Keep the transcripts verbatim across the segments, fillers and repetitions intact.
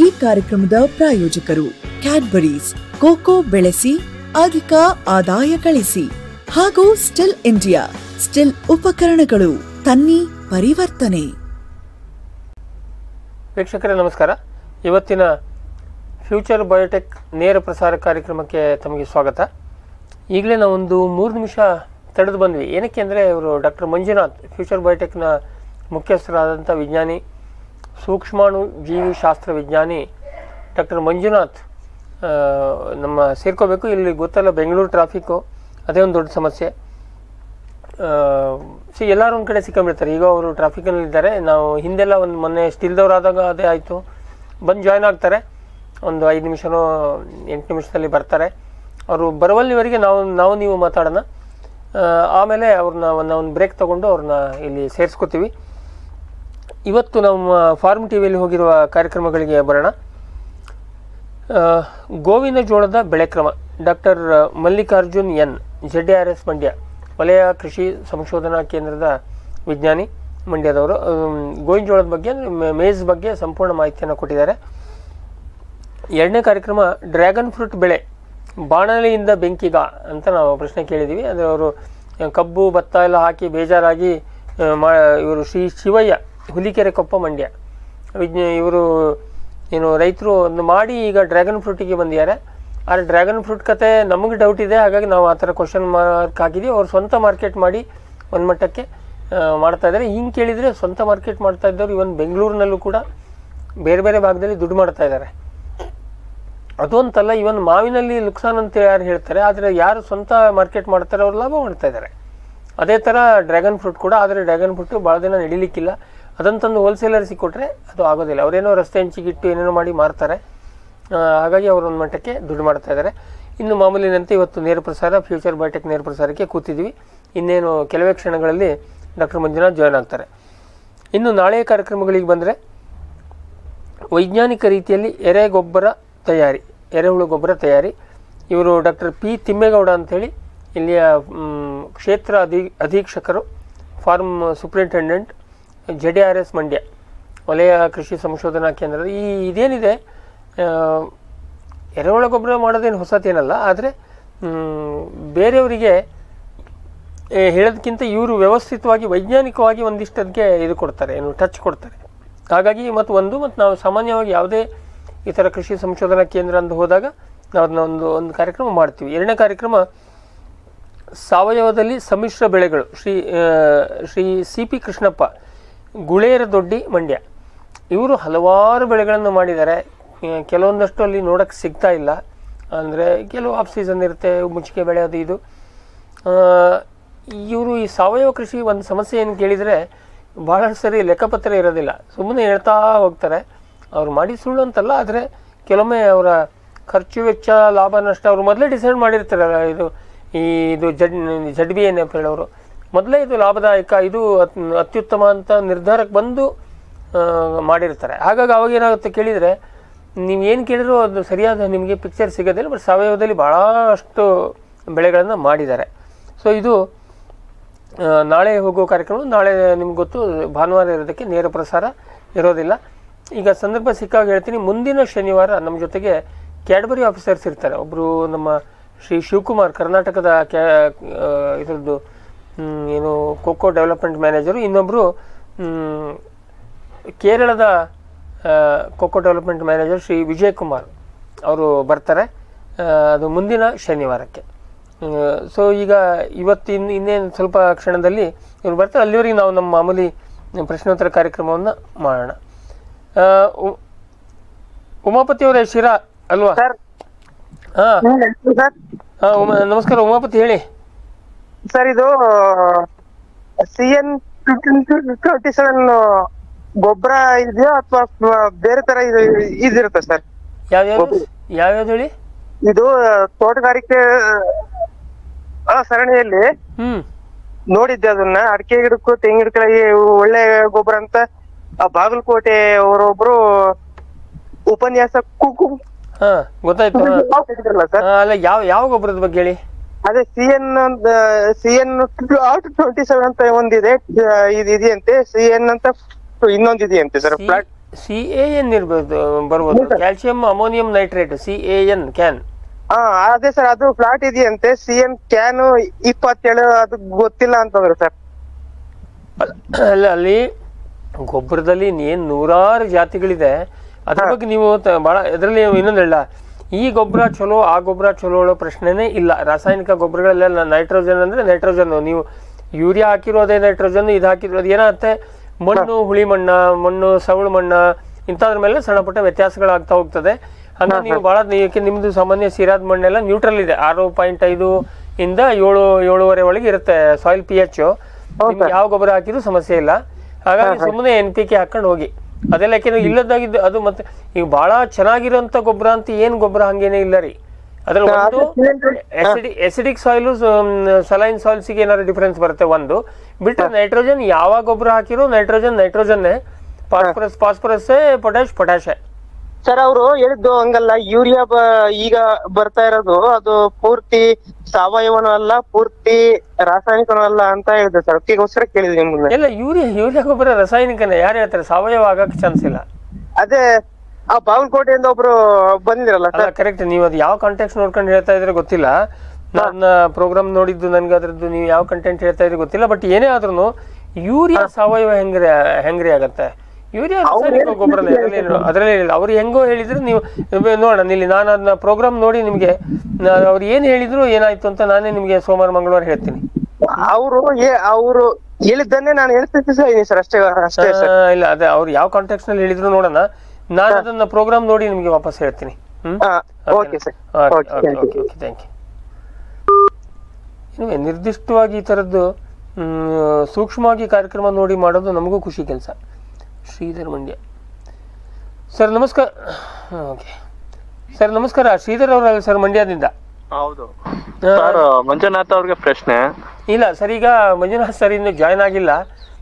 ಕಾರ್ಯಕ್ರಮದ ಪ್ರಾಯೋಜಕರು Cadbury's, cocoa ಬೆಳೆಸಿ ಅಧಿಕ ಆದಾಯ ಗಳಿಸಿ ಹಾಗೂ ಸ್ಟಿಲ್ ಇಂಡಿಯಾ, ಸ್ಟಿಲ್ ಉಪಕರಣಗಳು, ತನ್ನಿ ಪರಿವರ್ತನೆ. ವೀಕ್ಷಕರೇ ನಮಸ್ಕಾರ. ಇವತ್ತಿನ ಫ್ಯೂಚರ್ ಬಯೋಟೆಕ್ ನೇರ ಪ್ರಸಾರ ಕಾರ್ಯಕ್ರಮಕ್ಕೆ ತಮಗೆ ಸ್ವಾಗತ. ಈಗಲೇ ನಾವೊಂದು ಮೂರು ನಿಮಿಷ ತಡೆದು ಬಂದ್ವಿ. ಏನಕ್ಕೆ ಅಂದರೆ ಇವರು ಡಾಕ್ಟರ್ ಮಂಜುನಾಥ್, ಫ್ಯೂಚರ್ ಬಯೋಟೆಕ್ನ ಮುಖ್ಯಸ್ಥರಾದಂಥ ವಿಜ್ಞಾನಿ, ಸೂಕ್ಷ್ಮಾಣು ಜೀವಿ ಶಾಸ್ತ್ರ ವಿಜ್ಞಾನಿ ಡಾಕ್ಟರ್ ಮಂಜುನಾಥ್ ನಮ್ಮ ಸೇರ್ಕೋಬೇಕು. ಇಲ್ಲಿ ಗೊತ್ತಲ್ಲ, ಬೆಂಗಳೂರು ಟ್ರಾಫಿಕ್ಕು ಅದೇ ಒಂದು ದೊಡ್ಡ ಸಮಸ್ಯೆ. ಸಿ ಎಲ್ಲರೂ ಒಂದು ಕಡೆ ಸಿಕ್ಕೊಂಬಿಡ್ತಾರೆ. ಈಗ ಅವರು ಟ್ರಾಫಿಕಲ್ಲಿದ್ದಾರೆ. ನಾವು ಹಿಂದೆಲ್ಲ ಒಂದು ಮೊನ್ನೆ ಸ್ಟಿಲ್ದವ್ರಾದಾಗ ಅದೇ ಆಯಿತು, ಬಂದು ಜಾಯ್ನ್ ಆಗ್ತಾರೆ, ಒಂದು ಐದು ನಿಮಿಷನೋ ಎಂಟು ನಿಮಿಷದಲ್ಲಿ ಬರ್ತಾರೆ. ಅವರು ಬರುವಲ್ಲಿವರೆಗೆ ನಾವು ನಾವು ನೀವು ಮಾತಾಡೋಣ. ಆಮೇಲೆ ಅವ್ರನ್ನ ಒಂದು ಒಂದು ಬ್ರೇಕ್ ತೊಗೊಂಡು ಅವ್ರನ್ನ ಇಲ್ಲಿ ಸೇರಿಸ್ಕೋತೀವಿ. ಇವತ್ತು ನಮ್ಮ ಫಾರ್ಮ್ ಟಿ ವಿಯಲ್ಲಿ ಹೋಗಿರುವ ಕಾರ್ಯಕ್ರಮಗಳಿಗೆ ಬರೋಣ. ಗೋವಿನ ಜೋಳದ ಬೆಳೆ ಕ್ರಮ, doctor Mallikarjun N, Z R S Mandya ವಲಯ ಕೃಷಿ ಸಂಶೋಧನಾ ಕೇಂದ್ರದ ವಿಜ್ಞಾನಿ ಮಂಡ್ಯದವರು. ಗೋವಿನ ಜೋಳದ ಬಗ್ಗೆ, ಮೇಜ್ ಬಗ್ಗೆ ಸಂಪೂರ್ಣ ಮಾಹಿತಿಯನ್ನು ಕೊಟ್ಟಿದ್ದಾರೆ. ಎರಡನೇ ಕಾರ್ಯಕ್ರಮ ಡ್ರ್ಯಾಗನ್ ಫ್ರೂಟ್ ಬೆಳೆ ಬಾಣಲೆಯಿಂದ ಬೆಂಕಿಗ ಅಂತ ನಾವು ಪ್ರಶ್ನೆ ಕೇಳಿದ್ದೀವಿ. ಅಂದರೆ ಅವರು ಕಬ್ಬು ಭತ್ತ ಎಲ್ಲ ಹಾಕಿ ಬೇಜಾರಾಗಿ ಮಾ ಇವರು ಶ್ರೀ ಶಿವಯ್ಯ, ಹುಲಿಕೆರೆ ಕೊಪ್ಪ ಮಂಡ್ಯ ವಿಜ್ಞ ಇವರು ಏನು ರೈತರು ಒಂದು ಮಾಡಿ ಈಗ ಡ್ರ್ಯಾಗನ್ ಫ್ರೂಟಿಗೆ ಬಂದಿದ್ದಾರೆ. ಆದರೆ ಡ್ರ್ಯಾಗನ್ ಫ್ರೂಟ್ ಕತೆ ನಮಗೆ ಡೌಟ್ ಇದೆ, ಹಾಗಾಗಿ ನಾವು ಆ ಥರ ಕ್ವಶನ್ ಮಾರ್ಕ್ ಹಾಕಿದ್ದೀವಿ. ಅವ್ರು ಸ್ವಂತ ಮಾರ್ಕೆಟ್ ಮಾಡಿ ಒಂದು ಮಟ್ಟಕ್ಕೆ ಮಾಡ್ತಾಯಿದ್ದಾರೆ. ಹಿಂಗೆ ಕೇಳಿದರೆ ಸ್ವಂತ ಮಾರ್ಕೆಟ್ ಮಾಡ್ತಾ ಇದ್ದವರು ಇವನ್ ಬೆಂಗಳೂರಿನಲ್ಲೂ ಕೂಡ ಬೇರೆ ಬೇರೆ ಭಾಗದಲ್ಲಿ ದುಡ್ಡು ಮಾಡ್ತಾ ಇದ್ದಾರೆ. ಅದು ಅಂತಲ್ಲ, ಇವನ್ ಮಾವಿನಲ್ಲಿ ನುಕ್ಸಾನ್ ಅಂತ ಯಾರು ಹೇಳ್ತಾರೆ, ಆದರೆ ಯಾರು ಸ್ವಂತ ಮಾರ್ಕೆಟ್ ಮಾಡ್ತಾರೆ ಅವ್ರು ಲಾಭ ಮಾಡ್ತಾ ಇದ್ದಾರೆ. ಅದೇ ಥರ ಡ್ರ್ಯಾಗನ್ ಫ್ರೂಟ್ ಕೂಡ. ಆದರೆ ಡ್ರ್ಯಾಗನ್ ಫ್ರೂಟು ಭಾಳ ದಿನ ನಡಿಲಿಕ್ಕಿಲ್ಲ. ಅದನ್ನು ಹೋಲ್ಸೇಲರ್ ಸಿಕ್ಕೊಟ್ರೆ ಅದು ಆಗೋದಿಲ್ಲ. ಅವರೇನೋ ರಸ್ತೆ ಹಂಚಿಗಿಟ್ಟು ಏನೇನೋ ಮಾಡಿ ಮಾರ್ತಾರೆ. ಹಾಗಾಗಿ ಅವರು ಒಂದು ಮಟ್ಟಕ್ಕೆ ದುಡ್ಡು ಮಾಡ್ತಾ ಇದ್ದಾರೆ. ಇನ್ನು ಮಾಮೂಲಿನಂತೆ ಇವತ್ತು ನೇರ ಪ್ರಸಾರ, ಫ್ಯೂಚರ್ ಬಯೋಟೆಕ್ ನೇರ ಪ್ರಸಾರಕ್ಕೆ ಕೂತಿದ್ದೀವಿ. ಇನ್ನೇನು ಕೆಲವೇ ಕ್ಷಣಗಳಲ್ಲಿ ಡಾಕ್ಟರ್ ಮಂಜುನಾಥ್ ಜಾಯ್ನ್ ಆಗ್ತಾರೆ. ಇನ್ನು ನಾಳೆಯ ಕಾರ್ಯಕ್ರಮಗಳಿಗೆ ಬಂದರೆ, ವೈಜ್ಞಾನಿಕ ರೀತಿಯಲ್ಲಿ ಎರೆಗೊಬ್ಬರ ತಯಾರಿ, ಎರೆಹುಳು ಗೊಬ್ಬರ ತಯಾರಿ. ಇವರು ಡಾಕ್ಟರ್ ಪಿ ತಿಮ್ಮೇಗೌಡ ಅಂಥೇಳಿ ಇಲ್ಲಿಯ ಕ್ಷೇತ್ರ ಅಧೀ ಅಧೀಕ್ಷಕರು, farm superintendent, Z R S Mandya ವಲಯ ಕೃಷಿ ಸಂಶೋಧನಾ ಕೇಂದ್ರದ. ಈ ಇದೇನಿದೆ, ಎರೆಹುಳ ಗೊಬ್ಬರ ಮಾಡೋದೇನು ಹೊಸತೇನಲ್ಲ. ಆದರೆ ಬೇರೆಯವರಿಗೆ ಹೇಳೋದಕ್ಕಿಂತ ಇವರು ವ್ಯವಸ್ಥಿತವಾಗಿ ವೈಜ್ಞಾನಿಕವಾಗಿ ಒಂದಿಷ್ಟಕ್ಕೆ ಇದು ಕೊಡ್ತಾರೆ, ಏನು ಟಚ್ ಕೊಡ್ತಾರೆ. ಹಾಗಾಗಿ ಮತ್ತು ಒಂದು ಮತ್ತು ನಾವು ಸಾಮಾನ್ಯವಾಗಿ ಯಾವುದೇ ಈ ಥರ ಕೃಷಿ ಸಂಶೋಧನಾ ಕೇಂದ್ರ ಅಂತ ಹೋದಾಗ ನಾವು ಅದನ್ನ ಒಂದು ಒಂದು ಕಾರ್ಯಕ್ರಮ ಮಾಡ್ತೀವಿ. ಎರಡನೇ ಕಾರ್ಯಕ್ರಮ ಸಾವಯವದಲ್ಲಿ ಸಮ್ಮಿಶ್ರ ಬೆಳೆಗಳು, Shri Shri C P Krishnappa, Guleradoddi Mandya. ಇವರು ಹಲವಾರು ಬೆಳೆಗಳನ್ನು ಮಾಡಿದ್ದಾರೆ. ಕೆಲವೊಂದಷ್ಟು ಅಲ್ಲಿ ನೋಡೋಕ್ಕೆ ಸಿಗ್ತಾ ಇಲ್ಲ. ಅಂದರೆ ಕೆಲವು ಆಫ್ ಸೀಸನ್ ಇರುತ್ತೆ, ಮುಚ್ಚಿಗೆ ಬೆಳೆ ಅದು ಇದು. ಇವರು ಈ ಸಾವಯವ ಕೃಷಿ ಒಂದು ಸಮಸ್ಯೆ ಏನು ಕೇಳಿದರೆ, ಭಾಳಷ್ಟು ಸರಿ ಲೆಕ್ಕಪತ್ರ ಇರೋದಿಲ್ಲ, ಸುಮ್ಮನೆ ಹೇಳ್ತಾ ಹೋಗ್ತಾರೆ. ಅವ್ರು ಮಾಡಿ ಸುಳ್ಳು ಅಂತಲ್ಲ, ಆದರೆ ಕೆಲವೊಮ್ಮೆ ಅವರ ಖರ್ಚು ವೆಚ್ಚ ಲಾಭ ನಷ್ಟ ಅವರು ಮೊದಲೇ ಡಿಸೈಡ್ ಮಾಡಿರ್ತಾರಲ್ಲ. ಇದು ಈ ಇದು Z Z B N F ಹೇಳೋರು ಮೊದಲೇ ಇದು ಲಾಭದಾಯಕ, ಇದು ಅತ್ಯುತ್ತಮ ಅಂತ ನಿರ್ಧಾರಕ್ಕೆ ಬಂದು ಮಾಡಿರ್ತಾರೆ. ಹಾಗಾಗಿ ಅವಾಗ ಏನಾಗುತ್ತೆ ಕೇಳಿದರೆ, ನೀವು ಏನು ಕೇಳಿದ್ರು ಅದು ಸರಿಯಾದ ನಿಮಗೆ ಪಿಕ್ಚರ್ ಸಿಗೋದಿಲ್ಲ. ಬಟ್ ಸಾವಯವದಲ್ಲಿ ಭಾಳಷ್ಟು ಬೆಳೆಗಳನ್ನು ಮಾಡಿದ್ದಾರೆ. ಸೊ ಇದು ನಾಳೆ ಹೋಗೋ ಕಾರ್ಯಕ್ರಮ. ನಾಳೆ ನಿಮ್ಗೆ ಗೊತ್ತು, ಭಾನುವಾರ ಇರೋದಕ್ಕೆ ನೇರ ಪ್ರಸಾರ ಇರೋದಿಲ್ಲ. ಈಗ ಸಂದರ್ಭ ಸಿಕ್ಕಾಗ ಹೇಳ್ತೀನಿ, ಮುಂದಿನ ಶನಿವಾರ ನಮ್ಮ ಜೊತೆಗೆ ಕ್ಯಾಡ್ಬರಿ ಆಫೀಸರ್ಸ್ ಇರ್ತಾರೆ. ಒಬ್ಬರು ನಮ್ಮ ಶ್ರೀ ಶಿವಕುಮಾರ್, ಕರ್ನಾಟಕದ ಕ್ಯಾ ಇದರದ್ದು ಏನು ಕೋಕೋ ಡೆವಲಪ್ಮೆಂಟ್ ಮ್ಯಾನೇಜರು. ಇನ್ನೊಬ್ಬರು ಕೇರಳದ cocoa development manager Shri Vijay Kumar ಅವರು ಬರ್ತಾರೆ. ಅದು ಮುಂದಿನ ಶನಿವಾರಕ್ಕೆ. ಸೊ ಈಗ ಇವತ್ತಿನ ಇನ್ನೇನು ಸ್ವಲ್ಪ ಕ್ಷಣದಲ್ಲಿ ಇವರು ಬರ್ತಾರೆ. ಅಲ್ಲಿವರೆಗೆ ನಾವು ನಮ್ಮ ಮಾಮೂಲಿ ಪ್ರಶ್ನೋತ್ತರ ಕಾರ್ಯಕ್ರಮವನ್ನು ಮಾಡೋಣ. ಉಮಾಪತಿ ಅವರೇ, ಶಿರಾ ಅಲ್ವಾ? ಹಾ ಹಾ ನಮಸ್ಕಾರ ಉಮಾಪತಿ, ಹೇಳಿ ಸರ್. ಇದು ಸಿ ಎನ್ ಟ್ವೆಂಟಿ ಸೆವೆನ್ ಗೊಬ್ಬರ ಇದೆಯಾ ಅಥವಾ ಬೇರೆ ತರ ಇದಿರುತ್ತೆ ಸರ್? ಯಾವ್ಯಾವ್ದು ಯಾವ್ಯಾವ್ದು ಹೇಳಿ? ಇದು ತೋಟಗಾರಿಕೆ ಸರಣಿಯಲ್ಲಿ ಹ್ಮ್ ನೋಡಿದ್ದೆ ಅದನ್ನ. ಅಡಿಕೆ ಗಿಡಕ್ಕೂ ತೆಂಗಿನ ಗಿಡಕ್ಕೆ ಒಳ್ಳೆ ಗೊಬ್ಬರ ಅಂತ ಬಾಗಲಕೋಟೆ ಅವರೊಬ್ರು ಉಪನ್ಯಾಸ ಹಾ ಗೊತ್ತಾಯ್ತು. ಅಲ್ಲ, ಯಾವ ಯಾವ ಗೊಬ್ಬರದ ಬಗ್ಗೆ ಹೇಳಿ? ಅದೇ C N C N twenty seven ಅಂತ ಒಂದಿದೆ, ಇದು ಇದೆಯಂತೆ. ಸಿ ಎನ್ ಅಂತ ಇನ್ನೊಂದು ಇದೆಯಂತೆ sir. Flat C A N ಇರ್ಬೋದು ಬರ್ಬೋದು, calcium ammonium nitrate C A N can. ಹಾ ಅದೇ ಸರ್, ಅದು ಫ್ಲಾಟ್ ಇದೆಯಂತೆ. ಸಿ ಎನ್ ಕ್ಯಾನ್ ಇಪ್ಪತ್ತೇಳು, ಅದು ಗೊತ್ತಿಲ್ಲ ಅಂತಂದ್ರೆ ಸರ್. ಅಲ್ಲ, ಅಲ್ಲಿ ಗೊಬ್ಬರದಲ್ಲಿ ಏನ್ ನೂರಾರು ಜಾತಿಗಳಿದೆ, ಅದ್ರ ಬಗ್ಗೆ ನೀವು ಬಹಳ ಇದರಲ್ಲಿ ಇನ್ನೊಂದು ಹೇಳ, ಈ ಗೊಬ್ಬರ ಚಲೋ ಆ ಗೊಬ್ಬರ ಚಲೋ ಹೇಳೋ ಪ್ರಶ್ನೆನೇ ಇಲ್ಲ. ರಾಸಾಯನಿಕ ಗೊಬ್ಬರಗಳೆಲ್ಲ ನೈಟ್ರೋಜನ್ ಅಂದ್ರೆ ನೈಟ್ರೋಜನ್, ನೀವು ಯೂರಿಯಾ ಹಾಕಿರೋದೇ ನೈಟ್ರೋಜನ್, ಇದು ಹಾಕಿರೋದು ಏನಾಗುತ್ತೆ, ಮಣ್ಣು ಹುಳಿ ಮಣ್ಣ, ಮಣ್ಣು ಸವಳು ಮಣ್ಣ ಇಂಥದ್ರ ಮೇಲೆ ಸಣ್ಣ ಪುಟ್ಟ ವ್ಯತ್ಯಾಸಗಳಾಗ್ತಾ ಹೋಗ್ತದೆ. ಹಂಗ ನೀವು ಬಹಳ ನಿಮ್ದು ಸಾಮಾನ್ಯ ಸಿರಾದ ಮಣ್ಣೆಲ್ಲ ನ್ಯೂಟ್ರಲ್ ಇದೆ, ಆರು ಪಾಯಿಂಟ್ ಐದು ಇಂದ ಏಳು ಏಳುವರೆ ಒಳಗೆ ಇರುತ್ತೆ ಸಾಯಿಲ್ ಪಿ ಎಚ್. ನಿಮ್ಗೆ ಯಾವ ಗೊಬ್ಬರ ಹಾಕಿದ್ರು ಸಮಸ್ಯೆ ಇಲ್ಲ. ಹಾಗಾಗಿ ಸುಮ್ಮನೆ ಎನ್ ಪಿ ಕೆ ಹಾಕೊಂಡು ಹೋಗಿ. ಅದೆಲ್ಲ ಯಾಕೆಂದ್ರೆ ಇಲ್ಲದಾಗಿದ್ದು ಅದು. ಮತ್ತೆ ಈಗ ಬಹಳ ಚೆನ್ನಾಗಿರೋಂಥ ಗೊಬ್ಬರ ಅಂತ ಏನ್ ಗೊಬ್ಬರ ಹಂಗೇನೆ ಇಲ್ಲ ರೀ. ಅದ್ರಲ್ಲಿ ಒಂದು ಎಸಿಡಿಕ್ ಎಸಿಡಿಕ್ ಸಾಯಿಲು ಸಲೈನ್ ಸಾಯಿಲ್ಸ್ಗೆ ಏನಾದ್ರು ಡಿಫ್ರೆನ್ಸ್ ಬರುತ್ತೆ ಒಂದು ಬಿಟ್ಟರೆ, ನೈಟ್ರೋಜನ್ ಯಾವ ಗೊಬ್ಬರ ಹಾಕಿರೋ ನೈಟ್ರೋಜನ್ ನೈಟ್ರೋಜನ್ನೇ, phosphorus phosphorus, potash potash. Sir ಅವರು ಹೇಳಿದ್ದು ಹಂಗಲ್ಲ, ಯೂರಿಯಾ ಈಗ ಬರ್ತಾ ಇರೋದು ಅದು ಪೂರ್ತಿ ಸಾವಯವನೂ ಅಲ್ಲ, ಪೂರ್ತಿ ರಾಸಾಯನಿಕನೂ ಅಲ್ಲ ಅಂತ ಹೇಳಿದೆ ಸರ್. ಅದಕ್ಕೋಸ್ಕರ ಕೇಳಿದ್ವಿ ನಿಮ್ಗೆ. ಇಲ್ಲ, ಯೂರಿಯಾ ಯೂರಿಯಾ ಗೊಬ್ಬರ ರಾಸಾಯನಿಕನೇ, ಯಾರು ಹೇಳ್ತಾರೆ ಸಾವಯವ ಆಗಕ್ಕೆ ಚಾನ್ಸ್ ಇಲ್ಲ. ಅದೇ ಆ ಬಾಗಲಕೋಟೆಯಿಂದ ಒಬ್ರು ಬಂದಿರಲ್ಲ ಸರ್. ಕರೆಕ್ಟ್, ನೀವು ಅದು ಯಾವ ಕಾಂಟೆಕ್ಸ್ಟ್ ನೋಡ್ಕೊಂಡು ಹೇಳ್ತಾ ಇದ್ರೆ ಗೊತ್ತಿಲ್ಲ. ನನ್ನ ಪ್ರೋಗ್ರಾಮ್ ನೋಡಿದ್ದು ನನ್ಗೆ ಅದ್ರದ್ದು ನೀವು ಯಾವ ಕಂಟೆಂಟ್ ಹೇಳ್ತಾ ಇದ್ರೆ ಗೊತ್ತಿಲ್ಲ. ಬಟ್ ಏನೇ ಆದ್ರೂ ಯೂರಿಯಾ ಸಾವಯವ ಹೆಂಗ್ರಿ ಹೆಂಗ್ರಿ ಆಗತ್ತೆ? ಯೂರಿಯಾ ರಾಸಾಯನಿಕ ಗೊಬ್ಬರ ಅದರಲ್ಲಿ ಅವ್ರು ಹೆಂಗೋ ಹೇಳಿದ್ರು ನೀವು ನೋಡೋಣ. ಇಲ್ಲಿ ನಾನು ಅದನ್ನ ಪ್ರೋಗ್ರಾಮ್ ನೋಡಿ ನಿಮ್ಗೆ ಅವ್ರು ಏನ್ ಹೇಳಿದ್ರು ಏನಾಯ್ತು ಅಂತ ನಾನೇ ನಿಮ್ಗೆ ಸೋಮವಾರ ಮಂಗಳವಾರ ಹೇಳ್ತೀನಿ. ಅವರು ಅವರು ಹೇಳಿದ್ದನ್ನೇ ನಾನು ಹೇಳ್ತಿದ್ದೆ ಸರ್, ಅಷ್ಟೇ ಅಷ್ಟೇ. ಇಲ್ಲ, ಅದೇ ಅವ್ರು ಯಾವ ಕಾಂಟೆಕ್ಸ್ಟ್ ನಲ್ಲಿ ಹೇಳಿದ್ರು ನೋಡೋಣ. ನಾನು ಅದನ್ನ ಪ್ರೋಗ್ರಾಮ್ ನೋಡಿ ನಿಮ್ಗೆ ವಾಪಸ್ ಹೇಳ್ತೀನಿ. ಇನ್ನು ನಿರ್ದಿಷ್ಟವಾಗಿ ಈ ತರದ್ದು ಸೂಕ್ಷ್ಮವಾಗಿ ಕಾರ್ಯಕ್ರಮ ನೋಡಿ ಮಾಡೋದು ನಮಗೂ ಖುಷಿ ಕೆಲಸ. ಶ್ರೀಧರ್ ಮಂಡ್ಯ ಸರ್, ನಮಸ್ಕಾರ. ಓಕೆ ಸರ್, ನಮಸ್ಕಾರ. ಶ್ರೀಧರ್ ಅವರಲ್ಲ ಸರ್, ಮಂಡ್ಯದಿಂದ? ಹೌದು ಸರ್. ಮಂಜುನಾಥ್ ಅವ್ರಿಗೆ ಪ್ರಶ್ನೆ. ಇಲ್ಲ ಸರ್, ಈಗ ಮಂಜುನಾಥ್ ಸರ್ ಇನ್ನು ಜಾಯ್ನ್ ಆಗಿಲ್ಲ.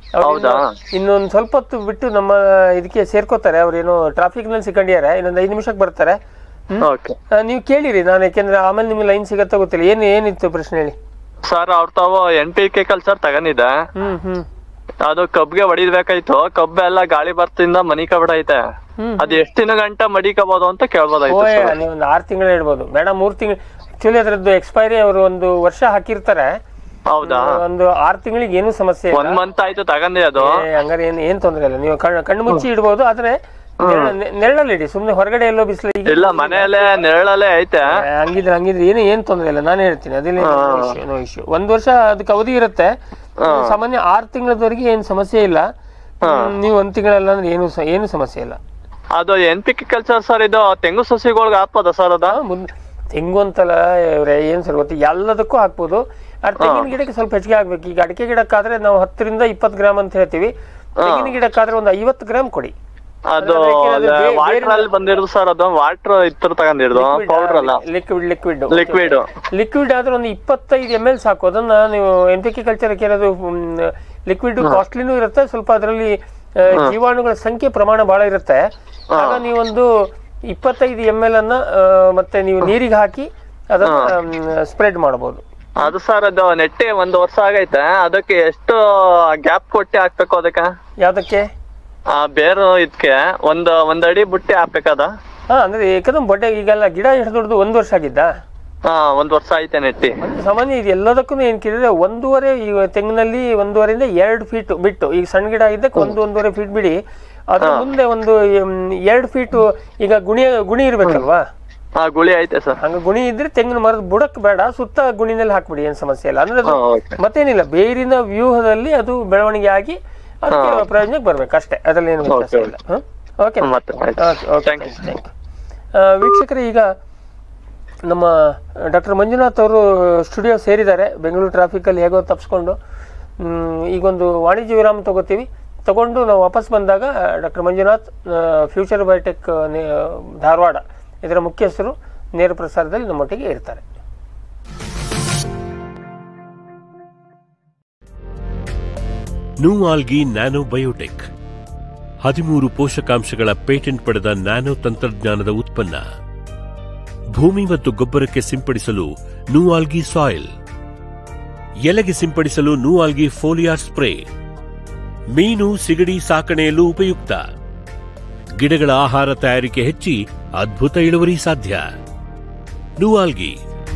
ಇನ್ನೊಂದು ಸ್ವಲ್ಪ ಹೊತ್ತು ಬಿಟ್ಟು ನಮ್ಮ ಇದಕ್ಕೆ ಸೇರ್ಕೋತಾರೆ. ಅವ್ರೇನು ಟ್ರಾಫಿಕ್ ನಲ್ಲಿ ಸಿಕ್ಕೊಂಡಿದ್ದಾರೆ, ಇನ್ನೊಂದು ಐದು ನಿಮಿಷಕ್ಕೆ ಬರ್ತಾರೆ. ನೀವು ಕೇಳಿರಿ ನಾನು, ಯಾಕೆಂದ್ರೆ ಆಮೇಲೆ ನಿಮ್ಗೆ ಲೈನ್ ಸಿಗತ್ತ ಗೊತ್ತಿಲ್ಲ. ಏನ್ ಏನಿತ್ತು ಪ್ರಶ್ನೆ ಹೇಳಿ ಸರ್. ಅವ್ರ ತಾವು ಎನ್ ಪಿ ಕೆ ಕಲ್ಚರ್ ತಗೊಂಡಿದೆ, ಹ್ಮ್ ಹ್ಮ್ ಅದು ಕಬ್ಗೆ ಹೊಡಿಬೇಕಾಯ್ತು. ಕಬ್ಬ ಎಲ್ಲ ಗಾಳಿ ಬರ್ತಿಂದ ಮನಿಕ ಬಿಡೈತೆ, ಅದ್ ಎಷ್ಟ್ ದಿನ ಗಂಟ ಮಡಿಕಬಹುದು ಅಂತ ಕೇಳ್ಬೋದಾಯ್ತು. ನೀವು ಒಂದು ಆರು ತಿಂಗಳು ಹೇಳ್ಬೋದು, ಬೇಡ ಮೂರ್ ತಿಂಗಳು. ಆಕ್ಚುಲಿ ಅದ್ರದ್ದು ಎಕ್ಸ್ಪೈರಿ ಅವರು ಒಂದು ವರ್ಷ ಹಾಕಿರ್ತಾರೆ. ಹೌದಾ? ಒಂದು ಆರು ತಿಂಗಳಿಗೆ ಏನು ಸಮಸ್ಯೆ ಒಂದ್ ಮಂತ್ ಆಯ್ತು ತಗೊಂಡೆ. ಅದು ಹಂಗಾರೆ ಏನ್ ಏನ್ ತೊಂದ್ರೆ ಇಲ್ಲ. ನೀವು ಕಣ್ಣು ಮುಚ್ಚಿ ಇಡ್ಬೋದು, ಆದ್ರೆ ನೆರಳಲ್ಲಿ ಇಡಿ, ಸುಮ್ನೆ ಹೊರಗಡೆ ಎಲ್ಲೋ ಬಿಸಿಲು ಇಲ್ಲ, ಮನೆಯಲ್ಲೇ ನೆರಳಲ್ಲೇ ಐತೆ. ಹಂಗಿದ್ರೆ ಹಂಗಿದ್ರೆ ಏನು ಏನ್ ತೊಂದ್ರೆ ಇಲ್ಲ, ನಾನು ಹೇಳ್ತೀನಿ. ಅದಿಲ್ಲ ನೋ ಇಶ್ಯೂ. ಒಂದ್ ವರ್ಷ ಅದಕ್ಕೆ ಅವಧಿ ಇರುತ್ತೆ. ಸಾಮಾನ್ಯ ಆರು ತಿಂಗಳವರೆಗೆ ಏನ್ ಸಮಸ್ಯೆ ಇಲ್ಲ. ನೀವು ಒಂದ್ ತಿಂಗಳಲ್ಲ ಅಂದ್ರೆ ಏನು ಏನು ಸಮಸ್ಯೆ ಇಲ್ಲ. ಅದು N P K culture sir, ಇದು ತೆಂಗು ಸಸಿಗಳಿಗೆ ಹಾಕ್ಬೋದ ಸರ್? ಅದ ತೆಂಗು ಅಂತಲ್ಲ ಇವ್ರೆ, ಏನ್ ಸರ್ ಗೊತ್ತಿ, ಎಲ್ಲದಕ್ಕೂ ಹಾಕ್ಬೋದು. ಆದ್ರೆ ತೆಂಗಿನ ಗಿಡಕ್ಕೆ ಸ್ವಲ್ಪ ಹೆಚ್ಚಿಗೆ ಆಗ್ಬೇಕು. ಈಗ ಅಡಿಕೆ ಗಿಡಕ್ಕಾದ್ರೆ ನಾವು ಹತ್ತರಿಂದ ಇಪ್ಪತ್ತು ಗ್ರಾಮ್ ಅಂತ ಹೇಳ್ತೀವಿ. ತೆಂಗಿನ ಗಿಡಕ್ಕಾದ್ರೆ ಒಂದು ಐವತ್ತು ಗ್ರಾಮ್ ಕೊಡಿ. ಅದು ವಾಟರ್ ಅಲ್ಲಿ ಬಂದಿರೋದು ಸರ್, ಅದು ವಾಟರ್ ಇತ್ತು ತಗೊಂಡಿರೋದು, ಪೌಡರ್ ಅಲ್ಲ, ಲಿಕ್ವಿಡ್ ಲಿಕ್ವಿಡ್ ಲಿಕ್ವಿಡ್ ಲಿಕ್ವಿಡ್ ಆದ್ರೆ ಒಂದು ಇಪ್ಪತ್ತೈದು ಎಮ್ ಎಲ್ ಸಾಕು. ಅದನ್ನ ನೀವು ಎನ್ ಪಿ ಕೆ ಕಲ್ಚರ್ಗೆ ಏನಾದ್ರು ಲಿಕ್ವಿಡ್ ಕಾಸ್ಟ್ಲಿನೂ ಇರುತ್ತೆ, ಸ್ವಲ್ಪ ಅದರಲ್ಲಿ ಜೀವಾಣುಗಳ ಸಂಖ್ಯೆ ಪ್ರಮಾಣ ಬಹಳ ಇರುತ್ತೆ. ಆಗ ನೀವೊಂದು ಇಪ್ಪತ್ತೈದು ಎಮ್ ಎಲ್ ಅನ್ನ ಮತ್ತೆ ನೀವು ನೀರಿಗೆ ಹಾಕಿ ಅದನ್ನ ಸ್ಪ್ರೆಡ್ ಮಾಡಬಹುದು. ಅದು ಸರ್, ಅದು ನೆಟ್ಟೆ ಒಂದು ವರ್ಷ ಆಗೈತೆ, ಅದಕ್ಕೆ ಎಷ್ಟು ಗ್ಯಾಪ್ ಕೊಟ್ಟಿ ಹಾಕ್ಬೇಕು? ಅದಕ್ಕೆ ಯಾವ್ದಕ್ಕೆ? ಆ ಬೇರು ಇದಕ್ಕೆ ಒಂದ್ ಒಂದ್ ಅಡಿ ಬುಟ್ಟಿ ಹಾಕ್ಬೇಕದ? ಹಾ, ಅಂದ್ರೆ ಏಕದಮ್ ಬೊಡ್ಡೆ. ಈಗೆಲ್ಲ ಗಿಡ ಎಷ್ಟು ದೊಡ್ಡದು? ಒಂದ್ ವರ್ಷ ಆಗಿದ್ದ? ಹಾ, ಒಂದ್ ವರ್ಷ ಐತೆ ನೆಟ್ಟಿ. ಸಾಮಾನ್ಯ ಇದು ಎಲ್ಲದಕ್ಕೂ ಏನ್ ಕೇಳಿದ್ರೆ ಒಂದೂವರೆ, ಈಗ ತೆಂಗಿನಲ್ಲಿ ಒಂದೂವರೆಯಿಂದ ಎರಡು ಫೀಟ್ ಬಿಟ್ಟು, ಈಗ ಸಣ್ಣ ಗಿಡ ಆಗಿದ್ದಕ್ಕೆ ಒಂದು ಒಂದೂವರೆ ಫೀಟ್ ಬಿಡಿ. ಅದ್ರ ಮುಂದೆ ಒಂದು ಎರಡು ಫೀಟ್, ಈಗ ಗುಣಿ ಗುಣಿ ಇರ್ಬೇಕಲ್ವಾ? ಹಾ, ಗುಳಿ ಐತೆ ಸರ್. ಹಂಗ ಗುಣಿ ಇದ್ರೆ ತೆಂಗಿನ ಮರದ ಬುಡಕ್ ಬೇಡ, ಸುತ್ತ ಗುಣಿನಲ್ಲಿ ಹಾಕ್ಬಿಡಿ, ಏನ್ ಸಮಸ್ಯೆ ಇಲ್ಲ. ಅಂದ್ರೆ ಮತ್ತೇನಿಲ್ಲ, ಬೇರಿನ ವ್ಯೂಹದಲ್ಲಿ ಅದು ಬೆಳವಣಿಗೆ ಆಗಿ ಅದಕ್ಕೆ ಪ್ರಯೋಜನಕ್ಕೆ ಬರ್ಬೇಕು ಅಷ್ಟೇ, ಅದ್ರಲ್ಲಿ ಏನು ವ್ಯತ್ಯಾಸ ಇಲ್ಲ. ಓಕೆ, ವೀಕ್ಷಕರೇ, ಈಗ ನಮ್ಮ ಡಾಕ್ಟರ್ ಮಂಜುನಾಥ್ ಅವರು ಸ್ಟುಡಿಯೋ ಸೇರಿದ್ದಾರೆ ಬೆಂಗಳೂರು ಟ್ರಾಫಿಕಲ್ಲಿ ಹೇಗೋ ತಪ್ಪಿಸ್ಕೊಂಡು. ಈಗೊಂದು ವಾಣಿಜ್ಯ ವಿರಾಮ ತಗೋತೀವಿ. ತಗೊಂಡು ನಾವು ವಾಪಸ್ ಬಂದಾಗ doctor Manjunath, future Biotech Dharwad ಇದರ ಮುಖ್ಯಸ್ಥರು, ನೇರ ಪ್ರಸಾರದಲ್ಲಿ ನಮ್ಮೊಟ್ಟಿಗೆ ಇರ್ತಾರೆ. ನೂಆಲ್ಗಿ ನ್ಯಾನೋ ಬಯೋಟೆಕ್ ಹದಿಮೂರು ಪೋಷಕಾಂಶಗಳ ಪೇಟೆಂಟ್ ಪಡೆದ ನ್ಯಾನೋ ತಂತ್ರಜ್ಞಾನದ ಉತ್ಪನ್ನ. ಭೂಮಿ ಮತ್ತು ಗೊಬ್ಬರಕ್ಕೆ ಸಿಂಪಡಿಸಲು ನೂಆಲ್ಗಿ ಸಾಯಿಲ್, ಎಲೆಗೆ ಸಿಂಪಡಿಸಲು ನೂಆಲ್ಗಿ ಫೋಲಿಯಾರ್ ಸ್ಪ್ರೇ, ಮೀನು ಸಿಗಡಿ ಸಾಕಣೆಯಲ್ಲೂ ಉಪಯುಕ್ತ. ಗಿಡಗಳ ಆಹಾರ ತಯಾರಿಕೆ ಹೆಚ್ಚಿ ಅದ್ಭುತ ಇಳುವರಿ ಸಾಧ್ಯ. ನುವಾಲ್ಗಿ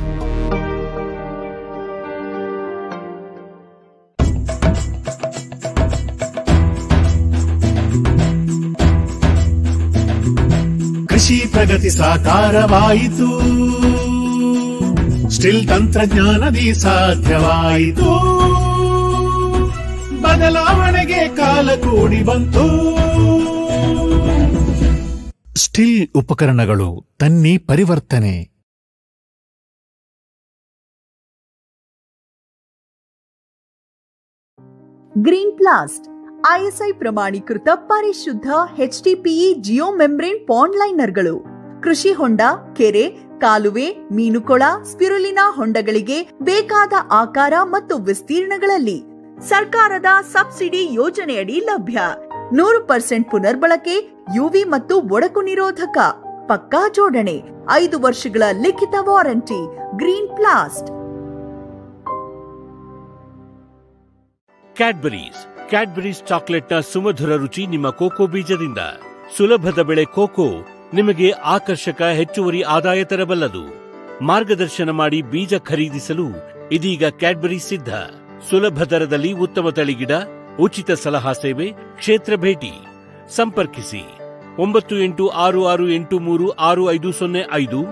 ಕೃಷಿ ಪ್ರಗತಿ ಸಾಕಾರವಾಯಿತು, ಸ್ಟಿಲ್ ತಂತ್ರಜ್ಞಾನದಿ ಸಾಧ್ಯವಾಯಿತು, ಬದಲಾವಣೆಗೆ ಕಾಲ ಕೂಡಿ ಬಂತು. ಸ್ಟಿಲ್ ಉಪಕರಣಗಳು ತನ್ನಿ ಪರಿವರ್ತನೆ. ಗ್ರೀನ್ ಪ್ಲಾಸ್ಟ್ ಐಎಸ್ಐ ಪ್ರಮಾಣೀಕೃತ ಪರಿಶುದ್ಧ ಎಚ್ಡಿಪಿಇ ಜಿಯೋ ಮೆಂಬ್ರೇನ್ ಪಾಂಡ್ ಲೈನರ್ಗಳು ಕೃಷಿ ಹೊಂಡ, ಕೆರೆ, ಕಾಲುವೆ, ಮೀನುಕೊಳ, ಸ್ಪಿರುಲಿನಾ ಹೊಂಡಗಳಿಗೆ ಬೇಕಾದ ಆಕಾರ ಮತ್ತು ವಿಸ್ತೀರ್ಣಗಳಲ್ಲಿ ಸರ್ಕಾರದ ಸಬ್ಸಿಡಿ ಯೋಜನೆಯಡಿ ಲಭ್ಯ. ನೂರು ಪರ್ಸೆಂಟ್ ಪುನರ್ಬಳಕೆ, ಯುವಿ ಮತ್ತು ಒಡಕು ನಿರೋಧಕ, ಪಕ್ಕಾ ಜೋಡಣೆ, ಐದು ವರ್ಷಗಳ ಲಿಖಿತ warranty. Green Plast. Cadbury's Cadbury's ಚಾಕ್ಲೆಟ್ನ ಸುಮಧುರ ರುಚಿ ನಿಮ್ಮ ಕೋಕೋ ಬೀಜದಿಂದ. ಸುಲಭದ ಬೆಳೆ ಕೋಕೋ ನಿಮಗೆ ಆಕರ್ಷಕ ಹೆಚ್ಚುವರಿ ಆದಾಯ ತರಬಲ್ಲದು. ಮಾರ್ಗದರ್ಶನ ಮಾಡಿ ಬೀಜ ಖರೀದಿಸಲು ಇದೀಗ ಕ್ಯಾಡ್ಬರೀಸ್ ಸಿದ್ಧ. ಸುಲಭ ದರದಲ್ಲಿ ಉತ್ತಮ ತಳಿಗಿಡ, ಉಚಿತ ಸಲಹಾ ಸೇವೆ, ಕ್ಷೇತ್ರ ಭೇಟಿ. ಸಂಪರ್ಕಿಸಿ ಒಂಬತ್ತು ಎಂಟು ಆರು ಆರು ಎಂಟು ಮೂರು ಆರು ಐದು ಸೊನ್ನೆ ಐದು.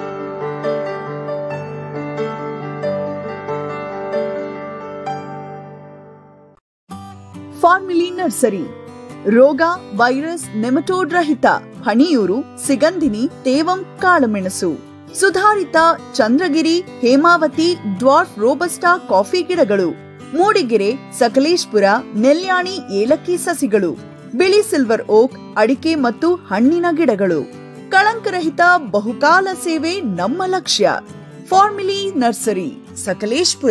ಫಾರ್ಮಿಲಿ ನರ್ಸರಿ ರೋಗ, ವೈರಸ್, ನೆಮಟೋಡ್ ರಹಿತ ಹಣಿಯೂರು, ಸಿಗಂಧಿನಿ, ತೇವಂ ಕಾಳುಮೆಣಸು, ಸುಧಾರಿತ Chandragiri, Hemavathi, dwarf robusta coffee ಗಿಡಗಳು, ಮೂಡಿಗೆರೆ, ಸಕಲೇಶ್ಪುರ, ನೆಲ್ಯಾಣಿ ಏಲಕ್ಕಿ ಸಸಿಗಳು, ಬಿಳಿ ಸಿಲ್ವರ್ ಓಕ್, ಅಡಿಕೆ ಮತ್ತು ಹಣ್ಣಿನ ಗಿಡಗಳು. ಕಳಂಕರಹಿತ ಬಹುಕಾಲ ಸೇವೆ ನಮ್ಮ ಲಕ್ಷ್ಯ. Farmily nursery, Sakleshpur.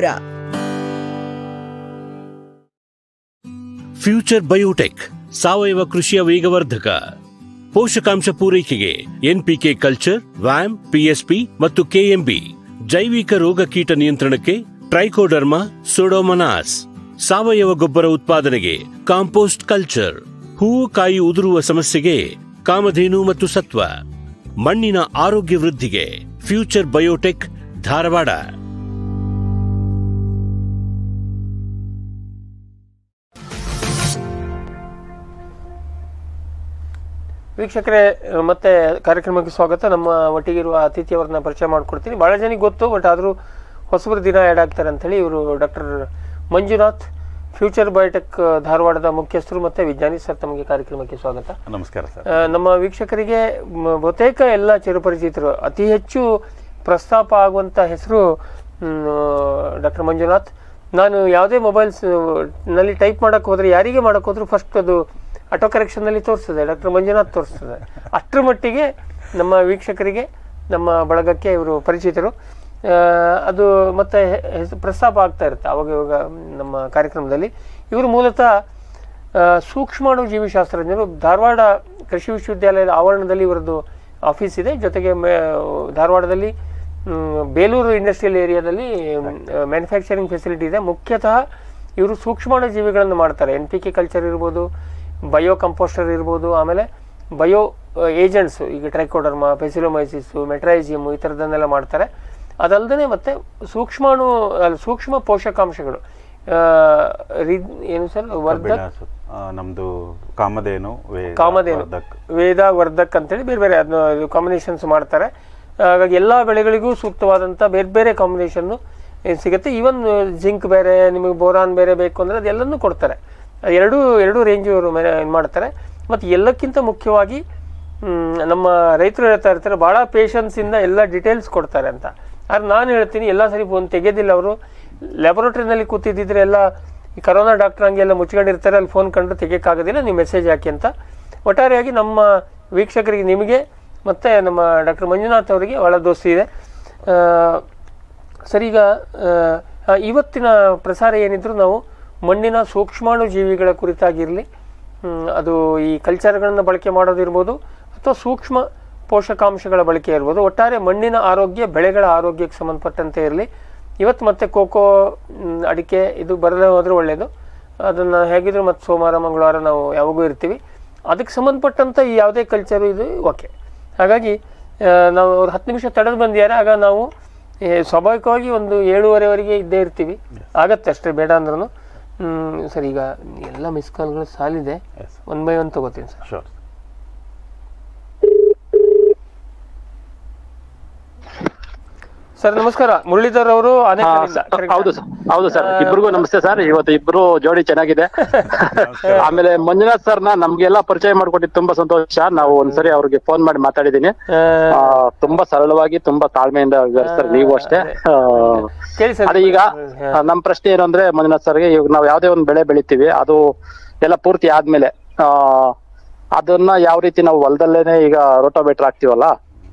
Future Biotech ಸಾವಯವ ಕೃಷಿಯ ವೇಗವರ್ಧಕ. ಪೋಷಕಾಂಶ ಪೂರೈಕೆಗೆ ಎನ್ಪಿಕೆ ಕಲ್ಚರ್, ವ್ಯಾಮ್, ಪಿಎಸ್ಪಿ ಮತ್ತು ಕೆಎಂಬಿ. ಜೈವಿಕ ರೋಗ ಕೀಟ ನಿಯಂತ್ರಣಕ್ಕೆ ಟ್ರೈಕೋಡರ್ಮಾ, ಸೂಡೋಮನಾಸ್. ಸಾವಯವ ಗೊಬ್ಬರ ಉತ್ಪಾದನೆಗೆ ಕಾಂಪೋಸ್ಟ್ ಕಲ್ಚರ್. ಹೂವು ಕಾಯಿ ಉದುರುವ ಸಮಸ್ಯೆಗೆ ಕಾಮಧೇನು ಮತ್ತು ಸತ್ವ. ಮಣ್ಣಿನ ಆರೋಗ್ಯ ವೃದ್ಧಿಗೆ ಫ್ಯೂಚರ್ ಬಯೋಟೆಕ್, ಧಾರವಾಡ. ವೀಕ್ಷಕರೇ, ಮತ್ತೆ ಕಾರ್ಯಕ್ರಮಕ್ಕೆ ಸ್ವಾಗತ. ನಮ್ಮ ಒಟ್ಟಿಗಿರುವ ಅತಿಥಿಯವರನ್ನ ಪರಿಚಯ ಮಾಡಿಕೊಡ್ತೀನಿ. ಭಾಳ ಜನಕ್ಕೆ ಗೊತ್ತು, ಬಟ್ ಆದರೂ ಹೊಸಬರು ದಿನ ಆ್ಯಡ್ ಆಗ್ತಾರೆ ಅಂಥೇಳಿ. ಇವರು ಡಾಕ್ಟರ್ ಮಂಜುನಾಥ್, ಫ್ಯೂಚರ್ ಬಯೋಟೆಕ್ ಧಾರವಾಡದ ಮುಖ್ಯಸ್ಥರು ಮತ್ತು ವಿಜ್ಞಾನಿ. ಸರ್, ತಮಗೆ ಕಾರ್ಯಕ್ರಮಕ್ಕೆ ಸ್ವಾಗತ. ನಮಸ್ಕಾರ ಸರ್. ನಮ್ಮ ವೀಕ್ಷಕರಿಗೆ ಬಹುತೇಕ ಎಲ್ಲ ಚಿರಪರಿಚಿತರು. ಅತಿ ಹೆಚ್ಚು ಪ್ರಸ್ತಾಪ ಆಗುವಂಥ ಹೆಸರು ಡಾಕ್ಟರ್ ಮಂಜುನಾಥ್. ನಾನು ಯಾವುದೇ ಮೊಬೈಲ್ಸ್ ನಲ್ಲಿ ಟೈಪ್ ಮಾಡೋಕ್ಕೆ ಹೋದರೆ, ಯಾರಿಗೆ ಮಾಡೋಕ್ಕೆ ಹೋದ್ರೂ ಫಸ್ಟ್ ಅದು ಆಟೋ ಕರೆಕ್ಷನ್ನಲ್ಲಿ ತೋರಿಸ್ತದೆ, ಡಾಕ್ಟರ್ ಮಂಜುನಾಥ್ ತೋರಿಸ್ತದೆ. ಅಷ್ಟರ ಮಟ್ಟಿಗೆ ನಮ್ಮ ವೀಕ್ಷಕರಿಗೆ, ನಮ್ಮ ಬಳಗಕ್ಕೆ ಇವರು ಪರಿಚಿತರು. ಅದು ಮತ್ತೆ ಪ್ರಸ್ತಾಪ ಆಗ್ತಾ ಇರುತ್ತೆ ಆವಾಗ ಇವಾಗ ನಮ್ಮ ಕಾರ್ಯಕ್ರಮದಲ್ಲಿ. ಇವರು ಮೂಲತಃ ಸೂಕ್ಷ್ಮಾಣು ಜೀವಿಶಾಸ್ತ್ರಜ್ಞರು. ಧಾರವಾಡ ಕೃಷಿ ವಿಶ್ವವಿದ್ಯಾಲಯದ ಆವರಣದಲ್ಲಿ ಇವರದ್ದು ಆಫೀಸ್ ಇದೆ. ಜೊತೆಗೆ ಧಾರವಾಡದಲ್ಲಿ ಬೇಲೂರು ಇಂಡಸ್ಟ್ರಿಯಲ್ ಏರಿಯಾದಲ್ಲಿ ಮ್ಯಾನುಫ್ಯಾಕ್ಚರಿಂಗ್ ಫೆಸಿಲಿಟಿ ಇದೆ. ಮುಖ್ಯತಃ ಇವರು ಸೂಕ್ಷ್ಮಾಣು ಜೀವಿಗಳನ್ನು ಮಾಡ್ತಾರೆ. ಎನ್ ಪಿ ಕೆ ಕಲ್ಚರ್ ಇರ್ಬೋದು, ಬಯೋ ಕಂಪೋಸ್ಟರ್ ಇರ್ಬೋದು, ಆಮೇಲೆ ಬಯೋ ಏಜೆಂಟ್ಸು, ಈಗ ಟ್ರೈಕೋಡರ್ಮಾ, ಪೆಸಿಲೋಮೈಸಿಸು, ಮೆಟ್ರೈಜಿಯಮು, ಈ ಥರದನ್ನೆಲ್ಲ ಮಾಡ್ತಾರೆ. ಅದಲ್ಲದೆ ಮತ್ತೆ ಸೂಕ್ಷ್ಮಾಣು ಸೂಕ್ಷ್ಮ ಪೋಷಕಾಂಶಗಳು ಏನು ಸರ್, ವರ್ಧಕ್, ನಮ್ದು ಕಾಮಧೇನು, ಕಾಮಧೇನು, ವೇದ, ವರ್ಧಕ್ ಅಂತೇಳಿ ಬೇರೆ ಬೇರೆ ಅದನ್ನ ಕಾಂಬಿನೇಷನ್ಸ್ ಮಾಡ್ತಾರೆ. ಹಾಗಾಗಿ ಎಲ್ಲ ಬೆಳೆಗಳಿಗೂ ಸೂಕ್ತವಾದಂಥ ಬೇರೆ ಬೇರೆ ಕಾಂಬಿನೇಷನ್ನು ಏನು ಸಿಗುತ್ತೆ. ಈವನ್ ಜಿಂಕ್ ಬೇರೆ, ನಿಮಗೆ ಬೋರಾನ್ ಬೇರೆ ಬೇಕು ಅಂದರೆ ಅದೆಲ್ಲನೂ ಕೊಡ್ತಾರೆ. ಎರಡೂ ಎರಡೂ ರೇಂಜು ಇವರು ಇದು ಮಾಡ್ತಾರೆ. ಮತ್ತು ಎಲ್ಲಕ್ಕಿಂತ ಮುಖ್ಯವಾಗಿ ನಮ್ಮ ರೈತರು ಹೇಳ್ತಾ ಇರ್ತಾರೆ, ಭಾಳ ಪೇಷನ್ಸಿಂದ ಎಲ್ಲ ಡೀಟೇಲ್ಸ್ ಕೊಡ್ತಾರೆ ಅಂತ. ಆದ್ರೆ ನಾನು ಹೇಳ್ತೀನಿ, ಎಲ್ಲ ಸರಿ ಫೋನ್ ತೆಗೆಯೋದಿಲ್ಲ ಅವರು. ಲ್ಯಾಬೊರೇಟ್ರಿನಲ್ಲಿ ಕೂತಿದ್ದಿದ್ರೆ ಎಲ್ಲ ಈ ಕರೋನಾ ಡಾಕ್ಟರ್ ಹಂಗೆ ಎಲ್ಲ ಮುಚ್ಕೊಂಡಿರ್ತಾರೆ, ಅಲ್ಲಿ ಫೋನ್ ಕಂಡ್ರೆ ತೆಗಿಯೋಕ್ಕಾಗೋದಿಲ್ಲ, ನೀವು ಮೆಸೇಜ್ ಹಾಕಿ ಅಂತ. ಒಟ್ಟಾರೆಯಾಗಿ ನಮ್ಮ ವೀಕ್ಷಕರಿಗೆ, ನಿಮಗೆ ಮತ್ತು ನಮ್ಮ ಡಾಕ್ಟರ್ ಮಂಜುನಾಥ್ ಅವರಿಗೆ ಭಾಳ ದೋಸ್ತಿ ಇದೆ. ಸರ್, ಈಗ ಇವತ್ತಿನ ಪ್ರಸಾರ ಏನಿದ್ರು ನಾವು ಮಣ್ಣಿನ ಸೂಕ್ಷ್ಮಾಣು ಜೀವಿಗಳ ಕುರಿತಾಗಿರಲಿ, ಅದು ಈ ಕಲ್ಚರ್ಗಳನ್ನು ಬಳಕೆ ಮಾಡೋದಿರ್ಬೋದು ಅಥವಾ ಸೂಕ್ಷ್ಮ ಪೋಷಕಾಂಶಗಳ ಬಳಕೆ ಇರ್ಬೋದು, ಒಟ್ಟಾರೆ ಮಣ್ಣಿನ ಆರೋಗ್ಯ, ಬೆಳೆಗಳ ಆರೋಗ್ಯಕ್ಕೆ ಸಂಬಂಧಪಟ್ಟಂತೆ ಇರಲಿ. ಇವತ್ತು ಮತ್ತೆ ಕೋಕೋ, ಅಡಿಕೆ ಇದು ಬರದೇ ಹೋದರೆ ಒಳ್ಳೆಯದು. ಅದನ್ನು ಹೇಗಿದ್ರು ಮತ್ತು ಸೋಮವಾರ ಮಂಗಳವಾರ ನಾವು ಯಾವಾಗೂ ಇರ್ತೀವಿ. ಅದಕ್ಕೆ ಸಂಬಂಧಪಟ್ಟಂಥ ಈ ಯಾವುದೇ ಕಲ್ಚರು ಇದು ಓಕೆ. ಹಾಗಾಗಿ ನಾವು ಅವ್ರು ಹತ್ತು ನಿಮಿಷ ತಡೆದು ಬಂದಿದ್ದಾರೆ, ಆಗ ನಾವು ಸ್ವಾಭಾವಿಕವಾಗಿ ಒಂದು ಏಳುವರೆವರೆಗೆ ಇದ್ದೇ ಇರ್ತೀವಿ, ಆಗತ್ತೆ ಅಷ್ಟೇ ಬೇಡ ಅಂದ್ರೂ. ಸರ್ ಈಗ ಎಲ್ಲ ಮಿಸ್ ಕಾಲ್ಗಳು ಸಾಲಿದೆ, ಒನ್ ಬೈ ಒನ್ ತಗೋತೀನಿ ಸರ್. ಶೋರ್. ಸರ್ ನಮಸ್ಕಾರ, ಮುರಳೀಧರ್ ಅವರು. ಹೌದು ಸರ್, ಹೌದು ಸರ್, ಇಬ್ರಿಗೂ ನಮಸ್ತೆ ಸರ್. ಇವತ್ತು ಇಬ್ರು ಜೋಡಿ ಚೆನ್ನಾಗಿದೆ. ಆಮೇಲೆ ಮಂಜುನಾಥ್ ಸರ್ ನ ನಮ್ಗೆಲ್ಲಾ ಪರಿಚಯ ಮಾಡ್ಕೊಟ್ಟಿದ್ದು ತುಂಬಾ ಸಂತೋಷ. ನಾವು ಒಂದ್ಸರಿ ಅವ್ರಿಗೆ ಫೋನ್ ಮಾಡಿ ಮಾತಾಡಿದೀನಿ. ತುಂಬಾ ಸರಳವಾಗಿ ತುಂಬಾ ತಾಳ್ಮೆಯಿಂದ ಸರ್, ನೀವು ಅಷ್ಟೇ. ಅದೇ ಈಗ ನಮ್ ಪ್ರಶ್ನೆ ಏನು ಅಂದ್ರೆ ಮಂಜುನಾಥ್ ಸರ್ಗೆ, ಈಗ ನಾವು ಯಾವ್ದೇ ಒಂದು ಬೆಳೆ ಬೆಳಿತೀವಿ, ಅದು ಎಲ್ಲ ಪೂರ್ತಿ ಆದ್ಮೇಲೆ ಆ ಅದನ್ನ ಯಾವ ರೀತಿ ನಾವು ಹೊಲದಲ್ಲೇನೆ ಈಗ ರೋಟೋವೇಟರ್ ಹಾಕ್ತಿವಲ್ಲ,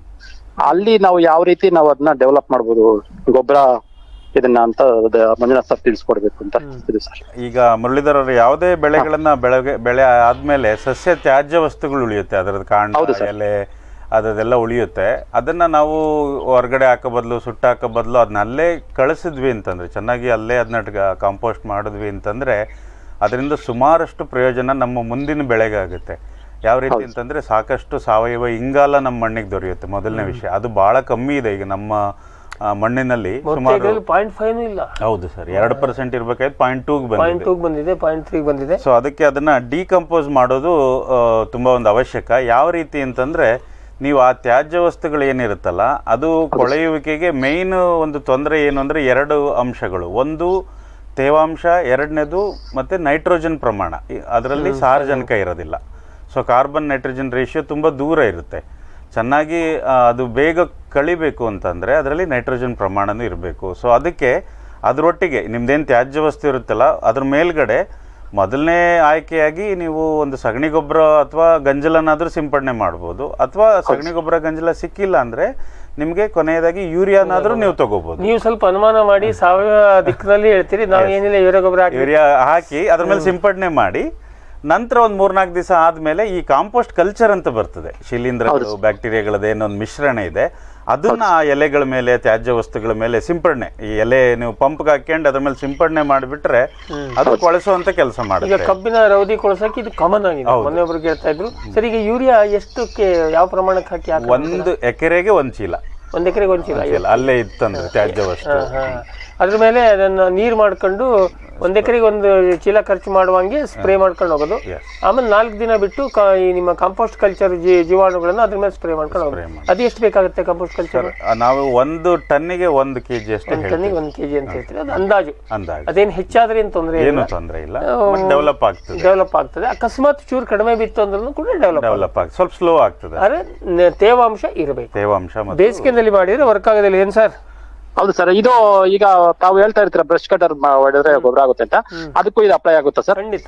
ಅಲ್ಲಿ ನಾವು ಯಾವ ರೀತಿ ನಾವು ಅದನ್ನ ಡೆವಲಪ್ ಮಾಡ್ಬೋದು ಗೊಬ್ಬರ ಇದನ್ನ ಅಂತ ಮಂಜುನಾಥ್ ಸರ್ ತಿಳಿಸ್ಕೊಡ್ಬೇಕು ಅಂತ ಇದೆ ಸರ್. ಈಗ ಮುರಳೀಧರ್ ಅವರು ಯಾವುದೇ ಬೆಳೆಗಳನ್ನ ಬೆಳೆಗೆ ಬೆಳೆ ಆದ್ಮೇಲೆ ಸಸ್ಯ ತ್ಯಾಜ್ಯ ವಸ್ತುಗಳು ಉಳಿಯುತ್ತೆ, ಅದರದ್ದು ಕಾಂಡ, ಎಲೆ, ಅದೆಲ್ಲ ಉಳಿಯುತ್ತೆ. ಅದನ್ನ ನಾವು ಹೊರಗಡೆ ಹಾಕೋ ಬದಲು, ಸುಟ್ಟ ಹಾಕೋ ಬದಲು ಅದನ್ನ ಅಲ್ಲೇ ಕಳಿಸಿದ್ವಿ ಅಂತಂದ್ರೆ, ಚೆನ್ನಾಗಿ ಅಲ್ಲೇ ಅದನ್ನ ಕಾಂಪೋಸ್ಟ್ ಮಾಡಿದ್ವಿ ಅಂತಂದ್ರೆ ಅದರಿಂದ ಸುಮಾರಷ್ಟು ಪ್ರಯೋಜನ ನಮ್ಮ ಮುಂದಿನ ಬೆಳೆಗೆ ಆಗುತ್ತೆ. ಯಾವ ರೀತಿ ಅಂತಂದ್ರೆ ಸಾಕಷ್ಟು ಸಾವಯವ ಇಂಗಾಲ ನಮ್ಮ ಮಣ್ಣಿಗೆ ದೊರೆಯುತ್ತೆ. ಮೊದಲನೇ ವಿಷಯ, ಅದು ಬಹಳ ಕಮ್ಮಿ ಇದೆ ಈಗ ನಮ್ಮ ಮಣ್ಣಿನಲ್ಲಿ. ಸುಮಾರು ಪಾಯಿಂಟ್ ಫೈವ್ ಇಲ್ಲ. ಹೌದು ಸರ್, ಎರಡು ಪರ್ಸೆಂಟ್ ಇರ್ಬೇಕಾಯ್ತು, ಪಾಯಿಂಟ್ ಟೂ ಬಂದಿದೆ, ಪಾಯಿಂಟ್ ತ್ರೀ ಬಂದಿದೆ. ಸೊ ಅದಕ್ಕೆ ಅದನ್ನ ಡಿಕಂಪೋಸ್ ಮಾಡೋದು ತುಂಬಾ ಒಂದು ಅವಶ್ಯಕ. ಯಾವ ರೀತಿ ಅಂತಂದ್ರೆ, ನೀವು ಆ ತ್ಯಾಜ್ಯ ವಸ್ತುಗಳು ಏನಿರುತ್ತಲ್ಲ, ಅದು ಕೊಳೆಯುವಿಕೆಗೆ ಮೇಯ್ನ್ ಒಂದು ತೊಂದರೆ ಏನು ಅಂದ್ರೆ ಎರಡು ಅಂಶಗಳು. ಒಂದು ತೇವಾಂಶ, ಎರಡನೇದು ಮತ್ತೆ ನೈಟ್ರೋಜನ್ ಪ್ರಮಾಣ. ಅದರಲ್ಲಿ ಸಾರಜನಕ ಇರೋದಿಲ್ಲ. ಸೊ ಕಾರ್ಬನ್ ನೈಟ್ರೋಜನ್ ರೇಷಿಯೋ ತುಂಬ ದೂರ ಇರುತ್ತೆ. ಚೆನ್ನಾಗಿ ಅದು ಬೇಗ ಕಳಿಬೇಕು ಅಂತಂದರೆ ಅದರಲ್ಲಿ ನೈಟ್ರೋಜನ್ ಪ್ರಮಾಣನೂ ಇರಬೇಕು. ಸೊ ಅದಕ್ಕೆ ಅದರೊಟ್ಟಿಗೆ ನಿಮ್ದೇನು ತ್ಯಾಜ್ಯ ವಸ್ತು ಇರುತ್ತಲ್ಲ, ಅದ್ರ ಮೇಲ್ಗಡೆ ಮೊದಲನೇ ಆಯ್ಕೆಯಾಗಿ ನೀವು ಒಂದು ಸಗಣಿ ಗೊಬ್ಬರ ಅಥವಾ ಗಂಜಲನ್ನಾದರೂ ಸಿಂಪಡಣೆ ಮಾಡ್ಬೋದು. ಅಥವಾ ಸಗಣಿ ಗೊಬ್ಬರ ಗಂಜಲ ಸಿಕ್ಕಿಲ್ಲ ಅಂದರೆ ನಿಮಗೆ ಕೊನೆಯದಾಗಿ ಯೂರಿಯಾನಾದರೂ ನೀವು ತಗೋಬಹುದು. ನೀವು ಸ್ವಲ್ಪ ಅನುಮಾನ ಮಾಡಿ ಸಾವಯವ ದಿಕ್ಕಿನಲ್ಲಿ ಹೇಳ್ತೀರಿ, ನಾವು ಏನಿಲ್ಲ ಯೂರಿಯಾ ಗೊಬ್ಬರ ಯೂರಿಯಾ ಹಾಕಿ ಅದ್ರ ಮೇಲೆ ಸಿಂಪಡಣೆ ಮಾಡಿ, ನಂತರ ಒಂದು ಮೂರ್ನಾಲ್ಕು ದಿವಸ ಆದ್ಮೇಲೆ ಈ ಕಾಂಪೋಸ್ಟ್ ಕಲ್ಚರ್ ಅಂತ ಬರ್ತದೆ. ಶಿಲೀಂಧ್ರಗಳು, ಬ್ಯಾಕ್ಟೀರಿಯಾಗಳದ್ದು ಏನೊಂದು ಮಿಶ್ರಣ ಇದೆ, ಅದನ್ನ ಆ ಎಲೆಗಳ ಮೇಲೆ, ತ್ಯಾಜ್ಯ ವಸ್ತುಗಳ ಮೇಲೆ ಸಿಂಪಡಣೆ, ಈ ಎಲೆ ನೀವು ಪಂಪ್ಗೆ ಹಾಕೊಂಡು ಅದ್ರ ಮೇಲೆ ಸಿಂಪಡಣೆ ಮಾಡಿಬಿಟ್ರೆ ಅದು ಕೊಳೆಸುವಂತ ಕೆಲಸ ಮಾಡುತ್ತೆ. ಈಗ ಕಬ್ಬಿನ ರೌದಿ ಕೊಳಸಕ್ಕೆ ಇದು ಕಾಮನ್ ಆಗಿದೆ. ಮೊನ್ನೆ ಒಬ್ರು ಹೇಳ್ತಾ ಇದ್ರು. ಸರ್ ಈಗ ಯೂರಿಯಾ ಎಷ್ಟಕ್ಕೆ ಯಾವ ಪ್ರಮಾಣಕ್ಕೆ ಹಾಕಿ? ಒಂದು ಎಕರೆಗೆ ಒಂದ್ ಚೀಲ. ಒಂದ್ ಎಕರೆಗೆ ಒಂದ್ ಚೀಲ ಅಲ್ಲೇ ಇತ್ತಂದ್ರೆ ತ್ಯಾಜ್ಯ ವಸ್ತು, ಅದ್ರ ಮೇಲೆ ಅದನ್ನ ನೀರ್ ಮಾಡ್ಕೊಂಡು ಒಂದ್ ಎಕರೆಗೆ ಒಂದು ಚೀಲ ಖರ್ಚು ಮಾಡುವಂಗೆ ಸ್ಪ್ರೇ ಮಾಡ್ಕೊಂಡು ಹೋಗೋದು. ಆಮೇಲೆ ನಾಲ್ಕು ದಿನ ಬಿಟ್ಟು ಈ ನಿಮ್ಮ ಕಾಂಪೋಸ್ಟ್ ಕಲ್ಚರ್ ಜೀವಾಣುಗಳನ್ನ ಅದ್ರ ಮೇಲೆ ಸ್ಪ್ರೇ ಮಾಡ್ಕೊಂಡು ಹೋಗೋದು. ಅದು ಎಷ್ಟು ಬೇಕಾಗುತ್ತೆ ಕಾಂಪೋಸ್ಟ್ ಕಲ್ಚರ್? ನಾವು ಒಂದು ಟನ್ನಿಗೆ ಒಂದು ಕೆಜಿ ಅಷ್ಟೇ. ಟನ್ನಿಗೆ ಒಂದು ಕೆಜಿ ಅಂತ ಹೇಳ್ತೀವಿ. ಅದು ಅಂದಾಜು. ಅಂದಾಜು ಅದೇನು ಹೆಚ್ಚಾದ್ರೆ ಏನು ತೊಂದರೆ ಏನು ತೊಂದರೆ ಇಲ್ಲ, ಡೆವಲಪ್ ಆಗ್ತದೆ. ಡೆವಲಪ್ ಆಗ್ತದೆ. ಅಕಸ್ಮಾತ್ ಚೂರು ಕಡಿಮೆ ಬಿತ್ತು ಅಂದ್ರೂ ಕೂಡ ಡೆವಲಪ್ ಡೆವಲಪ್ ಆಗ್ತದೆ. ಸ್ವಲ್ಪ ಸ್ಲೋ ಆಗ್ತದೆ. ಆದ್ರೆ ತೇವಾಂಶ ಇರಬೇಕು. ತೇವಾಂಶ ಬೇಸಿಗೆನಲ್ಲಿ ಮಾಡಿದ್ರೆ ವರ್ಕ್ ಆಗೋದಿಲ್ಲ. ಏನ್ ಸರ್? ಹೌದು ಸರ್, ಇದು ಈಗ ತಾವು ಹೇಳ್ತಾ ಇರ್ತೀರ ಬ್ರಷ್ ಕಟರ್ ಹೊಡೆದ್ರೆ ಗೊಬ್ಬರ ಆಗುತ್ತೆ ಅಂತ, ಅದಕ್ಕೂ ಇದು ಅಪ್ಲೈ ಆಗುತ್ತಾ ಸರ್? ಖಂಡಿತ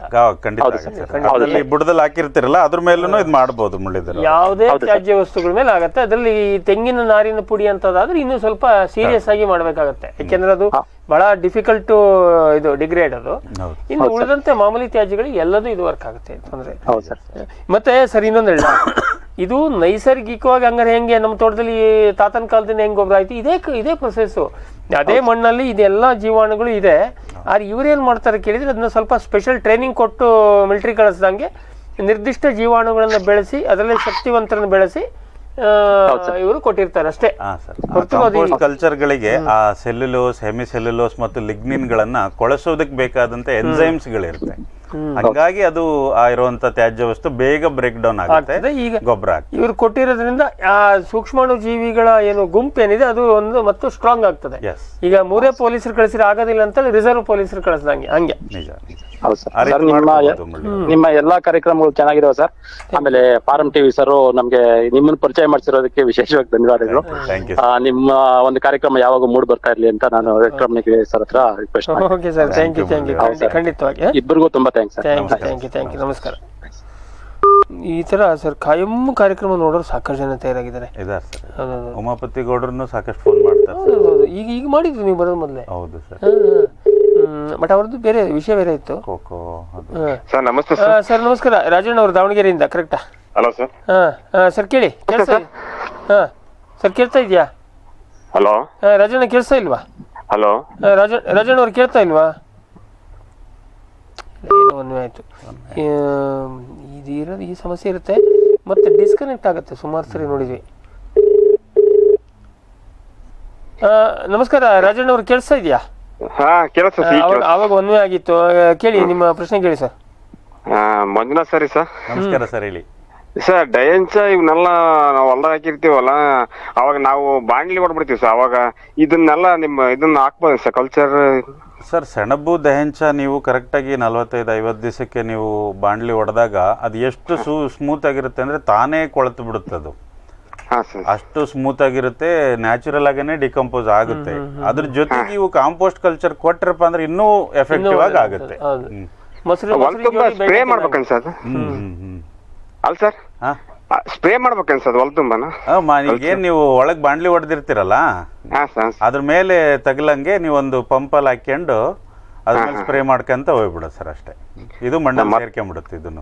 ಖಂಡಿತ. ಬುಡದಲ್ಲಿ ಹಾಕಿರ್ತಿರಲ್ಲ ಅದ್ರ ಮೇಲೂ ಇದು ಮಾಡಬಹುದು. ಮುಳ್ಳಿದ್ರೆ ಯಾವುದೇ ತ್ಯಾಜ್ಯ ವಸ್ತುಗಳ ಮೇಲೆ ಆಗುತ್ತೆ. ಅದರಲ್ಲಿ ತೆಂಗಿನ ನಾರಿನ ಪುಡಿ ಅಂತದಾದ್ರೆ ಇನ್ನೂ ಸ್ವಲ್ಪ ಸೀರಿಯಸ್ ಆಗಿ ಮಾಡ್ಬೇಕಾಗತ್ತೆ. ಯಾಕೆಂದ್ರೆ ಅದು ಬಹಳ ಡಿಫಿಕಲ್ಟ್ ಇದು ಡಿಗ್ರೇಡ್ ಅದು. ಇನ್ನು ಉಳಿದಂತೆ ಮಾಮೂಲಿ ತ್ಯಾಜ್ಯಗಳಿಗೆ ಎಲ್ಲದೂ ಇದು ವರ್ಕ್ ಆಗುತ್ತೆ ತೊಂದ್ರೆ. ಮತ್ತೆ ಸರ್ ಇನ್ನೊಂದು ಹೇಳ, ಇದು ನೈಸರ್ಗಿಕವಾಗಿ ಹಂಗಾರೆ ಹೆಂಗೆ ನಮ್ಮ ತೋಟದಲ್ಲಿ ತಾತನ ಕಾಲದಿಂದ ಹೆಂಗ್ ಗೊಬ್ಬರ ಆಯ್ತು, ಇದೇ ಇದೇ ಪ್ರೊಸೆಸ್. ಅದೇ ಮಣ್ಣಲ್ಲಿ ಇದೆಲ್ಲ ಜೀವಾಣುಗಳು ಇದೆ. ಆದ್ರೆ ಇವ್ರು ಏನ್ ಮಾಡ್ತಾರೆ ಕೇಳಿದ್ರೆ, ಅದನ್ನ ಸ್ವಲ್ಪ ಸ್ಪೆಷಲ್ ಟ್ರೈನಿಂಗ್ ಕೊಟ್ಟು ಮಿಲಿಟರಿ ಕಳಿಸ್ದಂಗೆ ನಿರ್ದಿಷ್ಟ ಜೀವಾಣುಗಳನ್ನ ಬೆಳೆಸಿ ಅದರಲ್ಲಿ ಶಕ್ತಿವಂತರನ್ನು ಬೆಳೆಸಿ ಇವರು ಕೊಟ್ಟಿರ್ತಾರೆ ಅಷ್ಟೇ. ಕಲ್ಚರ್ ಗಳಿಗೆ ಆ ಸೆಲ್ಯುಲೋಸ್, ಹೆಮಿ ಸೆಲ್ಯುಲೋಸ್ ಮತ್ತು ಲಿಗ್ನಿನ್ ಗಳನ್ನ ಕೊಳೆಸೋದಕ್ಕೆ ಬೇಕಾದಂತ ಎನ್ಸೈಮ್ಸ್ ಗಳಿರುತ್ತೆ. ಹಂಗಾಗಿ ಅದು ಆ ಇರುವಂತ ತ್ಯಾಜ್ಯ ವಸ್ತು ಬೇಗ ಬ್ರೇಕ್ ಡೌನ್ ಆಗುತ್ತೆ. ಈಗ ಗೊಬ್ಬರ ಇವ್ರು ಕೊಟ್ಟಿರೋದ್ರಿಂದ ಆ ಸೂಕ್ಷ್ಮಾಣು ಜೀವಿಗಳ ಏನು ಗುಂಪು ಏನಿದೆ ಅದು ಒಂದು ಮತ್ತು ಸ್ಟ್ರಾಂಗ್ ಆಗ್ತದೆ. ಈಗ ಮೂರೇ ಪೊಲೀಸರು ಕಳಿಸಿದ್ರೆ ಆಗೋದಿಲ್ಲ ಅಂತ ರಿಸರ್ವ್ ಪೊಲೀಸರು ಕಳಿಸ್ದಂಗೆ ಹಂಗೆ. ನಿಜ ನಿಮ್ಮ ಎಲ್ಲಾ ಕಾರ್ಯಕ್ರಮಗಳು ಚೆನ್ನಾಗಿದಾವ ಸರ್. ಆಮೇಲೆ ಫಾರಂ ಟಿವಿ ಸರ್ ನಮ್ಗೆ ನಿಮ್ಮನ್ನ ಪರಿಚಯ ಮಾಡಿಸಿರೋದಕ್ಕೆ ವಿಶೇಷವಾಗಿ ಧನ್ಯವಾದಗಳು. ನಿಮ್ಮ ಒಂದು ಕಾರ್ಯಕ್ರಮ ಯಾವಾಗ ಮೂಡ್ ಬರ್ತಾ ಇರ್ಲಿ ಅಂತ ನಾನು ಎಲೆಕ್ಟ್ರಾನಿಕ್ ಸರ್ ಹತ್ರ ರಿಕ್ವೆಸ್ಟ್ ಖಂಡಿತವಾಗಿ. ಇಬ್ಬರಿಗೂ ತುಂಬಾ thanks sir. Thank you thank you ನಮಸ್ಕಾರ. ಈ ತರ ಸರ್ ಕಾಯಂ ಕಾರ್ಯಕ್ರಮ ನೋಡೋರು ಸಾಕಷ್ಟು ಜನ ತಯಾರಾಗಿದ್ದಾರೆ. ಉಮಾಪತಿ ಗೌಡ್ರನ್ನು ಸಾಕಷ್ಟು ಫೋನ್ ಮಾಡ್ತಾರೆ. ಈಗ ಈಗ ಮಾಡಿದ್ರು ನೀವು ಬರೋದು ಮೊದಲೇ? ಹೌದು ಸರ್. ಬಟ್ ಅವ್ರದ್ದು ಬೇರೆ ವಿಷಯ ಬೇರೆ ಇತ್ತು. ಸರ್ ನಮಸ್ತೆ ಸರ್. ನಮಸ್ಕಾರ. ರಾಜಣ್ಣ ಅವರು ದಾವಣಗೆರೆಯಿಂದ, ಕರೆಕ್ಟಾ? Hello sir. ಹಾ ಸರ್ ಕೇಳಿ. ಕೇಳಿಸ್ತಾ? ಹಾ ಸರ್ ಕೇಳ್ತಾ ಇದೆಯಾ? ಹಲೋ ರಾಜಣ್ಣ ಕೇಳಿಸ್ತಾ ಇಲ್ವಾ? ಹಲೋ ರಾಜ ರಾಜಣ್ಣ ಅವ್ರು ಕೇಳ್ತಾ ಇಲ್ವಾ? ಏನೋ ಒಂದು ಆಯ್ತು. ಇದು ಇರೋದು ಈ ಸಮಸ್ಯೆ ಇರುತ್ತೆ ಮತ್ತೆ ಡಿಸ್ಕನೆಕ್ಟ್ ಆಗುತ್ತೆ ಸುಮಾರು ಸರಿ ನೋಡಿದ್ವಿ. ನಮಸ್ಕಾರ ರಾಜಣ್ಣ ಅವ್ರು, ಕೇಳಿಸ್ತಾ ಇದೆಯಾ? ಹಾ ಕೆಲಸ ಆವಾಗ ಒಂದೇ ಆಗಿತ್ತು, ಕೇಳಿ ನಿಮ್ಮ ಪ್ರಶ್ನೆ ಕೇಳಿ ಸರ್. ಮಂಜುನಾಥ್ ಸರಿ ಸರ್. ನಮಸ್ಕಾರ ಸರ್, ಹೇಳಿ ಸರ್. ಡಯಂಚ ಇವನ್ನೆಲ್ಲ ನಾವು ಹೊಲ್ದಾಗ ಹಾಕಿರ್ತೀವಲ್ಲ, ಅವಾಗ ನಾವು ಬಾಂಡ್ಲಿ ಹೊಡ್ಬಿಡ್ತೀವಿ ಸರ್. ಅವಾಗ ಇದನ್ನೆಲ್ಲ ನಿಮ್ಮ ಇದನ್ನ ಹಾಕ್ಬೋದು ಸರ್ ಕಲ್ಚರ್? ಸರ್ ಸೆಣಬು ದಹೆಂಚ ನೀವು ಕರೆಕ್ಟಾಗಿ ನಲ್ವತ್ತೈದು ಐವತ್ತು ದಿವಸಕ್ಕೆ ನೀವು ಬಾಂಡ್ಲಿ ಹೊಡೆದಾಗ ಅದು ಎಷ್ಟು ಸೂ ಸ್ಮೂತ್ ಆಗಿರುತ್ತೆ ಅಂದರೆ ತಾನೇ ಕೊಳೆತು ಬಿಡುತ್ತೆ. ಅದು ಅಷ್ಟು ಸ್ಮೂತ್ ಆಗಿರುತ್ತೆ, ನ್ಯಾಚುರಲ್ ಆಗೇನೆ ಡಿಕಂಪೋಸ್ ಆಗುತ್ತೆ. ಅದ್ರ ಜೊತೆಗೆ ನೀವು ಕಾಂಪೋಸ್ಟ್ ಕಲ್ಚರ್ ಕೊಟ್ರಪ್ಪ ಅಂದ್ರೆ ಇನ್ನೂ ಎಫೆಕ್ಟಿವ್ ಆಗಿ ಆಗುತ್ತೆ. ಸ್ಪ್ರೇ ಮಾಡ್ಬೇಕನ್ ಸರ್? ಅಲ್ಲ ಸರ್, ಸ್ಪ್ರೇ ಮಾಡ್ಬೇಕನ್ ಸರ್ ಹೊಲ ತುಂಬಾನ? ಏನ್ ನೀವು ಒಳಗ್ ಬಾಂಡ್ಲಿ ಹೊಡೆದಿರ್ತೀರಲ್ಲ, ಅದ್ರ ಮೇಲೆ ತಗಲಂಗೆ ನೀವೊಂದು ಪಂಪಲ್ಲಿ ಹಾಕೊಂಡು ಅದ್ರ ಮೇಲೆ ಸ್ಪ್ರೇ ಮಾಡ್ಕೊಂತ ಹೋಗ್ಬಿಡ ಸರ್, ಅಷ್ಟೇ. ಇದು ಮಣ್ಣಲ್ಲಿ ಸೇರ್ಕೊಂಡ್ಬಿಡುತ್ತೆ ಇದನ್ನು.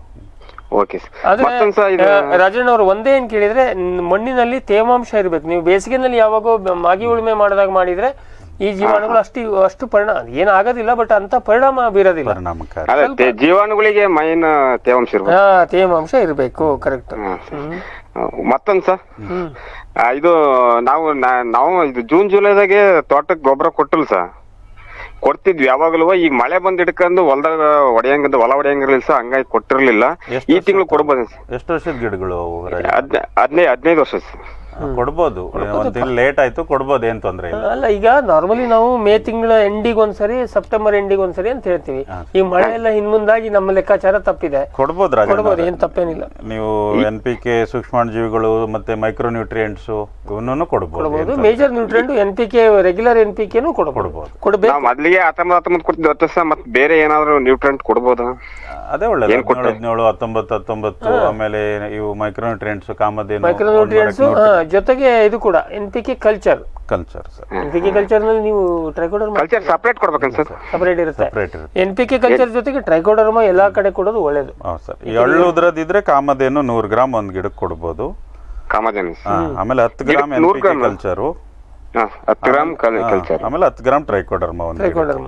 ರಾಜಣ್ಣ ಅವರು ಒಂದೇ ಏನ್ ಕೇಳಿದ್ರೆ, ಮಣ್ಣಿನಲ್ಲಿ ತೇವಾಂಶ ಇರ್ಬೇಕು. ನೀವು ಬೇಸಿಗೆನಲ್ಲಿ ಯಾವಾಗೋ ಮಾಗಿ ಉಳುಮೆ ಮಾಡಿದಾಗ ಮಾಡಿದ್ರೆ ಈ ಜೀವಾಣುಗಳು ಅಷ್ಟು ಅಷ್ಟು ಪರಿಣಾಮ ಏನಾಗೋದಿಲ್ಲ, ಬಟ್ ಅಂತ ಪರಿಣಾಮ ಬೀರೋದಿಲ್ಲ. ಜೀವಾಣುಗಳಿಗೆ ಮೈನ್ ತೇವಾಂಶ ಇರ್ಬೇಕು. ಹಾ, ತೇವಾಂಶ ಇರ್ಬೇಕು, ಕರೆಕ್ಟ್. ಮತ್ತೊಂದ್ ಸರ್, ಇದು ನಾವು ನಾವು ಇದು ಜೂನ್ ಜುಲೈದಾಗೆ ತೋಟಕ್ಕೆ ಗೊಬ್ಬರ ಕೊಟ್ಟಲ್ ಸರ್, ಕೊಡ್ತಿದ್ವಿ ಯಾವಾಗಲೂ. ಈಗ ಮಳೆ ಬಂದ್ ಹಿಡ್ಕೊಂಡು ಹೊಲದಾಗ ಹೊಡೆಯಂಗ ಹೊಲ ಹೊಡೆಯಂಗಿರ್ಲಿಲ್ಲ ಸರ್, ಹಂಗಾಗಿ ಕೊಟ್ಟಿರ್ಲಿಲ್ಲ. ಈ ತಿಂಗಳು ಕೊಡ್ಬೋದು. ಎಷ್ಟು ವರ್ಷದ ಗಿಡಗಳು? ಹದಿನೈದು ಹದಿನೈದು ವರ್ಷ ಕೊಡ್ಬೋದು. ಒಂದ್ ತಿಂಗಳು ಲೇಟ್ ಆಯ್ತು, ಕೊಡ್ಬೋದು, ಏನ್ ತೊಂದ್ರೆ ಇಲ್ಲ. ಅಲ್ಲ, ಈಗ ನಾರ್ಮಲಿ ನಾವು ಮೇ ತಿಂಗಳ ಎಂಡಿಗೆ ಒಂದ್ಸರಿ, ಸೆಪ್ಟೆಂಬರ್ ಎಂಡಿಗೆ ಒಂದ್ಸರಿ ಅಂತ ಹೇಳ್ತೀವಿ. ಈ ಮಳೆ ಎಲ್ಲ ಹಿಂದ್ಮುಂದಾಗಿ ನಮ್ಮ ಲೆಕ್ಕಾಚಾರ ತಪ್ಪಿದೆ. ಕೊಡ್ಬೋದು, ಕೊಡ್ಬೋದು, ಏನ್ ತಪ್ಪೇನಿಲ್ಲ. ನೀವು ಎನ್ ಪಿ ಕೆ, ಸೂಕ್ಷ್ಮಾಣುಜೀವಿಗಳು ಮತ್ತೆ ಮೈಕ್ರೋ ನ್ಯೂಟ್ರಿಯೆಂಟ್ಸ್ ಇವನ್ನೂ ಕೊಡ್ಬೋದು. Major nutrient N P K, regular N P ಕೆನೂ ಕೊಡ್ಬೋದು. ಕೊಡ್ಬೇಕು. ಮೊದಲಿಗೆ ಹತ್ತೊಂಬತ್ತು ಹತ್ತೊಂಬತ್ತು ಕೊಡ್ತಿದ್ವಿ, ಮತ್ತೆ ಬೇರೆ ಏನಾದ್ರು ನ್ಯೂಟ್ರಿಯೆಂಟ್ ಕೊಡ್ಬೋದು? ಅದೇ ಒಳ್ಳೆ ಹದಿನೇಳು ಹತ್ತೊಂಬತ್ತು ಹತ್ತೊಂಬತ್ತು ಆಮೇಲೆ ಇವು micro nutrients, Kamadhenu, micro nutrients ಜೊತೆಗೆ ಇದು ಕೂಡ N P K culture. Culture N P K culture ನಲ್ಲಿ ನೀವು ಟ್ರೈಕೋಡರ್ಮಾ ಕಲ್ಚರ್ ಸಪರೇಟ್ ಕೊಡ್ಬೇಕಂತ ಸರ್? ಸಪರೇಟ್ ಇರುತ್ತೆ. ಎನ್ ಪಿ ಕೆ ಕಲ್ಚರ್ ಜೊತೆಗೆ ಟ್ರೈಕೋಡರ್ಮಾ ಎಲ್ಲಾ ಕಡೆ ಕೊಡೋದು ಒಳ್ಳೇದು. ಎಳ್ಳು ಉದ್ರದಿದ್ರೆ ಕಾಮಧೇನು ನೂರು ಗ್ರಾಮ್ ಒಂದ್ ಗಿಡಕ್ಕೆ ಕೊಡ್ಬೋದು. ಕಾಮಧೇನು ಆಮೇಲೆ ಹತ್ತು gram N P K culture, ಹತ್ತು ಗ್ರಾಮ್ ಕಲ್ಚರ್, ಆಮೇಲೆ ಹತ್ತು ಗ್ರಾಮ್ ಟ್ರೈಕೋಡರ್ಮಾ. ಒಂದು ಟ್ರೈಕೋಡರ್ಮಾ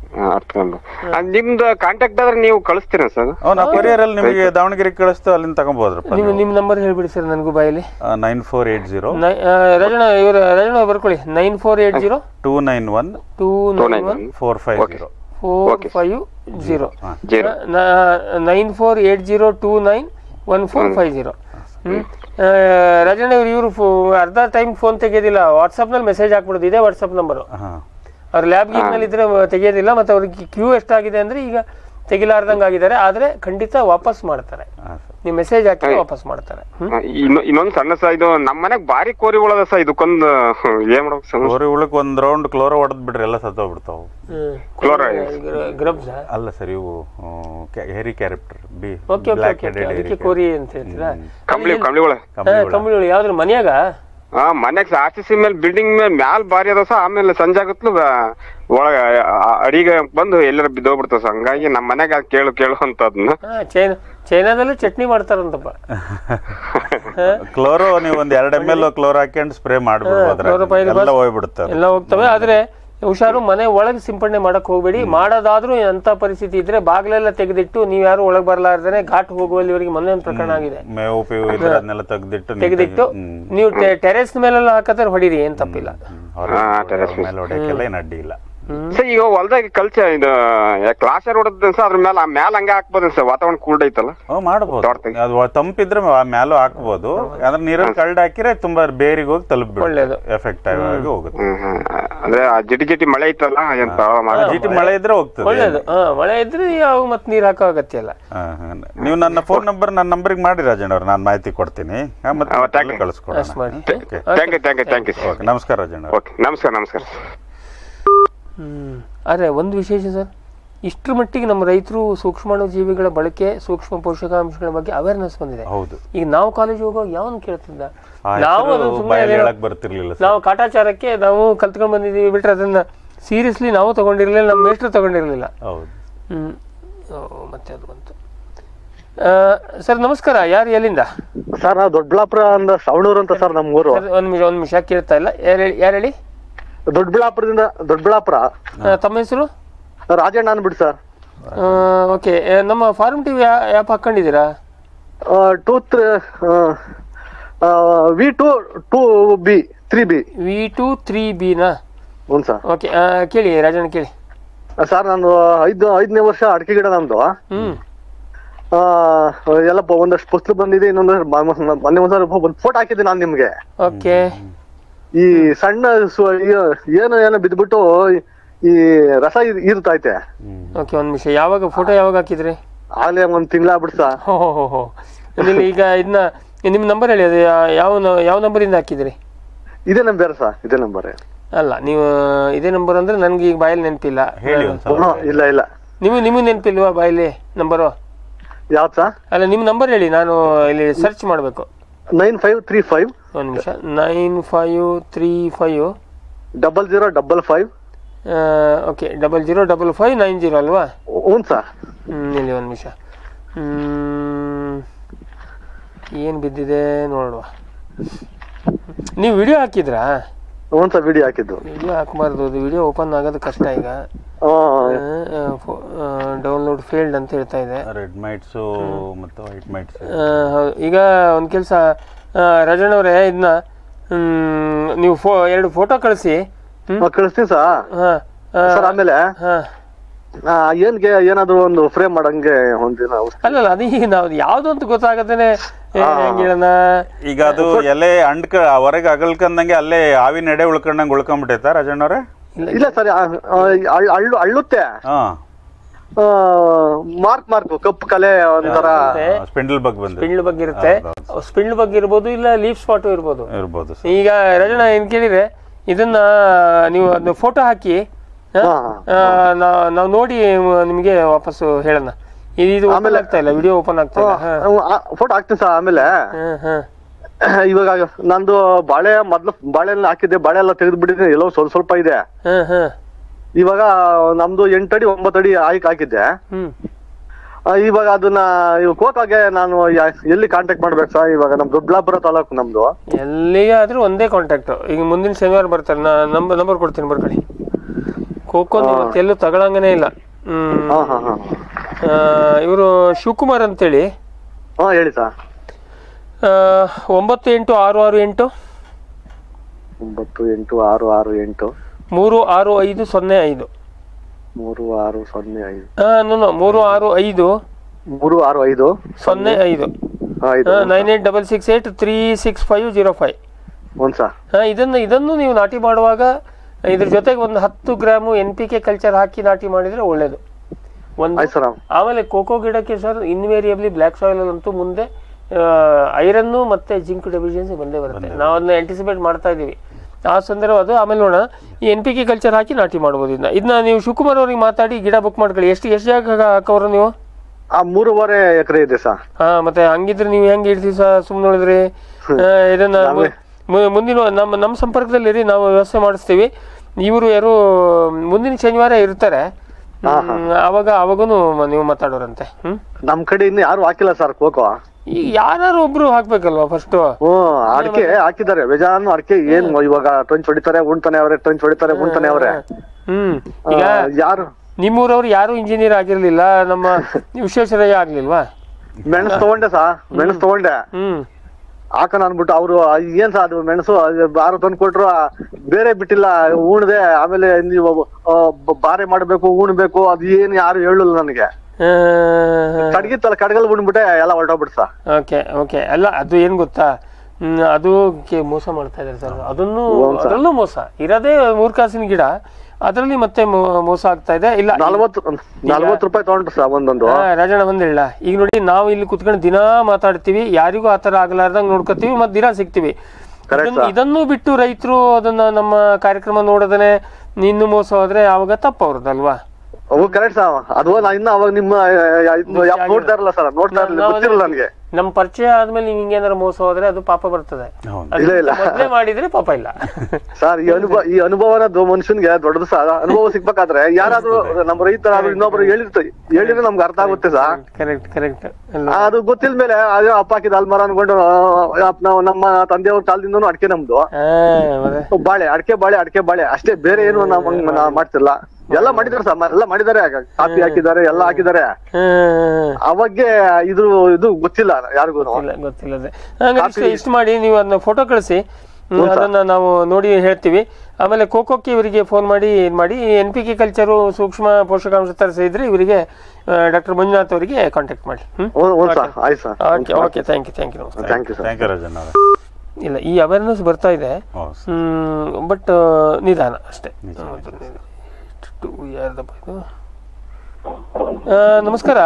ನಿಮ್ದು ಕಾಂಟ್ಯಾಕ್ಟ್ ಆದ್ರೆ ನೀವು ಕಳಿಸ್ತೀರಾ ಸರ್? ನಾವು ಕೊರಿಯರ್ ಅಲ್ಲಿ ನಿಮಗೆ ದಾವಣಗೆರೆ ಕಳಿಸ್ತು, ಅಲ್ಲಿಂದ ತಗೊಂಬೋದ್ರಪ್ಪ. ನೀವು ನಿಮ್ ನಂಬರ್ ಹೇಳ್ಬಿಡಿ ಸರ್ ನನಗೂ ಬಾಯಲ್ಲಿ. Nine four eight zero Rajanna ಇವರು ರಾಜಣ್ಣ ಬರ್ಕೊಳ್ಳಿ. Nine four eight zero two nine one two nine one four five zero four five zero nine four eight zero two nine one four five zero. Hmm Rajanna ಇವ್ರು ಇವರು ಅರ್ಧ time phone ತೆಗೆಯೋದಿಲ್ಲ, WhatsApp ನಲ್ಲಿ message ಹಾಕ್ಬಿಡೋದು. ಇದೇ WhatsApp number. ಅವ್ರ lab ಗೀಗ್ ನಲ್ಲಿ ಇದ್ರೆ ತೆಗೆಯೋದಿಲ್ಲ. ಮತ್ತೆ ಅವ್ರಿಗೆ ಕ್ಯೂ ಎಷ್ಟಾಗಿದೆ ಅಂದ್ರೆ ಈಗ ತೆಗಿಲಾರ್ದಂಗ ಆಗಿದ್ದಾರೆ, ಆದ್ರೆ ಖಂಡಿತ ವಾಪಸ್ ಮಾಡ್ತಾರೆ. ನೀವು ಮೆಸೇಜ್ ಹಾಕಿ ವಾಪಸ್ ಮಾಡ್ತಾರೆ. ಇನ್ನೊಂದ್ ಸಣ್ಣ ಸಹ, ಇದು ನಮ್ಮ ಮನೆಗ್ ಬಾರಿ ಕೋರಿ ಉಳದ ಸಹ, ಇದಕ್ಕೊಂದು ಏನ್ ಮಾಡ್ಬೇಕು ಸರ್? ಕೋರಿ ಉಳಕ್ ಒಂದ್ ರೌಂಡ್ ಕ್ಲೋರೋ ಹೊಡೆದ್ ಬಿಡ್ರಿ, ಎಲ್ಲ ಸತ್ತೋಗ್ಬಿಡ್ತಾವ. ಕ್ಲೋರೋ ಗ್ರಬ್ಸ್ ಅಲ್ಲ ಸರ್, ಇವು ಹೇರಿ ಕ್ಯಾರೆಕ್ಟರ್ ಬಿ ಕೋರಿ ಅಂತ ಹೇಳ್ತೀರಾ? ಕಂಬಳಿ ಕಂಬಳಿಗಳ ಕಂಬಳಿಗಳು ಯಾವ್ದ್ರ ಮನ್ಯಾಗ? ಹಾ, ಮನ್ಯಾಗ ಆರ್ ಸಿ ಸಿ ಮೇಲೆ ಬಿಲ್ಡಿಂಗ್ ಮೇಲೆ ಮ್ಯಾಲ್ ಬಾರಿ ಅದ ಸಹ. ಆಮೇಲೆ ಸಂಜೆ ಆಗತ್ಲು ಒಳಗ ಅಡಿಗೆ ಬಂದು ಎಲ್ಲರ ಬಿದ್ದೋಗ್ಬಿಡ್ತಾವ ಸರ್. ಹಂಗಾಗಿ ನಮ್ ಮನ್ಯಾಗ ಕೇಳು ಕೇಳು ಅಂತ ಅದನ್ನ ಚೈನಾ ಚೈನಾದಲ್ಲೂ ಚಟ್ನಿ ಮಾಡ್ತಾರಂತಪ್ಪ. ಕ್ಲೋರೋ ನೀವು ಒಂದ್ ಎರಡ್ ಎಮ್ ಎಲ್ ಕ್ಲೋರೋ ಹಾಕೊಂಡು ಸ್ಪ್ರೇ ಮಾಡ್ಬಿಡ್ಬೋದು, ಹೋಗ್ಬಿಡುತ್ತೆ, ಎಲ್ಲ ಹೋಗ್ತವೆ. ಆದ್ರೆ ಹುಷಾರು, ಮನೆ ಒಳಗೆ ಸಿಂಪಡಣೆ ಮಾಡಕ್ ಹೋಗ್ಬೇಡಿ. ಮಾಡೋದಾದ್ರೂ ಅಂತ ಪರಿಸ್ಥಿತಿ ಇದ್ರೆ ಬಾಗ್ಲೆಲ್ಲ ತೆಗೆದಿಟ್ಟು, ನೀವ್ ಯಾರು ಒಳಗ್ ಬರ್ಲಾರ್ದೇನೆ ಘಾಟ್ ಹೋಗುವಲ್ಲಿವರೆಗೆ ಮೊನ್ನೆ ಒಂದು ಪ್ರಕರಣ ಆಗಿದೆ. ತೆಗೆದಿಟ್ಟು ನೀವು ಟೆರೆಸ್ ಮೇಲೆಲ್ಲ ಹಾಕದ್ರೆ ಹೊಡೀರಿ, ಏನ್ ತಪ್ಪಿಲ್ಲ. ಅಡ್ಡಿ ಇಲ್ಲ ಸರ್. ಈಗ ಹೊಲ್ದಾಗ ಕಲ್ಚರ್ ಇದು ಕ್ಲಾಸರ್ ಹೊಡೆದ ಸರ್, ಅದ್ರ ಮೇಲೆ ಮ್ಯಾಲ ಹಂಗ ಹಾಕ್ಬೋದು ಸರ್? ವಾತಾವರಣ ಕೂಲ್ಡ್ ಐತಲ್ಲ, ಮಾಡ್ಬೋದು. ಅದು ತಂಪಿದ್ರೆ ಮ್ಯಾಲೂ ಹಾಕ್ಬೋದು. ಅದ್ರ ನೀರಲ್ಲಿ ಕಳ್ಳ ಹಾಕಿದ್ರೆ ತುಂಬಾ ಬೇರಿಗೆ ಹೋಗಿ ತಲುಪ್ಬಿಟ್ಟು ಎಫೆಕ್ಟ್ ಆಗಿ ಹೋಗುತ್ತೆ. ಅಂದ್ರೆ ಜಿಟಿ ಜಿಟಿ ಮಳೆ ಐತಲ್ಲ, ಜಿಟಿ ಮಳೆ ಇದ್ರೆ ಹೋಗ್ತದೆ, ಒಳ್ಳೇದು. ಮಳೆ ಇದ್ರೆ ಯಾವ ಮತ್ ನೀರ್ ಹಾಕೋ ಅಗತ್ಯ ಇಲ್ಲ. ನೀವು ನನ್ನ ಫೋನ್ ನಂಬರ್ ನನ್ನ ನಂಬರ್ಗೆ ಮಾಡಿ ರಾಜಣ್ಣ ಅವ್ರು, ನಾನು ಮಾಹಿತಿ ಕೊಡ್ತೀನಿ, ಮತ್ತೆ ಕಳಿಸ್ಕೊಡೋಣ. ನಮಸ್ಕಾರ ರಾಜಣ್ಣ. ನಮಸ್ಕಾರ ನಮಸ್ಕಾರ. ಹ್ಮ್ ಆದರೆ ಒಂದು ವಿಶೇಷ ಸರ್, ಇಷ್ಟರ ಮಟ್ಟಿಗೆ ನಮ್ಮ ರೈತರು ಸೂಕ್ಷ್ಮಾಣು ಜೀವಿಗಳ ಬಳಕೆ, ಸೂಕ್ಷ್ಮ ಪೋಷಕಾಂಶಗಳ ಬಗ್ಗೆ ಅವೇರ್ನೆಸ್ ಬಂದಿದೆ. ಈಗ ನಾವು ಕಾಲೇಜ್ ಹೋಗುವಾಗ ಯಾವನ್ ಕೇಳ್ತಿದ್ದ? ನಾವು ನಾವು ಕಾಟಾಚಾರಕ್ಕೆ ನಾವು ಕಲ್ತ್ಕೊಂಡ್ ಬಂದಿದ್ದೀವಿ ಬಿಟ್ರೆ ಅದನ್ನ ಸೀರಿಯಸ್ಲಿ ನಾವು ತಗೊಂಡಿರ್ಲಿಲ್ಲ, ನಮ್ಮ ಮೇಷ್ಟ್ರು ತಗೊಂಡಿರ್ಲಿಲ್ಲ. ಹ್ಮ್ ಮತ್ತೆ ಅದು ಬಂತು. ಸರ್ ನಮಸ್ಕಾರ, ಯಾರು ಎಲ್ಲಿಂದ? ಸರ್ ನಾವು ದೊಡ್ಡಬಳ್ಳಾಪುರ ಅಂದ ಸವಣೂರು ಅಂತ ಸರ್ ನಮ್ಮ ಊರು. ಒಂದ್ ನಿಮಿಷ ಒಂದ್ ನಿಮಿಷ ಕೇಳ್ತಾ ಇಲ್ಲ, ಯಾರು ಹೇಳಿ? ದೊಡ್ಡಬಳ್ಳಾಪುರದಿಂದ. ದೊಡ್ಡಬಳ್ಳಾಪುರ. ತಮ್ಮ ಹೆಸರು? ರಾಜಣ್ಣ ಅನ್ಬಿಟ್ಟು ಸರ್. ಓಕೆ, ನಮ್ಮ ಫಾರ್ಮ್ ಟಿವಿ ಆ್ಯಪ್ ಹಾಕೊಂಡಿದ್ದೀರಾ? Two V two two B three B V two three ಬಿನಾ? ಹ್ಞೂ ಸರ್. ಓಕೆ, ಕೇಳಿ ರಾಜಣ್ಣ ಕೇಳಿ. ಸರ್ ನಾನು ಐದು ಐದನೇ ವರ್ಷ ಅಡಿಕೆ ಗಿಡ ನಮ್ದು. ಹ್ಮ್ ಆ, ಎಲ್ಲ ಬ- ಒಂದಷ್ಟು ಪುಸ್ತಕ ಬಂದಿದೆ, ಇನ್ನೊಂದು ಮ- ಮ- ಮೊನ್ನೆ ಒಂದ್ಸಲ ಒಂದು ಫೋಟೋ ಹಾಕಿದ್ದೆ ನಾನು ನಿಮ್ಗೆ. ಓಕೆ. ಈ ಸಣ್ಣ ಸು- ಈ- ಏನು ಏನೋ ಬಿದ್ಬಿಟ್ಟು ಈ ರಸ ಇರ್- ಇರ್ತೈತೆ. ಓಕೆ, ಒಂದ್ ನಿಮಿಷ. ಯಾವಾಗ ಫೋಟೋ ಯಾವಾಗ ಹಾಕಿದ್ರಿ? ಆಗ್ಲೇ ಒಂದ್ ತಿಂಗಳ ಆಗ್ಬಿಡ್ಸ. ಹೋ ಹೋ ಹೋ ಹೋ ಇಲ್ಲಿ ಈಗ ಇದನ್ನ ನಿಮ್ಮ ನಂಬರ್ ಹೇಳಿ, ಅದು ಯಾ- ಯಾವ ನ- ಯಾವ ನಂಬರಿಂದ ಹಾಕಿದ್ರಿ? ಇದೇ ನಂಬರ್ ಸರ್, ಇದೇ ನಂಬರ್. ಅಲ್ಲ, ನೀವು ಇದೇ ನಂಬರ್ ಅಂದ್ರೆ ನನ್ಗೆ ಈಗ ಬಾಯಲ್ಲಿ ನೆನಪಿಲ್ಲ. ಹೇಳಿ ಒಂದ್ಸಲ. ಇಲ್ಲ ಇಲ್ಲ, ನೀವು ನಿಮಗೆ ನೆನಪಿಲ್ವಾ ಬಾಯಲ್ಲಿ ನಂಬರು? ಯಾವ್ದು ಸರ್? ಅಲ್ಲ, ನಿಮ್ಮ ನಂಬರ್ ಹೇಳಿ, ನಾನು ಇಲ್ಲಿ ಸರ್ಚ್ ಮಾಡಬೇಕು. ನೈನ್ ಫೈವ್ ತ್ರೀ ಫೈವ್ ಒಂದು ನಿಮಿಷ. Nine five three five double zero double five. Okay, double zero double five nine zero ಅಲ್ವಾ? ಹ್ಞೂ ಸರ್. ಹ್ಞೂ ಇಲ್ಲಿ ಒಂದು ನಿಮಿಷ. ಏನು ಬಿದ್ದಿದೆ ನೋಡುವ. ನೀವು ವಿಡಿಯೋ ಹಾಕಿದ್ರಾ? ಹ್ಞೂ ಸರ್, ವಿಡಿಯೋ ಹಾಕಿದ್ದು. ವಿಡಿಯೋ ಹಾಕಬಾರ್ದು, ಅದು ವಿಡಿಯೋ ಓಪನ್ ಆಗೋದು ಕಷ್ಟ ಈಗ. ಡೌನ್ಲೋಡ್ ಫೇಲ್ಡ್ ಅಂತ ಹೇಳ್ತಾ ಇದೆ. ರೆಡ್ ಮೈಟ್ಸು ಮತ್ತು ವೈಟ್ ಮೈಟ್ಸ್. ಹೌದು. ಈಗ ಒಂದು ಕೆಲಸ ರಾಜಣ್ಣ ಅವರೇ, ಇದನ್ನ ನೀವು ಫೋ ಎರಡು ಫೋಟೋ ಕಳಿಸಿ. ಕಳಿಸ್ತೀನಿ ಸರ್. ಸರ್ ಆಮೇಲೆ ಏನ್ಗೆ ಏನಾದ್ರು ಒಂದು ಫ್ರೇಮ್ ಮಾಡಂಗೆ ಒಂದಿನ. ಅಲ್ಲಲ್ಲ, ಅದು ಈಗ ನಾವು ಯಾವ್ದು ಅಂತ ಗೊತ್ತಾಗದೇನೆ ಹೇಳೋಣ. ಈಗ ಅದು ಎಲೆ ಅಂಡ್ಕ ಹೊರಗೆ ಅಗಲ್ಕಂದಂಗೆ ಅಲ್ಲೇ ಹಾವಿನ ಎಡೆ ಉಳ್ಕೊಂಡಂಗೆ ಉಳ್ಕೊಂಡ್ಬಿಟ್ಟೈತಾ ರಾಜಣ್ಣವ್ರೆ? ಇಲ್ಲ ಸರ್, ಅಳ್ಳು ಅಳ್ಳುತ್ತೆ. ಮಾರ್ಕ್ ಮಾರ್ಕ್ ಕಪ್ಪು ಕಲೆ ಒಂಥರ ಸ್ಪಿಂಡಲ್ ಬಗ್ ಬಂದು ಸ್ಪಿಂಡ್ಲ್ ಬಗ್ಗೆ ಇರುತ್ತೆ. ಸ್ಪಿಂಡ್ಲ್ ಬಗ್ಗೆ ಇರ್ಬೋದು, ಇಲ್ಲ ಲೀಫ್ ಸ್ಪಾಟ್ ಇರ್ಬೋದು ಇರ್ಬೋದು. ಈಗ ರಾಜಣ್ಣ ಏನ್ ಕೇಳಿದ್ರೆ, ಇದನ್ನ ನೀವು ಅದನ್ನ ಫೋಟೋ ಹಾಕಿ ನಾವು ನೋಡಿ ನಿಮ್ಗೆ ವಾಪಸ್ ಹೇಳೋಣ. ಇದು ಓಪನ್ ಆಗ್ತಾ ಇಲ್ಲ, ವಿಡಿಯೋ ಓಪನ್ ಆಗ್ತಾ ಇಲ್ಲ. ಫೋಟೋ ಹಾಕ್ತೀನಿ ಸರ್. ಆಮೇಲೆ ಇವಾಗ ನಂದು ಬಾಳೆ ಮೊದ್ಲು ಬಾಳೆ ಎಲ್ಲ ಹಾಕಿದ್ದೆ, ಬಾಳೆ ಎಲ್ಲ ತೆಗೆದು ಬಿಟ್ಟಿದ್ದೀನಿ, ಎಲ್ಲೋ ಸ್ವಲ್ಪ ಸ್ವಲ್ಪ ಇದೆ. ಇವಾಗ ನಮ್ದು ಎಂಟಡಿ ಒಂಬತ್ತಡಿ ಆಯ್ಕೆ ಹಾಕಿದ್ದೆ. ಇವಾಗ ಅದನ್ನ ಕೋಕಾಗೆ ನಾನು ಎಲ್ಲಿ ಕಾಂಟ್ಯಾಕ್ಟ್ ಮಾಡ್ಬೇಕು ಸರ್? ಇವಾಗ ನಮ್ ದೊಡ್ಡಬಳ್ಳಾಪುರ ತಾಲೂಕು ನಮ್ದು. ಎಲ್ಲಿಗೆ ಆದ್ರೂ ಒಂದೇ ಕಾಂಟ್ಯಾಕ್ಟ್. ಈಗ ಮುಂದಿನ ಶನಿವಾರ ಬರ್ತಾರೆ, ನಾ ನಂಬರ್ ನಂಬರ್ ಕೊಡ್ತೀನಿ, ಬರ್ಕೊಳ್ಳಿ. ಖೋಖೋ ಎಲ್ಲೂ ತಗೊಳಂಗನೇ ಇಲ್ಲ. ಹ್ಮ್ ಇವರು ಶಿವಕುಮಾರ್ ಅಂತೇಳಿ. ಹಾ ಹೇಳಿ ಸರ್. ಒಂಬತ್ತು ಎಂಟು ಆರು ಆರು ಎಂಟು ಒಂಬತ್ತು ಎಂಟು ಆರು ಆರು ಎಂಟು ಮೂರು ಆರು ಐದು ಸೊನ್ನೆ ಐದು ಮೂರು ಆರು ಸೊನ್ನೆ ಐದು ಹಾ ಮೂರು ಆರು ಐದು ಮೂರು ಆರು ಐದು ಸೊನ್ನೆ ಐದು nine eight double six eight three six five zero five. ಹಾ ಇದನ್ನ ಇದನ್ನು ನೀವು ನಾಟಿ ಮಾಡುವಾಗ ಇದ್ರ ಜೊತೆಗೆ ಒಂದು ಹತ್ತು gram N P K culture ಹಾಕಿ ನಾಟಿ ಮಾಡಿದ್ರೆ ಒಳ್ಳೇದು. ಒಂದು ಆಮೇಲೆ ಕೋಕೋ ಗಿಡಕ್ಕೆ ಸರ್ ಇನ್ವೇರಿಯಬ್ಲಿ ಬ್ಲ್ಯಾಕ್ ಸಾಯಿಲ್ ಅಂತೂ ಮುಂದೆ ಐರನ್ನು ಮತ್ತೆ ಜಿಂಕ್ ಡೆಫಿಷಿಯನ್ಸಿ ಬಂದೇ ಬರುತ್ತೆ. ನಾವು ಅದನ್ನ ಆಂಟಿಸಿಪೇಟ್ ಮಾಡ್ತಾ ಇದೀವಿ. ಆ ಸಂದರ್ಭ ಅದು. ಆಮೇಲೆ ನೋಡೋಣ, ಈ ಎನ್ ಪಿ ಕೆ ಕಲ್ಚರ್ ಹಾಕಿ ನಾಟಿ ಮಾಡ್ಬೋದು. ಇದನ್ನ ಇದನ್ನ ನೀವು ಶಿವಕುಮಾರ್ ಅವ್ರಿಗೆ ಮಾತಾಡಿ ಗಿಡ ಬುಕ್ ಮಾಡ್ಕೊಳ್ಳಿ. ಎಷ್ಟು ಎಷ್ಟು ಜಾಗ ಹಾಕೋರು ನೀವು? ಮೂರುವರೆ ಎಕರೆ ಇದೆ ಸರ್. ಹಾ ಮತ್ತೆ ಹಂಗಿದ್ರೆ ನೀವು ಹೆಂಗ್ ಇಡ್ತೀವಿ ಸರ್? ಸುಮ್ಮನೆ ನೋಡಿದ್ರಿ ಇದನ್ನ ಮುಂದಿನ ನಮ್ಮ ನಮ್ಮ ಸಂಪರ್ಕದಲ್ಲಿ ನಾವು ವ್ಯವಸ್ಥೆ ಮಾಡಿಸ್ತೀವಿ. ಇವರು ಯಾರು ಮುಂದಿನ ಶನಿವಾರ ಇರ್ತಾರೆ, ಅವಾಗ ಅವಾಗೂ ನೀವು ಮಾತಾಡೋರಂತೆ. ಹ್ಮ್ ನಮ್ ಕಡೆ ಇನ್ನು ಯಾರು ಹಾಕಿಲ್ಲ ಸರ್ ಕೋಕೋ. ಈಗ ಯಾರು ಒಬ್ರು ಹಾಕ್ಬೇಕಲ್ವಾ ಫಸ್ಟ್? ಹ್ಮ್ ಅಡಿಕೆ ಹಾಕಿದ್ದಾರೆ, ಬೇಜಾನು ಅಡಿಕೆ. ಏನ್ ಇವಾಗ ಟ್ರಂಚ್ ಹೊಡಿತಾರೆ ಉಣ್ತಾನೆ ಅವ್ರೆ, ಟ್ರಂಚ್ ಹೊಡಿತಾರೆ ಉಣ್ತಾನೆ ಅವ್ರೆ. ಹ್ಮ್ ಈಗ ಯಾರು ನಿಮ್ಮೂರವ್ರು ಯಾರು ಇಂಜಿನಿಯರ್ ಆಗಿರ್ಲಿಲ್ಲ, ನಮ್ಮ ವಿಶ್ವೇಶ್ವರಯ್ಯ ಆಗ್ಲಿಲ್ವಾ? ಮೆಣಸು ತಗೊಂಡೆ ಸಾ ಮೆಣಸು ತಗೊಂಡೆ ಹ್ಮ್ ಹಾಕೋಣ ಅನ್ಬಿಟ್ಟು ಅವ್ರು ಏನ್ ಸಾ ಅದು ಮೆಣಸು ಬಾರು ತಂದು ಕೊಟ್ರು, ಬೇರೆ ಬಿಟ್ಟಿಲ್ಲ, ಉಣ್ದೆ. ಆಮೇಲೆ ನೀವು ಬಾರೆ ಮಾಡ್ಬೇಕು ಉಣ್ಬೇಕು ಅದು ಏನ್ ಯಾರು ಹೇಳಲ್ಲ ನನಗೆ. ಕಡ್ಗಿತ್ತಲ್ಲ ಕಡ್ಗಲ್ ಉಣ್ಬಿಟ್ಟೆ ಎಲ್ಲ ಹೊರಟೋಗ್ಬಿಟ್ಟು ಸಾ. ಓಕೆ ಓಕೆ ಅಲ್ಲ ಅದು ಏನ್ ಗೊತ್ತಾ, ಅದು ಮೋಸ ಮಾಡ್ತಾ ಇದಾರೆ ಸರ್. ಅದನ್ನು ಅದರಲ್ಲೂ ಮೋಸ ಇರೋದೇ ಮೂರ್ ಕಾಸಿನ ಗಿಡ, ಅದರಲ್ಲಿ ಮತ್ತೆ ಮೋಸ ಆಗ್ತಾ ಇದೆ. ಇಲ್ಲ ನಲ್ವತ್ತು ನಲ್ವತ್ತು ರೂಪಾಯಿ ತಗೊಂಡ್ರು ಸರ್ ಒಂದೊಂದು. ರಾಜಣ್ಣ ಬಂದಿಲ್ಲ. ಈಗ ನೋಡಿ, ನಾವು ಇಲ್ಲಿ ಕುತ್ಕೊಂಡು ದಿನಾ ಮಾತಾಡ್ತೀವಿ, ಯಾರಿಗೂ ಆತರ ಆಗ್ಲಾರ್ದಂಗ್ ನೋಡ್ಕೋತೀವಿ, ಮತ್ತೆ ದಿನ ಸಿಗ್ತೀವಿ. ಇದನ್ನು ಬಿಟ್ಟು ರೈತರು ಅದನ್ನ ನಮ್ಮ ಕಾರ್ಯಕ್ರಮ ನೋಡೋದನೆ ಇನ್ನು ಮೋಸ ಹೋದ್ರೆ ಅವಾಗ ತಪ್ಪ ಅವ್ರದಲ್ವಾ? ಅವು ಕರೆಕ್ಟ್ ಸರ್. ಅದು ನಾ ಇನ್ನ ಅವಾಗ ನಿಮ್ಮ ನೋಡ್ತಾ ಇರಲ್ಲ ಸರ್, ನೋಡ್ತಾ ಇರಲಿಲ್ಲ, ಗೊತ್ತಿರಲ್ಲ ನನಗೆ. ನಮ್ ಪರಿಚಯ ಆದ್ಮೇಲೆ ನಿಮ್ಗೆ ಹಿಂಗೇನಾರ ಮೋಸ ಹೋದ್ರೆ ಅದು ಪಾಪ ಬರ್ತದೆ. ಇಲ್ಲ ಇಲ್ಲ ಮೊದಲೇ ಮಾಡಿದ್ರೆ ಪಾಪ ಇಲ್ಲ ಸರ್. ಈ ಅನುಭವ ಈ ಅನುಭವನ ಮನುಷ್ಯನ್ಗೆ ದೊಡ್ಡದು ಸರ್. ಅನುಭವ ಸಿಗ್ಬೇಕಾದ್ರೆ ಯಾರಾದ್ರೂ ನಮ್ಮ ರೈತರಾದ್ರೂ ಇನ್ನೊಬ್ರು ಹೇಳಿರ್ತಾರೆ, ಹೇಳಿದ್ರೆ ನಮ್ಗೆ ಅರ್ಥ ಆಗುತ್ತೆ ಸರ್. Correct correct. ಅದು ಗೊತ್ತಿಲ್ಮೇಲೆ ಅದೇ ಅಪ್ಪ ಹಾಕಿದ ಅಲ್ಮರ ಅನ್ಕೊಂಡು ನಾವು ನಮ್ಮ ತಂದೆಯವ್ರ ಕಾಲದಿಂದನೂ ಅಡಿಕೆ ನಮ್ದು ಬಾಳೆ, ಅಡಿಕೆ ಬಾಳೆ ಅಡಿಕೆ ಬಾಳೆ ಅಷ್ಟೇ, ಬೇರೆ ಏನು ನಮ್ ಮಾಡ್ತಿರ್ಲಿಲ್ಲ. ಎಲ್ಲ ಮಾಡಿದಾರೆ ಸರ್, ಎಲ್ಲ ಮಾಡಿದ್ದಾರೆ, ಕಾಪಿ ಹಾಕಿದ್ದಾರೆ, ಎಲ್ಲ ಹಾಕಿದ್ದಾರೆ. ಅವಾಗೆ ಇದು ಇದು ಗೊತ್ತಿಲ್ಲ ಯಾರಿಗೂ ಗೊತ್ತಿಲ್ಲ. ಹಾಗಾದ್ರೆ ಇಷ್ಟು ಮಾಡಿ ನೀವು ಅದನ್ನ ಫೋಟೋ ಕಳಿಸಿ, ಅದನ್ನ ನಾವು ನೋಡಿ ಹೇಳ್ತೀವಿ. ಆಮೇಲೆ ಕೋಕೋಕ್ಕೆ ಇವರಿಗೆ ಫೋನ್ ಮಾಡಿ ಏನ್ ಮಾಡಿ ಎನ್ ಪಿ ಕೆ ಕಲ್ಚರು ಸೂಕ್ಷ್ಮ ಪೋಷಕಾಂಶ ತರಿಸಿ ಇದ್ರೆ ಇವರಿಗೆ ಡಾಕ್ಟರ್ ಮಂಜುನಾಥ್ ಅವರಿಗೆ ಕಾಂಟ್ಯಾಕ್ಟ್ ಮಾಡಿ. Okay okay thank you thank you ನಮಸ್ಕಾರ. ಇಲ್ಲ, ಈ ಅವೇರ್ನೆಸ್ ಬರ್ತಾ ಇದೆ, ಬಟ್ ನಿಧಾನ ಅಷ್ಟೇ. ಯಾರ್ದಪ್ಪ ಇದು? ನಮಸ್ಕಾರ.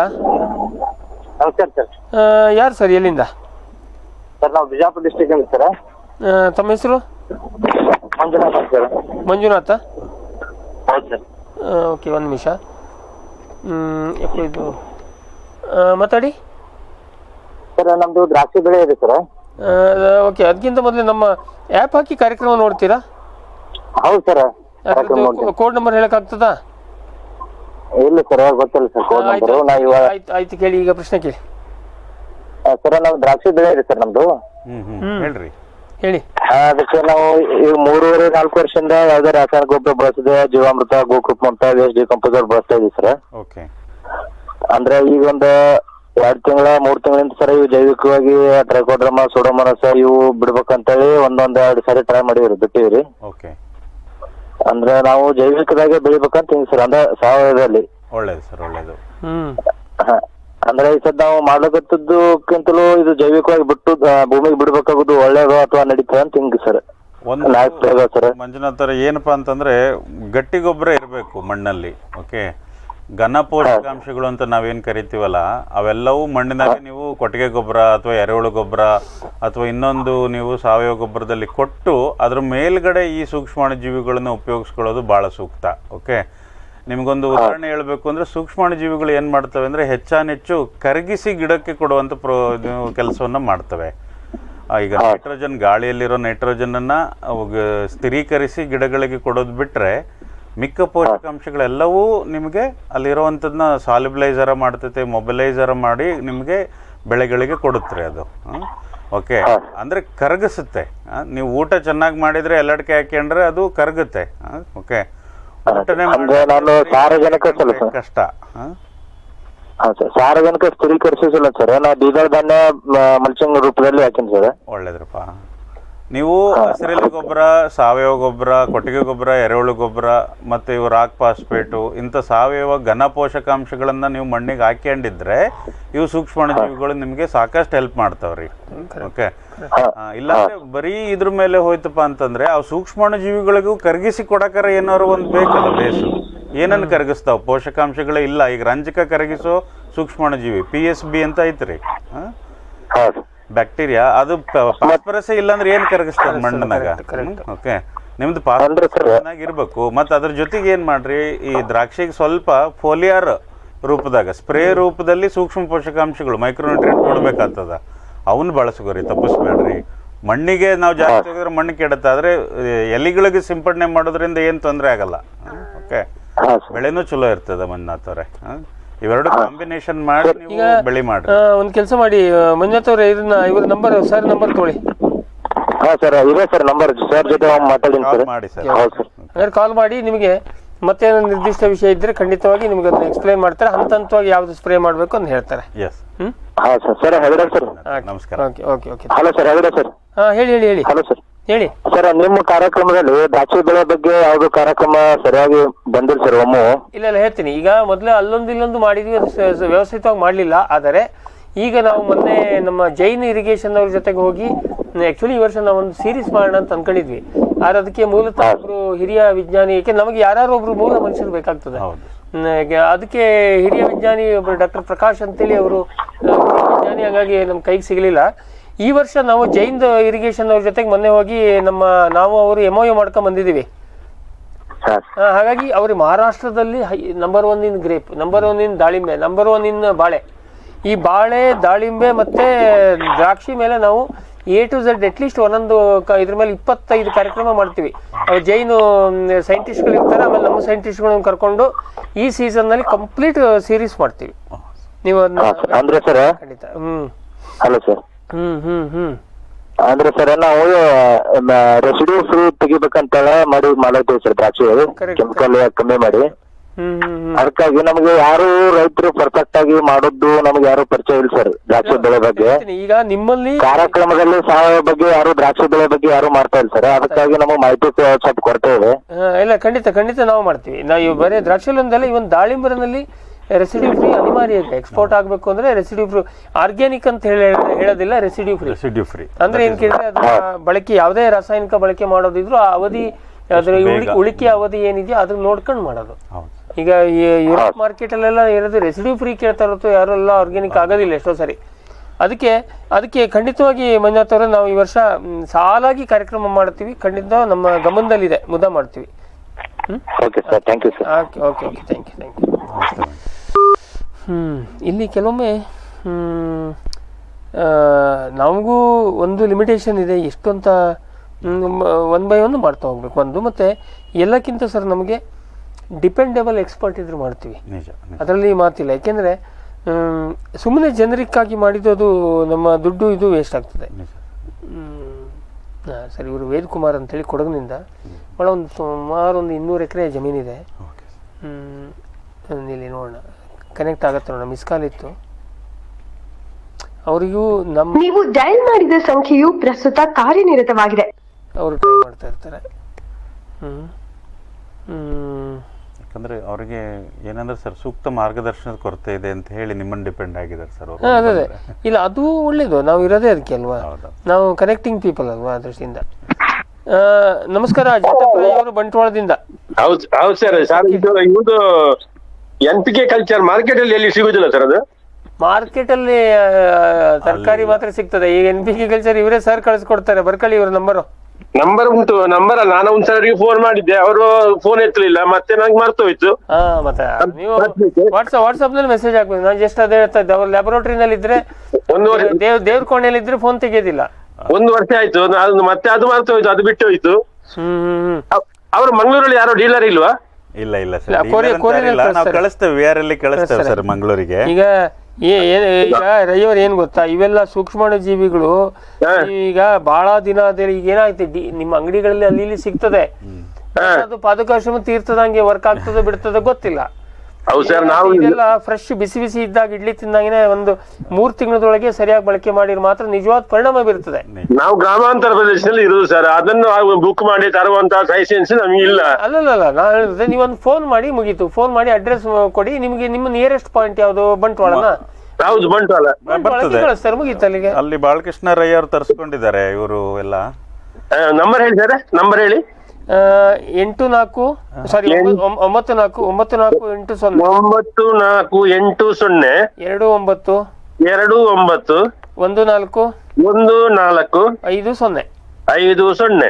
ಯಾರು ಸರ್, ಎಲ್ಲಿಂದ? ಸರ್ ನಾವು ಬಿಜಾಪುರ ಡಿಸ್ಟ್ರಿಕ್ಟ್ ಇಂದ ಸರ್. ತಮ್ಮ ಹೆಸರು? ಮಂಜುನಾಥ ಸರ್. ಮಂಜುನಾಥ? ಹೌದು ಸರ್. ಓಕೆ, ಒಂದು ನಿಮಿಷ. ಯಾಕೋ ಇದು ಮಾತಾಡಿ ಸರ್. ನಮ್ದು ದ್ರಾಕ್ಷಿ ಬೆಳೆ ಇದೆ ಸರ್. ಓಕೆ, ಅದಕ್ಕಿಂತ ಮೊದಲು ನಮ್ಮ ಆ್ಯಪ್ ಹಾಕಿ ಕಾರ್ಯಕ್ರಮ ನೋಡ್ತೀರಾ? ಹೌದು ಸರ್. Code number ಹೇಳಕ್ಕಾಗ್ತದಾ? ಇಲ್ಲ ಸರ್, ಗೊತ್ತಿಲ್ಲ ಸರ್ ಕೋಡ್ ನಂಬರ್. ನಾ ಇವಾಗ ಆಯ್ತು, ಕೇಳಿ ಈಗ ಪ್ರಶ್ನೆ ಕೇಳಿ ಸರ್. ನಾವು ದ್ರಾಕ್ಷಿ ಬೆಳೆ ಇದೆ ಸರ್ ನಮ್ದು. ಹೇಳ್ರಿ ಹೇಳಿ. ಅದಕ್ಕೆ ನಾವು ಈಗ ಮೂರುವರೆ ನಾಲ್ಕು ವರ್ಷದಿಂದ ಯಾವ್ದೇ ರಾಸಾಯನಿಕ ಗೊಬ್ಬರ ಬಳಸಿದೆ, ಜೀವಾಮೃತ, ಗೋಕೃಪ್ ಅಂತ ವೇಸ್ಟ್ ಡಿಕಂಪೋಸರ್ ಬಳಸ್ತಾ ಇದೀವಿ ಸರ್. ಓಕೆ. ಅಂದ್ರೆ ಈಗ ಒಂದು ಎರಡ್ ತಿಂಗಳ ಮೂರ್ ತಿಂಗಳಿಂದ ಸರ್ ಇವು ಜೈವಿಕವಾಗಿ ಟ್ರೈಕೋಡ್ರಮ, ಸೂಡೋಮೋನಾಸ್ ಇವು ಬಿಡ್ಬೇಕಂತೇಳಿ ಒಂದೊಂದ್ ಎರಡ್ ಸಾರಿ ಟ್ರೈ ಮಾಡಿವ್ರಿ, ಬಿಟ್ಟಿವ್ರಿ. ಓಕೆ. ಅಂದ್ರೆ ನಾವು ಜೈವಿಕದಾಗೆ ಬೆಳಿಬೇಕಂತ ಹಿಂಗ್ ಸರ್, ಅಂದ್ರೆ ಸಾವಯವದಲ್ಲಿ. ಒಳ್ಳೇದು ಸರ್, ಒಳ್ಳೇದು. ಅಂದ್ರೆ ಈ ಸದ್ ನಾವು ಮಾಡ್ಲಕತ್ತದಕ್ಕಿಂತಲೂ ಇದು ಜೈವಿಕವಾಗಿ ಬಿಟ್ಟು ಭೂಮಿಗೆ ಬಿಡ್ಬೇಕಾಗುದು ಒಳ್ಳೇದು ಅಥವಾ ನಡೀತದೆ ಅಂತ ಹಿಂಗ್ ಸರ್. ಒಂದು ಮಂಜುನಾಥ್ ಏನಪ್ಪಾ ಅಂತಂದ್ರೆ ಗಟ್ಟಿ ಗೊಬ್ಬರ ಇರಬೇಕು ಮಣ್ಣಲ್ಲಿ. ಓಕೆ. ಘನ ಪೋಷಕಾಂಶಗಳು ಅಂತ ನಾವೇನ್ ಕರಿತೀವಲ್ಲ, ಅವೆಲ್ಲವೂ ಮಣ್ಣಿನಾಗೆ ನೀವು ಕೊಟ್ಟಿಗೆ ಗೊಬ್ಬರ ಅಥವಾ ಎರೆಹುಳು ಗೊಬ್ಬರ ಅಥವಾ ಇನ್ನೊಂದು ನೀವು ಸಾವಯವ ಗೊಬ್ಬರದಲ್ಲಿ ಕೊಟ್ಟು ಅದ್ರ ಮೇಲ್ಗಡೆ ಈ ಸೂಕ್ಷ್ಮಾಣುಜೀವಿಗಳನ್ನು ಉಪಯೋಗಿಸ್ಕೊಳ್ಳೋದು ಬಹಳ ಸೂಕ್ತ. ಓಕೆ. ನಿಮಗೊಂದು ಉದಾಹರಣೆ ಹೇಳಬೇಕು ಅಂದ್ರೆ ಸೂಕ್ಷ್ಮಾಣುಜೀವಿಗಳು ಏನ್ ಮಾಡ್ತವೆ ಅಂದ್ರೆ ಹೆಚ್ಚಾನೆಚ್ಚು ಕರಗಿಸಿ ಗಿಡಕ್ಕೆ ಕೊಡುವಂತ ಪ್ರೋ ಕೆಲಸವನ್ನ ಮಾಡ್ತವೆ. ಈಗ ನೈಟ್ರೋಜನ್, ಗಾಳಿಯಲ್ಲಿರೋ ನೈಟ್ರೋಜನ್ ಅನ್ನ ಸ್ಥಿರೀಕರಿಸಿ ಗಿಡಗಳಿಗೆ ಕೊಡೋದು ಬಿಟ್ರೆ ಮಿಕ್ಕ ಪೋಷಕಾಂಶಗಳೆಲ್ಲವೂ ನಿಮಗೆ ಅಲ್ಲಿರುವಂಥದ್ದನ್ನ ಸಾಲ್ಯುಬಲೈಸರ ಮಾಡ್ತೈತೆ, ಮೊಬಿಲೈಸರ ಮಾಡಿ ನಿಮಗೆ ಬೆಳೆಗಳಿಗೆ ಕೊಡುತ್ತೆ ಅದು. ಓಕೆ. ಅಂದ್ರೆ ಕರಗಿಸುತ್ತೆ. ನೀವು ಊಟ ಚೆನ್ನಾಗಿ ಮಾಡಿದ್ರೆ ಎಲ್ಲಡ್ಕೆ ಹಾಕೊಂಡ್ರೆ ಅದು ಕರಗುತ್ತೆ. ಓಕೆ. ಸಾರಜನಕ ಕಷ್ಟ. ಸಾರಜನಕ ಸ್ಥಿರೀಕರಿಸಿಲ್ಲ ಸರ್, ನಾ ದ್ವಿದಳ ಧಾನ್ಯ ಮಲ್ಚಿಂಗ್ ರೂಪದಲ್ಲಿ ಹಾಕಿನಿ ಸರ್. ಒಳ್ಳೇದ್ರಪ್ಪ. ನೀವು ಹಸಿರೆಲೆ ಗೊಬ್ಬರ, ಸಾವಯವ ಗೊಬ್ಬರ, ಕೊಟ್ಟಿಗೆ ಗೊಬ್ಬರ, ಎರೆಹುಳು ಗೊಬ್ಬರ ಮತ್ತೆ ಇವು ರಾಕ್ ಫಾಸ್ಫೇಟು ಇಂಥ ಸಾವಯವ ಘನ ಪೋಷಕಾಂಶಗಳನ್ನ ನೀವು ಮಣ್ಣಿಗೆ ಹಾಕೊಂಡಿದ್ರೆ ಇವು ಸೂಕ್ಷ್ಮಾಣುಜೀವಿಗಳು ನಿಮಗೆ ಸಾಕಷ್ಟು ಹೆಲ್ಪ್ ಮಾಡ್ತಾವ್ರಿ. ಓಕೆ. ಇಲ್ಲಾಂದ್ರೆ ಬರೀ ಇದ್ರ ಮೇಲೆ ಹೋಯ್ತಪ್ಪ ಅಂತಂದ್ರೆ ಆ ಸೂಕ್ಷ್ಮಾಣುಜೀವಿಗಳಿಗೂ ಕರಗಿಸಿ ಕೊಡಕರ ಏನಾರು ಒಂದು ಬೇಕಲ್ಲ ಬೇಸು. ಏನನ್ನು ಕರಗಿಸ್ತಾವ? ಪೋಷಕಾಂಶಗಳೇ ಇಲ್ಲ. ಈಗ ರಂಜಕ ಕರಗಿಸೋ ಸೂಕ್ಷ್ಮಾಣುಜೀವಿ ಪಿ ಎಸ್ ಬಿ ಅಂತ ಐತ್ರಿ, ಬ್ಯಾಕ್ಟೀರಿಯಾ. ಅದು ಫಾಸ್ಫರಸ್ ಇಲ್ಲಾಂದ್ರೆ ಏನ್ ಕರಗಿಸ್ತದ ಮಣ್ಣನಾಗ? ಓಕೆ. ನಿಮ್ದು ಫಾಸ್ಫರಸ್ ಇರ್ಬೇಕು. ಮತ್ತೆ ಅದ್ರ ಜೊತೆಗೆ ಏನ್ ಮಾಡ್ರಿ, ಈ ದ್ರಾಕ್ಷಿಗೆ ಸ್ವಲ್ಪ ಫೋಲಿಯಾರ್ ರೂಪದಾಗ ಸ್ಪ್ರೇ ರೂಪದಲ್ಲಿ ಸೂಕ್ಷ್ಮ ಪೋಷಕಾಂಶಗಳು ಮೈಕ್ರೋನ್ಯೂಟ್ರಿಯೆಂಟ್ ಕೊಡ್ಬೇಕಾಗ್ತದ. ಅವನ್ನ ಬಳಸ್ಕೋರಿ, ತಪ್ಪಿಸ್ಬೇಡ್ರಿ. ಮಣ್ಣಿಗೆ ನಾವು ಜಾಸ್ತಿ ಹೋಗಿದ್ರೆ ಮಣ್ಣು ಕೆಡುತ್ತೆ, ಆದ್ರೆ ಎಲಿಗಳಿಗೆ ಸಿಂಪಡಣೆ ಮಾಡೋದ್ರಿಂದ ಏನ್ ತೊಂದರೆ ಆಗಲ್ಲ. ಓಕೆ. ಬೆಳೆನೂ ಚಲೋ ಇರ್ತದ ಮಂಜುನಾಥ್ ಅವ್ರೆ. ಇವೆರಡು ಕಾಂಬಿನೇಷನ್ ಮಾಡಿ ನೀವು ಬೆಳೆ ಮಾಡಿ. ಒಂದ್ ಕೆಲಸ ಮಾಡಿ ಮಂಜುನಾಥ್ ಅವ್ರೆ, ಇದನ್ನ ಇವ್ರ ನಂಬರ್ ಸರ್ ನಂಬರ್ ತೊಗೊಳ್ಳಿ. ಹಾ ಸರ್, ಇದೆ ಸರ್ ನಂಬರ್. ಸರ್ ಜೊತೆ ಮಾತಾಡಿ ಸರ್. ಮಾಡಿ ಸರ್. ಕಾಲ್ ಮಾಡಿ ನಿಮಗೆ ಮತ್ತೆ ನಿರ್ದಿಷ್ಟ ವಿಷಯ ಇದ್ರೆ ಖಂಡಿತವಾಗಿ ನಿಮ್ಗೆ ಅದನ್ನ ಎಕ್ಸ್ಪ್ಲೈನ್ ಮಾಡ್ತಾರೆ. ಹಂತ ಹಂತವಾಗಿ ಯಾವ್ದು ಸ್ಪ್ರೇ ಮಾಡ್ಬೇಕು ಅಂತ ಹೇಳ್ತಾರೆ. ಎಸ್. ಹ್ಮ್. ಹಾ ಸರ್. Sir Hegde sir. ನಮಸ್ಕಾರ. Okay okay okay. Hello sir, Hegde sir. ಹಾ ಹೇಳಿ ಹೇಳಿ ಹೇಳಿ. Hello sir. ಹೇಳಿ ಸರ್. ನಿಮ್ಮ ಕಾರ್ಯಕ್ರಮದಲ್ಲಿ ದ್ರಾಕ್ಷಿ ಬೆಳೆ ಬಗ್ಗೆ ಯಾವ್ದು ಕಾರ್ಯಕ್ರಮ ಸರಿಯಾಗಿ ಬಂದಿಲ್ಲ ಸರ್ ಒಮ್ಮೆ? ಇಲ್ಲ ಇಲ್ಲ ಹೇಳ್ತೀನಿ. ಈಗ ಮೊದಲೇ ಅಲ್ಲೊಂದು ಇಲ್ಲೊಂದು ಮಾಡಿದ್ವಿ, ಅದು ವ್ಯವಸ್ಥಿತವಾಗಿ ಮಾಡಲಿಲ್ಲ. ಆದರೆ ಈಗ ನಾವು ಮೊನ್ನೆ ನಮ್ಮ ಜೈನ್ ಇರಿಗೇಷನ್ ಅವ್ರ ಜೊತೆಗೆ ಹೋಗಿ ಆಕ್ಚುಲಿ ಈ ವರ್ಷ ನಾವು ಒಂದು ಸೀರೀಸ್ ಮಾಡೋಣ ಅಂತ ಅನ್ಕೊಂಡಿದ್ವಿ. ಆದ್ರೆ ಅದಕ್ಕೆ ಮೂಲತಃ ಒಬ್ರು ಹಿರಿಯ ವಿಜ್ಞಾನಿ, ಯಾಕೆ ನಮಗೆ ಯಾರು ಒಬ್ರು ಮೂಲ ಮನುಷ್ಯರು ಬೇಕಾಗ್ತದೆ. ಅದಕ್ಕೆ ಹಿರಿಯ ವಿಜ್ಞಾನಿ ಒಬ್ರು ಡಾಕ್ಟರ್ ಪ್ರಕಾಶ್ ಅಂತೇಳಿ ಅವರು ವಿಜ್ಞಾನಿ, ಹಾಗಾಗಿ ನಮ್ಮ ಕೈಗೆ ಸಿಗಲಿಲ್ಲ. ಈ ವರ್ಷ ನಾವು ಜೈನ್ ಇರಿಗೇಷನ್ ಅವ್ರ ಜೊತೆಗೆ ಮೊನ್ನೆ ಹೋಗಿ ನಮ್ಮ ನಾವು ಅವರು ಎಮೋಯು ಮಾಡ್ಕೊಂಡ್ ಬಂದಿದ್ದೀವಿ. ಹಾಗಾಗಿ ಅವ್ರಿಗೆ ಮಹಾರಾಷ್ಟ್ರದಲ್ಲಿ number one in grape, number one in ದಾಳಿಂಬೆ, ನಂಬರ್ ಒನ್ ಇನ್ ಬಾಳೆ. ಈ ಬಾಳೆ, ದಾಳಿಂಬೆ ಮತ್ತೆ ದ್ರಾಕ್ಷಿ ಮೇಲೆ ನಾವು ಎ ಟು ಝೆಡ್ ಅಟ್ಲೀಸ್ಟ್ ಒಂದೊಂದು ಇದ್ರ ಮೇಲೆ ಇಪ್ಪತ್ತೈದು ಕಾರ್ಯಕ್ರಮ ಮಾಡ್ತೀವಿ. ಜೈನು ಸೈಂಟಿಸ್ಟ್ಗಳು ಇರ್ತಾರೆ, ಆಮೇಲೆ ನಮ್ಮ ಸೈಂಟಿಸ್ಟ್ಗಳನ್ನ ಕರ್ಕೊಂಡು ಈ ಸೀಸನ್ ನಲ್ಲಿ ಕಂಪ್ಲೀಟ್ ಸೀರೀಸ್ ಮಾಡ್ತೀವಿ. ನೀವು ಅಂದ್ರೆ ಸರ್ ಖಂಡಿತ. ಹ್ಮ್. Hello sir. ಹ್ಮ್ ಹ್ಮ್ ಹ್ಮ್ ಅಂದ್ರೆ ಸರ್ ನಾವು ರೆಸಿಡ್ಯೂ ಫ್ರೀ ತೆಗಿಬೇಕಂತ ಮಾಡಿ ಮಾಡಾಕ್ತೀವಿ ಸರ್ ದ್ರಾಕ್ಷಿ, ಕೆಮಿಕಲ್ ಕಮ್ಮಿ ಮಾಡಿ. ಅದಕ್ಕಾಗಿ ನಮ್ಗೆ ಯಾರು ರೈತರು ಪರ್ಫೆಕ್ಟ್ ಆಗಿ ಮಾಡೋದು ನಮ್ಗೆ ಯಾರು ಪರಿಚಯ ಇಲ್ಲ ಸರ್ ದ್ರಾಕ್ಷಿ ಬೆಳೆ ಬಗ್ಗೆ. ಈಗ ನಿಮ್ಮಲ್ಲಿ ಕಾರ್ಯಕ್ರಮದಲ್ಲಿ ಸಾವಯವ ಬಗ್ಗೆ ಯಾರು ದ್ರಾಕ್ಷಿ ಬೆಳೆ ಬಗ್ಗೆ ಯಾರು ಮಾಡ್ತಾ ಇಲ್ಲ ಸರ್, ಅದಕ್ಕಾಗಿ ನಮಗೆ ಮಾಹಿತಿ ಸ್ವಲ್ಪ ಕೊರತೆ ಇದೆ. ಇಲ್ಲ ಖಂಡಿತ ಖಂಡಿತ ನಾವು ಮಾಡ್ತೀವಿ. ನಾವು ಬರೀ ದ್ರಾಕ್ಷಿಲೊಂದಲ್ಲ, ಇವನ್ ದಾಳಿಂಬರನಲ್ಲಿ ರೆಸಿಡ್ಯೂ ಫ್ರೀ ಅನಿವಾರ್ಯ ಇದೆ. ಎಕ್ಸ್ಪೋರ್ಟ್ ಆಗ್ಬೇಕು ಅಂದ್ರೆ ರೆಸಿಡ್ಯೂ ಫ್ರೀ, ಆರ್ಗ್ಯಾನಿಕ್ ಅಂತ ಹೇಳಿ ಹೇಳೋದಿಲ್ಲ, ರೆಸಿಡ್ಯೂ ಫ್ರೀ. ರೆಸಿಡ್ಯೂ ಫ್ರೀ ಅಂದ್ರೆ ಏನ್ ಕೇಳಿದ್ರೆ ಅದನ್ನ ಬಳಕೆ ಯಾವುದೇ ರಾಸಾಯನಿಕ ಬಳಕೆ ಮಾಡೋದಿದ್ರು ಆ ಅವಧಿ ಅದ್ರ ಉಳಿಕೆ ಅವಧಿ ಏನಿದೆಯೋ ಅದನ್ನ ನೋಡ್ಕೊಂಡು ಮಾಡೋದು. ಈಗ ಯುರೋಪ್ ಮಾರ್ಕೆಟ್ ಅಲ್ಲೆಲ್ಲ ಇರೋದು ರೆಸಿಡ್ಯೂ ಫ್ರೀ ಕೇಳ್ತಾ ಇರುತ್ತೋ, ಯಾರೆಲ್ಲ ಆರ್ಗ್ಯಾನಿಕ್ ಆಗೋದಿಲ್ಲ ಎಷ್ಟೋ ಸರಿ. ಅದಕ್ಕೆ ಅದಕ್ಕೆ ಖಂಡಿತವಾಗಿ ಮಂಜುನಾಥ್ ಅವರೇ ನಾವು ಈ ವರ್ಷ ಸಾಲಾಗಿ ಕಾರ್ಯಕ್ರಮ ಮಾಡ್ತೀವಿ. ಖಂಡಿತ ನಮ್ಮ ಗಮನದಲ್ಲಿದೆ, ಮುದ ಮಾಡ್ತೀವಿ. Okay sir, thank you sir. Okay okay okay thank you thank you. Hmm ಇಲ್ಲಿ ಕೆಲವೊಮ್ಮೆ ಹ್ಮ್ ನಮಗೂ ಒಂದು ಲಿಮಿಟೇಷನ್ ಇದೆ, ಎಷ್ಟು ಅಂತ ಒನ್ ಬೈ ಒನ್ ಮಾಡ್ತಾ ಹೋಗ್ಬೇಕು ಒಂದು. ಮತ್ತೆ ಎಲ್ಲಕ್ಕಿಂತ ಸರ್ ನಮಗೆ ಡಿಪೆಂಡೆಬಲ್ ಎಕ್ಸ್ಪರ್ಟ್ ಇದ್ರೆ ಮಾಡ್ತೀವಿ, ಅದರಲ್ಲಿ ಮಾತಿಲ್ಲ. ಯಾಕೆಂದರೆ ಸುಮ್ಮನೆ ಜನರಿಕ್ಕಾಗಿ ಮಾಡಿದ್ದು ನಮ್ಮ ದುಡ್ಡು ಇದು ವೇಸ್ಟ್ ಆಗ್ತದೆ. ಹಾಂ ಸರ್, ಇವರು ವೇದ್ ಕುಮಾರ್ ಅಂತೇಳಿ ಕೊಡಗಿನಿಂದ, ಭಾಳ ಒಂದು ಸುಮಾರು ಒಂದು ಇನ್ನೂರು ಎಕರೆ ಜಮೀನಿದೆ. ಇಲ್ಲಿ ನೋಡೋಣ ಕನೆಕ್ಟ್ ಆಗತ್ತೆ ನೋಡೋಣ, ಮಿಸ್ ಕಾಲ್ ಇತ್ತು ಅವರಿಗೂ. ನಮ್ಮ ನೀವು ಡಯಲ್ ಮಾಡಿದ ಸಂಖ್ಯೆಯು ಪ್ರಸ್ತುತ ಕಾರ್ಯನಿರತವಾಗಿದೆ. ಅವರು ಟ್ರೈ ಮಾಡ್ತಾ ಇರ್ತಾರೆ. ಹ್ಮ್ ಹ್ಮ್ ಯಾಕಂದ್ರೆ ಅವ್ರಿಗೆ ಏನಂದ್ರೆ ಸರ್ ಸೂಕ್ತ ಮಾರ್ಗದರ್ಶನದ ಕೊರತೆ ಇದೆ ಅಂತ ಹೇಳಿ ನಿಮ್ಮನ್ನು ಡಿಪೆಂಡ್ ಆಗಿದ್ದಾರೆ ಸರ್ ಅವರು. ಅದೇ ಅದೇ ಇಲ್ಲ, ಅದು ಒಳ್ಳೇದು, ನಾವು ಇರೋದೇ ಅದಕ್ಕೆ ಅಲ್ವಾ, ನಾವು ಕನೆಕ್ಟಿಂಗ್ ಪೀಪಲ್ ಅಲ್ವಾ, ಆ ದೃಷ್ಟಿಯಿಂದ. ನಮಸ್ಕಾರ, ಅವರು ಬಂಟ್ವಾಳದಿಂದ. ಹೌದು ಹೌದು ಸರ್. ಸರ್ ಇದು ಇದು N P K culture market ಅಲ್ಲಿ ಎಲ್ಲಿ ಸಿಗುದಿಲ್ಲ ಸರ್ ಅದು? ಮಾರ್ಕೆಟ್ ಅಲ್ಲಿ ತರಕಾರಿ ಮಾತ್ರ ಸಿಗ್ತದೆ. ಈಗ ಎನ್ ಪಿ ಕೆ ಕಲ್ಚರ್ ಇವರೇ ಸರ್ ಕಳಿಸ್ಕೊಡ್ತಾರೆ, ಬರ್ಕೊಳ್ಳಿ ಇವ್ರ ನಂಬರು. ನಂಬರ್ ಉಂಟು, ನಂಬರ್ ಅಲ್ಲ, ನಾನು ಒಂದ್ಸರಿಗೆ ಫೋನ್ ಮಾಡಿದ್ದೆ, ಅವರು ಫೋನ್ ಎತ್ತಲಿಲ್ಲ, ಮತ್ತೆ ನಂಗೆ ಮರ್ತೋಯ್ತು. ಹಾ ಮತ್ತೆ ನೀವು ವಾಟ್ಸ್ಆಪ್ ವಾಟ್ಸ್ಆಪ್ ನಲ್ಲಿ ಮೆಸೇಜ್ ಹಾಕ್ಬೇಕು. ನಾನು ಜಸ್ಟ್ ಅದೇ ಹೇಳ್ತಾ ಇದ್ದೆ, ಅವ್ರು ಲ್ಯಾಬೊರೇಟರಿನಲ್ಲಿ ಇದ್ರೆ, ದೇವ್ ದೇವ್ರ ಕೋಣೆಯಲ್ಲಿ ಇದ್ರೆ ಫೋನ್ ತೆಗೆಯೋದಿಲ್ಲ. ಒಂದು ವರ್ಷ ಆಯ್ತು, ಅದು ಮತ್ತೆ ಅದು ಮರ್ತೋಯ್ತು, ಅದು ಬಿಟ್ಟು ಹೋಯ್ತು. ಹ್ಮ್ ಅವರು ಮಂಗಳೂರಲ್ಲಿ ಯಾರೋ ಡೀಲರ್ ಇಲ್ವಾ? ಇಲ್ಲ ಇಲ್ಲ ಸರ್, ನಾವು ಕಳಿಸ್ತೇವೆ, ವಿ ಆರ್ ಅಲ್ಲಿ ಕಳಿಸ್ತೇವೆ ಸರ್ ಮಂಗಳೂರಿಗೆ. ಈಗ ಈಗ ರೈಯವ್ರ ಏನ್ ಗೊತ್ತಾ, ಇವೆಲ್ಲ ಸೂಕ್ಷ್ಮಾಣು ಜೀವಿಗಳು ಈಗ ಬಹಳ ದಿನ ಅದೇ ಈಗ ಏನಾಯ್ತು, ನಿಮ್ಮ ಅಂಗಡಿಗಳಲ್ಲಿ ಅಲ್ಲಿ ಇಲ್ಲಿ ಸಿಗ್ತದೆ, ಅದು ಪಾದಕಾಶ್ರಮ ತೀರ್ಥದಂಗೆ ವರ್ಕ್ ಆಗ್ತದೆ ಬಿಡ್ತದೆ ಗೊತ್ತಿಲ್ಲ. ಇದೆಲ್ಲ ಫ್ರೆಶ್ ಬಿಸಿ ಬಿಸಿ ಇದ್ದಾಗ ಇಡ್ಲಿ ತಿಂದಾಗಿನೇ ಒಂದು ಮೂರ್ ತಿಂಗಳದೊಳಗೆ ಸರಿಯಾಗಿ ಬಳಕೆ ಮಾಡಿದ್ರೆ ಮಾತ್ರ ನಿಜವಾದ ಪರಿಣಾಮ ಬೀರ್ತದೆ. ನಾವು ಗ್ರಾಮಾಂತರ ಪ್ರದೇಶದಲ್ಲಿ ಇರುದು ಸರ್, ಅದನ್ನು ಬುಕ್ ಮಾಡಿ ತರುವಂತ ಲೈಸೆನ್ಸ್ ನಮ್ಗೆ ಇಲ್ಲ. ಅಲ್ಲಲ್ಲ, ನಾನು ಹೇಳಿದ್ರೆ ನೀವೊಂದು ಫೋನ್ ಮಾಡಿ ಮುಗೀತು, ಫೋನ್ ಮಾಡಿ ಅಡ್ರೆಸ್ ಕೊಡಿ, ನಿಮ್ಗೆ ನಿಮ್ಮ ನಿಯರೆಸ್ಟ್ ಪಾಯಿಂಟ್ ಯಾವ್ದು, ಬಂಟ್ವಾಳನ? ಹೌದು ಬಂಟ್ವಾಳ ಕಳಿಸ್ತಾರೆ, ಮುಗೀತು ಅಲ್ಲಿಗೆ. ಅಲ್ಲಿ ಬಾಲಕೃಷ್ಣ ರೈ ಅವರು ತರಿಸ್ಕೊಂಡಿದ್ದಾರೆ ಇವರು ಎಲ್ಲ. ನಂಬರ್ ಹೇಳಿ ಸರ್, ನಂಬರ್ ಹೇಳಿ. ಎಂಟು ನಾಲ್ಕು ಸಾರಿ ಒಂಬತ್ತು ನಾಲ್ಕು ಒಂಬತ್ತು ನಾಲ್ಕು ಎಂಟು ಸೊನ್ನೆ ಒಂಬತ್ತು ನಾಲ್ಕು ಎಂಟು ಸೊನ್ನೆ ಎರಡು ಒಂಬತ್ತು ಎರಡು ಒಂಬತ್ತು ಒಂದು ನಾಲ್ಕು ಒಂದು ನಾಲ್ಕು ಐದು ಸೊನ್ನೆ ಐದು ಸೊನ್ನೆ.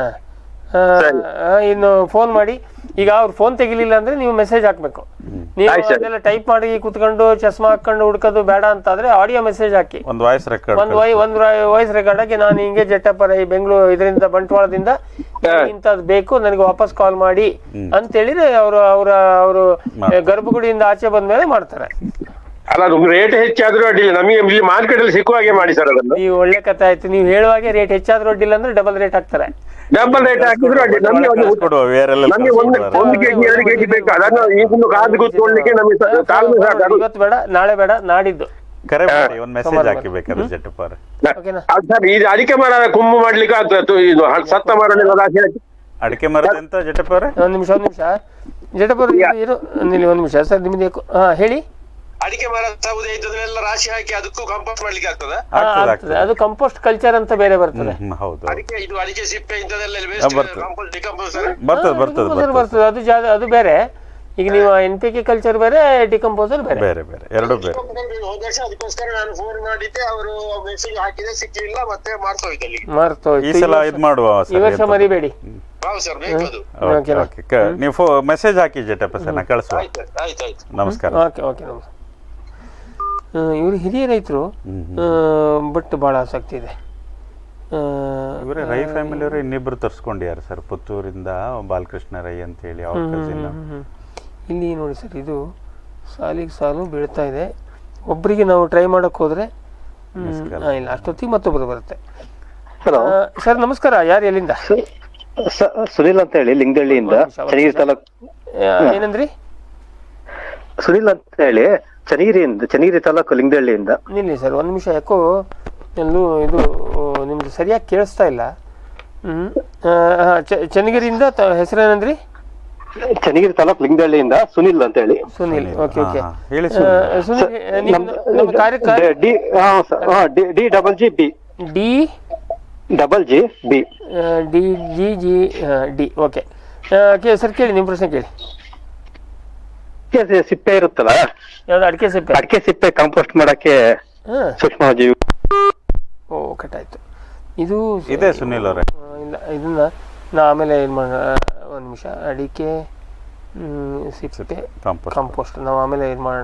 ಇನ್ನು ಫೋನ್ ಮಾಡಿ. ಈಗ ಅವ್ರು ಫೋನ್ ತೆಗಿಲಿಲ್ಲ ಅಂದ್ರೆ ನೀವು ಮೆಸೇಜ್ ಹಾಕ್ಬೇಕು. ನೀವು ಅದೆಲ್ಲ ಟೈಪ್ ಮಾಡಿ ಕುತ್ಕೊಂಡು ಚಸ್ಮಾ ಹಾಕೊಂಡು ಹುಡ್ಕೋದು ಬೇಡ ಅಂತ ಆದ್ರೆ ಆಡಿಯೋ ಮೆಸೇಜ್ ಹಾಕಿ, ಒಂದು ವಾಯ್ಸ್ ರೆಕಾರ್ಡ್ ಒಂದು ಒಂದು ವಾಯ್ಸ್ ರೆಕಾರ್ಡ್ ಆಗಿ, ನಾನು ಹಿಂಗೆ ಜಟ್ಟಪ್ಪರ ಈ ಬೆಂಗಳೂರು ಇದರಿಂದ ಬಂಟ್ವಾಳದಿಂದ ಇಂಥದ್ದು ಬೇಕು ನನಗೆ ವಾಪಸ್ ಕಾಲ್ ಮಾಡಿ ಅಂತ ಹೇಳಿದ್ರೆ ಅವರು ಅವರ ಅವರು ಗರ್ಭಗುಡಿಯಿಂದ ಆಚೆ ಬಂದ್ಮೇಲೆ ಮಾಡ್ತಾರೆ. ಅಲ್ಲ ರೇಟ್ ಹೆಚ್ಚಾದ್ರೂ ಅಡ್ಡಿಲ್ಲ, ನಮಗೆ ಇಲ್ಲಿ ಮಾರ್ಕೆಟ್ ಅಲ್ಲಿ ಸಿಕ್ಕುವ ಹಾಗೆ ಮಾಡಿ ಸರ್ ಅದನ್ನು. ನೀವು ಒಳ್ಳೆ ಕಥೆ ಆಯ್ತು, ನೀವು ಹೇಳುವಾಗೆ ರೇಟ್ ಹೆಚ್ಚಾದ್ರೂ ಅಡ್ಡಿಲ್ಲ ಅಂದ್ರೆ ಡಬಲ್ ರೇಟ್ ಹಾಕ್ತಾರೆ. ಡಬಲ್ ರೇಟ್ ಹಾಕಿದ್ರು ಅಡ್ಡಿ, ನಮಗೆ ನಮಗೆ ಒಂದು ಒಂದು ಕೆಜಿ ಎರಡು ಕೆಜಿ ಬೇಕು, ಅದನ್ನು ಈಗಿನ ಕಾದು ಕೂತ್ಕೊಳ್ಳಿಕ್ಕೆ ನಮಗೆ ತಾಳ್ಮೆ ಸಾಕು. ಇವತ್ತು ಬೇಡ, ನಾಳೆ ಬೇಡ, ನಾಡಿದ್ದು ಕರೆ ಮಾಡಿ ಒಂದು ಮೆಸೇಜ್ ಹಾಕಿ ಬೇಕಾದ್ರೆ ಜಟ್ಟಪ್ಪ. ಸರ್ ಇದು ಅಡಿಕೆ ಮರ ಕುಂಬು ಮಾಡ್ಲಿಕ್ಕೆ ಆಗ್ತದೆ, ಇದು ಸತ್ತ ಮರ ಅಡಿಕೆ ಮರದ ಎಂತ ಜಟ್ಟಪ್ಪ ಅವರೇ? ಒಂದ್ ನಿಮಿಷ ಒಂದ್ ನಿಮಿಷ ಜಟ್ಟಪ್ಪ ಇರು ಒಂದ್ ನಿಮಿಷ ಸರ್, ನಿಮ್ದು ಹಾ ಹೇಳಿ. ಅಡಿಕೆ ಮರ ಸೌದೆ ಇದನ್ನೆಲ್ಲ ರಾಶಿ ಹಾಕಿ ಅದಕ್ಕೂ ಕಂಪೋಸ್ಟ್ ಮಾಡ್ಲಿಕ್ಕೆ ಆಗ್ತದೆ. ಅದು ಕಂಪೋಸ್ಟ್ ಕಲ್ಚರ್ ಅಂತ ಬೇರೆ ಬರ್ತದೆ. ಅಡಿಕೆ ಇದು ಅಡಿಕೆ ಸಿಪ್ಪೆ ಇಂಥದೆಲ್ಲ ಬರ್ತದೆ, ಅದು ಅದು ಬೇರೆ. ಈಗ ನೀವು ಎನ್ ಪಿ ಕೆ ಕಲ್ಚರ್ ಬೇರೆ, ಡಿಕಂಪೋಸರ್ ಬೇರೆ ಬೇರೆ ಬೇರೆ ಎರಡು ಬೇರೆ. ಹೋದ ವರ್ಷ ಅದಕ್ಕೋಸ್ಕರ ನಾನು ಫೋನ್ ಮಾಡಿದ್ದೆ, ಅವರು ಮೆಸೇಜ್ ಹಾಕಿದೆ, ಸಿಕ್ಕಿಲ್ಲ, ಮತ್ತೆ ಮಾಡ್ತೋಯ್ತು ಅಲ್ಲಿ. ಮಾಡ್ತೋಯ್ತು. ಈ ಸಲ ಇದು ಮಾಡುವ, ಈ ವರ್ಷ ಮರಿಬೇಡಿ. ನೀವು ಮೆಸೇಜ್ ಹಾಕಿ ಜಟ್ಟಪ್ಪ ಸರ್, ನಾ ಕಳಿಸುವ. ನಮಸ್ಕಾರ. ಓಕೆ ಓಕೆ ನಮಸ್ಕಾರ. ಇವರು ಹಿರಿಯ ರೈತರು, ಬಟ್ ಬಹಳ ಆಸಕ್ತಿ ಇದೆ. ಇವರೇ ರೈ ಫ್ಯಾಮಿಲಿ ಅವರು ಇನ್ನಿಬ್ರು ತರಿಸ್ಕೊಂಡಿದ್ದಾರೆ ಸರ್, ಪುತ್ತೂರಿಂದ ಬಾಲಕೃಷ್ಣ ರೈ ಅಂತ ಹೇಳಿ. ಅವ್ರ ಕಸಿನ್. ಇಲ್ಲಿ ನೋಡಿ ಸರ್, ಇದು ಸಾಲಿಗೆ ಸಾಲು ಬೀಳ್ತಾ ಇದೆ. ಒಬ್ಬರಿಗೆ ನಾವು ಟ್ರೈ ಮಾಡಕ್ ಹೋದ್ರೆ ಇಲ್ಲ, ಅಷ್ಟೊತ್ತಿಗೆ ಮತ್ತೊಬ್ಬರು ಬರುತ್ತೆ. ಸರ್ ನಮಸ್ಕಾರ, ಯಾರು ಎಲ್ಲಿಂದ? ಸುನಿಲ್ ಅಂತ ಹೇಳಿ ಲಿಂಗದಳ್ಳಿಯಿಂದ. ಏನಂದ್ರಿ? ಸುನಿಲ್ ಅಂತ ಹೇಳಿ ಚನ್ನಗಿರಿಯಿಂದ, ಚನ್ನಗಿರಿ ತಾಲೂಕು ಲಿಂಗದಹಳ್ಳಿಯಿಂದ. ನಿಲ್ಲಿ ಸರ್ ಒಂದು ನಿಮಿಷ, ಯಾಕೋ ಎಲ್ಲೂ ಇದು ನಿಮ್ದು ಸರಿಯಾಗಿ ಕೇಳಿಸ್ತಾ ಇಲ್ಲ. ಹ್ಮ್ ಚನ್ನಗಿರಿಯಿಂದ ಹೆಸರೇನಂದ್ರಿ? ಚನ್ನಗಿರಿ ತಾಲೂಕು ಲಿಂಗದಹಳ್ಳಿಯಿಂದ ಸುನಿಲ್ ಅಂತ ಹೇಳಿ. Sunil, okay okay. D double G B D double G B D G G D okay sir. ಕೇಳಿ ನಿಮ್ಮ ಪ್ರಶ್ನೆ ಕೇಳಿ. ಸಿಪ್ಪೆ ಇರುತ್ತಲ್ಲ, ಯಾವ್ದು ಅಡಿಕೆ ಸಿಪ್ಪೆ? ಅಡಿಕೆ ಸಿಪ್ಪೆ ಕಾಂಪೋಸ್ಟ್ ಮಾಡಕ್ಕೆ ಸೂಕ್ಷ್ಮಜೀವಿ. ಓ ಕಟ್ಟಾಯ್ತು. ಇದು ಇದೆ ಸುನಿಲ್ ಅವರೇ. ಇಲ್ಲ ಇದನ್ನ ನಾ ಆಮೇಲೆ ಏನು ಮಾಡೋಣ, ಒಂದು ನಿಮಿಷ. ಅಡಿಕೆ ಸಿಪ್ಪೆ ಕಾಂಪೋಸ್ಟ್ ನಾವು ಆಮೇಲೆ ಇದು ಮಾಡೋಣ.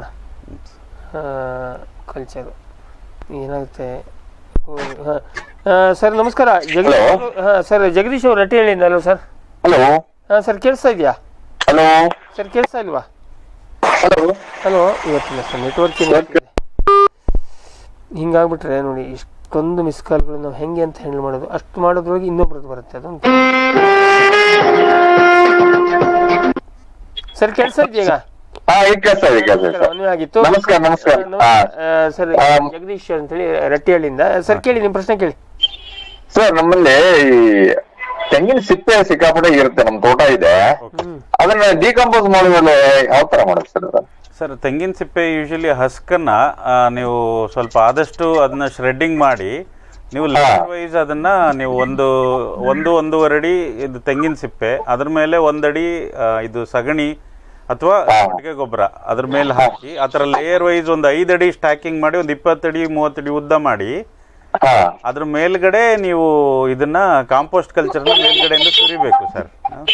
ಕಲ್ಚರು ಏನಾಗುತ್ತೆ. ಹಾಂ ಸರ್ ನಮಸ್ಕಾರ. ಜಗದೀಶ್ ಹಾಂ ಸರ್, ಜಗದೀಶ್ ಅವರು ರಟ್ಟಿಹಳ್ಳಿಯಿಂದ ಅಲ್ವ ಸರ್? ಹಲೋ. ಹಾಂ ಸರ್ ಕೇಳಿಸ್ತಾ ಇದೆಯಾ? ಹಲೋ ಸರ್ ಕೇಳಿಸ್ತಾ ಇಲ್ವಾ? ಹಲೋ ಹಲೋ ಇವತ್ತಿಲ್ಲ ಸರ್, ನೆಟ್ವರ್ಕ್ ಹಿಂಗಾಗ್ಬಿಟ್ರೆ ನೋಡಿ ಇಷ್ಟೊಂದು ಮಿಸ್ ಕಾಲ್ಗಳು ನಾವು ಹೆಂಗೆ ಅಂತ ಹ್ಯಾಂಡಲ್ ಮಾಡೋದು. ಅಷ್ಟು ಮಾಡೋದ್ರೊಳಗೆ ಇನ್ನೊಬ್ರದ್ದು ಬರುತ್ತೆ ಅದು. ಸರ್ ಕೇಳಿಸ್ತಾ ಇದೆಯಾ? ಆಗಿತ್ತು. ನಮಸ್ಕಾರ ನಮಸ್ಕಾರ ಸರ್ ಜಗದೀಶ್ ಅಂತೇಳಿ ರಟ್ಟಿಹಳ್ಳಿಯಿಂದ. ಸರ್ ಕೇಳಿ ನಿಮ್ಮ ಪ್ರಶ್ನೆ ಕೇಳಿ. ಸರ್ ನಮ್ಮಲ್ಲಿ ತೆಂಗಿನ ಸಿಪ್ಪೆ ಸಿಕ್ಕಾಪಟ್ಟೆ ಇರುತ್ತೆ, ನಮ್ ತೋಟ ಇದೆ, ಅದನ್ನ ಡಿಕಂಪೋಸ್ ಮಾಡಿದ್ಮೇಲೆ ಯಾವ ತರ ಮಾಡೋದು ಸರ್? ಸರ್ ತೆಂಗಿನ ಸಿಪ್ಪೆ ಯೂಶಲಿ ಹಸ್ಕನ್ನ ನೀವು ಸ್ವಲ್ಪ ಆದಷ್ಟು ಅದನ್ನ ಶ್ರೆಡ್ಡಿಂಗ್ ಮಾಡಿ ನೀವು ಲೇಯರ್ ವೈಸ್ ಅದನ್ನ ನೀವು ಒಂದು ಒಂದು ಒಂದೂವರೆ ಅಡಿ ಇದು ತೆಂಗಿನ ಸಿಪ್ಪೆ, ಅದ್ರ ಮೇಲೆ ಒಂದಡಿ ಇದು ಸಗಣಿ ಅಥವಾ ಕೊಟ್ಟಿಗೆ ಗೊಬ್ಬರ ಅದ್ರ ಮೇಲೆ ಹಾಕಿ ಆ ಥರ ಲೇಯರ್ ವೈಸ್ ಒಂದು ಐದು ಅಡಿ ಸ್ಟ್ಯಾಕಿಂಗ್ ಮಾಡಿ ಒಂದು ಇಪ್ಪತ್ತಡಿ ಮೂವತ್ತಡಿ ಉದ್ದ ಮಾಡಿ ಅದ್ರ ಮೇಲ್ಗಡೆ ನೀವು ಇದನ್ನ ಕಾಂಪೋಸ್ಟ್ ಕಲ್ಚರ್ನ ಮೇಲ್ಗಡೆಯಿಂದ ಸುರಿಬೇಕು ಸರ್.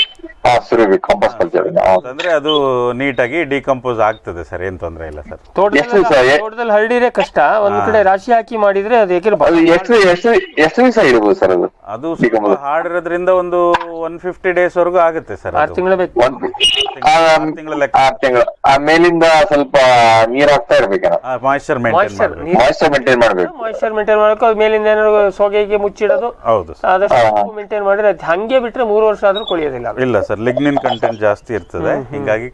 ಅಂದ್ರೆ ಅದು ನೀಟಾಗಿ ಡಿಕಂಪೋಸ್ ಆಗ್ತದೆ ಸರ್, ಏನ್ ತೊಂದರೆ ಇಲ್ಲ ಸರ್. ತೋಟದಲ್ಲಿ ಹರಡಿದ್ರೆ ಕಷ್ಟ, ಒಂದ್ ಕಡೆ ರಾಶಿ ಹಾಕಿ ಮಾಡಿದ್ರೆ ಅದು ಅದು ಹಾರ್ಡ್ ಇರೋದ್ರಿಂದ ಒಂದು ಒನ್ ಫಿಫ್ಟಿ ಡೇಸ್ ವರೆಗೂ ಆಗುತ್ತೆ ಸರ್. ಆರು ತಿಂಗಳ ಬೇಕು. ಮೇಲಿಂದ ಸ್ವಲ್ಪ ನೀರ್ ಹಾಕ್ತಾ ಇರ್ಬೇಕು, ಮಾಯಿಶ್ಚರ್ ಮೇಂಟೈನ್ ಮಾಡ್ಬೇಕು. ಮಾಯಿಶ್ಚರ್ ಮೇಂಟೈನ್ ಮಾಡಬೇಕು. ಅದ್ ಮೇಲಿಂದ ಏನಾದ್ರು ಸೋಗೆಗೆ ಮುಚ್ಚಿಡೋದು. ಹೌದು, ಆದಷ್ಟು ಮೇಂಟೈನ್ ಮಾಡಿದ್ರೆ ಹಂಗೆ ಬಿಟ್ರೆ ಮೂರು ವರ್ಷ ಆದ್ರೂ ಕೊಳಿಯೋದಿಲ್ಲ. ಇಲ್ಲ ಸರ್, ಲಿಗ್ನಿನ್ ಕಂಟೆಂಟ್ ಜಾಸ್ತಿ ಇರ್ತದೆ, ಹಿಂಗಾಗಿ.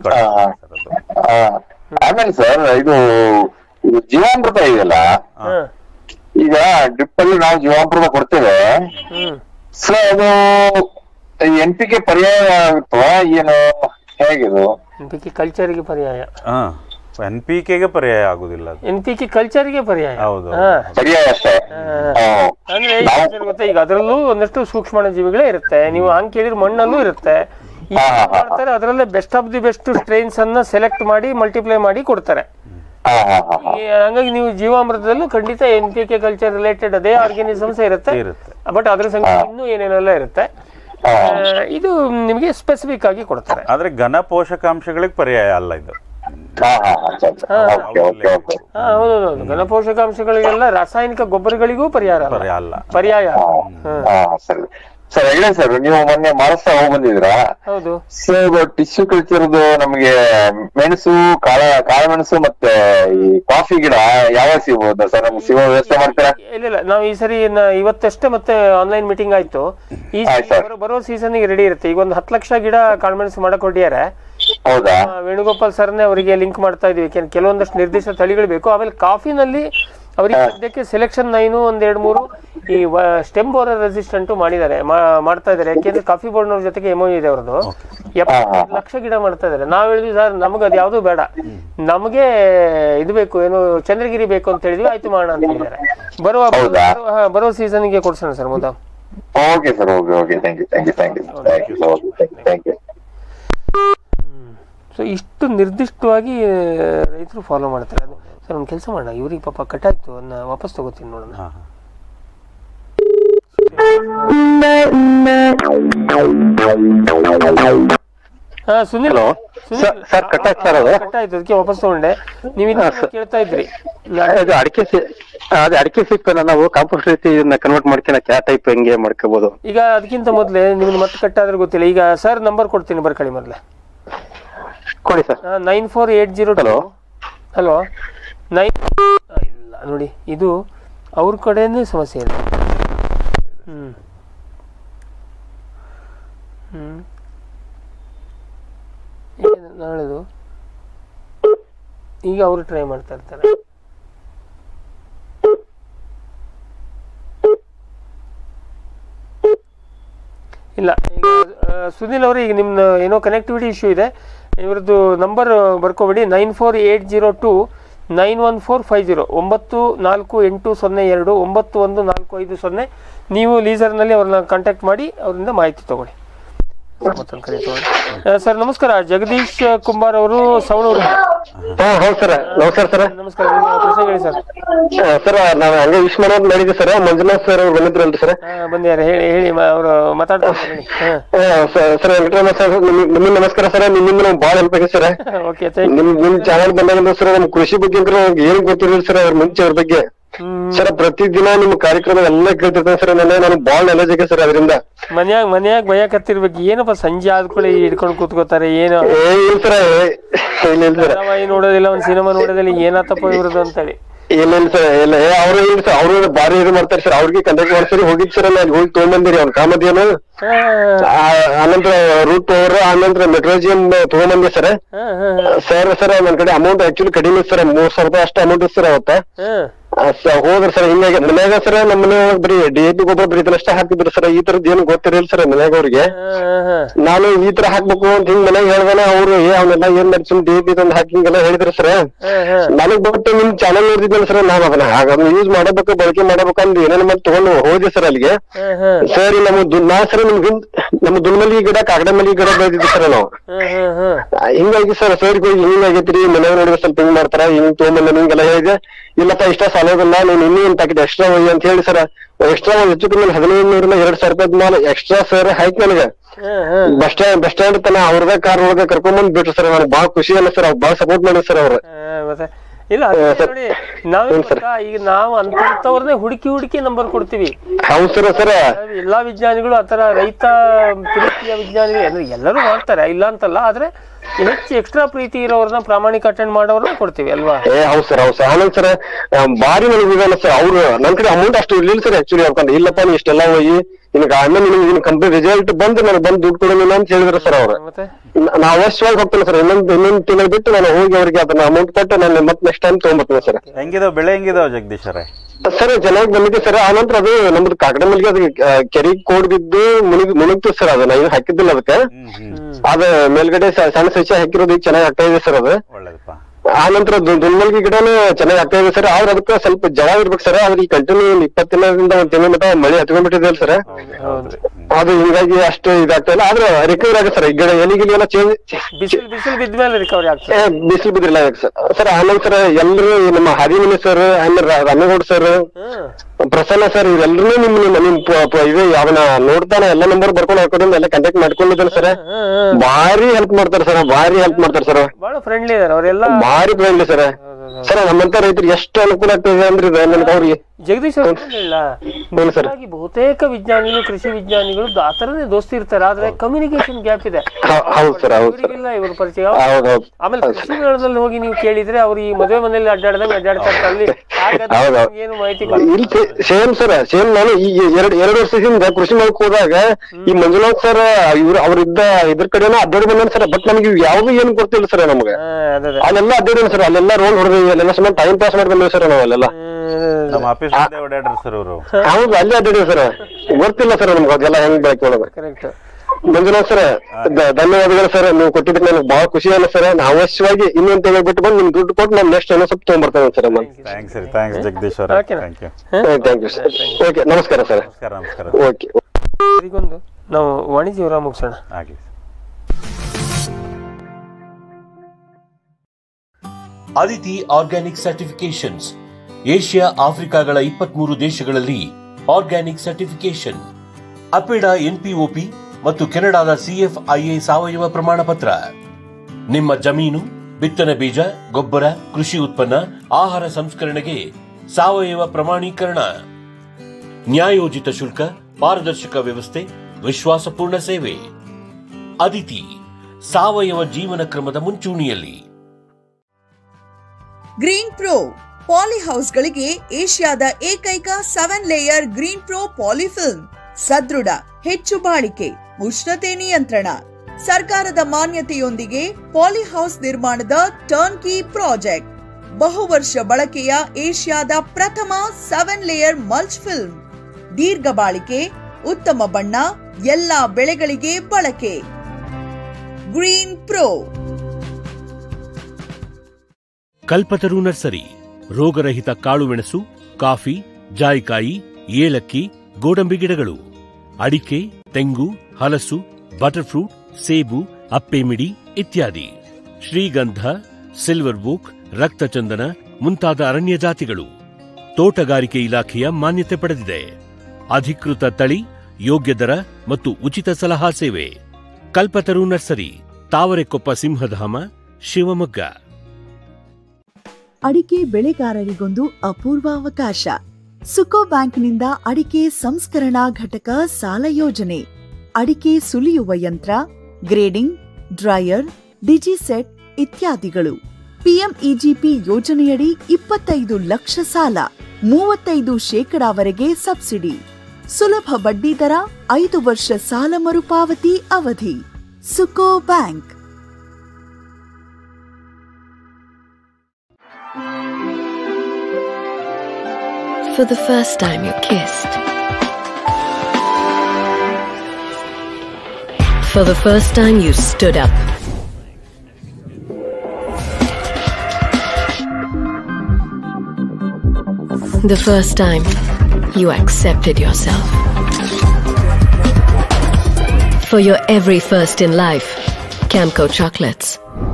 ಆಮೇಲೆ ಸರ್ ಇದು ಜೀವಾಮೃತ ಇದೆಯಲ್ಲ, ಈಗ ಡ್ರಿಪ್ ಅಲ್ಲಿ ನಾವು ಜೀವಾಮೃತ ಕೊಡ್ತೇವೆ ಸರ್, ಅದು ಎನ್ ಪಿ ಕೆ ಪರ್ಯಾಯ ಆಗುತ್ತವಾ ಏನು, ಹೇಗಿದು? ಎನ್ ಪಿ ಕೆ ಕಲ್ಚರ್ಗೆ ಪರ್ಯಾಯ. ಎನ್ ಪಿ ಕೆಗೆ ಪರ್ಯಾಯ ಆಗುದಿಲ್ಲ, ಎನ್ ಪಿ ಕೆ ಕಲ್ಚರ್ಗೆ ಪರ್ಯಾಯ. ಹೌದು, ಪರ್ಯಾಯ ಅಷ್ಟೇ. ಅಂದ್ರೆ ಗೊತ್ತಾ, ಈಗ ಅದರಲ್ಲೂ ಒಂದಷ್ಟು ಸೂಕ್ಷ್ಮಾಣು ಜೀವಿಗಳೇ ಇರುತ್ತೆ. ನೀವು ಹಂಗೆ ಕೇಳಿದ್ರೆ ಮಣ್ಣಲ್ಲೂ ಇರುತ್ತೆ. ಮಾಡ್ತಾರೆ ಅದರಲ್ಲೇ best of the best strains ಅನ್ನ ಸೆಲೆಕ್ಟ್ ಮಾಡಿ ಮಲ್ಟಿಪ್ಲೈ ಮಾಡಿ ಕೊಡ್ತಾರೆ. ಹಂಗಾಗಿ ನೀವು ಜೀವಾಮೃತದಲ್ಲೂ ಖಂಡಿತ N P K culture related ಅದೇ ಆರ್ಗ್ಯಾನಿಸಮ್ಸ್ ಇರುತ್ತೆ, ಬಟ್ ಅದ್ರ ಸಂಖ್ಯೆ ಇನ್ನೂ ಏನೇನೆಲ್ಲ ಇರುತ್ತೆ. ಇದು ನಿಮಗೆ ಸ್ಪೆಸಿಫಿಕ್ ಆಗಿ ಕೊಡ್ತಾರೆ. ಆದ್ರೆ ಘನ ಪೋಷಕಾಂಶಗಳಿಗೆ ಪರ್ಯಾಯ ಅಲ್ಲ ಇದು. ಹೌದೌದು, ಘನ ಪೋಷಕಾಂಶಗಳಿಗೆಲ್ಲ ರಾಸಾಯನಿಕ ಗೊಬ್ಬರಗಳಿಗೂ ಪರಿಹಾರ ಅಲ್ಲ, ಪರ್ಯಾಯ. ಸರ್ ಹೇಳಿ ಸರ್, ನೀವು ಮೊನ್ನೆ ಮಾನಸ ಹೋಗಿ ಬಂದಿದ್ರಾ? ಹೌದು ಸರ್. ಟಿಶ್ಯೂ ಕಲ್ಚರ್ದು ನಮಗೆ ಮೆಣಸು, ಕಾಳ ಕಾಳ ಮೆಣಸು ಮತ್ತೆ ಈ ಕಾಫಿ ಗಿಡ ಯಾವಾಗ ಸಿಗಬಹುದು ಸರ್? ನಮ್ಗೆ ಸಿಗೋ ವ್ಯವಸ್ಥೆ ಮಾಡ್ತೀರಾ? ಇಲ್ಲ ಇಲ್ಲ, ನಾವು ಈ ಸರಿ ಇವತ್ತಷ್ಟೇ ಮತ್ತೆ ಆನ್ಲೈನ್ ಮೀಟಿಂಗ್ ಆಯ್ತು. ಈ ಬರೋ ಸೀಸನ್ ರೆಡಿ ಇರುತ್ತೆ. ಈಗ ಒಂದು ಹತ್ತು ಲಕ್ಷ ಗಿಡ ಕಾಳುಮೆಣಸು ಮಾಡಕ್ ಹೊಟ್ಟಿದ್ದಾರೆ. ಹೌದಾ? ವೇಣುಗೋಪಾಲ್ ಸರ್ನೇ ಅವರಿಗೆ ಲಿಂಕ್ ಮಾಡ್ತಾ ಇದೀವಿ. ಕೆಲವೊಂದಷ್ಟು ನಿರ್ದಿಷ್ಟ ತಳಿಗಳು ಬೇಕು. ಆಮೇಲೆ ಕಾಫಿನಲ್ಲಿ ಅವರಿಗೆ ಸದ್ಯಕ್ಕೆ ಸೆಲೆಕ್ಷನ್ ನೈನು ಒಂದ್ ಎರಡ್ ಮೂರು ಈ ಸ್ಟೆಮ್ ಬೋರರ್ ರೆಸಿಸ್ಟೆಂಟ್ ಮಾಡಿದ್ದಾರೆ, ಮಾಡ್ತಾ ಇದಾರೆ. ಯಾಕೆಂದ್ರೆ ಕಾಫಿ ಬೋರ್ಡ್ನವ್ರ ಜೊತೆಗೆ ಎಮೋ ಇದೆ ಅವ್ರದ್ದು. ಎಪ್ಪತ್ತು ಲಕ್ಷ ಗಿಡ ಮಾಡ್ತಾ ಇದಾರೆ. ನಾವ್ ಹೇಳಿದ್ವಿ ಸರ್ ನಮ್ಗೆ ಅದು ಯಾವ್ದು ಬೇಡ, ನಮ್ಗೆ ಇದು ಬೇಕು, ಏನು ಚಂದ್ರಗಿರಿ ಬೇಕು ಅಂತ ಹೇಳಿದ್ವಿ. ಆಯ್ತು ಮಾಡೋಣ ಅಂತ ಹೇಳಿದ್ದಾರೆ. ಬರುವ ಬರೋ ಸೀಸನ್ಗೆ ಕೊಡ್ಸೋಣ ಸರ್ ಮೊದಲು. Okay sir, okay okay, thank you thank you thank you thank you. So ಇಷ್ಟು ನಿರ್ದಿಷ್ಟವಾಗಿ ರೈತರು ಫಾಲೋ ಮಾಡ್ತಾರೆ. ಅದು ಸರ್ ಒಂದು ಕೆಲಸ ಮಾಡೋಣ, ಇವ್ರಿಗೆ ಪಾಪ ಕಟ್ಟಾಯ್ತು, ಅದನ್ನ ವಾಪಸ್ ತಗೋತೀನಿ ನೋಡೋಣ. ಹಾ ಸುನಿಲ್, ಕಟ್ಟಾಯ್ತು, ಅದಕ್ಕೆ ವಾಪಸ್ ತಗೊಂಡೆ. ನೀವು ಕೇಳ್ತಾ ಇದ್ರಿ ಅಡಿಕೆ ಅದೇ ಅಡಿಕೆ ಸಿಪ್ಪನ್ನ ನಾವು ಕಾಂಪೋಸ್ಟ್ ರೀತಿ ಕನ್ವರ್ಟ್ ಮಾಡ್ಕೊಳಕ್ಕೆ ಯಾವ ಟೈಪ್ ಹೆಂಗೆ ಮಾಡ್ಕೋಬಹುದು? ಈಗ ಅದಕ್ಕಿಂತ ಮೊದ್ಲೇ ನಿಮ್ಗೆ ಮತ್ತೆ ಕಟ್ಟಾದ್ರೆ ಗೊತ್ತಿಲ್ಲ. ಈಗ ಸರ್ ನಂಬರ್ ಕೊಡ್ತೀನಿ, ಬರ್ಕೊಳ್ಳಿ ಮೊದ್ಲೇ. ಕೊಡಿ sir. Nine four eight zero two hello nine ಇಲ್ಲ ನೋಡಿ, ಇದು ಅವ್ರ ಕಡೆನೇ ಸಮಸ್ಯೆ ಇದೆ. ಹ್ಮ್ ಹ್ಮ್ ನಾಳೆದು ಈಗ ಅವರು ಟ್ರೈ ಮಾಡ್ತಾ ಇರ್ತಾರೆ. ಇಲ್ಲ ಈಗ ಸುನಿಲ್ ಅವರು ಈಗ ನಿಮ್ಮ ಏನೋ ಕನೆಕ್ಟಿವಿಟಿ ಇಶ್ಯೂ ಇದೆ, ಇವ್ರದ್ದು ನಂಬರ್ ಬರ್ಕೊಬೇಡಿ. Nine four eight zero two nine one four five zero ಒಂಬತ್ತು ನಾಲ್ಕು ಎಂಟು ಸೊನ್ನೆ ಎರಡು ಒಂಬತ್ತು ಒಂದು ನಾಲ್ಕು ಐದು ಸೊನ್ನೆ. ನೀವು ಲೀಸರ್ನಲ್ಲಿ ಅವ್ರನ್ನ ಕಾಂಟ್ಯಾಕ್ಟ್ ಮಾಡಿ ಅವರಿಂದ ಮಾಹಿತಿ ತಗೊಳ್ಳಿ. ಮತ್ತೊಂದು ಕರೆ ತಗೊಳ್ಳಿ. ಸರ್ ನಮಸ್ಕಾರ, ಜಗದೀಶ್ ಕುಂಬಾರ್ ಅವರು ಸವಣೂರು. ಹೌದು ಸರ್, ನಮಸ್ಕಾರ ಸರ್. ನಮಸ್ಕಾರ, ಪ್ರಶ್ನೆ ಹೇಳಿ ಸರ್. ಸರ್ ನಾನು ಹಂಗೆ ವಿಶ್ ಮಾಡೋದು ಮಾಡಿದ್ದೆ ಸರ್, ಮಂಜುನಾಥ್ ಸರ್ ಅವ್ರು ಬಂದಿದ್ರಲ್ರಿ ಸರ್? ಬಂದಿದ್ದಾರೆ, ಹೇಳಿ ಹೇಳಿ ಅವರು ಮಾತಾಡ್ತಾರೆ. ಸರ್ ವೆಂಕಟರಮಣ ಸರ್ ನಿಮ್ಗೆ ನಮಸ್ಕಾರ ಸರ್. ನಿಮ್ಮಿಂದ ನಮ್ಗೆ ಭಾಳ ಹೆಲ್ಪ್ ಆಗಿದೆ ಸರ್. ನಿಮ್ ನಿಮ್ ಚಾನಲ್ ಬಂದಾಗ ಸರ್ ನಮ್ ಕೃಷಿ ಬಗ್ಗೆ ಏನ್ ಗೊತ್ತಿರಲಿಲ್ಲ ಸರ್ ಅವ್ರ ಮುಂಚೆ ಅವ್ರ ಬಗ್ಗೆ. ಸರ್ ಪ್ರತಿದಿನ ನಿಮ್ ಕಾರ್ಯಕ್ರಮ ಎಲ್ಲ ಕೇಳ್ತಿರ್ತೇನೆ ಸರ್. ನನಗೆ ನನಗೆ ಭಾಳ ನಾಲೆಜ್ ಇದೆ ಸರ್ ಅದರಿಂದ. ಮನ್ಯಾಗ ಮನ್ಯಾಗ ಭಯಕತ್ತಿರ್ಬೇಕು, ಏನಪ್ಪ ಸಂಜೆ ಆದ್ಕೊಳ್ಳಿ ಹಿಡ್ಕೊಂಡು ಕೂತ್ಕೋತಾರೆ, ಏನು ಧಾರಾವಾಹಿ ನೋಡೋದಿಲ್ಲ, ಒಂದ್ ಸಿನಿಮಾ ನೋಡೋದಿಲ್ಲ, ಏನಾತಪ್ಪ ಇವ್ರದ್ದು ಅಂತೇಳಿ. ಇಲ್ಲ ಇಲ್ಲ ಸರ್, ಇಲ್ಲ ಅವ್ರು ಇಲ್ಲ ಸರ್, ಅವ್ರು ಬಾರಿ ಇದು ಮಾಡ್ತಾರೆ ಸರ್. ಅವ್ರಿಗೆ ಕಂಡಕ್ಟ್ ಮಾಡ್ಸರಿ ಹೋಗಿದ್ ಸರ್, ನಾನು ಹೋಗಿ ತಗೊಂಡ್ಬಂದಿರಿ ಅವ್ನ ಕಾಮಧೇನು, ಆನಂತರ ರೂಟ್ ಓವರ್, ಆನಂತರ ಮೆಟ್ರೋಜಿಯಂ ತಗೊಂಡ್ಬಂದಿ ಸರ್. ಸರ್ ಸರ್ ನನ್ ಕಡೆ ಅಮೌಂಟ್ ಆಕ್ಚುಲಿ ಕಡಿಮೆ ಸರ್, ಮೂರ್ ಸಾವಿರ ರೂಪಾಯಿ ಅಷ್ಟು ಅಮೌಂಟ್ ಸರ್ ಅವತ್ತ. ಹೋದ್ರ ಸರ್ ಹಿಂಗಾಗಿ ಮನ್ಯಾಗ ಸರ್ ನಮ್ಮ ಮನೆ ಬರೀ ಡಿ ಎ ಪಿ ಗೊಬ್ಬರ ಬರೀ ಇದನ್ನಷ್ಟೇ ಹಾಕಿದ್ರು ಸರ್. ಈ ತರದ್ ಏನು ಗೊತ್ತಿರಲಿಲ್ಲ ಸರ್ ಮನ್ಯಾಗ ಅವ್ರಿಗೆ. ನಾನು ಈ ತರ ಹಾಕ್ಬೇಕು ಅಂತ ಹಿಂಗ್ ಮನ್ಯಾಗ ಹೇಳ್ದಾನ ಅವ್ರು ಏ ಅವನ್ನೆಲ್ಲ ಏನ್ ಮಾಡಿ ಸುಮ್ ಡಿ ಎ ಪಿ ತಂದ್ ಹಾಕಿ ಹಿಂಗೆಲ್ಲ ಹೇಳಿದ್ರು ಸರ್. ನನಗ್ ಬಿಟ್ಟು ನಿಮ್ ಚಾನಲ್ ನೋಡಿದ್ನಲ್ಲ ಸರ್, ನಾವ್ ಅದನ್ನ ಅದನ್ನ ಯೂಸ್ ಮಾಡಬೇಕು, ಬಳಕೆ ಮಾಡಬೇಕು ಅಂದ್ ಏನೇನ್ ಮಾಡಿ ತಗೊಂಡು ಹೋದೆ ಸರ್ ಅಲ್ಲಿಗೆ. ಸರ್ ನಮ್ಮ ನಾ ಸರ್ ನಿಮ್ಗೆ ನಮ್ಮ ದುಲ್ಮಲ್ಲಿ ಗಿಡ ಕಾಗಡಮಲ್ಲಿ ಗಿಡ ಬೆಳೆದಿದ್ವಿ ಸರ್ ನಾವು. ಹಿಂಗಾಗಿ ಸರ್ ಸರ್ ಹಿಂಗಾಗೈತ್ರಿ ಮನ್ಯಾಗ ನೋಡಿದ್ರೆ ಸ್ವಲ್ಪ ಹಿಂಗ್ ಮಾಡ್ತಾರ, ಹಿಂಗ್ ತಗೊಂಬಂದ ಹಿಂಗೆಲ್ಲ ಹೇಳಿದೆ. ಇಲ್ಲಪ್ಪ ಇಷ್ಟ ಸಾಲೋದಿಲ್ಲ, ನೀನ್ ಇನ್ನೂ ಒಂದ್ ಪ್ಯಾಕೆಟ್ ಎಕ್ಸ್ಟ್ರಾ ಹೋಗಿ ಅಂತ ಹೇಳಿ ಸರ್. ಎಕ್ಸ್ಟ್ರಾ ಒಂದ್ ಹೆಚ್ಚು ಕಮ್ಮಿ ಹದಿನೈದು ನೂರಿಂದ ಎರಡ್ ಸಾವಿರ ರೂಪಾಯಿ ಮೇಲೆ ಎಕ್ಸ್ಟ್ರಾ ಸರ್ ಹಾಕಿ ನನಗೆ ಬಸ್ ಸ್ಟ್ಯಾಂಡ್ ಬಸ್ ಸ್ಟ್ಯಾಂಡ್ ತನ ಅವ್ರದ ಕಾರ್ ಒಳಗೆ ಕರ್ಕೊಂಡ್ ಬಂದ್ ಬಿಟ್ರು ಸರ್. ನನಗೆ ಬಾಳ ಖುಷಿ ಅಲ್ಲ ಸರ್, ಅವ್ರು ಬಾಳ ಸಪೋರ್ಟ್ ಮಾಡಿ ಸರ್ ಅವ್ರು. ಇಲ್ಲ ನೋಡಿ, ನಾವ್ ಈಗ ನಾವು ಅಂತವ್ರನ್ನೇ ಹುಡುಕಿ ಹುಡುಕಿ ನಂಬರ್ ಕೊಡ್ತೀವಿ. ಹೌದು ಸರ್. ಸರ್ ಎಲ್ಲಾ ವಿಜ್ಞಾನಿಗಳು ಆತರ ರೈತ ಪ್ರೀತಿಯ ವಿಜ್ಞಾನಿಗಳು ಅಂದ್ರೆ ಎಲ್ಲರೂ ಮಾಡ್ತಾರೆ, ಇಲ್ಲ ಅಂತಲ್ಲ, ಆದ್ರೆ ಹೆಚ್ಚು ಎಕ್ಸ್ಟ್ರಾ ಪ್ರೀತಿ ಇರೋರ್ನ ಪ್ರಾಮಾಣಿಕ ಅಟೆಂಡ್ ಮಾಡೋರ್ನ ಕೊಡ್ತೀವಿ ಅಲ್ವಾ? ಏ ಹೌದು ಸರ್, ಹೌದು ಸರ್. ಆನಂದ್ ಸರ್ ಬಾರಿ ನನಗೆ ಇದಲ್ಲ ಸರ್. ಅವ್ರು ನನ್ ಕಡೆ ಅಮೌಂಟ್ ಅಷ್ಟು ಇರ್ಲಿಲ್ಲ ಸರ್ ಆಕ್ಚುಲಿ. ಅವ್ಕಂದ್ರೆ ಇಲ್ಲಪ್ಪ ನೀ ಇಷ್ಟೆಲ್ಲ ಹೋಗಿ ನಿನಗೆ ಆಮೇಲೆ ನಿಮ್ಗೆ ಕಂಪ್ಲೀಟ್ ರಿಸಲ್ಟ್ ಬಂದು ನನಗೆ ಬಂದು ದುಡ್ಡು ಕೊಡೋಣ ಅಂತ ಹೇಳಿದ್ರು ಸರ್ ಅವ್ರು. ನಾ ಅವಶ್ಯವಾಗಿ ಹೋಗ್ತೇನೆ ಸರ್, ಇನ್ನೊಂದು ಇನ್ನೊಂದು ತಿಂಗಳು ಬಿಟ್ಟು ನಾನು ಹೋಗಿ ಅವ್ರಿಗೆ ಅದನ್ನ ಅಮೌಂಟ್ ಕೊಟ್ಟು ನಾನು ಮತ್ತೆ ನೆಕ್ಸ್ಟ್ ಟೈಮ್ ತಗೊಂಡ್ಬರ್ತೀನಿ ಸರ್. ಹೆಂಗಿದಾವ್ ಬೆಳೆ ಹೆಂಗಿದಾವ್ ಜಗದೀಶ್ ಅವರೇ? ಸರ್ ಚೆನ್ನಾಗಿ ಬಂದಿದೆ ಸರ್. ಆನಂತರ ಅದು ನಮ್ದು ಕಾಕಡಮಲ್ಲಿಗೆ ಅದು ಕೆರೆ ಕೋಡ್ ಬಿದ್ದು ಮುಳುಗ್ ಮುಳುಗ್ತು ಸರ್. ಅದನ್ನ ಇದು ಹಾಕಿದ್ದಿಲ್ಲ ಅದಕ್ಕೆ, ಅದ ಮೇಲ್ಗಡೆ ಸಣ್ಣ ಸಸ್ಯ ಹಾಕಿರೋದು ಈಗ ಚೆನ್ನಾಗಿ ಆಗ್ತಾ ಇದೆ ಸರ್ ಅದು. ಆನಂತರ ದುಲ್ಮಲ್ಗಿ ಗಿಡನು ಚೆನ್ನಾಗಿ ಆಗ್ತಾ ಇದೆ ಸರ್. ಆದ್ರೆ ಅದಕ್ಕೆ ಸ್ವಲ್ಪ ಜಳ ಇರ್ಬೇಕು ಸರ್. ಆದ್ರೆ ಈ ಕಂಟಿನ್ಯೂ ಇಪ್ಪತ್ತು ದಿನದಿಂದ ಒಂದ್ ತಿಂಗಳ ಮಟ್ಟ ಮಳೆ ಹತ್ಕೊಂಡ್ಬಿಟ್ಟಿದೆ ಸರ್. ಅದು ಹಿಂಗಾಗಿ ಅಷ್ಟು ಇದಾಗ್ತಾ ಇಲ್ಲ, ಆದ್ರೆ ರಿಕವರಿ ಆಗುತ್ತೆ ಸರ್. ಗಿಡ ಎಲಿಗಿಲಿ ಎಲ್ಲ ಚೇಂಜ್ ಬಿಸಿಲು ಬಿಸಿಲು ಬಿದ್ಮೇಲೆ ರಿಕವರಿ ಆಗ್ತದೆ. ಬಿಸಿಲು ಬಿದ್ದಿಲ್ಲ ಸರ್. ಸರ್ ಆನಂದ್ ಸರ್ ಎಲ್ಲರೂ ನಮ್ಮ ಹರಿಮನಿ ಸರ್, ಆಮೇಲೆ ರಾಮೇಗೌಡ ಸರ್, ಪ್ರಸನ್ನ ಸರ್, ಇವರೆಲ್ಲರೂ ನಿಮ್ ನಿಮ್ ಇದು ಯಾವನ ನೋಡ್ತಾನೆ ಎಲ್ಲ ನಂಬರ್ ಬರ್ಕೊಂಡು ಹಾಕೊಂಡು ಎಲ್ಲ ಕಾಂಟ್ಯಾಕ್ಟ್ ಮಾಡ್ಕೊಂಡಿದ್ದಾನೆ ಸರ್. ಭಾರಿ ಹೆಲ್ಪ್ ಮಾಡ್ತಾರೆ ಸರ್, ಭಾರಿ ಹೆಲ್ಪ್ ಮಾಡ್ತಾರೆ ಸರ್. ಬಹಳ ಫ್ರೆಂಡ್ಲಿ ಇದಾರೆ ಅವರೆಲ್ಲ, ಭಾರಿ ಫ್ರೆಂಡ್ಲಿ ಸರ್. ಸರ್ ನಮ್ಮಂತ ರೈತರಿಗೆ ಎಷ್ಟು ಅನುಕೂಲ ಆಗ್ತದೆ ಅಂದ್ರೆ ನನ್ಗೆ ಅವ್ರಿಗೆ. ಜಗದೀಶ್ ಅವರು ಬಹುತೇಕ ವಿಜ್ಞಾನಿಗಳು, ಕೃಷಿ ವಿಜ್ಞಾನಿಗಳು ಆತರನೇ ದೋಸ್ತಿ ಇರ್ತಾರೆ, ಆದ್ರೆ ಕಮ್ಯುನಿಕೇಶನ್ ಗ್ಯಾಪ್ ಇದೆ. ಇವರಿಗಿಲ್ಲ ಇವ್ರ ಪರಿಚಯ. ಆಮೇಲೆ ಕೃಷಿ ಮೇಳದಲ್ಲಿ ಹೋಗಿ ನೀವು ಕೇಳಿದ್ರೆ ಅವ್ರು ಈ ಮದುವೆ ಮನೆಯಲ್ಲಿ ಅಡ್ಡಾಡ್ದಂಗೆ ಅಡ್ಡಾಡ್ತಾ ಇರ್ತಾರೆ, ಏನು ಮಾಹಿತಿ ಸೇಮ್ ಸರ್. ಸೇಮ್ ನಾನು ಈ ಎರಡ್ ಎರಡು ವರ್ಷದಿಂದ ಕೃಷಿ ಮೇಳಕ್ಕೆ ಹೋದಾಗ ಈ ಮಂಜುನಾಥ್ ಸರ್ ಇವ್ರು ಅವ್ರಿದ್ದ ಇದ್ರ ಕಡೆನ ಅಡ್ಡಾಡಿ ಬಂದ ಸರ್. ಬಟ್ ನಮ್ಗೆ ಯಾವ್ದು ಏನು ಗೊತ್ತಿಲ್ಲ ಸರ್ ನಮ್ಗೆ. ಅಲ್ಲೆಲ್ಲ ಅಡ್ಡಾಡಿ ಸರ್, ಅಲ್ಲೆಲ್ಲ ರೋಡ್ ಹೊಡೆದ್ವಿ, ಅಲ್ಲೆಲ್ಲ ಸುಮ್ಮನೆ ಟೈಮ್ ಪಾಸ್ ಮಾಡಿ ಬಂದ್ವಿ ಸರ್ ನಾವು ಅಲ್ಲೆಲ್ಲ. ನಮ್ಮ ಆಫೀಸ್ ಓಡಾಡ್ರಿ ಸರ್ ಅವರು. ಹೌದು, ಅಲ್ಲೇ ಅಡ್ಡಾಡಿ ಸರ್. ಗೊತ್ತಿಲ್ಲ ಸರ್ ನಮ್ಗೆ ಅದೆಲ್ಲ ಹೆಂಗ್ ಬೆಳಕು ಮಾಡೋದು. ಮಂಜುನಾಥ್ ಸರ್ ಧನ್ಯವಾದಗಳು ಸರ್, ನೀವು ಕೊಟ್ಟಿದ್ದಕ್ಕೆ ನನಗೆ ಬಹಳ ಖುಷಿ ಅಲ್ಲ ಸರ್. ನಾ ಅವಶ್ಯವಾಗಿ ಇನ್ನೊಂದು ತಿಂಗಳು ಬಿಟ್ಟು ಬಂದು ನಿಮ್ಗೆ ದುಡ್ಡು ಕೊಟ್ಟು ನಾನು ನೆಕ್ಸ್ಟ್ ಏನೋ ಸ್ವಲ್ಪ ತಗೊಂಡ್ಬರ್ತೇನೆ sir. Thanks sir, thanks Jagadish ಅವರೇ. Thank you thank you sir. Okay, ನಮಸ್ಕಾರ ಸರ್. ನಮಸ್ಕಾರ ನಮಸ್ಕಾರ. ಓಕೆ, ಈಗೊಂದು ನಾವು ವಾಣಿಜ್ಯ ವಿರಾಮ ಮುಗಿಸೋಣ. ಆಗಲಿ. ಅದಿತಿ ಆರ್ಗ್ಯಾನಿಕ್ ಸರ್ಟಿಫಿಕೇಶನ್ಸ್ ಏಷ್ಯಾ ಆಫ್ರಿಕಾಗಳ ಇಪ್ಪತ್ಮೂರು ದೇಶಗಳಲ್ಲಿ ಆರ್ಗ್ಯಾನಿಕ್ ಸರ್ಟಿಫಿಕೇಶನ್, ಅಪೆಡಾ ಎನ್ಪಿಒಪಿ ಮತ್ತು ಕೆನಡಾದ ಸಿಎಫ್ಐಎ ಸಾವಯವ ಪ್ರಮಾಣ ಪತ್ರ. ನಿಮ್ಮ ಜಮೀನು, ಬಿತ್ತನೆ ಬೀಜ, ಗೊಬ್ಬರ, ಕೃಷಿ ಉತ್ಪನ್ನ, ಆಹಾರ ಸಂಸ್ಕರಣೆಗೆ ಸಾವಯವ ಪ್ರಮಾಣೀಕರಣ. ನ್ಯಾಯೋಜಿತ ಶುಲ್ಕ, ಪಾರದರ್ಶಕ ವ್ಯವಸ್ಥೆ, ವಿಶ್ವಾಸಪೂರ್ಣ ಸೇವೆ. ಅದಿತಿ ಸಾವಯವ ಜೀವನ ಕ್ರಮದ ಮುಂಚೂಣಿಯಲ್ಲಿ. ಗ್ರೀನ್ ಪ್ರೋ ಪಾಲಿಹೌಸ್ಗಳಿಗೆ ಏಷ್ಯಾದ ಏಕೈಕ seven layer green pro polyfilm. ಸದೃಢ, ಹೆಚ್ಚು ಬಾಳಿಕೆ, ಉಷ್ಣತೆ ನಿಯಂತ್ರಣ, ಸರ್ಕಾರದ ಮಾನ್ಯತೆಯೊಂದಿಗೆ ಪಾಲಿಹೌಸ್ ನಿರ್ಮಾಣದ ಟರ್ನ್ ಕೀ ಪ್ರಾಜೆಕ್ಟ್. ಬಹುವರ್ಷ ಬಳಕೆಯ ಏಷ್ಯಾದ ಪ್ರಥಮ ಸೆವೆನ್ ಲೇಯರ್ ಮಲ್ಚ್ ಫಿಲ್ಮ್. ದೀರ್ಘ ಬಾಳಿಕೆ, ಉತ್ತಮ ಬಣ್ಣ, ಎಲ್ಲಾ ಬೆಳೆಗಳಿಗೆ ಬಳಕೆ. Green pro. ಕಲ್ಪತರು ನರ್ಸರಿ ರೋಗರಹಿತ ಕಾಳುಮೆಣಸು, ಕಾಫಿ, ಜಾಯಿಕಾಯಿ, ಏಲಕ್ಕಿ, ಗೋಡಂಬಿ ಗಿಡಗಳು, ಅಡಿಕೆ, ತೆಂಗು, ಹಲಸು, ಬಟರ್ ಫ್ರೂಟ್, ಸೇಬು, ಅಪ್ಪೆಮಿಡಿ ಇತ್ಯಾದಿ, ಶ್ರೀಗಂಧ, ಸಿಲ್ವರ್ ಬುಕ್, ರಕ್ತಚಂದನ ಮುಂತಾದ ಅರಣ್ಯ ಜಾತಿಗಳು. ತೋಟಗಾರಿಕೆ ಇಲಾಖೆಯ ಮಾನ್ಯತೆ ಪಡೆದಿದೆ. ಅಧಿಕೃತ ತಳಿ, ಯೋಗ್ಯ ದರ ಮತ್ತು ಉಚಿತ ಸಲಹಾ ಸೇವೆ. ಕಲ್ಪತರು ನರ್ಸರಿ, ತಾವರೆಕೊಪ್ಪ ಸಿಂಹಧಾಮ, ಶಿವಮೊಗ್ಗ. ಅಡಿಕೆ ಬೆಳೆಗಾರರಿಗೊಂದು ಅಪೂರ್ವ ಅವಕಾಶ. ಸುಕೋ ಬ್ಯಾಂಕ್ನಿಂದ ಅಡಿಕೆ ಸಂಸ್ಕರಣಾ ಘಟಕ ಸಾಲ ಯೋಜನೆ. ಅಡಿಕೆ ಸುಲಿಯುವ ಯಂತ್ರ, ಗ್ರೇಡಿಂಗ್, ಡ್ರೈಯರ್, ಡಿಜಿಸೆಟ್ ಇತ್ಯಾದಿಗಳು. ಪಿಎಂಇಜಿಪಿ ಯೋಜನೆಯಡಿ ಇಪ್ಪತ್ತೈದು ಲಕ್ಷ ಸಾಲ, ಮೂವತ್ತೈದು ಶೇಕಡಾವರೆಗೆ ಸಬ್ಸಿಡಿ, ಸುಲಭ ಬಡ್ಡಿ ದರ, ಐದು ವರ್ಷ ಸಾಲ ಮರುಪಾವತಿ ಅವಧಿ. Suco bank. For the first time you kissed. For the first time you stood up. The first time you accepted yourself. For your every first in life, Camco Chocolates.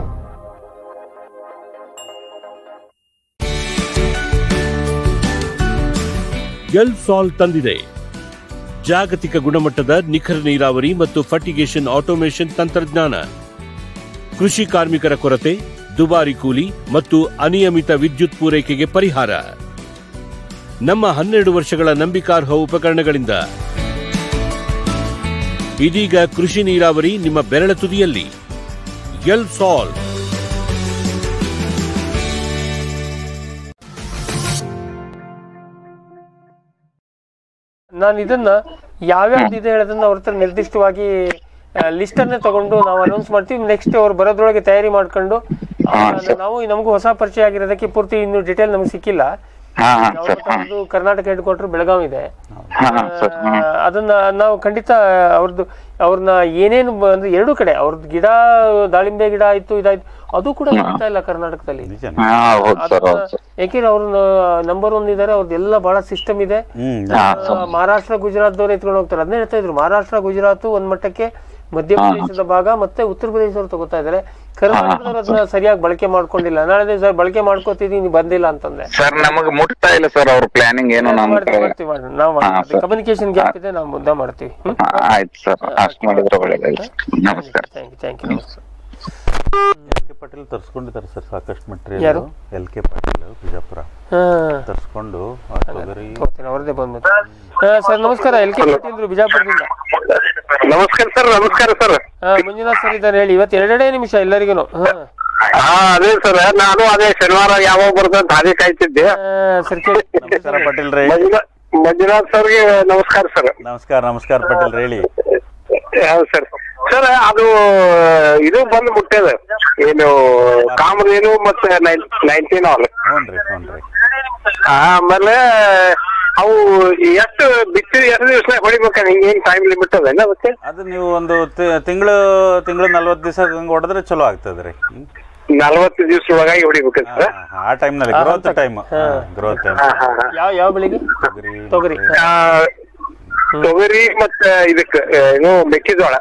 ಗೆಲ್ಸಾಲ್ ತಂದಿದೆ ಜಾಗತಿಕ ಗುಣಮಟ್ಟದ ನಿಖರ ನೀರಾವರಿ ಮತ್ತು ಫರ್ಟಿಗೇಷನ್ ಆಟೋಮೇಷನ್ ತಂತ್ರಜ್ಞಾನ. ಕೃಷಿ ಕಾರ್ಮಿಕರ ಕೊರತೆ, ದುಬಾರಿ ಕೂಲಿ ಮತ್ತು ಅನಿಯಮಿತ ವಿದ್ಯುತ್ ಪೂರೈಕೆಗೆ ಪರಿಹಾರ. ನಮ್ಮ ಹನ್ನೆರಡು ವರ್ಷಗಳ ನಂಬಿಕಾರ್ಹ ಉಪಕರಣಗಳಿಂದ ಇದೀಗ ಕೃಷಿ ನೀರಾವರಿ ನಿಮ್ಮ ಬೆರಳ ತುದಿಯಲ್ಲಿ. ಗೆಲ್ಸಾಲ್. ನಾನು ಇದನ್ನ ಯಾವ್ಯಾವ್ದು ಇದೆ ಹೇಳೋದನ್ನ ಅವ್ರ ಹತ್ರ ನಿರ್ದಿಷ್ಟವಾಗಿ ಲಿಸ್ಟ್ ಅನ್ನೇ ತಗೊಂಡು ನಾವು ಅನೌನ್ಸ್ ಮಾಡ್ತೀವಿ. ನೆಕ್ಸ್ಟ್ ಅವ್ರು ಬರೋದ್ರೊಳಗೆ ತಯಾರಿ ಮಾಡ್ಕೊಂಡು, ನಾವು ನಮಗೂ ಹೊಸ ಪರಿಚಯ ಆಗಿರೋದಕ್ಕೆ ಪೂರ್ತಿ ಇನ್ನು ಡಿಟೇಲ್ ನಮ್ಗೆ ಸಿಕ್ಕಿಲ್ಲ. ಕರ್ನಾಟಕ ಹೆಡ್ ಕ್ವಾರ್ಟರ್ ಬೆಳಗಾವಿ ಇದೆ. ಅದನ್ನ ನಾವು ಖಂಡಿತ ಅವ್ರದ್ದು ಅವ್ರನ್ನ ಏನೇನು ಅಂದ್ರೆ ಎರಡೂ ಕಡೆ ಅವ್ರದ್ದು ಗಿಡ, ದಾಳಿಂಬೆ ಗಿಡ ಆಯ್ತು, ಇದಾಯ್ತು, ಅದು ಕೂಡ ಸಿಗ್ತಾ ಇಲ್ಲ ಕರ್ನಾಟಕದಲ್ಲಿ. ಯಾಕೆಂದ್ರೆ ಅವ್ರ ನಂಬರ್ ಒನ್ ಇದಾರೆ, ಅವ್ರದ್ದೆಲ್ಲ ಬಹಳ ಸಿಸ್ಟಮ್ ಇದೆ. ಮಹಾರಾಷ್ಟ್ರ ಗುಜರಾತ್ ದವ್ರು ಎತ್ಕೊಂಡು ಹೋಗ್ತಾರೆ. ಅದನ್ನೇ ಹೇಳ್ತಾ ಇದ್ರು, ಮಹಾರಾಷ್ಟ್ರ ಗುಜರಾತ್ ಒಂದ್ ಮಟ್ಟಕ್ಕೆ, ಮಧ್ಯಪ್ರದೇಶದ ಭಾಗ ಮತ್ತೆ ಉತ್ತರ ಪ್ರದೇಶದವ್ರು ತಗೋತಾ ಇದಾರೆ. ಕರ್ನಾಟಕದವ್ರು ಅದನ್ನ ಸರಿಯಾಗಿ ಬಳಕೆ ಮಾಡ್ಕೊಂಡಿಲ್ಲ. ನಾಳೆ ಸರ್ ಬಳಕೆ ಮಾಡ್ಕೋತಿದೀನಿ, ಬಂದಿಲ್ಲ ಅಂತಂದ್ರೆ ಸರ್ ನಮಗೆ ಮುಟ್ತಾ ಇಲ್ಲ ಸರ್ ಅವ್ರ ಪ್ಲಾನಿಂಗ್ ಏನು. ನಾವು ಕಮ್ಯುನಿಕೇಶನ್ ಗ್ಯಾಪ್ ಇದೆ, ನಾವು ಮುದ್ದೆ ಮಾಡ್ತೀವಿ. ಆಯ್ತು ಸರ್, ಅಷ್ಟು ಮಾಡಿದ್ರೆ ಒಳ್ಳೇದಾಯ್ತು. ನಮಸ್ಕಾರ. Thank you. ನಮಸ್ಕಾರ. ಎಲ್ ಕೆ ಪಾಟೀಲ್ ತರಿಸ್ಕೊಂಡಿದ್ದಾರೆ ಸರ್ ಸಾಕಷ್ಟು material. L K Patil Bijapur ತರಿಸ್ಕೊಂಡು ಅವ್ರದೇ ಬಂದ್ಬಿಟ್ಟು. ಸರ್ ನಮಸ್ಕಾರ, ಎಲ್ ಕೆ ಪಾಟೀಲ್ ಬಿಜಾಪುರದಿಂದ. ನಮಸ್ಕಾರ ಸರ್. ನಮಸ್ಕಾರ ಸರ್. ಮಂಜುನಾಥ್ ಸರ್ ಇದ್ದಾರೆ ಹೇಳಿ. ಇವತ್ತು ಎರಡೆರಡೇ ನಿಮಿಷ ಎಲ್ಲರಿಗೂ. ಹಾ ಅದೇ ಸರ್, ನಾನು ಅದೇ ಶನಿವಾರ ಯಾವಾಗ ಬರ್ತಂತ ಹಾದಿ ಕಾಯ್ತಿದ್ದೆ. ನಮಸ್ಕಾರ ಪಾಟೀಲ್ ರೇ. ಮಂಜುನಾಥ್ ಸರ್ಗೆ ನಮಸ್ಕಾರ ಸರ್. ನಮಸ್ಕಾರ. ನಮಸ್ಕಾರ ಪಾಟೀಲ್ ಹೇಳಿ. ಹೌದು ಸರ್. ಸರ್ ಅದು ಇದು ಬಂದು ಮುಟ್ಟದ ಏನು ಕಾಮಧೇನು ಮತ್ತೆ ನೈನ್ಟೀನ್ ಆಲ್. ಹ್ಞೂನ್ರಿ ಹ್ಞೂನ್ರಿ. ಆಮೇಲೆ ಅವು ಎಷ್ಟು ಬಿತ್ತಿ ಎಷ್ಟು ದಿವಸ ಹೊಡಿಬೇಕ, ಹಿಂಗ ಏನ್ ಟೈಮ್ ಲಿಮಿಟ್ ಅದ ಅದಕ್ಕೆ? ಅದು ನೀವು ಒಂದು ತಿಂಗಳು ತಿಂಗಳು ನಲ್ವತ್ತು ದಿವಸ ಹಂಗ ಹೊಡೆದ್ರೆ ಚಲೋ ಆಗ್ತದ್ರಿ. ನಲ್ವತ್ತು ದಿವಸ ಒಳಗಾಗಿ ಹೊಡಿಬೇಕ ಸರ್. ಆ ಟೈಮ್ ನಲ್ಲಿ ಗ್ರೋತ್ ಟೈಮ್ ಗ್ರೋತ್ ಟೈಮ್ ಯಾವ ಯಾವ ಬೆಳಿಗ್ಗೆ? ತೊಗರಿ ತೊಗರಿ ಮತ್ತೆ ಇದಕ್ಕ ಏನು ಮೆಕ್ಕೆಜೋಳ.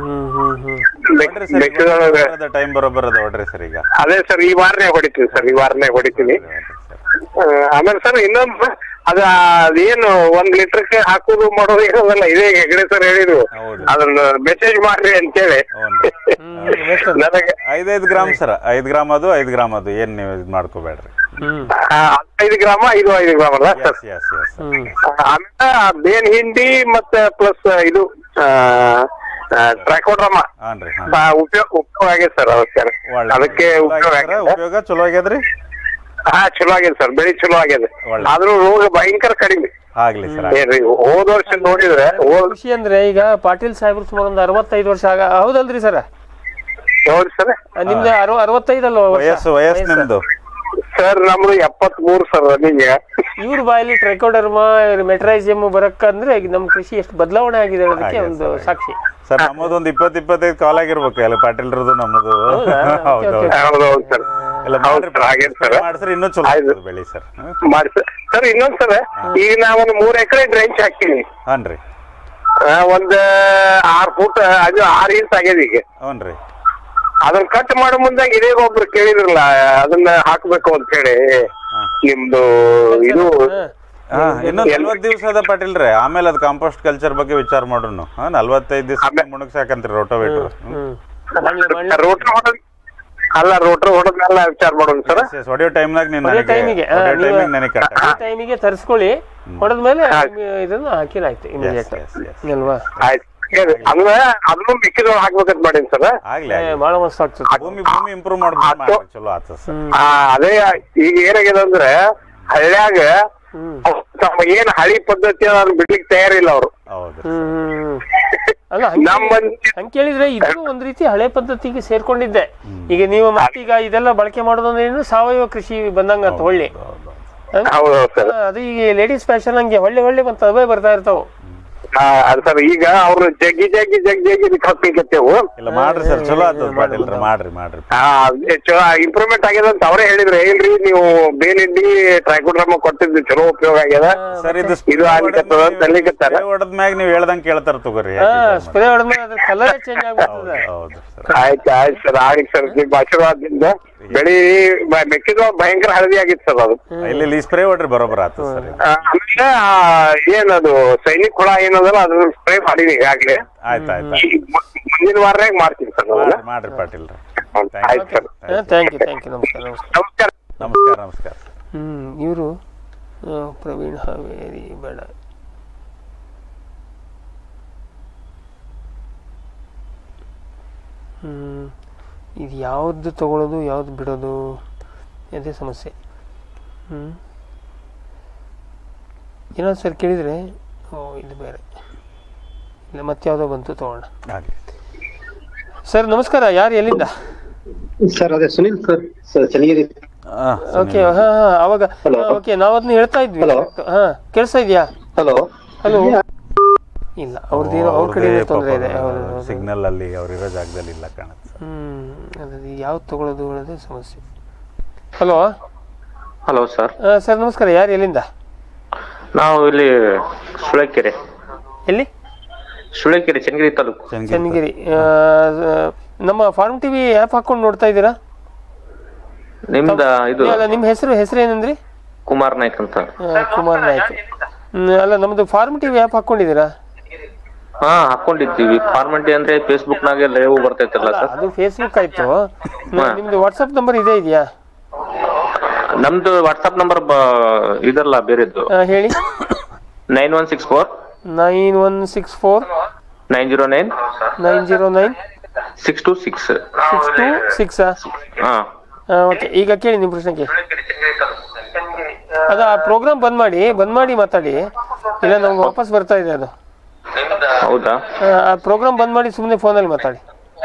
ಮೆಕ್ಕೆಜೋಳ ಟೈಮ್ ಬರೋಬ್ಬರ ಅದ ಹೊಡ್ರಿ ಸರ್. ಈಗ ಅದೇ ಸರ್, ಈ ವಾರನೇ ಹೊಡಿತೀನಿ ಸರ್, ಈ ವಾರನೇ ಹೊಡಿತೀನಿ. ಆಮೇಲೆ ಸರ್ ಇನ್ನೊಂದು ಅದ ಅದೇನು ಒಂದ್ ಲೀಟರ್ಗೆ ಹಾಕೋದು ಮಾಡೋದು ಇರೋದಲ್ಲ, ಇದೇ ಹೆಗಡೆ ಸರ್ ಹೇಳಿದ್ರು, ಅದನ್ನ ಮೆಸೇಜ್ ಮಾಡ್ರಿ ಅಂತೇಳಿ. ನನಗೆ ಐದೈದು ಗ್ರಾಮ್ ಸರ್, ಐದ್ ಗ್ರಾಮ್ ಅದು ಐದ್ ಗ್ರಾಮ್ ಅದು ಏನ್ ನೀವು ಇದ್ ಮಾಡ್ಕೋಬೇಡ್ರಿ. ಐದು ಗ್ರಾಮ ಐದು ಐದು ಗ್ರಾಮ್ ಅಲ್ಲ ಸರ್. ಆಮೇಲೆ ಬೇನ್ ಹಿಂಡಿ ಮತ್ತೆ ಪ್ಲಸ್ ಇದು ಟ್ರೈಕೋಡ್ರಮ ಉಪಯೋಗ ಉಪಯೋಗ ಆಗೈತೆ ಸರ್. ಅದಕ್ಕೆ ಅದಕ್ಕೆ ಉಪಯೋಗ ಚಲೋ ಆಗ್ಯದ್ರಿ. ಹಾ ಚಲೋ ಆಗಿದೆ ಸರ್, ಬೆಳಿ ಚಲೋ ಆಗಿದೆ. ಆದ್ರೂ ರೋಗ ಭಯಂಕರ ಕಡಿಮೆ ಆಗ್ಲಿ ಸರ್. ಏನ್ರಿ ಹೋದ ವರ್ಷ ನೋಡಿದ್ರೆ ಖುಷಿ ಅಂದ್ರೆ ಈಗ ಪಾಟೀಲ್ ಸಾಹೇಬ್ರು ಸುಮಾರು ಒಂದು ಅರವತ್ತೈದು ವರ್ಷ ಆಗ ಹೌದಲ್ರಿ ಸರ್? ಹೌದು ಸರ್. ನಿಮ್ದು ಅರವ ಅರವತ್ತೈದಲ್ವ ವಯಸ್ಸು ವಯಸ್ಸು ನಿಮ್ದು? ಸರ್ ನಮ್ದು ಎಪ್ಪತ್ತ್ ಮೂರು ಸರ್ ರನ್ನಿಂಗ್. ಇವ್ರ ಬಾಯಲ್ಲಿ ಟ್ರೈಕೋಡರ್ಮಾ ಮೆಟ್ರೈಸಿಯಂ ಬರಕ್ಕಂದ್ರೆ ಈಗ ನಮ್ಮ ಕೃಷಿ ಎಷ್ಟು ಬದಲಾವಣೆ ಆಗಿದೆ ಅನ್ನೋದಕ್ಕೆ ಒಂದು ಸಾಕ್ಷಿ. ಸರ್ ನಮ್ಮದು ಒಂದು ಇಪ್ಪತ್ತು ಇಪ್ಪತ್ತೈದು ಕಾಲ್ ಆಗಿರ್ಬೇಕು ಎಲ್ಲ ಪಾಟೀಲ್ರದ್ದು ನಮ್ಮದು. ಮಾಡ್ಸರಿ ಇನ್ನೂ ಚಲೋ ಬೆಳಿ ಸರ್. ಮಾಡಿ ಸರ್. ಸರ್ ಇನ್ನೊಂದ್ ಸರ್, ಈಗ ನಾವೊಂದು ಮೂರ್ ಎಕರೆ ಡ್ರೈನ್ಸ್ ಹಾಕ್ತೀನಿ. ಹಾನ್ರಿ. ಒಂದ್ ಆರ್ ಫೂಟ್ ಅದು ಆರ್ ಇಂಚ್ ಆಗ್ಯದ ಈಗ. ಹ್ಞೂನ್ರಿ. ಅದನ್ನ ಕಟ್ ಮಾಡೋ ಮುಂದಾಗ ಇದೇ ಒಬ್ರು ಕೇಳಿದ್ರಲ್ಲ ಅದನ್ನ ಹಾಕ್ಬೇಕು ಅಂತ ಹೇಳಿ ನಿಮ್ದು ಇದು ಇನ್ನು ನಲ್ವತ್ತು ದಿವಸದ ಪಾಟೀಲ್ರೆ, ಆಮೇಲೆ ಅದು ಕಾಂಪೋಸ್ಟ್ ಕಲ್ಚರ್ ಬಗ್ಗೆ ವಿಚಾರ ಮಾಡೋಣ. ನಲ್ವತ್ತೈದು ದಿವಸ ಮುಣಗ್ಸಾಕಂತ್ರಿ ರೋಟೋವೇಟರ್. ರೋಟ್ರ್ ಹೊಡೆದ್ ಅಲ್ಲ ರೋಟ್ರ್ ಹೊಡೆದ್ಮೇಲೆ ವಿಚಾರ ಮಾಡೋಣ ಸರ್. ಹೊಡೆಯೋ ಟೈಮ್ನಾಗ ನೀನು ಟೈಮಿಗೆ ಟೈಮಿಗೆ ತರಿಸ್ಕೊಳ್ಳಿ, ಹೊಡೆದ್ಮೇಲೆ ಇದನ್ನು ಹಾಕಿರಾಯ್ತು ಇಮಿಡಿಯೇಟ್ ಅಲ್ವಾ? ಆಯ್ತು. ಅಂದ್ರೆ ಅದನ್ನು ಮಿಕ್ಕಿದೊಳಗೆ ಹಾಕ್ಬೇಕಂತ ಮಾಡೀನಿ ಸರ್. ಬಹಳ ಮಸ್ತ್ ಆಗ್ತದೆ. ಭೂಮಿ ಭೂಮಿ ಇಂಪ್ರೂವ್ ಮಾಡ್ಬೇಕು, ಚಲೋ ಆಗ್ತದೆ ಸರ್. ಅದೇ ಈಗ ಏನಾಗಿದೆ ಅಂದ್ರೆ ಹಳ್ಳ್ಯಾಗ ತಮ್ಮ ಏನ್ ಹಳಿ ಪದ್ಧತಿ ಅದನ್ನ ಬಿಡ್ಲಿಕ್ಕೆ ತಯಾರಿಲ್ಲ ಅವರು. ಅಲ್ಲ ಹಂಗ ಕೇಳಿದ್ರೆ ಇದು ಒಂದ್ ರೀತಿ ಹಳೆ ಪದ್ಧತಿಗೆ ಸೇರ್ಕೊಂಡಿದ್ದೆ. ಈಗ ನೀವು ಮತ್ತೀಗ ಇದೆಲ್ಲ ಬಳಕೆ ಮಾಡೋದಂದ್ರೆ ಸಾವಯವ ಕೃಷಿ ಬಂದಂಗ ಅಂತ ಒಳ್ಳೆ ಅದು ಈಗ ಲೇಡೀಸ್ ಫ್ಯಾಷನ್ ಹಂಗೆ ಒಳ್ಳೆ ಒಳ್ಳೆ ಬಂತ ಅವೇ ಬರ್ತಾ ಇರ್ತಾವ. ಅದ್ ಸರ್ ಈಗ ಅವ್ರು ಜಗ್ಗಿ ಜಗ್ಗಿ ಜಗ್ಗಿ ಜಗ್ಗಿ ಹಾಕ್ಲಿಕ್ಕತ್ತೇವು. ಇಲ್ಲ ಮಾಡ್ರಿ ಸರ್, ಚಲೋ ಆಗ್ತದ ಪಾಟೀಲ್ರ, ಮಾಡ್ರಿ ಮಾಡ್ರಿ. ಇಂಪ್ರೂವ್ಮೆಂಟ್ ಆಗ್ಯದ ಅಂತ ಅವರೇ ಹೇಳಿದ್ರೆ, ಏನ್ರಿ ನೀವು ಬೇಲಿಂಡಿ ಟ್ರೈಕೋಡ್ರಮ ಕೊಟ್ಟಿದ್ದು ಚಲೋ ಉಪಯೋಗ ಆಗ್ಯದ ಸರ್. ಇದು ಇದು ಆಗ್ಲಿಕ್ಕತ್ತದ ಅಂತ ಅನ್ಲಿಕ್ಕತ್ತಾರ. ಹೊಡೆದ್ಮ್ಯಾಗ ನೀವು ಹೇಳ್ದಂಗ್ ಕೇಳ್ತಾರ ತಗೋರಿ. ಸ್ಪ್ರೇ ಹೊಡೆದ್ಮೇಲೆ ಅದ್ರ ಕಲರ್ ಚೇಂಜ್ ಆಗ್ಬಿಡ್ತದೆ. ಆಯ್ತು ಆಯ್ತು ಸರ್, ಆಗ್ಲಿ ಸರ್. ನಿಮ್ ಆಶೀರ್ವಾದದಿಂದ ಬೆಳಿ ಮೆಕ್ಕಿಜೋಳ ಭಯಂಕರ ಹಳದಿ ಆಗಿತ್ತು ಸರ್. ಅದು ಇಲ್ಲಿ ಸ್ಪ್ರೇ ಹೊಡ್ರಿ ಬರೋಬರ್ ಆಗ್ತದೆ ಸರ್. ಆಮೇಲೆ ಏನದು ಸೈನಿಕ್ ಹುಳ ಏನದಲ್ಲ ಅದನ್ನ ಸ್ಪ್ರೇ ಮಾಡೀನಿ ಈಗಾಗ್ಲೇ. ಆಯ್ತು ಆಯ್ತು. ಮುಂದಿನ ವಾರನಾಗ ಮಾಡ್ತೀನಿ ಸರ್. ಮಾಡ್ರಿ ಪಾಟೀಲ್ರ. ಆಯ್ತು sir. Thank you thank you ನಮಸ್ಕಾರ ನಮಸ್ಕಾರ ನಮಸ್ಕಾರ ನಮಸ್ಕಾರ. ಹ್ಮ್ ಇವರು ಪ್ರವೀಣ್ ಹಾವೇರಿ ಬೇಡ ಹ್ಮ್ ಇದು ಯಾವ್ದು ತಗೊಳ್ಳೋದು ಯಾವ್ದು ಬಿಡೋದು ಅದೇ ಸಮಸ್ಯೆ. ಹ್ಮ್ ಏನಾದ್ರು ಸರ್ ಕೇಳಿದರೆ ಓ ಇದು ಬೇರೆ ಇಲ್ಲ ಮತ್ತೆ ಯಾವುದೋ ಬಂತು ತಗೋಣ. ಸರ್ ನಮಸ್ಕಾರ, ಯಾರು ಎಲ್ಲಿಂದ? ಸರ್ ಅದೇ ಸುನಿಲ್ ಸರ್, ಚನ್ನಗಿರಿ. ಓಕೆ ಹಾ ಹಾ ಅವಾಗ ಓಕೆ ನಾವು ಅದನ್ನ ಹೇಳ್ತಾ ಇದ್ವಿ. ಹಾ ಕೇಳಿಸ್ತಾ ಇದೆಯಾ? ಹಲೋ ಹಲೋ ಇಲ್ಲ ಅವ್ರದ್ದು ಅವ್ರ ಕಡೆ ತೊಂದರೆ ಇದೆ. ಸಿಗ್ನಲ್ ಅಲ್ಲಿ ಅವ್ರಿರೋ ಜಾಗದಲ್ಲಿ ಇಲ್ಲ ಕಾಣುತ್ತೆ. ಹ್ಮ್ ಅದು ಯಾವ್ದು ತಗೊಳ್ಳೋದು ಹೇಳೋದು ಸಮಸ್ಯೆ. Hello hello sir. ಸರ್ ನಮಸ್ಕಾರ, ಯಾರು ಎಲ್ಲಿಂದ? ನಾವು ಇಲ್ಲಿ ಸುಳಕೆರೆ. ಎಲ್ಲಿ? ಸುಳಕೆರೆ, ಚನ್ನಗಿರಿ ತಾಲೂಕು. ಚನ್ನಗಿರಿ. ನಮ್ಮ ಫಾರ್ಮ್ ಟಿವಿ ಆ್ಯಪ್ ಹಾಕೊಂಡು ನೋಡ್ತಾ ಇದ್ದೀರಾ? ನಿಮ್ದ ಇದು ನಿಮ್ಮ ಹೆಸರು ಹೆಸರು ಏನಂದ್ರಿ? ಕುಮಾರ್ ನಾಯ್ಕ್ ಅಂತ. ಕುಮಾರ್ ನಾಯ್ಕ್. ಅಲ್ಲ ನಮ್ದು ಫಾರ್ಮ್ ಟಿವಿ ಆ್ಯಪ್ ಹಾಕೊಂಡಿದ್ದೀರಾ? ಹಾ ಹಾಕೊಂಡಿದ್ದೀವಿ. ಫಾರ್ಮಂಟಿ ಅಂದ್ರೆ ಫೇಸ್ಬುಕ್ ನಾಗೆ ಲೈವ್ ಬರ್ತೈತಲ್ಲ ಸರ್? ಅದು ಫೇಸ್ಬುಕ್ ಆಯ್ತು. ನಿಮ್ದು ವಾಟ್ಸ್ಆಪ್ ನಂಬರ್ ಇದೆ ಇದೆಯಾ? ನಮ್ದು ವಾಟ್ಸ್ಆಪ್ ನಂಬರ್ ಇದಲ್ಲ ಬೇರೆದ್ದು. ಹೇಳಿ. Nine one six four nine one six four nine zero nine nine zero nine six two six six two six. ಹಾ ಓಕೆ, ಈಗ ಕೇಳಿ ನಿಮ್ಮ ಪ್ರಶ್ನೆಗೆ. ಅದು ಆ ಪ್ರೋಗ್ರಾಮ್ ಬಂದ್ ಮಾಡಿ ಬಂದ್ ಮಾಡಿ ಮಾತಾಡಿ, ಇಲ್ಲ ನಮ್ಗೆ ವಾಪಸ್ ಬರ್ತಾ ಇದೆ ಅದು. ಹೌದಾ? ಆ ಪ್ರೋಗ್ರಾಮ್ ಬಂದ್ ಮಾಡಿ ಸುಮ್ಮನೆ ಫೋನಲ್ಲಿ ಮಾತಾಡಿ.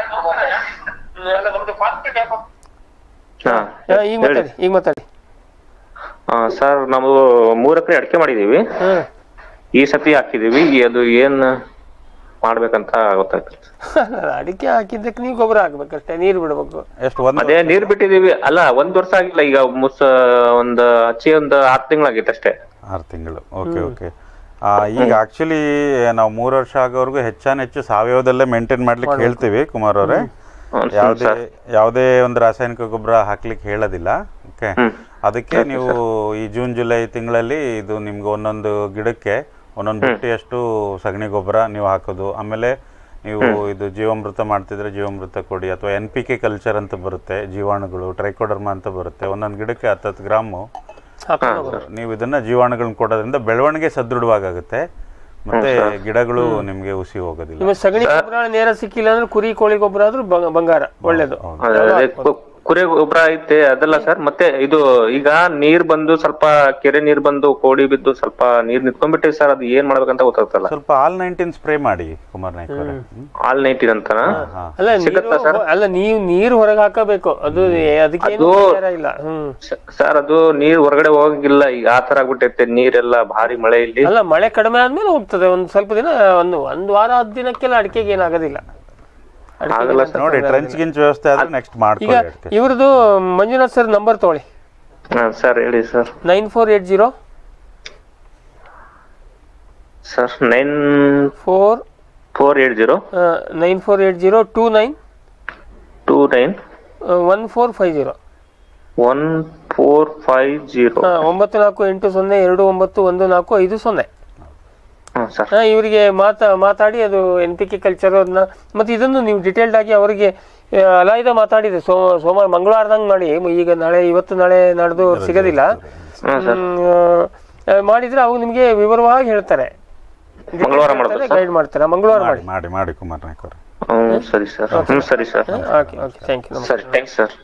ಈಗ ಮಾತಾಡಿ ಈಗ ಮಾತಾಡಿ. ಸರ್ ನಾವು ಮೂರ್ ಎಕರೆ ಅಡಿಕೆ ಮಾಡಿದೀವಿ. ಈ ಸತಿ ಹಾಕಿದೀವಿ. ಅದು ಏನ್ ಮಾಡ್ಬೇಕಂತ ಗೊತ್ತಾಗ್ತದೆ. ಅಡಿಕೆ ಹಾಕಿದ್ದಕ್ಕೆ ನೀವು ಗೊಬ್ಬರ ಹಾಕ್ಬೇಕಷ್ಟೇ, ನೀರ್ ಬಿಡ್ಬೇಕು. ಎಷ್ಟು? ಅದೇ ನೀರ್ ಬಿಟ್ಟಿದೀವಿ. ಅಲ್ಲ ಒಂದ್ ವರ್ಷ ಆಗಿಲ್ಲ, ಈಗ ಮುಸ್ ಒಂದ್ ಹಚ್ಚಿ ಒಂದ್ ಆರ್ ತಿಂಗಳಾಗಿತ್ತು ಅಷ್ಟೇ. ಆರು ತಿಂಗಳು. Okay okay. ಈಗ ಆಕ್ಚುಲಿ ನಾವು ಮೂರು ವರ್ಷ ಆಗೋವರೆಗೂ ಹೆಚ್ಚಾನ ಹೆಚ್ಚು ಸಾವಯವದಲ್ಲೇ ಮೇಂಟೈನ್ ಮಾಡ್ಲಿಕ್ಕೆ ಹೇಳ್ತೀವಿ ಕುಮಾರ್ ಅವರೇ. ಯಾವುದೇ ಯಾವುದೇ ಒಂದು ರಾಸಾಯನಿಕ ಗೊಬ್ಬರ ಹಾಕ್ಲಿಕ್ಕೆ ಹೇಳೋದಿಲ್ಲ. ಓಕೆ, ಅದಕ್ಕೆ ನೀವು ಈ ಜೂನ್ ಜುಲೈ ತಿಂಗಳಲ್ಲಿ ಇದು ನಿಮ್ಗೆ ಒಂದೊಂದು ಗಿಡಕ್ಕೆ ಒಂದೊಂದು ಬುಟ್ಟಿಯಷ್ಟು ಸಗಣಿ ಗೊಬ್ಬರ ನೀವು ಹಾಕೋದು. ಆಮೇಲೆ ನೀವು ಇದು ಜೀವಾಮೃತ ಮಾಡ್ತಿದ್ರೆ ಜೀವಾಮೃತ ಕೊಡಿ, ಅಥವಾ ಎನ್ ಪಿ ಕೆ ಕಲ್ಚರ್ ಅಂತ ಬರುತ್ತೆ, ಜೀವಾಣುಗಳು ಟ್ರೈಕೋಡರ್ಮಾ ಅಂತ ಬರುತ್ತೆ. ಒಂದೊಂದು ಗಿಡಕ್ಕೆ ಹತ್ತತ್ತು ಗ್ರಾಮು ನೀವು ಇದನ್ನ ಜೀವಾಣುಗಳನ್ನ ಕೊಡೋದ್ರಿಂದ ಬೆಳವಣಿಗೆ ಸದೃಢವಾಗುತ್ತೆ, ಮತ್ತೆ ಗಿಡಗಳು ನಿಮ್ಗೆ ಹುಸಿ ಹೋಗೋದಿಲ್ಲ. ಸಗಣಿ ಗೊಬ್ಬರ ನೇರ ಸಿಕ್ಕಿಲ್ಲ ಅಂದ್ರೆ ಕುರಿ ಕೋಳಿ ಗೊಬ್ಬರ ಆದ್ರೂ ಬಂಗಾರ, ಒಳ್ಳೇದು. ಕುರಿ ಗೊಬ್ಬರ ಐತೆ ಅದೆಲ್ಲ ಸರ್. ಮತ್ತೆ ಇದು ಈಗ ನೀರ್ ಬಂದು ಸ್ವಲ್ಪ ಕೆರೆ ನೀರ್ ಬಂದು ಕೋಡಿ ಬಿದ್ದು ಸ್ವಲ್ಪ ನೀರ್ ನಿಂತ್ಕೊಂಡ್ಬಿಟ್ಟಿದೆ ಸರ್, ಅದು ಏನ್ ಮಾಡ್ಬೇಕಂತ ಗೊತ್ತಾಗ್ತಲ್ಲ. ಸ್ವಲ್ಪ ಆಲ್ ನೈನ್ಟೀನ್ ಸ್ಪ್ರೇ ಮಾಡಿ ಕುಮಾರ್ ನಾಯ್ಕ ಅವರೇ. ಆಲ್ ನೈನ್ಟೀನ್ ಅಂತನ ಅಲ್ಲ ನೀರು ಅಲ್ಲ ನೀವು ನೀರು ಹೊರಗೆ ಹಾಕಬೇಕು, ಅದು ಅದಕ್ಕೆ ಇಲ್ಲ. ಹ್ಮ್ ಸರ್ ಅದು ನೀರ್ ಹೊರಗಡೆ ಹೋಗಂಗಿಲ್ಲ, ಈಗ ಆ ತರ ಆಗ್ಬಿಟ್ಟೈತೆ ನೀರೆಲ್ಲ ಭಾರಿ ಮಳೆ ಇಲ್ಲಿ. ಅಲ್ಲ ಮಳೆ ಕಡಿಮೆ ಆದ್ಮೇಲೆ ಹೋಗ್ತದೆ, ಒಂದ್ ಸ್ವಲ್ಪ ದಿನ ಒಂದು ಒಂದ್ ವಾರ ಹತ್ತು ದಿನಕ್ಕೆಲ್ಲ ಅಡಿಕೆಗೆ ಏನಾಗೋದಿಲ್ಲ. ನೋಡಿ ಟ್ರೆಂಚ್ ಗಿಂಚ್ ವ್ಯವಸ್ಥೆ ಆದ್ರೆ ನೆಕ್ಸ್ಟ್ ಮಾಡ್ಕೊಳ್ಳಿ. ಇವ್ರದ್ದು ಮಂಜುನಾಥ್ ಸರ್ ನಂಬರ್ ತಗೊಳ್ಳಿ. ಸರ್ ಹೇಳಿ sir. Nine four eight zero sir nine four four eight zero nine four eight zero two nine two nine one four five zero one four five zero ಒಂಬತ್ತು ನಾಲ್ಕು ಎಂಟು ಸೊನ್ನೆ ಎರಡು ಒಂಬತ್ತು ಒಂದು ನಾಲ್ಕು ಐದು ಸೊನ್ನೆ. ಇವರಿಗೆ ಮಾತಾ ಮಾತಾಡಿ ಅದು ಎನ್ ಪಿ ಕೆ ಕಲ್ಚರ್ ಅದನ್ನ ಮತ್ತೆ ಇದನ್ನು ನೀವು ಡಿಟೇಲ್ಡ್ ಆಗಿ ಅವರಿಗೆ ಅಲಾಯ್ದ ಮಾತಾಡಿದೆ. ಸೋ ಸೋಮವಾರ ಮಂಗಳವಾರದಂಗೆ ಮಾಡಿ, ಈಗ ನಾಳೆ ಇವತ್ತು ನಾಳೆ ನಾಡ್ದು ಸಿಗೋದಿಲ್ಲ ಮಾಡಿದ್ರೆ ಅವಾಗ ನಿಮಗೆ ವಿವರವಾಗಿ ಹೇಳ್ತಾರೆ, ಗೈಡ್ ಮಾಡ್ತಾರೆ. ಮಂಗಳವಾರ ಮಾಡಿ ಮಾಡಿ ಮಾಡಿ ಕುಮಾರ್ ನಾಯ್ಕ ಅವರು. ಸರಿ ಸರ್. ಸರಿ sir. Okay okay thank you. ಸರಿ ಥ್ಯಾಂಕ್ಸ್ ಸರ್.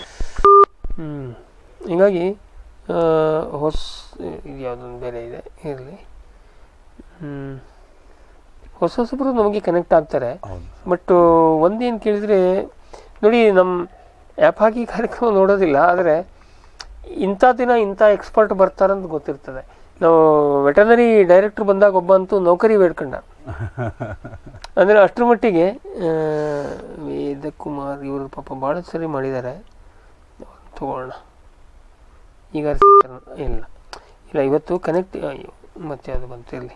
ಹ್ಮ್ ಹೀಗಾಗಿ ಹೊಸ ಇದು ಯಾವುದೊಂದು ಬೇರೆ ಇದೆ ಇರಲಿ. ಹ್ಮ್ ಹೊಸ ಹೊಸಬ್ರು ನಮಗೆ ಕನೆಕ್ಟ್ ಆಗ್ತಾರೆ. ಬಟ್ ಒಂದೇನು ಕೇಳಿದರೆ ನೋಡಿ, ನಮ್ಮ ಆ್ಯಪ್ ಹಾಕಿ ಕಾರ್ಯಕ್ರಮ ನೋಡೋದಿಲ್ಲ, ಆದರೆ ಇಂಥ ದಿನ ಇಂಥ ಎಕ್ಸ್ಪರ್ಟ್ ಬರ್ತಾರಂತ ಗೊತ್ತಿರ್ತದೆ. ನಾವು ವೆಟರ್ನರಿ ಡೈರೆಕ್ಟ್ರ್ ಬಂದಾಗ ಒಬ್ಬ ಅಂತೂ ನೌಕರಿ ಬೇಡ್ಕೊಂಡ. ಅಂದರೆ ಅಷ್ಟರ ಮಟ್ಟಿಗೆ ವೇದಕುಮಾರ್ ಇವರು ಪಾಪ ಭಾಳ ಸರಿ ಮಾಡಿದ್ದಾರೆ. ತಗೊಳ್ಳೋಣ ಈಗ ಇಲ್ಲ ಇಲ್ಲ ಇವತ್ತು ಕನೆಕ್ಟ್ ಮತ್ತೆ ಅದು ಬಂತಿರಲಿ.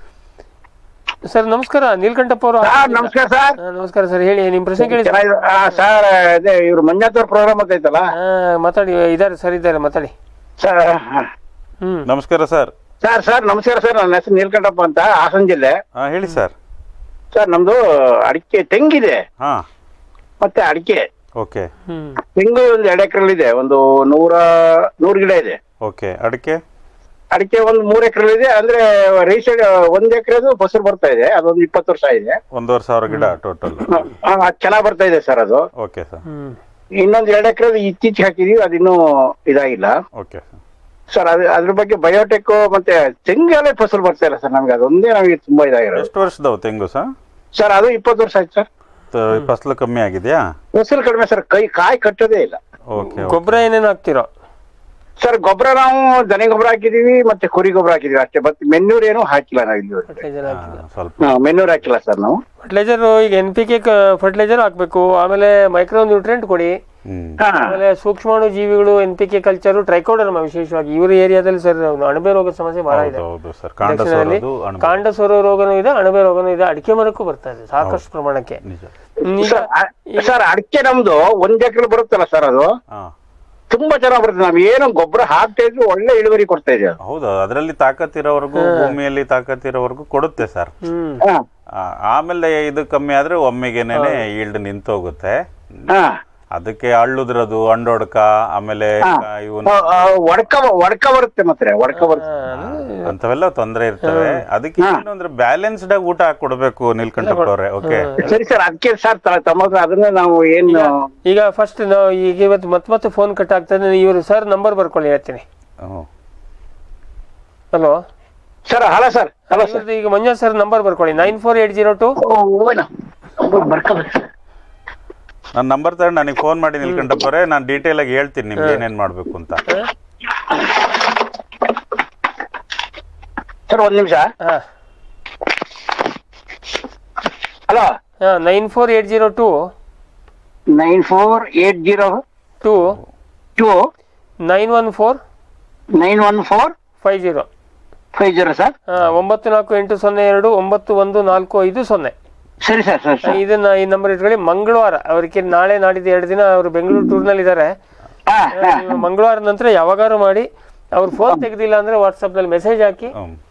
ಸರ್ ನಮಸ್ಕಾರ, ನೀಲ್ಕಂಠಪ್ಪ ಅವರು. ನಮಸ್ಕಾರ ಸರ್. ನಮಸ್ಕಾರ ಸರ್, ಹೇಳಿ ನಿಮ್ ಪ್ರಶ್ನೆ ಕೇಳಿ ಸರ್. ಅದೇ ಇವ್ರು ಮಂಜಾತ್ ಅವ್ರ ಪ್ರೋಗ್ರಾಮ್ ಐತಲ್ಲ, ಮಾತಾಡಿ. ಇದಾರೆ ಸರ್, ಇದ್ದಾರೆ ಮಾತಾಡಿ ಸರ್. ಹ್ಮ್ ನಮಸ್ಕಾರ ಸರ್. ಸರ್ ಸರ್ ನಮಸ್ಕಾರ ಸರ್, ನನ್ನ ಹೆಸರು ನೀಲ್ಕಂಠಪ್ಪ ಅಂತ, ಹಾಸನ ಜಿಲ್ಲೆ. ಹೇಳಿ ಸರ್. ಸರ್ ನಮ್ದು ಅಡಿಕೆ ತೆಂಗಿದೆ ಮತ್ತೆ ಅಡಿಕೆ. ಓಕೆ. ತೆಂಗು ಒಂದು ಎರಡು ಎಕರೆ ಇದೆ, ಒಂದು ನೂರ ನೂರು ಗಿಡ ಇದೆ. ಓಕೆ. ಅಡಿಕೆ ಅಡಿಕೆ ಒಂದು ಮೂರ್ ಎಕರೆ ಇದೆ. ಅಂದ್ರೆ ರಿಜಿಸ್ಟರ್ಡ್ ಒಂದ್ ಎಕರೆದು ಫಸಲು ಬರ್ತಾ ಇದೆ, ಅದೊಂದು ಇಪ್ಪತ್ತು ವರ್ಷ ಇದೆ. ಒಂದೂವರೆ ಸಾವಿರ ಗಿಡ ಟೋಟಲ್. ಚೆನ್ನಾಗ್ ಬರ್ತಾ ಇದೆ ಸರ್ ಅದು. Okay sir. ಇನ್ನೊಂದು ಎರಡು ಎಕರೆ ಇತ್ತೀಚೆಗೆ ಹಾಕಿದೀವಿ, ಅದಿನ್ನೂ ಇದಾಗಿಲ್ಲ. Okay sir. ಅದು ಅದ್ರ ಬಗ್ಗೆ ಬಯೋಟೆಕ್ ಮತ್ತೆ ತೆಂಗಲ್ಲೇ ಫಸಲು ಬರ್ತಾ ಇಲ್ಲ ಸರ್, ನಮ್ಗೆ ಅದೊಂದೇ ನಮಗೆ ತುಂಬಾ ಇದಾಗಿರೋದು. ಎಷ್ಟು ವರ್ಷದವು ತೆಂಗು ಸರ್? ಸರ್ ಅದು ಇಪ್ಪತ್ತು ವರ್ಷ ಆಯ್ತು ಸರ್. ಫಸಲು ಕಮ್ಮಿ ಆಗಿದೆಯಾ? ಫಸಲು ಕಡಿಮೆ ಸರ್, ಕೈ ಕಾಯಿ ಕಟ್ಟೋದೇ ಇಲ್ಲ. ಓಕೆ. ಗೊಬ್ಬರ ಏನೇನು ಹಾಕ್ತಿರೋ ಸರ್? ಗೊಬ್ಬರ ನಾವು ದನ ಗೊಬ್ಬರ ಹಾಕಿದೀವಿ ಮತ್ತೆ ಕುರಿ ಗೊಬ್ಬರ ಹಾಕಿದೀವಿ ಅಷ್ಟೇ, ಮತ್ತೆ ಮೆನ್ನೂರ್ ಏನು ಹಾಕಿಲ್ಲ ನಾವು ಇಲ್ಲಿ. ಮೆನ್ನೂರ್ ಹಾಕಿಲ್ಲ ಸರ್ ನಾವು. ಫರ್ಟಿಲೈಸರ್ ಈಗ ಎನ್ ಪಿ ಕೆ ಫರ್ಟಿಲೈಸರ್ ಹಾಕ್ಬೇಕು, ಆಮೇಲೆ ಮೈಕ್ರೋ ನ್ಯೂಟ್ರಿಯೆಂಟ್ ಕೊಡಿ, ಆಮೇಲೆ ಸೂಕ್ಷ್ಮಾಣು ಜೀವಿಗಳು, N P K culture, trichoderma ವಿಶೇಷವಾಗಿ ಇವ್ರ ಏರಿಯಾದಲ್ಲಿ ಸರ್ ಅಣಬೆ ರೋಗದ ಸಮಸ್ಯೆ ಬಹಳ ಇದೆ. ಕಾಂಡ ಸೊರ ರೋಗನೂ ಇದೆ, ಅಣಬೆ ರೋಗನೂ ಇದೆ, ಅಡಿಕೆ ಮರಕ್ಕೂ ಬರ್ತಾ ಇದೆ ಸಾಕಷ್ಟು ಪ್ರಮಾಣಕ್ಕೆ. ಸರ್ ಅಡಿಕೆ ನಮ್ದು ಒಂದ್ ಎಕರೆ ಬರುತ್ತಲ್ಲ ಸರ್, ಅದು ತುಂಬಾ ಚೆನ್ನಾಗ್ ಬರ್ತದೆ. ನಾವ್ ಏನು ಗೊಬ್ಬರ ಹಾಕ್ತಾ ಇದ್ರು ಒಳ್ಳೆ ಇಳುವರಿ ಕೊಡ್ತಾ ಇದೆ. ಹೌದು, ಅದರಲ್ಲಿ ತಾಕತ್ತಿರೋವರೆಗೂ, ಭೂಮಿಯಲ್ಲಿ ತಾಕತ್ತಿರೋವರೆಗೂ ಕೊಡುತ್ತೆ ಸರ್. ಆಮೇಲೆ ಇದು ಕಮ್ಮಿ ಆದ್ರೆ ಒಮ್ಮೆಗೆನೇನೆ ಈಲ್ಡ್ ನಿಂತೋಗುತ್ತೆ. ಅದಕ್ಕೆ ಅಳ್ಳುದ್ರದು ಅಂಡೊಡ್ಕ, ಆಮೇಲೆ ಒಡ್ಕ ಒಡ್ಕ ಬರುತ್ತೆ, ಮತ್ತೆ ಒಡ್ಕ ಬರುತ್ತೆ, ಅಂತವೆಲ್ಲ ತೊಂದರೆ ಇರ್ತವೆ. ಅದಕ್ಕೆ ಏನಂದ್ರೆ ಬ್ಯಾಲೆನ್ಸ್ಡ್ ಆಗಿ ಊಟ ಕೊಡ್ಬೇಕು ನೀಲ್ಕಂಠಪ್ಪ ಅವ್ರೆ. ಓಕೆ ಸರಿ ಸರ್. ಅದಕ್ಕೆ ಸರ್ ತಮ್ಮ ಅದನ್ನ ನಾವು ಏನು ಈಗ ಫಸ್ಟ್ ನಾವು ಈಗ ಇವತ್ತು ಮತ್ತೆ ಮತ್ತೆ ಫೋನ್ ಕಟ್ ಆಗ್ತದೆ. ಇವರು ಸರ್ ನಂಬರ್ ಬರ್ಕೊಳ್ಳಿ ಹೇಳ್ತೀನಿ. Hello sir. Hello sir. Hello sir. ಈಗ ಮಂಜುನಾಥ್ ಸರ್ ನಂಬರ್ ಬರ್ಕೊಳ್ಳಿ, nine four eight zero two ನನ್ನ ನಂಬರ್ ತಗೊಂಡು ನನಗೆ ಫೋನ್ ಮಾಡಿ ನೀಲ್ಕಂಠಪ್ಪ ಅವರೇ, ನಾನು ಡೀಟೇಲ್ ಆಗಿ ಹೇಳ್ತೀನಿ ನಿಮ್ಗೆ ಏನೇನ್ ಮಾಡ್ಬೇಕು ಅಂತ. ಸರ್ ಒಂದ್ ನಿಮಿಷ. Hello. Nine four eight zero two nine four eight zero two two nine one four nine one four five zero five zero sir. ಒಂಬತ್ತು ನಾಲ್ಕು ಎಂಟು ಸೊನ್ನೆ ಎರಡು ಒಂಬತ್ತು ಒಂದು ನಾಲ್ಕು ಐದು ಸೊನ್ನೆ. ಸರಿ ಸರ್. ಸರ್ ಇದನ್ನ ಈ ನಂಬರ್ ಇಟ್ಕೊಳ್ಳಿ. ಮಂಗಳವಾರ ಅವರಿಗೆ ನಾಳೆ ನಾಡಿದ್ದು ಎರಡು ದಿನ ಅವರು ಬೆಂಗಳೂರು ಟೂರ್ ನಲ್ಲಿ ಇದ್ದಾರೆ. ಮಂಗಳವಾರ ನಂತರ ಯಾವಾಗಾರು ಮಾಡಿ, ಅವ್ರು ಫೋನ್ ತೆಗೆದಿಲ್ಲ ಅಂದ್ರೆ ವಾಟ್ಸ್ಆಪ್ ನಲ್ಲಿ ಮೆಸೇಜ್ ಹಾಕಿ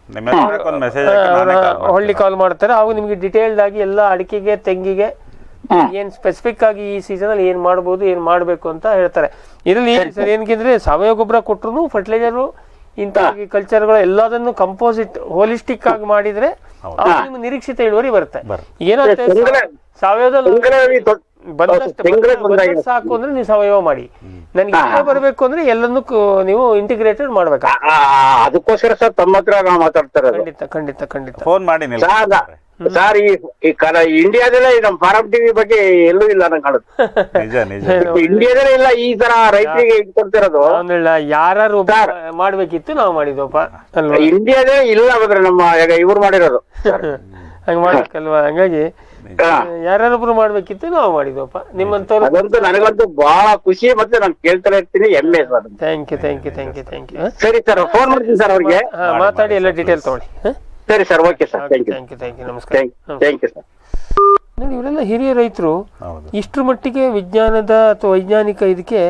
ಹೊಳ್ಳಿ ಕಾಲ್ ಮಾಡ್ತಾರೆ. ಅವಾಗ ನಿಮ್ಗೆ ಡಿಟೇಲ್ಡ್ ಆಗಿ ಎಲ್ಲ ಅಡಿಕೆಗೆ ತೆಂಗಿಗೆ ಏನ್ ಸ್ಪೆಸಿಫಿಕ್ ಆಗಿ ಈ ಸೀಸನ್ ಅಲ್ಲಿ ಏನ್ ಮಾಡ್ಬೋದು, ಏನ್ ಮಾಡ್ಬೇಕು ಅಂತ ಹೇಳ್ತಾರೆ. ಇದರಲ್ಲಿ ಸರ್ ಏನಕ್ಕೆ ಸಾವಯವ ಗೊಬ್ಬರ ಕೊಟ್ಟರು, ಫರ್ಟಿಲೈಸರ್, ಇಂಥ ಕಲ್ಚರ್ಗಳು ಎಲ್ಲದನ್ನು ಕಂಪೋಸಿಟ್ ಹೋಲಿಸ್ಟಿಕ್ ಆಗಿ ಮಾಡಿದ್ರೆ ನಿಮ್ಗೆ ನಿರೀಕ್ಷಿತ ಇಳುವರಿ ಬರುತ್ತೆ. ಏನಾಗುತ್ತೆ ಸಾವಯವದಲ್ಲಿ ಬಂದಷ್ಟು ಬಂದಷ್ಟು ಸಾಕು ಅಂದ್ರೆ ನೀವು ಸಾವಯವ ಮಾಡಿ. ನನ್ಗೆ ಇಷ್ಟೇ ಬರಬೇಕು ಅಂದ್ರೆ ಎಲ್ಲನ್ನು ನೀವು ಇಂಟಿಗ್ರೇಟೆಡ್ ಮಾಡ್ಬೇಕು. ಅದಕ್ಕೋಸ್ಕರ ಸರ್ ತಮ್ಮ ಹತ್ರ ನಾವು ಮಾತಾಡ್ತಾರೆ. ಖಂಡಿತ ಖಂಡಿತ ಖಂಡಿತ ಫೋನ್ ಮಾಡಿ ಸರ್. ಈ ಇಂಡಿಯಾದಲ್ಲೇ ನಮ್ಮ ಫಾರಂ ಟಿವಿ ಬಗ್ಗೆ ಎಲ್ಲೂ ಇಲ್ಲ ನಂಗೆ ಕಾಣುತ್ತೆ. ನಿಜ ನಿಜ ಇಂಡಿಯಾದಲ್ಲೇ ಇಲ್ಲ ಈ ತರ ರೈತರಿಗೆ ಕೊಡ್ತಿರೋದು. ಯಾರು ಮಾಡ್ಬೇಕಿತ್ತು ನಾವು ಮಾಡಿದ್ವಪ್ಪ. ಇಂಡಿಯಾದೇ ಇಲ್ಲ ಅಂದ್ರೆ ನಮ್ಮ ಇವ್ರು ಮಾಡಿರೋದು ಹಂಗ ಮಾಡ್ಬೇಕಲ್ವಾ. ಹಂಗಾಗಿ ಯಾರೊಬ್ರು ಮಾಡ್ಬೇಕಿತ್ತು ನಾವು ಮಾಡಿದ್ವಪ್ಪ. ನಿಮ್ಮಂತವ್ರು ಅದಂತೂ ನನಗಂತೂ ಬಹಳ ಖುಷಿ ಮತ್ತೆ ನಾನು ಕೇಳ್ತಾನೆ ಇರ್ತೀನಿ, ಹೆಮ್ಮೆ sir. Thank you thank you thank you thank you. ಸರಿ ಸರ್, ಫೋನ್ ಮಾಡ್ತೀನಿ ಸರ್ ಅವ್ರಿಗೆ. ಮಾತಾಡಿ ಎಲ್ಲ ಡೀಟೇಲ್ ತಗೊಳ್ಳಿ. ಸರಿ sir, okay sir. Thank you thank you thank you ನಮಸ್ಕಾರ. Thank you sir. ನೋಡಿ, ಇವರೆಲ್ಲ ಹಿರಿಯ ರೈತರು ಇಷ್ಟರ ಮಟ್ಟಿಗೆ ವಿಜ್ಞಾನದ ಅಥವಾ ವೈಜ್ಞಾನಿಕ ಇದಕ್ಕೆ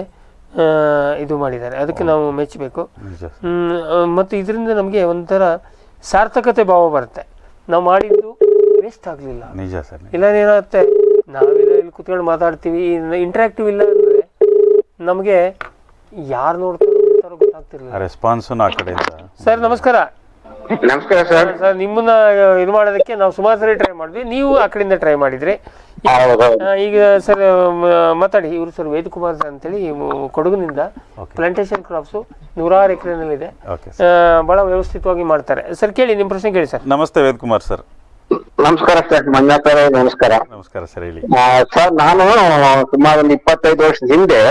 ಇದು ಮಾಡಿದ್ದಾರೆ. ಅದಕ್ಕೆ ನಾವು ಮೆಚ್ಚಬೇಕು. ಮತ್ತು ಇದರಿಂದ ನಮಗೆ ಒಂಥರ ಸಾರ್ಥಕತೆ ಭಾವ ಬರುತ್ತೆ. ನಾವು ಮಾಡಿದ್ದು ವೇಸ್ಟ್ ಆಗಲಿಲ್ಲ. ನಿಜ ಸರ್. ಇಲ್ಲ ಏನಾಗುತ್ತೆ, ನಾವೆಲ್ಲ ಇಲ್ಲಿ ಕುತ್ಕೊಂಡು ಮಾತಾಡ್ತೀವಿ, ಇಂಟ್ರಾಕ್ಟಿವ್ ಇಲ್ಲ ಅಂದರೆ ನಮಗೆ ಯಾರು ನೋಡ್ತಾರೋ ಗೊತ್ತಾಗ್ತಿರ್ಲಿಲ್ಲ. ರೆಸ್ಪಾನ್ಸು ಆ ಕಡೆಯಿಂದ. ಸರ್ ನಮಸ್ಕಾರ. ನಮಸ್ಕಾರ ಸರ್. ಸರ್ ನಿಮ್ಮನ್ನ ಇದು ಮಾಡೋದಕ್ಕೆ ನಾವು ಸುಮಾರು ಸರಿ ಟ್ರೈ ಮಾಡಿದ್ವಿ, ನೀವು ಆ ಕಡೆಯಿಂದ ಟ್ರೈ ಮಾಡಿದ್ರಿ. ಈಗ ಸರ್ ಮಾತಾಡಿ. ಇವರು ಸರ್ ವೇದಕುಮಾರ್ ಅಂತೇಳಿ ಕೊಡಗಿನಿಂದ ಪ್ಲಾಂಟೇಶನ್ ಕ್ರಾಪ್ಸು ನೂರಾರು ಎಕರೆನಲ್ಲಿದೆ, ಬಹಳ ವ್ಯವಸ್ಥಿತವಾಗಿ ಮಾಡ್ತಾರೆ. ಸರ್ ಕೇಳಿ, ನಿಮ್ಮ ಪ್ರಶ್ನೆ ಕೇಳಿ ಸರ್. ನಮಸ್ತೆ ವೇದಕುಮಾರ್ ಸರ್. ನಮಸ್ಕಾರ ಸರ್, ಮಂಜುನಾಥ್ ಅವರೇ ನಮಸ್ಕಾರ. ನಮಸ್ಕಾರ ಸರ್, ಹೇಳಿ ಸರ್. ನಾನು ಸುಮಾರು ಒಂದು ಇಪ್ಪತ್ತೈದು ವರ್ಷದ ಹಿಂದೆ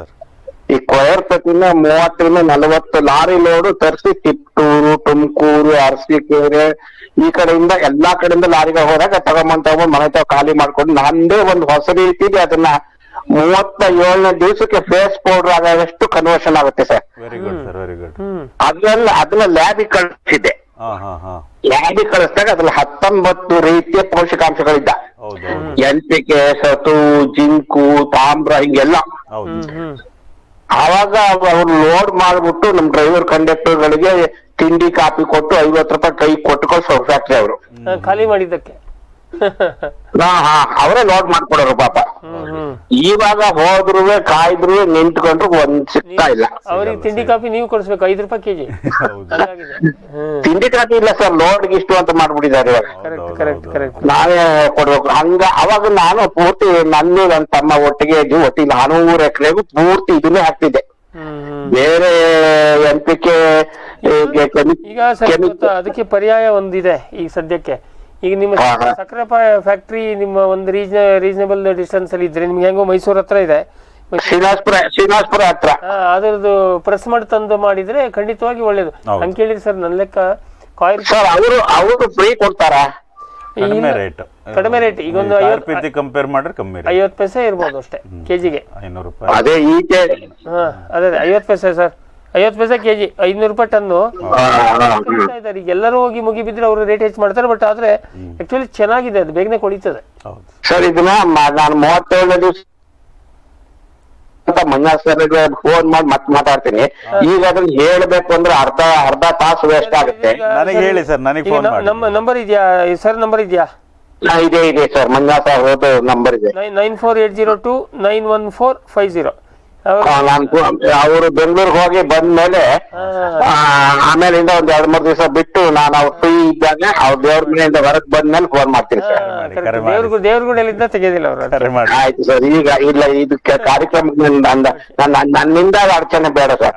ಈ ಕೊಯರ್ಪತಿನ ಮೂವತ್ತರಿಂದ ನಲವತ್ತು ಲಾರಿ ಲೋಡು ತರಿಸಿ ತಿಪ್ಟೂರು, ತುಮಕೂರು, ಅರಸೀಕೆರೆ ಈ ಕಡೆಯಿಂದ ಎಲ್ಲಾ ಕಡೆಯಿಂದ ಲಾರಿಗಳು ಹೋದಾಗ ತಗೊಂಬಂದ್ ತಗೊಂಡ್ ಮನೆ ತಾವ್ ಖಾಲಿ ಮಾಡ್ಕೊಂಡು ನಂದೇ ಒಂದು ಹೊಸ ರೀತಿಗೆ ಅದನ್ನ ಮೂವತ್ತ ಏಳನೇ ದಿವಸಕ್ಕೆ ಫೇಸ್ ಪೌಡರ್ ಆಗೋಷ್ಟು ಕನ್ವರ್ಷನ್ ಆಗುತ್ತೆ sir. Very good sir, very good. ಅದ್ರಲ್ಲಿ ಅದನ್ನ ಲ್ಯಾಬಿಗೆ ಕಳಿಸಿದೆ. ಲ್ಯಾಬಿಗೆ ಕಳಿಸಿದಾಗ ಅದ್ರಲ್ಲಿ ಹತ್ತೊಂಬತ್ತು ರೀತಿಯ ಪೋಷಕಾಂಶಗಳಿದ್ದ. ಎನ್ ಪಿ ಕೆ, ಸತು, ಜಿಂಕು, ತಾಮ್ರ ಹಿಂಗೆಲ್ಲ. ಆವಾಗ ಅವ್ರು ಲೋಡ್ ಮಾಡ್ಬಿಟ್ಟು ನಮ್ ಡ್ರೈವರ್ ಕಂಡಕ್ಟರ್ ಗಳಿಗೆ ತಿಂಡಿ ಕಾಫಿ ಕೊಟ್ಟು ಐವತ್ತು ರೂಪಾಯಿ ಕೈ ಕೊಟ್ಟು ಕಳ್ಸೋ ಫ್ಯಾಕ್ಟ್ರಿ ಅವರು ಖಾಲಿ ಮಾಡಿದ್ದಕ್ಕೆ. ಹಾ ಹಾ ಅವರೇ ಲೋಡ್ ಮಾಡ್ಕೊಡೋರು ಪಾಪ. ಇವಾಗ ಹೋದ್ರು ಕಾಯ್ದ್ರು ನಿಂತ್ಕೊಂಡ್ರು ಒಂದ್ ಸಿಗ್ತಾ ಇಲ್ಲ. ಅವ್ರಿಗೆ ತಿಂಡಿ ಕಾಫಿ ನೀವು ಕೊಡ್ಸ್ಬೇಕು, ಐದು ರೂಪಾಯಿ ಕೆಜಿ. ತಿಂಡಿ ಕಾಫಿ ಇಲ್ಲ ಸರ್, ಲೋಡ್ಗೆ ಇಷ್ಟು ಅಂತ ಮಾಡ್ಬಿಟ್ಟಿದ್ದಾರೆ ಇವಾಗ. ನಾವೇ ಕೊಡ್ಬೇಕು ಹಂಗ. ಅವಾಗ ನಾನು ಪೂರ್ತಿ ನನ್ನ ನನ್ನ ತಮ್ಮ ಒಟ್ಟಿಗೆ ಒಟ್ಟಿ ನಾನೂರು ಎಕರೆಗೂ ಪೂರ್ತಿ ಇದನ್ನೇ ಹಾಕ್ತಿದ್ದೆ. ಬೇರೆ ಎನ್ ಪಿ ಕೆ ಈಗ ಅದಕ್ಕೆ ಪರ್ಯಾಯ ಒಂದಿದೆ ಈಗ ಸದ್ಯಕ್ಕೆ. ಈಗ ನಿಮ್ಮ ಸಕ್ಕರೆ ಫ್ಯಾಕ್ಟ್ರಿ ನಿಮ್ಮ ಒಂದು ರೀಜ ರೀಸನೇಬಲ್ ಡಿಸ್ಟೆನ್ಸ್ ಅಲ್ಲಿ ಇದ್ರೆ ನಿಮ್ಗೆ ಹೆಂಗೋ ಮೈಸೂರ್ ಹತ್ರ ಇದೆ, ಶ್ರೀನಿವಾಸಪುರ ಶ್ರೀನಿವಾಸಪುರ ಹತ್ರ ಅದರದ್ದು ಪ್ರೆಸ್ ಮಾಡಿ ತಂದು ಮಾಡಿದ್ರೆ ಖಂಡಿತವಾಗಿ ಒಳ್ಳೇದು. ಹಂಗ ಕೇಳಿರಿ ಸರ್, ನನ್ನ ಲೆಕ್ಕ ಕಾಯಿಲ್ ಅವರು ಅವರು ಫ್ರೀ ಕೊಡ್ತಾರ, ಕಡಿಮೆ ರೇಟ್. ಈಗ ಒಂದು ಕಂಪೇರ್ ಮಾಡಿದ್ರೆ ಕಮ್ಮಿ, ಐವತ್ತು ಪೈಸೆ ಇರ್ಬೋದು ಅಷ್ಟೇ ಕೆಜಿಗೆ. ಐನೂರು ರೂಪಾಯಿ ಅದೇ ಈಚೆ. ಹಾ ಅದೇ ಐವತ್ತು ಪೈಸೆ ಸರ್, ಐವತ್ತು ಪೈಸೆ ಕೆಜಿ, ಐದ್ನೂರು ರೂಪಾಯಿ ಟನ್ನು ಇದ್ದಾರೆ. ಈಗ ಎಲ್ಲರೂ ಹೋಗಿ ಮುಗಿ ಬಿದ್ರೆ ಅವರು ರೇಟ್ ಹೆಚ್ಚು ಮಾಡ್ತಾರೆ. ಬಟ್ ಆದ್ರೆ ಆಕ್ಚುಲಿ ಚೆನ್ನಾಗಿದೆ, ಅದು ಬೇಗನೆ ಕೊಳಿತದೆ ಸರ್. ಇದನ್ನ ನಾನು ಮೂವತ್ತೇಳನೇ ದಿವಸ ಮಂಜುನಾಥ್ ಸರ್ಗೆ ಫೋನ್ ಮಾಡಿ ಮತ್ತೆ ಮಾತಾಡ್ತೀನಿ. ಈಗ ಅದನ್ನ ಹೇಳ್ಬೇಕು ಅಂದ್ರೆ ಅರ್ಧ ಅರ್ಧ ತಾಸು ವೇಸ್ಟ್ ಆಗುತ್ತೆ. ನನಗೆ ಹೇಳಿ ಸರ್, ನನಗೆ ಫೋನ್ ಮಾಡಿ. ನಮ್ಮ ನಂಬರ್ ಇದೆಯಾ ಸರ್? ನಂಬರ್ ಇದೆಯಾ? ಇದೆ ಇದೆ ಸರ್, ಮಂಜುನಾಥ್ ಅವ್ರದ್ದು ನಂಬರ್ ಇದೆ. Nine four eight zero two nine one four five zero. ಅವರು ಬೆಂಗಳೂರಿಗೆ ಹೋಗಿ ಬಂದ್ಮೇಲೆ ಆಮೇಲಿಂದ ಒಂದ್ ಎರಡ್ ಮೂರ್ ದಿವಸ ಬಿಟ್ಟು ನಾನು ಅವ್ರ ಫ್ರೀ ಇದ್ದಾಗ ಅವ್ರ ದೇವ್ರ ಮನೆಯಿಂದ ಹೊರಗ್ ಬಂದ್ಮೇಲೆ ಫೋನ್ ಮಾಡ್ತೀನಿ ಸರ್. ದೇವ್ರಗುಡಿಯಲ್ಲಿಂದ ತೆಗೆದಿಲ್ಲ ಅವರು. ಆಯ್ತು ಸರ್. ಈಗ ಇಲ್ಲ ಇದಕ್ಕೆ ಕಾರ್ಯಕ್ರಮ ನನ್ನಿಂದ ಅಡಚಣೆ ಬೇಡ ಸರ್.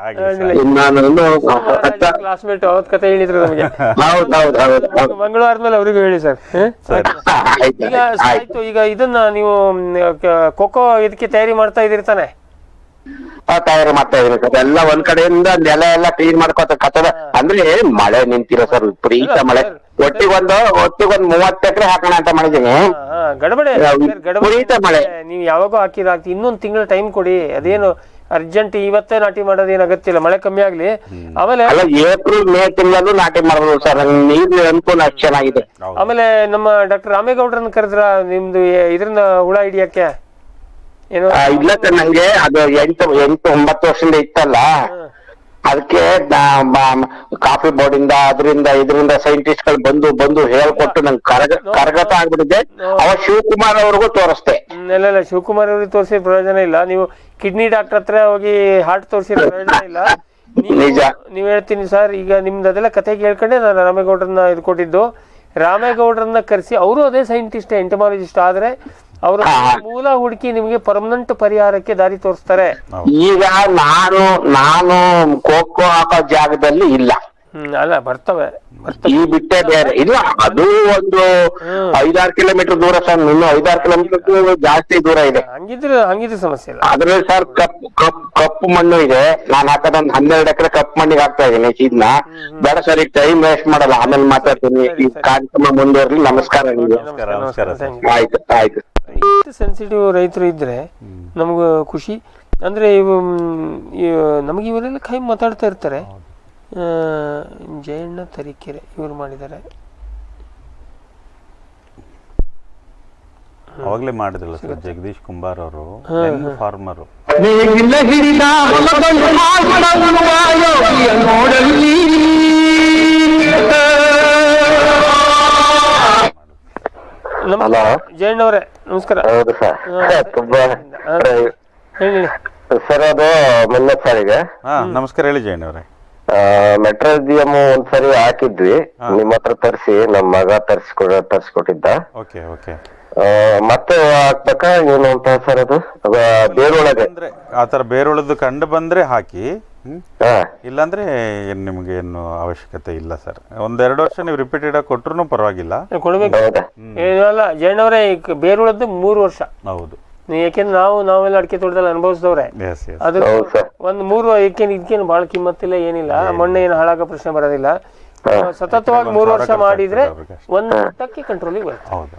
ಕ್ಲಾಸ್ಮೇಟ್ ಅವತ್ ಕತೆ ಹೇಳಿದ್ರು ನಮಗೆ. ಹೌದ್ ಹೌದ್ ಹೌದು. ಮಂಗಳವಾರದಲ್ಲಿ ಅವರಿಗೂ ಹೇಳಿ ಸರ್. ಈಗ ಆಯ್ತು, ಈಗ ಇದನ್ನ ನೀವು ಖೋಖೋ ಇದಕ್ಕೆ ತಯಾರಿ ಮಾಡ್ತಾ ಇದೀರಿ ತಾನೆ? ತಯಾರಿ ಮಾಡ್ತಾ ಇದ್ರಿ ಸರ್. ಎಲ್ಲ ಒಂದ್ ಕಡೆಯಿಂದ ನೆಲ ಎಲ್ಲ ಕ್ಲೀನ್ ಮಾಡ್ಕೊತ ಕತ್ತದ ಅಂದ್ರೆ ಮಳೆ ನಿಂತಿರೋ ಸರ್, ವಿಪರೀತ ಮಳೆ. ಒಟ್ಟಿಗೊಂದು ಒಟ್ಟಿಗೊಂದು ಮೂವತ್ತು ಎಕರೆ ಹಾಕೋಣ ಅಂತ ಮಾಡಿದೀನಿ. ಗಡಬಡೆ ವಿಪರೀತ ಮಳೆ. ನೀವು ಯಾವಾಗೂ ಹಾಕಿರ ಹಾಕಿ ಇನ್ನೊಂದ್ ತಿಂಗಳ ಟೈಮ್ ಕೊಡಿ. ಅದೇನು ಅರ್ಜೆಂಟ್ ಇವತ್ತೇ ನಾಟಿ ಮಾಡೋದು ಏನ್ ಅಗತ್ಯ ಇಲ್ಲ, ಮಳೆ ಕಮ್ಮಿ ಆಗ್ಲಿ. ಆಮೇಲೆ ಏಪ್ರಿಲ್ ಮೇ ತಿಂಗಳಲ್ಲೂ ನಾಟಿ ಮಾಡ್ಬೋದು ಸರ್, ನೀರಿನ ಅನುಕೂಲ ಅಷ್ಟು ಚೆನ್ನಾಗಿದೆ. ಆಮೇಲೆ ನಮ್ಮ ಡಾಕ್ಟರ್ ರಾಮೇಗೌಡ್ರನ್ನ ಕರೆದ್ರ ನಿಮ್ದು ಇದ್ರನ್ನ ಹುಳ ಹಿಡಿಯಕ್ಕೆ ಇಲ್ಲ ಸರ್, ನಂಗೆ ಅದು ಎಂಟು ಎಂಟು ಒಂಬತ್ತು ವರ್ಷದಿಂದ ಇತ್ತಲ್ಲ, ಅದಕ್ಕೆ ಕಾಫಿ ಬೋರ್ಡ್ ಇಂದ ಅದರಿಂದ ಇದರಿಂದ ಸೈಂಟಿಸ್ಟ್ ಗಳು ಬಂದು ಬಂದು ಹೇಳ್ಕೊಟ್ಟು ನಂಗೆ ಕರಗ ಕರಗತ ಆಗ್ಬಿಟ್ಟಿದೆ. ಅವ ಶಿವಕುಮಾರ್ ಅವ್ರಿಗೂ ತೋರಿಸ್ತೆ. ಇಲ್ಲ ಇಲ್ಲ, ಶಿವಕುಮಾರ್ ಅವ್ರಿಗೆ ತೋರಿಸಿ ಪ್ರಯೋಜನ ಇಲ್ಲ. ನೀವು ಕಿಡ್ನಿ ಡಾಕ್ಟರ್ ಹತ್ರ ಹೋಗಿ ಹಾರ್ಟ್ ತೋರಿಸಿರೋ ಪ್ರಯೋಜನ ಇಲ್ಲ. ನಿಜ ನೀವ್ ಹೇಳ್ತೀನಿ ಸರ್. ಈಗ ನಿಮ್ದು ಅದೆಲ್ಲ ಕತೆ ಕೇಳ್ಕೊಂಡೆ ನಾನು ರಾಮೇಗೌಡ್ರನ್ನ ಇದು ಕೊಟ್ಟಿದ್ದು. ರಾಮೇಗೌಡ್ರನ್ನ ಕರೆಸಿ, ಅವರು ಅದೇ ಸೈಂಟಿಸ್ಟ್ ಎಂಟಮಾಲಜಿಸ್ಟ್. ಆದ್ರೆ ಅವರ ಮೂಲ ಹುಡುಕಿ ನಿಮಗೆ ಪರ್ಮನೆಂಟ್ ಪರಿಹಾರಕ್ಕೆ ದಾರಿ ತೋರಿಸ್ತಾರೆ. ಈಗ ನಾನು ನಾನು ಖೋಖೋ ಹಾಕೋ ಜಾಗದಲ್ಲಿ ಇಲ್ಲ. ಹ್ಮ್ ಅಲ್ಲ ಬರ್ತವೆ ಈ ಬಿಟ್ಟೆ ಬೇರೆ ಇಲ್ಲ. ಅದು ಒಂದು ಐದಾರು ಕಿಲೋಮೀಟರ್ ದೂರ ಸರ್, ಇನ್ನು ಐದಾರು ಕಿಲೋಮೀಟರ್ ಜಾಸ್ತಿ ದೂರ ಇದೆ. ಹಂಗಿದ್ರೆ ಹಂಗಿದ್ರೆ ಸಮಸ್ಯೆ ಇಲ್ಲ. ಆದ್ರೆ ಸರ್ ಕಪ್ಪು ಕಪ್ ಕಪ್ಪು ಮಣ್ಣು ಇದೆ. ನಾನ್ ಹಾಕೋದೊಂದು ಹನ್ನೆರಡು ಎಕರೆ ಕಪ್ಪು ಮಣ್ಣಿಗೆ ಹಾಕ್ತಾ ಇದೀನಿ ಇದನ್ನ. ಬೇಡ ಸರ್, ಈಗ ಟೈಮ್ ವೇಸ್ಟ್ ಮಾಡಲ್ಲ, ಆಮೇಲೆ ಮಾತಾಡ್ತೀನಿ. ಈ ಕಾರ್ಯಕ್ರಮ ಮುಂದುವರ್ಲಿ. ನಮಸ್ಕಾರ ನಿಮ್ಗೆ. ಆಯ್ತು ಆಯ್ತು. ಸೆನ್ಸಿಟಿವ್ ರೈತರು ಇದ್ರೆ ನಮ್ಗೆ ಖುಷಿ. ಅಂದ್ರೆ ಇವು ನಮಗೆ ಇವರೆಲ್ಲ ಕೈ ಮಾತಾಡ್ತಾ ಇರ್ತಾರೆ. ಜಯಣ್ಣ ತರೀಕೆರೆ ಇವ್ರು ಮಾಡಿದ್ದಾರೆ. ಅವಾಗ್ಲೇ ಮಾಡಿದ್ರಲ್ಲ ಸರ್ ಜಗದೀಶ್ ಕುಂಬಾರ್ ಅವರು, ಫಾರ್ಮರು. ಜಯಣ್ಣ ಅವರೇ ನಮಸ್ಕಾರ. ಹೌದು ಸರ್, ತುಂಬಾ ಹೇಳಿ ಸರ್. ಅದು ಮೊನ್ನೆ ಸಾರಿಗೆ ನಮಸ್ಕಾರ ಹೇಳಿ ಜಯಣ್ಣ ಅವರೇ. ಮೆಟ್ರೋಜಿಯಂ ಒಂದ್ಸರಿ ಹಾಕಿದ್ವಿ, ನಿಮ್ಮ ಹತ್ರ ತರಿಸಿ ನಮ್ಮ ಮಗ ತರ್ಸ್ಕೊಡ ತರ್ಸ್ಕೊಟ್ಟಿದ್ದ. Okay okay. ಮತ್ತೆ ಹಾಕ್ಬೇಕಾ ಏನು ಅಂತ ಸರ್? ಅದು ಬೇರೊಳಗೆ ಆತರ ಬೇರೊಳದ್ದು ಕಂಡು ಬಂದ್ರೆ ಹಾಕಿ, ಇಲ್ಲಾಂದ್ರೆ ಏನ್ ನಿಮ್ಗೆ ಏನು ಅವಶ್ಯಕತೆ ಇಲ್ಲ ಸರ್. ಒಂದೆರಡು ವರ್ಷ ನೀವು ರಿಪೀಟೆಡ್ ಆಗಿ ಕೊಟ್ರು ಪರವಾಗಿಲ್ಲ, ಕೊಡ್ಬೇಕು. ಏನಲ್ಲ ಜಯಣ್ಣವರೇ, ಬೇರುಳದ್ದು ಮೂರು ವರ್ಷ. ಹೌದು, ಯಾಕೆಂದ್ರೆ ನಾವು ನಾವೆಲ್ಲ ಅಡಿಕೆ ತೋಟದಲ್ಲಿ ಅನುಭವಿಸಿದವ್ರೆ. ಅದು ಒಂದ್ ಮೂರು ಏಕೆನ್ ಇದಕ್ಕೇನು ಬಹಳ ಕಿಮ್ಮತ್ತಿಲ್ಲ, ಏನಿಲ್ಲ. ಮಣ್ಣು ಏನು ಹಾಳಾಗೋ ಪ್ರಶ್ನೆ ಬರೋದಿಲ್ಲ. ಸತತವಾಗಿ ಮೂರು ವರ್ಷ ಮಾಡಿದ್ರೆ ಒಂದ್ ಮಟ್ಟಕ್ಕೆ ಕಂಟ್ರೋಲಿಗೆ ಬರುತ್ತೆ.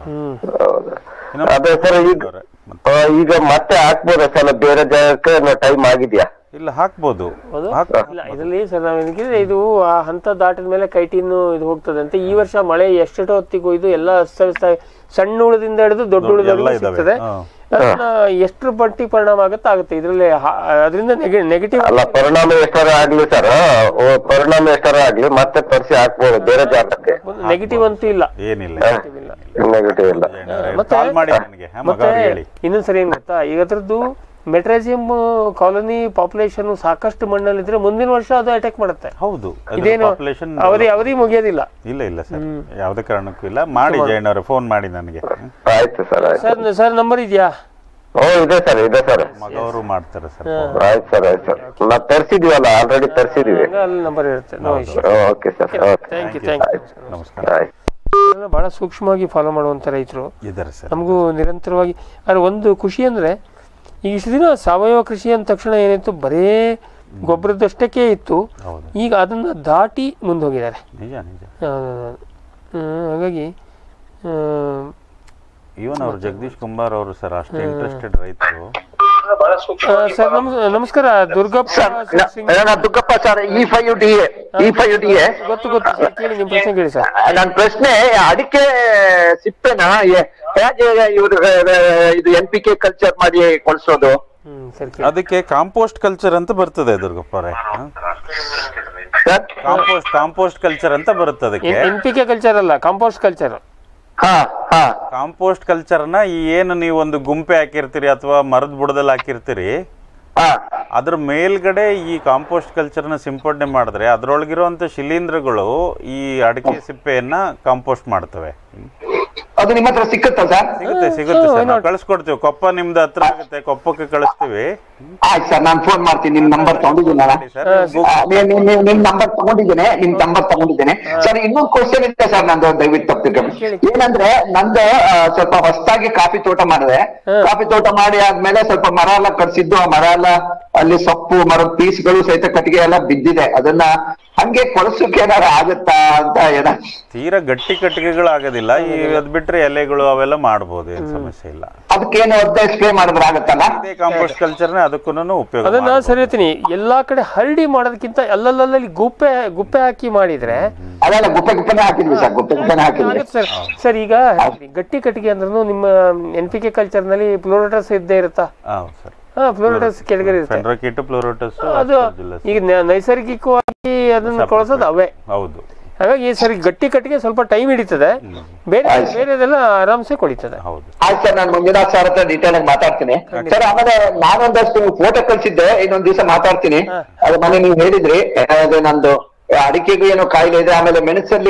ಅದೇ ಸರ್, ಈಗ ಮತ್ತೆ ಹಾಕ್ಬೋದ ಸರ್ ಬೇರೆ ಜಾಗಕ್ಕೆ ಟೈಮ್ ಆಗಿದ್ಯಾ? ಇಲ್ಲ, ಹಾಕ್ಬೋದು. ಇಲ್ಲ ಇದರಲ್ಲಿ ಸರ್ ನಾವ್ ಏನಕ್ಕಿದ್ರೆ ಇದು ಆ ಹಂತ ದಾಟಿದ ಮೇಲೆ ಕೈಟಿನ್ನು ಇದು ಹೋಗ್ತದೆ ಅಂತ. ಈ ವರ್ಷ ಮಳೆ ಎಷ್ಟೆಷ್ಟೋ ಹೊತ್ತಿಗೂ ಇದು ಎಲ್ಲ ಅಸ್ತವ್ಯಸ್ತ, ಸಣ್ಣ ಉಳದಿಂದ ಹಿಡಿದು ದೊಡ್ಡ ಉಳದವರೆಗೂ ಸಿಗ್ತದೆ. ಎಷ್ಟು ಪಟ್ಟಿ ಪರಿಣಾಮ ಆಗುತ್ತೆ ಆಗುತ್ತೆ ಇದರಲ್ಲಿ. ಅದರಿಂದ ನೆಗೆಟಿವ್ ಅಲ್ಲ, ಪರಿಣಾಮ ಎಷ್ಟಾರ ಆಗ್ಲಿ ಸರ್, ಪರಿಣಾಮ ಎಷ್ಟಾರ ಆಗ್ಲಿ ಮತ್ತೆ ತರಿಸಿ ಹಾಕ್ಬೋದು ಬೇರೆ ಜಾಗಕ್ಕೆ. ನೆಗೆಟಿವ್ ಅಂತೂ ಇಲ್ಲ, ಏನಿಲ್ಲ, ನೆಗೆಟಿವ್ ಇಲ್ಲ. ಮತ್ತೆ ಮತ್ತೆ ಇನ್ನೊಂದ್ಸರಿ ಏನ್ ಗೊತ್ತಾ, ಈಗ ಅದ್ರದ್ದು ಮೆಟ್ರಾಜಿಯಂ ಕಾಲೋನಿ ಪಾಪ್ಯುಲೇಷನ್ ಸಾಕಷ್ಟು ಮಣ್ಣಲ್ಲಿದ್ರೆ ಮುಂದಿನ ವರ್ಷ ಅದು ಅಟ್ಯಾಕ್ ಮಾಡುತ್ತೆ. ಹೌದು, ಇದೇನು ಅವರಿ ಅವರಿಗೆ ಮುಗಿಯೋದಿಲ್ಲ. ಇಲ್ಲ ಇಲ್ಲ ಸರ್, ಯಾವುದೇ ಕಾರಣಕ್ಕೂ ಇಲ್ಲ. ಮಾಡಿ ಜಯಣ್ಣ ಅವ್ರೆ, ಫೋನ್ ಮಾಡಿ ನನಗೆ. ಆಯ್ತು ಸರ್. ಸರ್ ಸರ್ ನಂಬರ್ ಇದೆಯಾ? ಓ ಇದೆ ಸರ್, ಇದೆ ಸರ್. ಮಗ ಅವರು ಮಾಡ್ತಾರೆ ಸರ್. ಆಯ್ತು ಸರ್, ಆಯ್ತು ಸರ್. ನಾವು ತರಿಸಿದೀವಲ್ಲ, ಆಲ್ರೆಡಿ ತರಿಸಿದೀವಿ. ಅಲ್ಲಿ ನಂಬರ್ ಇರುತ್ತೆ. Okay sir, thank you thank you. ನಮಸ್ಕಾರ. ಬಹಳ ಸೂಕ್ಷ್ಮವಾಗಿ ಫಾಲೋ ಮಾಡುವಂತ ರೈತರು ಇದ್ದಾರೆ ಸರ್. ನಮಗೂ ನಿರಂತರವಾಗಿ. ಆದ್ರೆ ಒಂದು ಖುಷಿ ಅಂದ್ರೆ ಈಗ ಇಷ್ಟು ದಿನ ಸಾವಯವ ಕೃಷಿ ಅಂದ ತಕ್ಷಣ ಏನಿತ್ತು, ಬರೇ ಗೊಬ್ಬರದಷ್ಟಕ್ಕೆ ಇತ್ತು. ಈಗ ಅದನ್ನ ದಾಟಿ ಮುಂದೆ ಹೋಗಿದ್ದಾರೆ. ಹಾಗಾಗಿ ಇವನ್ ಅವರು ಜಗದೀಶ್ ಕುಂಬಾರ್ ಅವರು ಸರ್ ಅಷ್ಟು ಇಂಟ್ರೆಸ್ಟೆಡ್ ರೈತರು. ಸರ್ ನಮಸ್ಕಾರ. Durgappa Durgappa sir, E five D A E five D A ಗೊತ್ತು ಗೊತ್ತು ಸರ್. ಕೇಳಿ ನಿಮ್ಮ ಪ್ರಶ್ನೆ ಕೇಳಿ ಸರ್. ನನ್ನ ಪ್ರಶ್ನೆ, ಅಡಿಕೆ ಸಿಪ್ಪೆನ ಹೇಗೆ ಇವರು ಇದು ಎನ್ ಪಿ ಕೆ ಕಲ್ಚರ್ ಮಾಡಿ ಕೊಳ್ಸೋದು? ಅದಕ್ಕೆ ಕಾಂಪೋಸ್ಟ್ ಕಲ್ಚರ್ ಅಂತ ಬರ್ತದೆ ದುರ್ಗಪ್ಪ ಅವರೇ. ಕಾಂಪೋಸ್ಟ್ ಕಾಂಪೋಸ್ಟ್ ಕಲ್ಚರ್ ಅಂತ ಬರುತ್ತೆ ಅದಕ್ಕೆ. ಎನ್ ಪಿ ಕೆ ಕಲ್ಚರ್ ಅಲ್ಲ, ಕಾಂಪೋಸ್ಟ್ ಕಲ್ಚರ್. ಕಾಂಪೋಸ್ಟ್ ಕಲ್ಚರ್ ನ ಈ ಏನು ನೀವು ಒಂದು ಗುಂಪೆ ಹಾಕಿರ್ತೀರಿ ಅಥವಾ ಮರದ ಬುಡದಲ್ಲಿ ಹಾಕಿರ್ತೀರಿ, ಅದ್ರ ಮೇಲ್ಗಡೆ ಈ ಕಾಂಪೋಸ್ಟ್ ಕಲ್ಚರ್ ನ ಸಿಂಪಡಣೆ ಮಾಡಿದ್ರೆ ಅದ್ರೊಳಗಿರುವಂತ ಶಿಲೀಂಧ್ರಗಳು ಈ ಅಡಿಕೆ ಸಿಪ್ಪೆಯನ್ನ ಕಾಂಪೋಸ್ಟ್ ಮಾಡ್ತವೆ. ಅದು ನಿಮ್ಮ ಹತ್ರ ಸಿಕ್ಕುತ್ತಾ ಸರ್? ಸಿಗುತ್ತೆ ಸಿಗುತ್ತೆ ಸರ್, ನಾವು ಕಳಿಸ್ಕೊಡ್ತೀವಿ. ಕೊಪ್ಪ ನಿಮ್ದು ಹತ್ರ ಆಗುತ್ತೆ, ಕೊಪ್ಪಕ್ಕೆ ಕಳಿಸ್ತೀವಿ. ಆಯ್ತು ಸರ್, ನಾನು ಫೋನ್ ಮಾಡ್ತೀನಿ. ನಿಮ್ ನಂಬರ್ ತಗೊಂಡಿದ್ದೀನಿ, ನಿಮ್ ನಂಬರ್ ತಗೊಂಡಿದ್ದೇನೆ ನಿಮ್ ನಂಬರ್ ತಗೊಂಡಿದ್ದೇನೆ ಸರ್. ಇನ್ನೊಂದು ಕ್ವಶನ್ ಇದೆ ಸರ್ ನಂದು, ದಯವಿಟ್ಟು ತಪ್ಪಿಗೆ. ಏನಂದ್ರೆ ನಂದು ಸ್ವಲ್ಪ ಹೊಸದಾಗಿ ಕಾಫಿ ತೋಟ ಮಾಡಿದೆ. ಕಾಫಿ ತೋಟ ಮಾಡಿ ಆದ್ಮೇಲೆ ಸ್ವಲ್ಪ ಮರ ಎಲ್ಲ ಕಟ್ಸಿದ್ದು, ಆ ಮರ ಎಲ್ಲ ಅಲ್ಲಿ ಸೊಪ್ಪು ಮರದ ಪೀಸ್ಗಳು ಸಹಿತ ಕಟ್ಟಿಗೆ ಎಲ್ಲ ಬಿದ್ದಿದೆ. ಅದನ್ನ ಹಂಗೆ ಕೊಳಸಕ್ಕೆ ಏನಾರು ಆಗುತ್ತಾ ಅಂತ ಏನ? ತೀರಾ ಗಟ್ಟಿ ಕಟ್ಟಿಗೆಗಳು ಆಗೋದಿಲ್ಲ. ಈ ಅದ್ ಬಿಟ್ರೆ ಎಲೆಗಳು ಅವೆಲ್ಲ ಮಾಡಬಹುದು, ಏನ್ ಸಮಸ್ಯೆ ಇಲ್ಲ. ಅದಕ್ಕೇನು ಒದ್ದೆ ಸ್ಪ್ರೇ ಮಾಡಿದ್ರೆ ಆಗುತ್ತಲ್ಲ? ಕಾಂಪೋಸ್ಟ್ ಕಲ್ಚರ್ ಅದಕ್ಕೂ ಉಪಯೋಗ. ಅದನ್ನ ಸರಿ ಹೇಳ್ತೀನಿ, ಎಲ್ಲಾ ಕಡೆ ಹರಡಿ ಮಾಡೋದಕ್ಕಿಂತ ಅಲ್ಲಲ್ಲಿ ಗುಪ್ಪೆ ಗುಪ್ಪೆ ಹಾಕಿ ಮಾಡಿದ್ರೆ ಅದಲ್ಲ, ಗುಪ್ಪೆ ಗುಪ್ಪೆನೇ ಹಾಕಿದ್ವಿ ಸರ್, ಗುಪ್ಪೆ ಗುಪ್ಪೆನೇ ಹಾಕಿದ್ವಿ ಸರ್. ಸರ್ ಈಗ ಗಟ್ಟಿ ಕಟ್ಟಿಗೆ ಅಂದ್ರೂ ನಿಮ್ಮ ಎನ್ ಪಿ ಕೆ ಕಲ್ಚರ್ ನಲ್ಲಿ ಫ್ಲೋರೋಟಸ್ ಇದ್ದೇ ಇರುತ್ತಾ? ಹಾ, ಫ್ಲೋರೋಟಸ್ ಕೆಳಗಡೆ ಇರುತ್ತೆ. ಅದು ಈಗ ನೈಸರ್ಗಿಕವಾಗಿ ಅದನ್ನ ಕೊಳಸೋದು ಅವೇ. ಹೌದು. ಹಾಗಾಗಿ ಸರಿ ಗಟ್ಟಿ ಕಟ್ಟಿಗೆ ಸ್ವಲ್ಪ ಟೈಮ್ ಹಿಡಿತದೆ, ಬೇರೆ ಬೇರೆದೆಲ್ಲ ಆರಾಮ್ಸೆ ಕೊಡಿತದೆ. ಆಯ್ತು ಸರ್, ನಾನು ಮಂಜುನಾಥ್ ಸರ್ ಹತ್ರ ಡೀಟೇಲ್ ಆಗಿ ಮಾತಾಡ್ತೀನಿ ಸರ್. ಆಮೇಲೆ ನಾನೊಂದಷ್ಟು ಫೋಟೋ ಕಳ್ಸಿದ್ದೆ, ಇನ್ನೊಂದ್ ದಿವಸ ಮಾತಾಡ್ತೀನಿ. ಅದು ಮನೆ ನೀವು ಹೇಳಿದ್ರಿ, ಅದು ನಂದು ಅಡಿಕೆಗೂ ಏನೋ ಕಾಯಿಲೆ ಇದೆ. ಆಮೇಲೆ ಮೆಣಸಲ್ಲಿ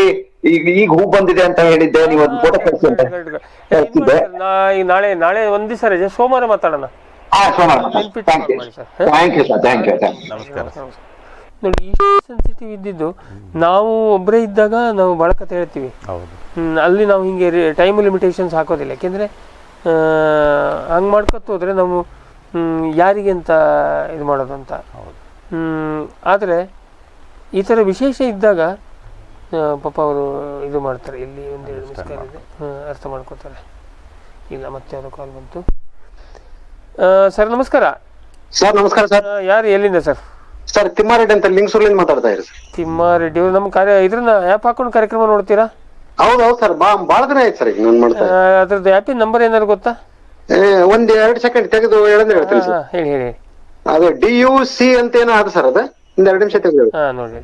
ಈಗ ಈಗ ಹೂ ಬಂದಿದೆ ಅಂತ ಹೇಳಿದ್ದೆ, ನೀವು ಒಂದು ಫೋಟೋ ಕಳಿಸಿ ಅಂತ ಕಳಿಸಿದ್ದೆ. ನಾ- ನಾಳೆ ನಾಳೆ ಒಂದ್ ದಿವಸ ರಜೆ, ಸೋಮವಾರ ಮಾತಾಡೋಣ. ಹಾ ಸೋಮವಾರ thank you thank you sir thank you ನಮಸ್ಕಾರ. ನೋಡಿ ಇಷ್ಟು ಸೆನ್ಸಿಟಿವ್ ಇದ್ದಿದ್ದು ನಾವು ಒಬ್ಬರೇ ಇದ್ದಾಗ ನಾವು ಭಾಳ ಕತೆ ಹೇಳ್ತೀವಿ. ಹೌದು. ಹ್ಮ್, ಅಲ್ಲಿ ನಾವು ಹಿಂಗೆ ಟೈಮ್ ಲಿಮಿಟೇಷನ್ಸ್ ಹಾಕೋದಿಲ್ಲ. ಯಾಕೆಂದರೆ ಹಂಗೆ ಮಾಡ್ಕೊತ ಹೋದರೆ ನಾವು ಹ್ಮ್, ಯಾರಿಗೆ ಅಂತ ಇದು ಮಾಡೋದು ಅಂತ. ಆದರೆ ಈ ಥರ ವಿಶೇಷ ಇದ್ದಾಗ ಆ, ಪಾಪ ಅವರು ಇದು ಮಾಡ್ತಾರೆ. ಇಲ್ಲಿ ಒಂದೆರಡು ಮಿಸ್ ಕಾಲ್ ಇದೆ, ಹ್ಮ್, ಅರ್ಥ ಮಾಡ್ಕೋತಾರೆ. ಇಲ್ಲ ಮತ್ತೆ ಯಾವುದೋ ಕಾಲ್ ಬಂತು. ಸರ್ ನಮಸ್ಕಾರ. ಸರ್ ನಮಸ್ಕಾರ ಸರ್. ಯಾರು ಎಲ್ಲಿಂದ ಸರ್? ಸರ್ ತಿಮ್ಮಾರೆಡ್ಡಿ ಅಂತ ಲಿಂಗಸೂರ್ಲಿಂದ ಮಾತಾಡ್ತಾ ಇರಿ ಸರ್. ತಿಮ್ಮಾರೆಡ್ಡಿ ಅವರು ನಮ್ಮ ಕಾರ್ಯ ಇದ್ರನ್ನ ಆ್ಯಪ್ ಹಾಕೊಂಡು ಕಾರ್ಯಕ್ರಮ ನೋಡ್ತೀರಾ? ಹೌದು ಹೌದು ಸರ್, ಬಾ ಭಾಳ ದಿನ ಆಯ್ತು ಸರ್ ಈಗ ನಾನು ಮಾಡ್ತಾ ಆ, ಅದ್ರದ್ದು ಆ್ಯಪಿನ ನಂಬರ್ ಏನಾದ್ರು ಗೊತ್ತಾ? ಒಂದ್ ಎರಡು ಸೆಕೆಂಡ್ ತೆಗೆದು ಹೇಳಂದ್ರೆ ಹೇಳ್ತೀನಿ ಹಾ, ಸರ್. ಹೇಳಿ ಹೇಳಿ. ಅದು ಡಿ ಯು ಸಿ ಅಂತ ಏನೋ ಅದು ಸರ್, ಅದು ಒಂದ್ ಎರಡು ನಿಮಿಷ ತೆಗೆದು ಹಾ ನೋಡಿ.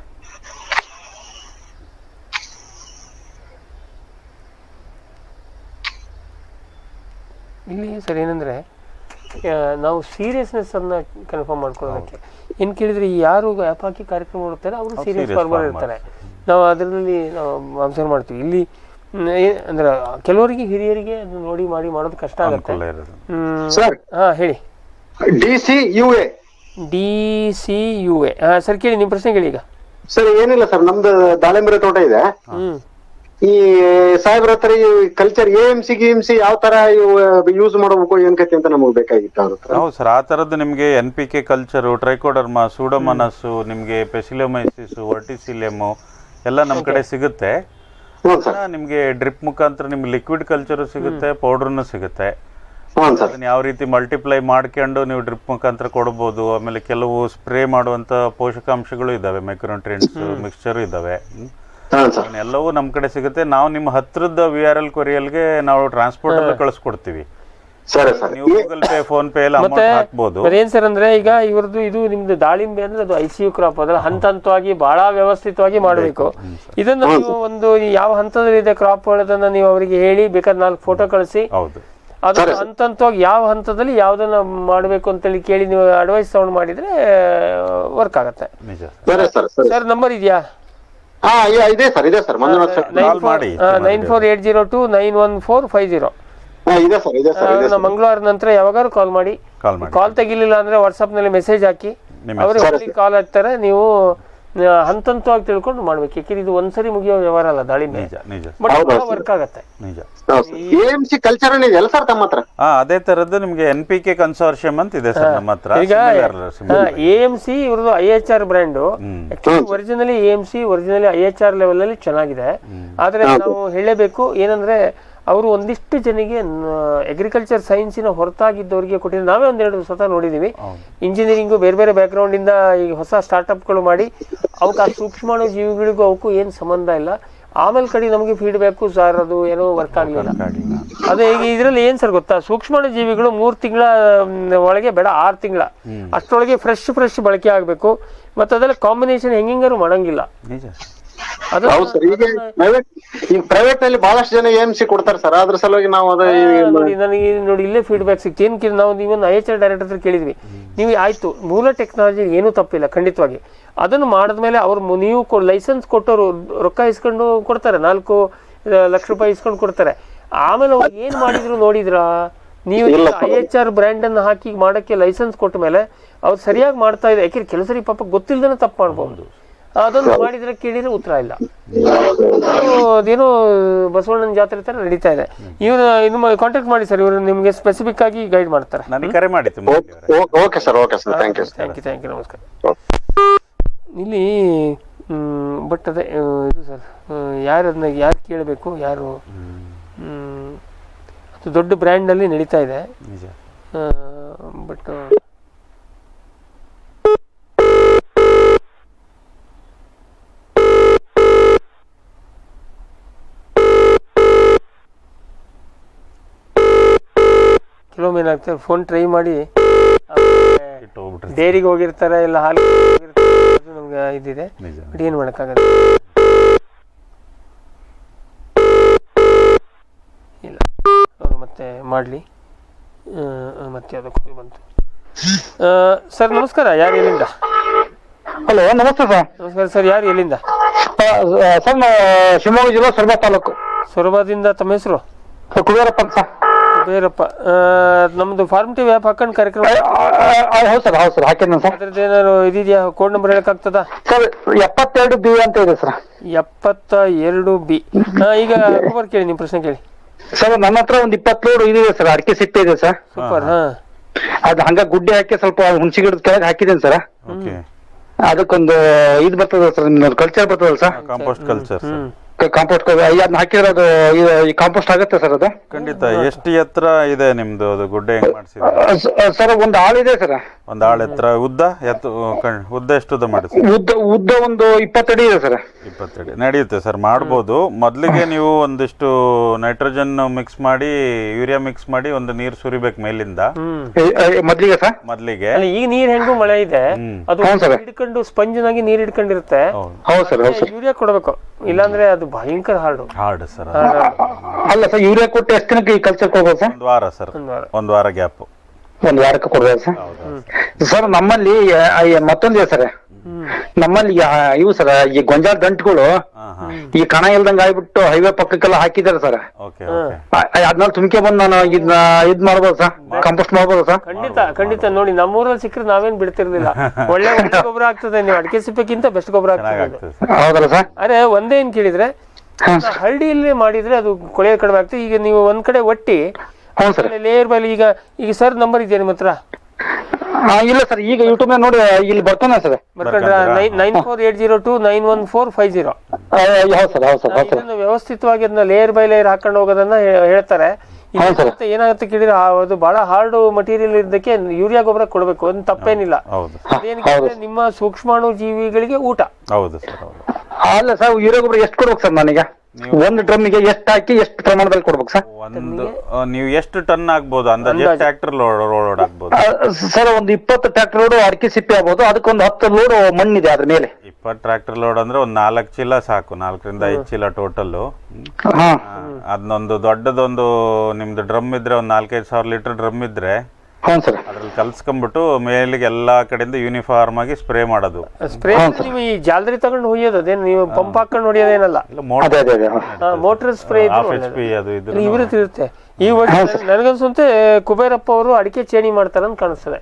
ಇಲ್ಲಿ ಸರ್ ಏನಂದ್ರೆ ಆ, ನಾವು ಸೀರಿಯಸ್ನೆಸ್ ಅನ್ನ ಕನ್ಫರ್ಮ್ ಮಾಡ್ಕೊಳ್ಳೋದಕ್ಕೆ ಏನ್ ಕೇಳಿದ್ರೆ ಯಾರು ಆ್ಯಪ್ ಹಾಕಿ ಕಾರ್ಯಕ್ರಮ ನೋಡ್ತಾರೆ ಅವರು ಸೀರಿಯಸ್ ಫಾರ್ಮರ್ ಇರ್ತಾರೆ. ನಾವು ಅದರಲ್ಲಿ ನಾವು ಅಬ್ಸರ್ವ್ ಮಾಡ್ತೀವಿ. ಇಲ್ಲಿ ಹ್ಮ್, ಏ- ಅಂದ್ರೆ ಕೆಲವರಿಗೆ ಹಿರಿಯರಿಗೆ ಅದು ನೋಡಿ ಮಾಡಿ ಮಾಡೋದು ಕಷ್ಟ ಆಗುತ್ತೆ. ಹ್ಮ್, ಸರ್. ಹಾ ಹೇಳಿ. D C U A D C U A ಹಾ ಸರ್, ಕೇಳಿ ನಿಮ್ಮ ಪ್ರಶ್ನೆ ಕೇಳಿ ಈಗ. ಸರ್ ಏನಿಲ್ಲ ಸರ್, ನಮ್ದು ದಾಳಿಂಬೆ ತೋಟ ಇದೆ. ಈ ಸಾಹೇಬ್ರ ಹತ್ರ ಈ ಕಲ್ಚರ್ ಎ ಎಂ ಸಿ ಗಿ ಎಂ ಸಿ ಯಾವ ತರ ಯೂಸ್ ಮಾಡಬೇಕು ಏನ್ ಕತೆ ಅಂತ ನಮಗ್ ಬೇಕಾಗಿತ್ತು ಅವ್ರ ಹತ್ರ. ಹೌದು ಸರ್, ಆ ತರದ್ದು ನಿಮ್ಗೆ N P K culture, trichoderma, pseudomonas, ನಿಮ್ಗೆ ಪೆಸಿಲೋಮೈಸಿಸ್, ವರ್ಟಿಸಿಲೆಮು ಎಲ್ಲ ನಮ್ ಕಡೆ ಸಿಗುತ್ತೆ. ನಿಮ್ಗೆ ಡ್ರಿಪ್ ಮುಖಾಂತರ ನಿಮ್ಗೆ ಲಿಕ್ವಿಡ್ ಕಲ್ಚರು ಸಿಗುತ್ತೆ, ಪೌಡರ್ನು ಸಿಗುತ್ತೆ. ಅದನ್ನ ಯಾವ ರೀತಿ ಮಲ್ಟಿಪ್ಲೈ ಮಾಡ್ಕೊಂಡು ನೀವು ಡ್ರಿಪ್ ಮುಖಾಂತರ ಕೊಡಬಹುದು. ಆಮೇಲೆ ಕೆಲವು ಸ್ಪ್ರೇ ಮಾಡುವಂತ ಪೋಷಕಾಂಶಗಳು ಇದಾವೆ, ಮೈಕ್ರೋನ್ಯೂಟ್ರಿಯೆಂಟ್ಸ್ ಮಿಕ್ಸ್ಚರ್ ಇದಾವೆ. ಎಲ್ಲವೂ ನಮ್ ಕಡೆ ಸಿಗುತ್ತೆ. ನಾವು ನಿಮ್ಮ ಹತ್ರದ ವಿ ಆರ್ ಎಲ್ ಕೊರಿಯಲ್ಗೆ ನಾವು ಟ್ರಾನ್ಸ್ಪೋರ್ಟ್ ಅಲ್ಲಿ ಕಳಿಸ್ಕೊಡ್ತೀವಿ. ನೀವು ಗೂಗಲ್ ಪೇ, ಫೋನ್ ಪೇ ಎಲ್ಲ ಅಮೌಂಟ್ ಹಾಕ್ಬೋದು. ಏನ್ ಸರ್ ಅಂದ್ರೆ ಈಗ ಇವ್ರದ್ದು ಇದು ನಿಮ್ದು ದಾಳಿಂಬೆ ಅಂದ್ರೆ ಅದು ಐ ಸಿ ಯು ಕ್ರಾಪ್, ಅದ್ರ ಹಂತ ಹಂತವಾಗಿ ಬಹಳ ವ್ಯವಸ್ಥಿತವಾಗಿ ಮಾಡಬೇಕು. ಇದನ್ನ ನೀವು ಒಂದು ಯಾವ ಹಂತದಲ್ಲಿ ಇದೆ ಕ್ರಾಪ್ ಅದನ್ನ ನೀವು ಅವರಿಗೆ ಹೇಳಿ, ಬೇಕಾದ್ರೆ ನಾಲ್ಕು ಫೋಟೋ ಕಳಿಸಿ ಅದನ್ನ ಹಂತ ಹಂತವಾಗಿ ಯಾವ ಹಂತದಲ್ಲಿ ಯಾವ್ದನ್ನ ಮಾಡಬೇಕು ಅಂತೇಳಿ ಕೇಳಿ ನೀವು ಅಡ್ವೈಸ್ ತಗೊಂಡು ಮಾಡಿದ್ರೆ ವರ್ಕ್ ಆಗತ್ತೆ. ಸರ್ ನಂಬರ್ ಇದೆಯಾ? ಹಾ ಇದೆ ಸರ್, ಇದೆ sir. Nine four eight zero two nine one four five zero ಇದೆ ಸರ್, ಇದೆ ಸರ್. ಮಂಗಳವಾರ ನಂತರ ಯಾವಾಗಾರು ಕಾಲ್ ಮಾಡಿ. ಕಾಲ್ ತೆಗಿಲಿಲ್ಲ ಅಂದ್ರೆ ವಾಟ್ಸ್ಆಪ್ ನಲ್ಲಿ ಮೆಸೇಜ್ ಹಾಕಿ, ಅವ್ರಿಗೆ ಕಾಲ್ ಹಾಕ್ತಾರೆ. ನೀವು ಹಂತ ಹಂತವಾಗಿ ತಿಳ್ಕೊಂಡು ಮಾಡ್ಬೇಕು. ಯಾಕೆಂದ್ರೆ ಇದು ಒಂದ್ಸರಿ ಮುಗಿಯೋ ವ್ಯವಹಾರ ಅಲ್ಲ ದಾಳಿಂಬೆ, ಬಟ್ ವರ್ಕ್ ಆಗತ್ತೆ. ಕಲ್ಚರ್ ಇದೆಯಲ್ಲ ಸರ್ ತಮ್ಮ ಹತ್ರ? ಹಾ, ಅದೇ ತರದ್ದು ನಿಮ್ಗೆ ಎನ್ ಪಿ ಕೆ ಕನ್ಸೋರ್ಷಿಯಂ ಅಂತ ಇದೆ ಸರ್ ನಮ್ಮ ಹತ್ರ. ಈಗ ಎ ಎಂ ಸಿ ಇವ್ರದ್ದು I H R brand. Originally A M C originally I H R level ಅಲ್ಲಿ ಚೆನ್ನಾಗಿದೆ. ಆದ್ರೆ ನಾವು ಹೇಳಲೇಬೇಕು ಏನಂದ್ರೆ ಅವರು ಒಂದಿಷ್ಟು ಜನಿಗೆ ಅಗ್ರಿಕಲ್ಚರ್ ಸೈನ್ಸಿನ ಹೊರತಾಗಿದ್ದವರಿಗೆ ಕೊಟ್ಟಿದ್ದು. ನಾವೇ ಒಂದೆರಡು ಸ್ವತಃ ನೋಡಿದೀವಿ. ಇಂಜಿನಿಯರಿಂಗು ಬೇರೆ ಬೇರೆ ಬ್ಯಾಕ್ ಗ್ರೌಂಡ್ ಇಂದ ಈಗ ಹೊಸ ಸ್ಟಾರ್ಟ್ಅಪ್ಗಳು ಮಾಡಿ ಅವಕ್ಕೆ ಆ ಸೂಕ್ಷ್ಮಾಣು ಜೀವಿಗಳಿಗೂ ಅವಕ್ಕೂ ಏನು ಸಂಬಂಧ ಇಲ್ಲ. ಆಮೇಲೆ ಕಡೆ ನಮಗೆ ಫೀಡ್ಬ್ಯಾಕು ಸರ್ ಅದು ಏನೋ ವರ್ಕ್ ಆಗಲಿಲ್ಲ. ಅದೇ ಈಗ ಇದರಲ್ಲಿ ಏನ್ ಸರ್ ಗೊತ್ತಾ, ಸೂಕ್ಷ್ಮಾಣು ಜೀವಿಗಳು ಮೂರ್ ತಿಂಗಳ ಒಳಗೆ ಬೇಡ ಆರು ತಿಂಗಳ ಅಷ್ಟರೊಳಗೆ ಫ್ರೆಶ್ ಫ್ರೆಶ್ ಬಳಕೆ ಆಗಬೇಕು. ಮತ್ತೆ ಅದೆಲ್ಲ ಕಾಂಬಿನೇಷನ್ ಹೆಂಗಿಂಗಾರು ಮಾಡಂಗಿಲ್ಲ. ಈಗ ಪ್ರೈವೇಟ್ ನಲ್ಲಿ ಬಹಳಷ್ಟು ಜನ ಎಂ ಸಿ ಕೊಡ್ತಾರೆ ಸರ್, ಅದ್ರ ಸಲುವಾಗಿ ನಾವು ಅದೇ ನನಗೆ ನೋಡಿ ಇಲ್ಲೇ ಫೀಡ್ಬ್ಯಾಕ್ ಸಿಕ್ತು. ಏನ್ ಕೇಳಿ ನಾವು ನೀವೊಂದು ಐ ಎಚ್ ಆರ್ ಡೈರೆಕ್ಟರ್ ಹತ್ರ ಕೇಳಿದ್ವಿ. ನೀವು ಆಯ್ತು ಮೂಲ ಟೆಕ್ನಾಲಜಿ ಏನೂ ತಪ್ಪಿಲ್ಲ ಖಂಡಿತವಾಗಿ. ಅದನ್ನು ಮಾಡಿದ್ಮೇಲೆ ಅವ್ರು ನೀವು ಲೈಸೆನ್ಸ್ ಕೊಟ್ಟವರು ರೊಕ್ಕ ಇಸ್ಕೊಂಡು ಕೊಡ್ತಾರೆ, ನಾಲ್ಕು ಲಕ್ಷ ರೂಪಾಯಿ ಇಸ್ಕೊಂಡು ಕೊಡ್ತಾರೆ. ಆಮೇಲೆ ಅವ್ರು ಏನ್ ಮಾಡಿದ್ರು ನೋಡಿದ್ರ ನೀವು? ಐ ಎಚ್ ಆರ್ ಬ್ರ್ಯಾಂಡ್ ಅನ್ನು ಹಾಕಿ ಮಾಡಕ್ಕೆ ಲೈಸೆನ್ಸ್ ಕೊಟ್ಟ ಮೇಲೆ ಅವ್ರು ಸರಿಯಾಗಿ ಮಾಡ್ತಾ ಇದೆ. ಯಾಕೆಂದ್ರೆ ಕೆಲಸ ಸರಿ ಪಾಪ ಗೊತ್ತಿಲ್ದೇನೆ ತಪ್ಪು ಮಾಡಬಹುದು. ಅದನ್ನು ಮಾಡಿದ್ರೆ ಕೇಳಿದ್ರೆ ಉತ್ತರ ಇಲ್ಲ. ಅದೇನೋ ಬಸವಣ್ಣನ ಜಾತ್ರೆ ತರ ನಡೀತಾ ಇದೆ. ಇವ್ರು ಇನ್ನು ಕಾಂಟ್ಯಾಕ್ಟ್ ಮಾಡಿ ಸರ್, ಇವರು ನಿಮ್ಗೆ ಸ್ಪೆಸಿಫಿಕ್ ಆಗಿ ಗೈಡ್ ಮಾಡ್ತಾರೆ. ನನಗೆ ಕರೆ ಮಾಡಿ. Okay sir, okay sir, thank you thank you thank you ನಮಸ್ಕಾರ. ಇಲ್ಲಿ ಬಟ್ ಅದೇ ಇದು ಸರ್, ಯಾರು ಅದನ್ನ ಯಾರು ಕೇಳಬೇಕು, ಯಾರು ಅದು ದೊಡ್ಡ ಬ್ರ್ಯಾಂಡ್ ಅಲ್ಲಿ ನಡೀತಾ ಇದೆ. ಬಟ್ ಕೆಲವೊಮ್ಮೆ ಏನಾಗ್ತದೆ, ಫೋನ್ ಟ್ರೈ ಮಾಡಿ ಡೈರಿಗೆ ಹೋಗಿರ್ತಾರೆ, ಇಲ್ಲ ಹಾಲು ನಮ್ಗೆ ಇದಿದೆ. ಬಟ್ ಏನು ಮಾಡೋಕ್ಕಾಗಲ್ಲ. ಇಲ್ಲ ಅವರು ಮತ್ತೆ ಮಾಡಲಿ. ಮತ್ತೆ ಅದಕ್ಕೆ ಬಂತು. ಸರ್ ನಮಸ್ಕಾರ, ಯಾರು ಎಲ್ಲಿಂದ? ಹಲೋ ನಮಸ್ತೆ ಸರ್. ನಮಸ್ಕಾರ ಸರ್, ಯಾರು ಎಲ್ಲಿಂದ? ಸರ್ ನಾವು ಶಿವಮೊಗ್ಗ ಜಿಲ್ಲಾ ಸೊರಬ ತಾಲೂಕು. ಸೊರಬದಿಂದ ತಮ್ಮ ಹೆಸರು? ಕುಬೇರಪ್ಪ ಅಂತ ಸರ್. ಕುಬೇರಪ್ಪ, ನಮ್ದು ಫಾರ್ಮ್ ಟಿವಿ ಆ್ಯಪ್ ಹಾಕೊಂಡು ಕಾರ್ಯಕ್ರಮ ಹೌದು ಸರ್ ಹೌದು ಸರ್ ಹಾಕಿದ್ದೀನಿ ಸರ್. ಅದ್ರದ್ದು ಏನಾದ್ರು ಇದೆಯಾ? ಕೋಡ್ ನಂಬರ್ ಹೇಳಕ್ಕಾಗ್ತದ? ಸರ್ ಎಪ್ಪತ್ತೆರಡು ಬಿ ಅಂತ ಇದೆ ಸರ್. ಎಪ್ಪತ್ತ ಎರಡು ಬಿ. ಈಗ ಕುಮಾರ್ ಕೇಳಿ, ನಿಮ್ಮ ಪ್ರಶ್ನೆ ಕೇಳಿ. ಸರ್ ನನ್ನ ಹತ್ರ ಒಂದ್ ಇಪ್ಪತ್ತು ಲೋಡ್ ಇದೆ ಸರ್, ಅಡಿಕೆ ಸಿಪ್ಪೆ ಇದೆ ಸರ್. ಸೂಪರ್. ಹಾ, ಅದ್ ಹಂಗ ಗುಡ್ಡೆ ಹಾಕಿ ಸ್ವಲ್ಪ ಹುಣಸಿ ಗಿಡದ ಕೆಳಗೆ ಹಾಕಿದ್ದೇನೆ ಸರ್. ಅದಕ್ಕೊಂದು ಇದು ಬರ್ತದ ಸರ್, ಕಲ್ಚರ್ ಬರ್ತದಲ್ಲ ಸರ್, ಕಾಂಪೋಸ್ಟ್ ಕಲ್ಚರ್. ಕಾಂಪೋಸ್ಟ್ ಅದನ್ನ ಹಾಕಿದ್ರೆ ಅದು ಈ ಕಾಂಪೋಸ್ಟ್ ಆಗುತ್ತೆ ಸರ್ ಅದು? ಖಂಡಿತ. ಎಷ್ಟು ಎತ್ತರ ಇದೆ ನಿಮ್ದು ಅದು ಗುಡ್ಡೆ? ಹೆಂಗ್ ಮಾಡಿಸಿದ್ರೆ ಸರ್ ಒಂದು ಆಳು ಇದೆ ಸರ್. ಒಂದ್ ಆಳು ಎತ್ತರ. ಉದ್ದ ಎತ್ತು ಉದ್ದ ಎಷ್ಟು ಉದ್ದ ಮಾಡಿಸಿ? ಉದ್ದ ಉದ್ದ ಒಂದು ಇಪ್ಪತ್ತಡಿ ಇದೆ ಸರ್. ಇಪ್ಪತ್ತಡಿ ನಡೆಯುತ್ತೆ ಸರ್, ಮಾಡ್ಬೋದು. ಮೊದ್ಲಿಗೆ ನೀವು ಒಂದಿಷ್ಟು ನೈಟ್ರೋಜನ್ ಮಿಕ್ಸ್ ಮಾಡಿ, ಯೂರಿಯಾ ಮಿಕ್ಸ್ ಮಾಡಿ ಒಂದು ನೀರ್ ಸುರಿಬೇಕು ಮೇಲಿಂದ ಮೊದ್ಲಿಗೆ ಸರ್. ಮೊದ್ಲಿಗೆ ಈಗ ನೀರ್ ಹೆಂಗು ಮಳೆ ಇದೆ, ಅದು ಹಿಡ್ಕೊಂಡು ಸ್ಪಂಜನಾಗಿ ನೀರ್ ಹಿಡ್ಕೊಂಡಿರುತ್ತೆ. ಯೂರಿಯಾ ಕೊಡ್ಬೇಕು, ಇಲ್ಲಾಂದ್ರೆ ಅದು ಭಯಂಕರ ಹಾರ್ಡ್ ಹಾರ್ಡ್ ಸರ್. ಅಲ್ಲ ಸರ್, ಯೂರಿಯಾ ಕೊಟ್ಟು ಎಷ್ಟು ದಿನಕ್ಕೆ ಈ ಕಲ್ಚರ್ ಕೊಡ್ಬೋದು ಸರ್? ಒಂದ್ ವಾರ ಸರ್, ಒಂದ್ ವಾರ ಗ್ಯಾಪ್. ಒಂದ್ ವಾರಕ್ಕೆ ಕೊಡ್ಬೋದು ಸರ್. ಸರ್ ನಮ್ಮಲ್ಲಿ ಮತ್ತೊಂದಿದೆ ಸರ್, ನಮ್ಮಲ್ಲಿ ಇವು ಸರ್ ಈ ಗೊಂಜಾಳ ದಂಟುಗಳು ಈ ಕಣ ಇಲ್ದಂಗ ಆಗ್ಬಿಟ್ಟು ಹೈವೇ ಪಕ್ಕಕ್ಕೆಲ್ಲ ಹಾಕಿದಾರೆ ಸರ್. ಅದ್ನಾಲ್ ತುಮ್ಕೆ ಬಂದು ನಾನು ಇದನ್ನ ಇದ್ ಮಾಡ್ಬೋದು ಸರ್, ಕಂಪೋಸ್ಟ್ ಮಾಡ್ಬೋದು ಸರ್? ಖಂಡಿತ ಖಂಡಿತ. ನೋಡಿ ನಮ್ಮೂರಲ್ಲಿ ಸಿಕ್ಕರೆ ನಾವೇನ್ ಬಿಡ್ತಿರ್ಲಿಲ್ಲ. ಒಳ್ಳೆ ಗೊಬ್ಬರ ಆಗ್ತದೆ. ನೀವು ಅಡಿಕೆ ಸಿಪ್ಪೆಗಿಂತ ಬೆಸ್ಟ್ ಗೊಬ್ಬರ ಆಗ್ತದೆ. ಹೌದಲ್ಲ ಸರ್? ಅರೆ ಒಂದೇ ಏನ್ ಕೇಳಿದ್ರೆ, ಹಳ್ಳಿಯಲ್ಲಿ ಮಾಡಿದ್ರೆ ಅದು ಕೊಳೆಯ ಕಡಿಮೆ ಆಗ್ತದೆ. ಈಗ ನೀವು ಒಂದ್ ಕಡೆ ಒಟ್ಟಿ ಲೇಯರ್ ಬೈ, ಈಗ ಈಗ ಸರ್ ನಂಬರ್ ಇದೆಯಾ ನಿಮ್ಮ ಹತ್ರ? ಇಲ್ಲ ಸರ್, ಈಗ ಯೂಟ್ಯೂಬ್ ನೋಡಿ ಇಲ್ಲಿ ಬರ್ತಾನೆ ಸರ್. ಬರ್ಕೊಂಡ್ರ nine four eight zero two nine one four five zero. ವ್ಯವಸ್ಥಿತವಾಗಿ ಅದನ್ನ ಲೇಯರ್ ಬೈ ಲೇಯರ್ ಹಾಕೊಂಡು ಹೋಗೋದನ್ನ ಹೇಳ್ತಾರೆ. ಏನಾಗುತ್ತೆ ಕೇಳಿದ್ರೆ ಅದು ಬಹಳ ಹಾರ್ಡ್ ಮಟೀರಿಯಲ್ ಇರೋದಕ್ಕೆ ಯೂರಿಯಾ ಗೊಬ್ಬರ ಕೊಡ್ಬೇಕು, ಒಂದು ತಪ್ಪೇನಿಲ್ಲ. ಅದೇನಕ್ಕೆ ನಿಮ್ಮ ಸೂಕ್ಷ್ಮಾಣು ಜೀವಿಗಳಿಗೆ ಊಟ. ಹೌದು ಸರ್. ಅಲ್ಲ ಸರ್, ಯೂರಿಯಾ ಗೊಬ್ಬರ ಎಷ್ಟು ಕೊಡ್ಬೇಕು ಸರ್ ನನಗೆ? ಒಂದು ಡ್ರಮ್ಮಿಗೆ ಎಷ್ಟು ಹಾಕಿ ಎಷ್ಟು ಪ್ರಮಾಣದಲ್ಲಿ ಕೊಡ್ಬೇಕು ಸರ್? ಒಂದು ನೀವು ಎಷ್ಟು ಟನ್ ಆಗ್ಬೋದು ಅಂದಾಜು? ಎಷ್ಟು ಟ್ರ್ಯಾಕ್ಟರ್ ಲೋಡ್ ಆಗ್ಬೋದು ಸರ್? ಒಂದು ಇಪ್ಪತ್ತು ಟ್ರ್ಯಾಕ್ಟರ್ ಲೋಡ್ ಅಡಿಕೆ ಸಿಪ್ಪೆ ಆಗ್ಬೋದು, ಅದಕ್ಕೊಂದು ಹತ್ತು ಲೋಡ್ ಮಣ್ಣಿದೆ ಅದ್ರ ಮೇಲೆ. ಇಪ್ಪತ್ತು ಟ್ರ್ಯಾಕ್ಟರ್ ಲೋಡ್ ಅಂದ್ರೆ ಒಂದ್ ನಾಲ್ಕು ಚೀಲ ಸಾಕು, ನಾಲ್ಕರಿಂದ ಐದು ಚೀಲ ಟೋಟಲ್. ಅದನ್ನೊಂದು ದೊಡ್ಡದೊಂದು ನಿಮ್ದು ಡ್ರಮ್ ಇದ್ರೆ ಒಂದ್ ನಾಲ್ಕೈದು ಸಾವಿರ ಲೀಟರ್ ಡ್ರಮ್ ಇದ್ರೆ ಅದ್ರಲ್ಲಿ ಕಲ್ಸ್ಕೊಂಡ್ಬಿಟ್ಟು ಮೇಲಿಗೆ ಎಲ್ಲಾ ಕಡೆಯಿಂದ ಯೂನಿಫಾರ್ಮ್ ಆಗಿ ಸ್ಪ್ರೇ ಮಾಡೋದು. ಸ್ಪ್ರೇ ನೀವು ಈ ಜಾಲರಿ ತಗೊಂಡು ಹೊಯ್ಯೋದು, ಅದೇನು ನೀವು ಪಂಪ್ ಹಾಕೊಂಡು ಹೊಡಿಯೋದೇನಲ್ಲ, ಮೋಟರ್ ಸ್ಪ್ರೇ ಇರುತ್ತೆ. ಈ ನನಗನ್ಸುತ್ತೆ ಕುಬೇರಪ್ಪ ಅವರು ಅಡಿಕೆ ಚೇಣಿ ಮಾಡ್ತಾರ ಅಂತ ಕಾಣಿಸ್ತದೆ.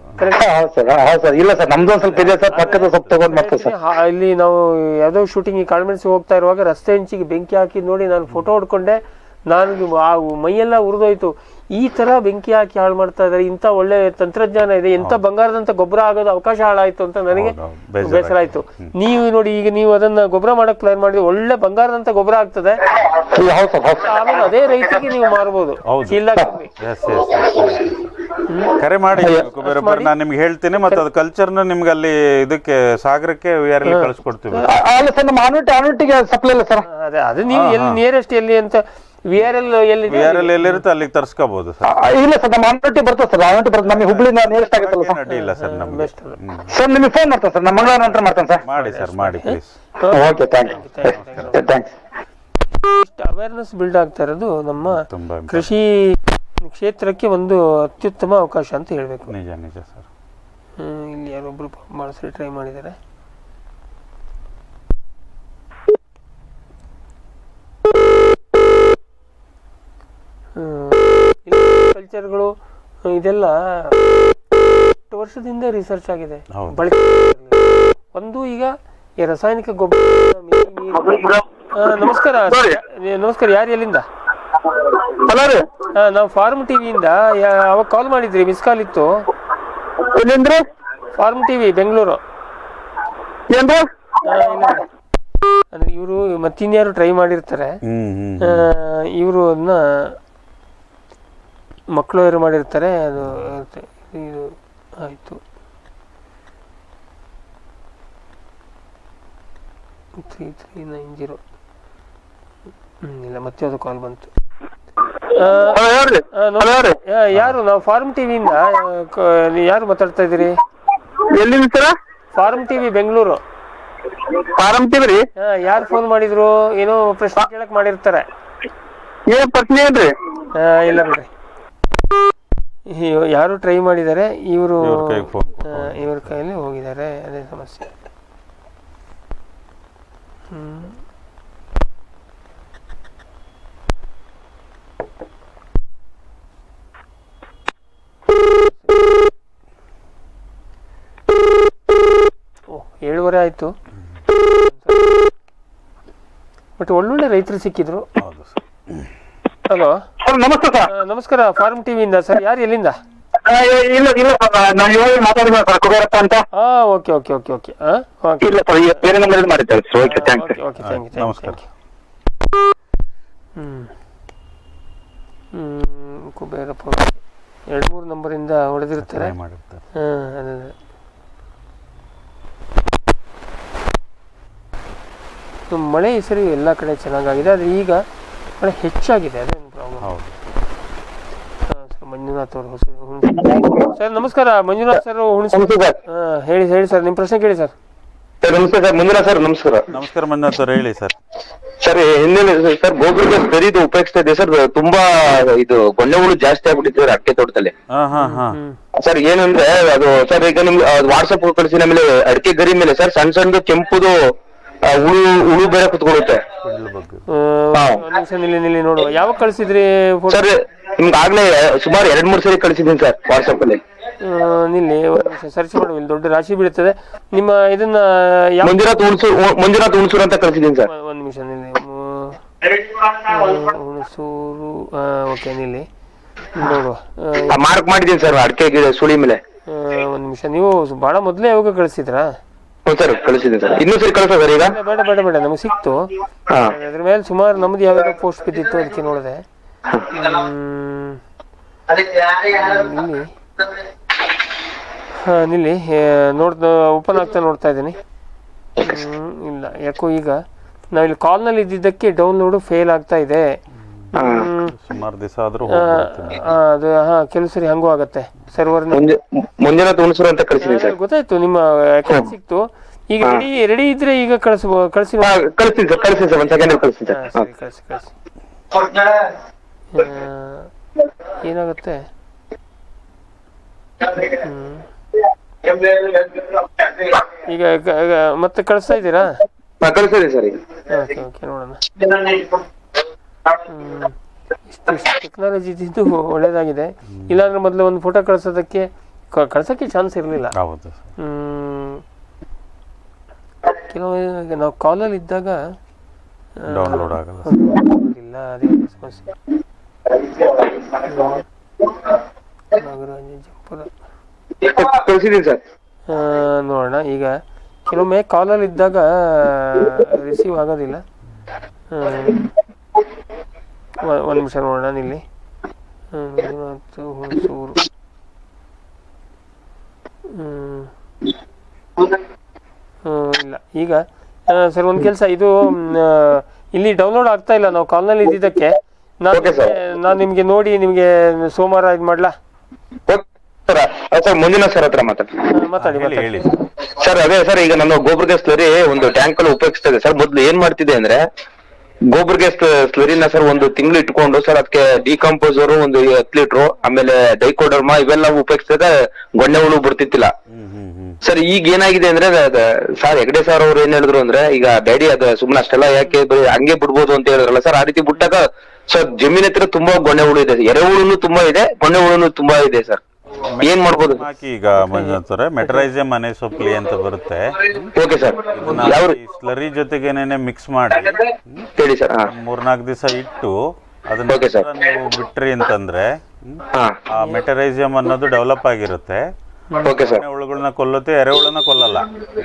ಇಲ್ಲಿ ನಾವು ಯಾವ್ದೋ ಶೂಟಿಂಗ್ ಈ ಕಾಳ್ಮೆಣಸಿ ಹೋಗ್ತಾ ಇರುವಾಗ ರಸ್ತೆ ಹಂಚಿಗೆ ಬೆಂಕಿ ಹಾಕಿ ನೋಡಿ ನಾನು ಫೋಟೋ ಹೊಡ್ಕೊಂಡೆ. ನಾನು ಆ ಮೈಯೆಲ್ಲ ಉರಿದೋಯ್ತು. ಈ ತರ ಬೆಂಕಿ ಹಾಕಿ ಹಾಳು ಮಾಡ್ತಾ ಇದಾರೆ. ಇಂಥ ಒಳ್ಳೆ ತಂತ್ರಜ್ಞಾನ ಇದೆ, ಎಂತ ಬಂಗಾರದಂತ ಗೊಬ್ಬರ ಆಗೋದು ಅವಕಾಶ ಹಾಳಾಯ್ತು ಅಂತ ನನಗೆ ಬೇಸರ ಆಯ್ತು. ನೀವು ನೋಡಿ, ಈಗ ನೀವು ಅದನ್ನ ಗೊಬ್ಬರ ಮಾಡಕ್ ಪ್ಲಾನ್ ಮಾಡಿದ್ರೆ ಒಳ್ಳೆ ಬಂಗಾರದಂತ ಗೊಬ್ಬರ ಆಗ್ತದೆ. ಆಮೇಲೆ ಅದೇ ರೈತರಿಗೆ ನೀವು ಮಾರ್ಬೋದು. ಕರೆ ಮಾಡಿ ಕುಬೇರಪ್ಪ, ನಾನು ನಿಮ್ಗೆ ಹೇಳ್ತೀನಿ. ಮತ್ತೆ ಅದು ಕಲ್ಚರ್ನ ನಿಮ್ಗೆ ಅಲ್ಲಿ ಇದಕ್ಕೆ ಸಾಗರಕ್ಕೆ ಕಳಿಸ್ಕೊಡ್ತೀವಿ. ಅದೇ ಅದು ನೀವು ಎಲ್ಲಿ ನಿಯರೆಸ್ಟ್ ಎಲ್ಲಿ ಅಂತ ವಿ ಆರ್ ಎಲ್ ಎಲ್ಲಿ ಎಲ್ಲಿರುತ್ತೆ ಅಲ್ಲಿಗೆ ತರ್ಸ್ಕೋಬಹುದು ಸರ್. ಇಲ್ಲ ಸರ್, ನಮ್ಮ ಆನವಟ್ಟಿ ಬರ್ತದೆ ಸರ್. ಆನವಟ್ಟಿ ಬರ್ತದೆ ನಮಗೆ ಹುಬ್ಳಿಂದ ನೇರಸ್ಟ್ ಆಗುತ್ತಲ್ಲ ಸರ್. ಅಡ್ಡಿ ಇಲ್ಲ ಸರ್, ನಮ್ಗೆ ಸರ್ ನಿಮಗೆ ಫೋನ್ ಮಾಡ್ತಾನೆ ಸರ್, ನಮ್ಮ ಮಂಗಳವಾರ ನಂತರ ಮಾಡ್ತಾನೆ ಸರ್. ಮಾಡಿ ಸರ್, ಮಾಡಿ please. Okay, thank you, thanks. Awareness build ಆಗ್ತಾ ಇರೋದು ನಮ್ಮ ಕೃಷಿ ಕ್ಷೇತ್ರಕ್ಕೆ ಒಂದು ಅತ್ಯುತ್ತಮ ಅವಕಾಶ ಅಂತ ಹೇಳ್ಬೇಕು. ನಿಜ ನಿಜ ಸರ್. ಇಲ್ಲಿ ಯಾರೊಬ್ರು ಮಾಡಿಸಿ ಟ್ರೈ ಮಾಡಿದ್ದಾರೆ. ಕಲ್ಚರ್ಗಳು ಇದೆಲ್ಲ ಎಷ್ಟು ವರ್ಷದಿಂದ ರಿಸರ್ಚ್ ಆಗಿದೆ. ಬಳಕೆ ಒಂದು ಈಗ ಈ ರಾಸಾಯನಿಕ ಗೊಬ್ಬರ. ನಮಸ್ಕಾರ ನಮಸ್ಕಾರ ಯಾರು ಎಲ್ಲಿಂದ? ನಾವು ಫಾರ್ಮ್ ಟಿವಿಯಿಂದ ಅವಾಗ ಕಾಲ್ ಮಾಡಿದ್ರಿ, ಮಿಸ್ ಕಾಲ್ ಇತ್ತು. Farm TV Bengaluru. ಅಂದ್ರೆ ಇವರು ಮತ್ತಿನ್ಯಾರು ಟ್ರೈ ಮಾಡಿರ್ತಾರೆ. ಇವರು ಅದನ್ನ ಮಕ್ಕಳು ಯಾರು ಮಾಡಿರ್ತಾರೆ. ಅದು ಇದು ಆಯ್ತು. ತ್ರೀ ತ್ರೀ ನೈನ್ ಜೀರೋ ಇಲ್ಲ, ಮತ್ತೆ ಅದು ಕಾಲ್ ಬಂತು. ಯಾರು? ನಾವು ಫಾರ್ಮ್ ಟಿವಿಯಿಂದ ಯಾರು ಮಾತಾಡ್ತಾ ಇದ್ದೀರಿ? ಎಲ್ಲಿಂದ? Farm TV Bengaluru. Farm TV ರೀ? ಯಾರು ಫೋನ್ ಮಾಡಿದ್ರು? ಏನೋ ಪ್ರಶ್ನೆ ಕೇಳಕ್ ಮಾಡಿರ್ತಾರೆ. ಏನ್ ಪ್ರಶ್ನೆ ಏನ್ರಿ? ಇಲ್ಲ ಬಿಡ್ರಿ, ಯಾರು ಟ್ರೈ ಮಾಡಿದ್ದಾರೆ. ಇವರು ಇವ್ರ ಕೈಯಲ್ಲಿ ಹೋಗಿದ್ದಾರೆ, ಅದೇ ಸಮಸ್ಯೆ. ಹ್ಮ್ ಓ ಏಳುವರೆ ಆಯ್ತು. ಬಟ್ ಒಳ್ಳೊಳ್ಳೆ ರೈತರು ಸಿಕ್ಕಿದ್ರು. ಹಲೋ ನಮಸ್ತೆ ಸರ್. ನಮಸ್ಕಾರ, ಫಾರ್ಮ್ ಟಿವಿಯಿಂದ ಸರ್. ಯಾರು ಎಲ್ಲಿಂದ? ಇಲ್ಲ ಇಲ್ಲ ನಾನು ಇವಾಗ ಮಾತಾಡಿದ ಸರ್ ಕುಬೇರಪ್ಪ ಅಂತ. ಹಾ ಓಕೆ ಓಕೆ ಓಕೆ ಓಕೆ ಇಲ್ಲ ಸರ್ ಬೇರೆ ನಂಬರ್ ಮಾಡಿದ್ದಾರೆ sir. Okay thanks. Okay thank you ನಮಸ್ಕಾರ. ಹ್ಮ್ ಹ್ಮ್ ಕುಬೇರಪ್ಪ ಎರಡು ಮೂರು ನಂಬರಿಂದ ಹೊಡೆದಿರ್ತಾರೆ. ಹಾಂ ಅದೇ ಮಳೆ ಈ ಸರಿ ಎಲ್ಲ ಕಡೆ ಚೆನ್ನಾಗಾಗಿದೆ, ಆದರೆ ಈಗ ಮಳೆ ಹೆಚ್ಚಾಗಿದೆ, ಅದೇನು ಪ್ರಾಬ್ಲಮ್. ಸರ್ ಮಂಜುನಾಥ್ ಅವರು ಹೊಸ ಸರ್ ನಮಸ್ಕಾರ. ಮಂಜುನಾಥ್ ಸರ್ ಹುಣಸೂರು. ಹಾಂ ಹೇಳಿ ಹೇಳಿ ಸರ್, ನಿಮ್ಮ ಪ್ರಶ್ನೆ ಕೇಳಿ ಸರ್. ಸರ್ ನಮಸ್ತೆ ಸರ್. ಮಂಜುನಾಥ್ ಸರ್ ನಮಸ್ಕಾರ. ನಮಸ್ಕಾರ ಮಂಜುನಾಥ್ ಅವ್ರು, ಹೇಳಿ ಸರ್. ಸರ್ ಇನ್ನೇನು ಸರ್ ಗೊಬ್ಬರದ ಖರೀದಿ ಉಪಯೋಗಿಸ್ತಾ ಇದೆ ಸರ್. ತುಂಬಾ ಇದು ಗೊಂಡೆ ಹುಳು ಜಾಸ್ತಿ ಆಗ್ಬಿಟ್ಟಿದೆ ಅಡಿಕೆ ತೋಟದಲ್ಲಿ ಸರ್. ಏನಂದ್ರೆ ಅದು ಸರ್ ಈಗ ನಿಮ್ಗೆ ವಾಟ್ಸಪ್ ಕಳಿಸಿ ನಮೇಲೆ ಅಡಿಕೆ ಗರಿ ಮೇಲೆ ಸರ್ ಸಣ್ಣ ಸಣ್ಣದು ಕೆಂಪುದು ಹುಳು ಹುಳು ಬೇರೆ ಕುತ್ಕೊಳ್ಳುತ್ತೆ. ನಿಲ್ಲಿ ನೋಡುವ ಯಾವಾಗ ಕಳಿಸಿದ್ರಿ ಸರ್? ನಿಮ್ಗೆ ಆಗ್ಲೇ ಸುಮಾರು ಎರಡ್ ಮೂರ್ ಸರಿ ಕಳಿಸಿದ್ದೀನಿ ಸರ್ ವಾಟ್ಸಪ್ ಅಲ್ಲಿ. ನಿಲ್ಲಿ ಸರ್ಚ್ ಮಾಡುವ, ಇಲ್ಲಿ ದೊಡ್ಡ ರಾಶಿ ಬೀಳ್ತದೆ. ನಿಮ್ಮ ಇದನ್ನ ಮಂಜುನಾಥ್ ಹುಣಸೂರು ಮಂಜುನಾಥ್ ಹುಣಸೂರು ಅಂತ ಕಳಿಸಿದ್ದೀನಿ ಸರ್. ಒಂದ್ ನಿಮಿಷ ನಿಲ್ಲಿ. ಹುಣಸೂರು ಓಕೆ ನಿಲ್ಲಿ ನೋಡುವ. ಮಾರ್ಕ್ ಮಾಡಿದ್ದೀನಿ ಸರ್ ಅಡಿಕೆ ಗಿಡ ಸುಳಿ ಮೇಲೆ. ಒಂದ್ ನಿಮಿಷ, ನೀವು ಬಹಳ ಮೊದ್ಲೇ ಯಾವಾಗ ಕಳಿಸಿದ್ರಾ? Sir ಕಳಿಸಿದ್ದೀನಿ sir. ಇನ್ನೂ ಸರಿ ಕಳಿಸ ಸರ್ ಈಗ? ಬೇಡ ಬೇಡ ಬೇಡ ನಮಗೆ ಸಿಕ್ತು. ಅದ್ರ ಮೇಲೆ ಸುಮಾರು ನಮ್ದು ಯಾವ್ಯಾವ ಪೋಸ್ಟ್ ಬಿದ್ದಿತ್ತು ಅದಕ್ಕೆ ನೋಡಿದೆ. ನಿಲ್ಲಿ ಹಾ ನಿಲ್ಲಿ ನೋಡ್ ಓಪನ್ ಆಗ್ತಾ ನೋಡ್ತಾ ಇದ್ದೀನಿ. ಇಲ್ಲ ಯಾಕೋ ಈಗ ನಾವಿಲ್ಲಿ ಕಾಲ್ನಲ್ಲಿ ಇದ್ದಿದ್ದಕ್ಕೆ ಡೌನ್ಲೋಡು ಫೇಲ್ ಆಗ್ತಾ ಇದೆ. ಸುಮಾರು ದಿವಸ ಆದ್ರೂ ಅದು ಹಾ ಕೆಲವು ಸರಿ ಹಂಗೂ ಆಗತ್ತೆ. ಸರ್ವರ್ ಮಂಜುನಾಥ್ ಹುಣಸೂರು ಅಂತ ಕಳಿಸಿದ್ದೀನಿ ಸರ್. ಗೊತ್ತಾಯ್ತು, ನಿಮ್ಮ ಅಕೌಂಟ್ ಸಿಕ್ತು. ಈಗ ರೆಡಿ ರೆಡಿ ಇದ್ರೆ ಈಗ ಕಳಿಸ್ಬೋ ಕಳಿಸಿ ಕಳಿಸ್ತೀನಿ ಸರ್. ಕಳಿಸ್ತೀನಿ ಸರ್, ಒಂದ್ ಸೆಕೆಂಡ್ ಕಳಿಸ್ತೀನಿ ಸರ್. ಕಳಿಸಿ ಕಳಿಸಿ. ಏನಾಗುತ್ತೆ ಈಗ ಮತ್ತೆ ಕಳಿಸ್ತಾ ಇದ್ದೀರಾ? ಕಳಿಸ್ತೀನಿ ಸರ್ ಈಗ. ಓಕೆ ಓಕೆ ನೋಡೋಣ. ಟೆಕ್ನಾಲಜಿ ಇದ್ದು ಒಳ್ಳೇದಾಗಿದೆ. ಇಲ್ಲಾಂದ್ರೆ ಮೊದಲು ಒಂದು ಫೋಟೋ ಕಳ್ಸೋದಕ್ಕೆ ಕಳ್ಸೋಕ್ಕೆ ಚಾನ್ಸ್ ಇರಲಿಲ್ಲ. ಹ್ಮ್ ಕೆಲವು ನಾವು ಕಾಲಲ್ಲಿ ಇದ್ದಾಗ ಡೌನ್ಲೋಡ್ ಆಗಲ್ಲ ಇಲ್ಲ, ಅದೇ ಸಮಸ್ಯೆ. ನಾಗರಾಜ ಜಂಪುರ ನೋಡೋಣ. ಈಗ ಕೆಲವೊಮ್ಮೆ ಕಾಲಲ್ಲಿ ಇದ್ದಾಗ ರಿಸೀವ್ ಆಗೋದಿಲ್ಲ. ಒಂದು ನಿಮಿಷ ನೋಡೋಣ ಇಲ್ಲಿ. ಹುಣಸೂರು ಇಲ್ಲ ಈಗ ಸರ್ ಒಂದು ಕೆಲಸ, ಇದು ಇಲ್ಲಿ ಡೌನ್ಲೋಡ್ ಆಗ್ತಾ ಇಲ್ಲ ನಾವು ಕಾಲ್ನಲ್ಲಿ ಇದ್ದಿದ್ದಕ್ಕೆ. ನಾನು ನಾನು ನಿಮ್ಗೆ ನೋಡಿ ನಿಮ್ಗೆ ಸೋಮವಾರ ಇದು ಮಾಡ್ಲಾ? ಸರ್ ಮಂಜುನಾಥ್ ಸರ್ ಹತ್ರ ಮಾತಾಡಿ ಮಾತಾಡಿ ಹೇಳಿ ಸರ್. ಅದೇ ಸರ್ ಈಗ ನಾನು ಗೊಬ್ಬರ ಗ್ಯಾಸ್ ಸ್ಲರಿ ಒಂದು ಟ್ಯಾಂಕ್ ಅಲ್ಲಿ ಉಪಯೋಗಿಸ್ತಾ ಇದೆ ಸರ್. ಮೊದ್ಲು ಏನ್ ಮಾಡ್ತಿದೆ ಅಂದ್ರೆ ಗೊಬ್ಬರ ಗ್ಯಾಸ್ ಸ್ಲರಿನ ಸರ್ ಒಂದು ತಿಂಗಳು ಇಟ್ಕೊಂಡು ಸರ್ ಅದಕ್ಕೆ ಡಿಕಂಪೋಸರ್ ಒಂದು ಹತ್ತು ಲೀಟ್ರು ಆಮೇಲೆ ಡೈಕೋಡರ್ಮಾ ಇವೆಲ್ಲ ಉಪಯೋಗಿಸ್ತಾ ಗೊಣ್ಣೆ ಹುಳು ಬಿಡ್ತಿತ್ತಿಲ್ಲ ಸರ್. ಈಗ ಏನಾಗಿದೆ ಅಂದ್ರೆ ಸರ್ ಹೆಗಡೆ ಸರ್ ಅವ್ರು ಏನ್ ಹೇಳಿದ್ರು ಅಂದ್ರೆ ಈಗ ಡ್ಯಾಡಿ ಅದ ಸುಮ್ನೆ ಅಷ್ಟೆಲ್ಲ ಯಾಕೆ ಹಂಗೆ ಬಿಡ್ಬೋದು ಅಂತ ಹೇಳಿದ್ರಲ್ಲ ಸರ್. ಆ ರೀತಿ ಬಿಟ್ಟಾಗ ಸರ್ ಜಮೀನ್ ಹತ್ರ ತುಂಬಾ ಗೊಣ್ಣೆ ಹುಳು ಇದೆ, ಎರೆಹುಳುನು ತುಂಬಾ ಇದೆ, ಗೊಣ್ಣೆ ಹುಳುನು ತುಂಬಾ ಇದೆ ಸರ್. ಏನ್ ಮಾಡ್ಬೋದು? ಈಗ ಮಂಜುನಾಥ್ ಮೆಟರೈಸಿಯಂ ಅನೆಸೋಪ್ಲಿ ಅಂತ ಬರುತ್ತೆ. Okay sir. ಸ್ಲರಿ ಜೊತೆಗೇನೆ ಮಿಕ್ಸ್ ಮಾಡಿ ಹೇಳಿ ಸರ್. ಮೂರ್ನಾಲ್ಕು ದಿವಸ ಇಟ್ಟು ಅದನ್ನ ನೀವು ಬಿಟ್ರಿ ಅಂತಂದ್ರೆ ಆ ಮೆಟರೈಸಿಯಂ ಅನ್ನೋದು ಡೆವಲಪ್ ಆಗಿರುತ್ತೆ. ಹುಳುಗಳನ್ನ ಕೊಲ್ಲುತ್ತೆ, ಎರೆಹುಳನ ಕೊಲ್ಲಲ್ಲ.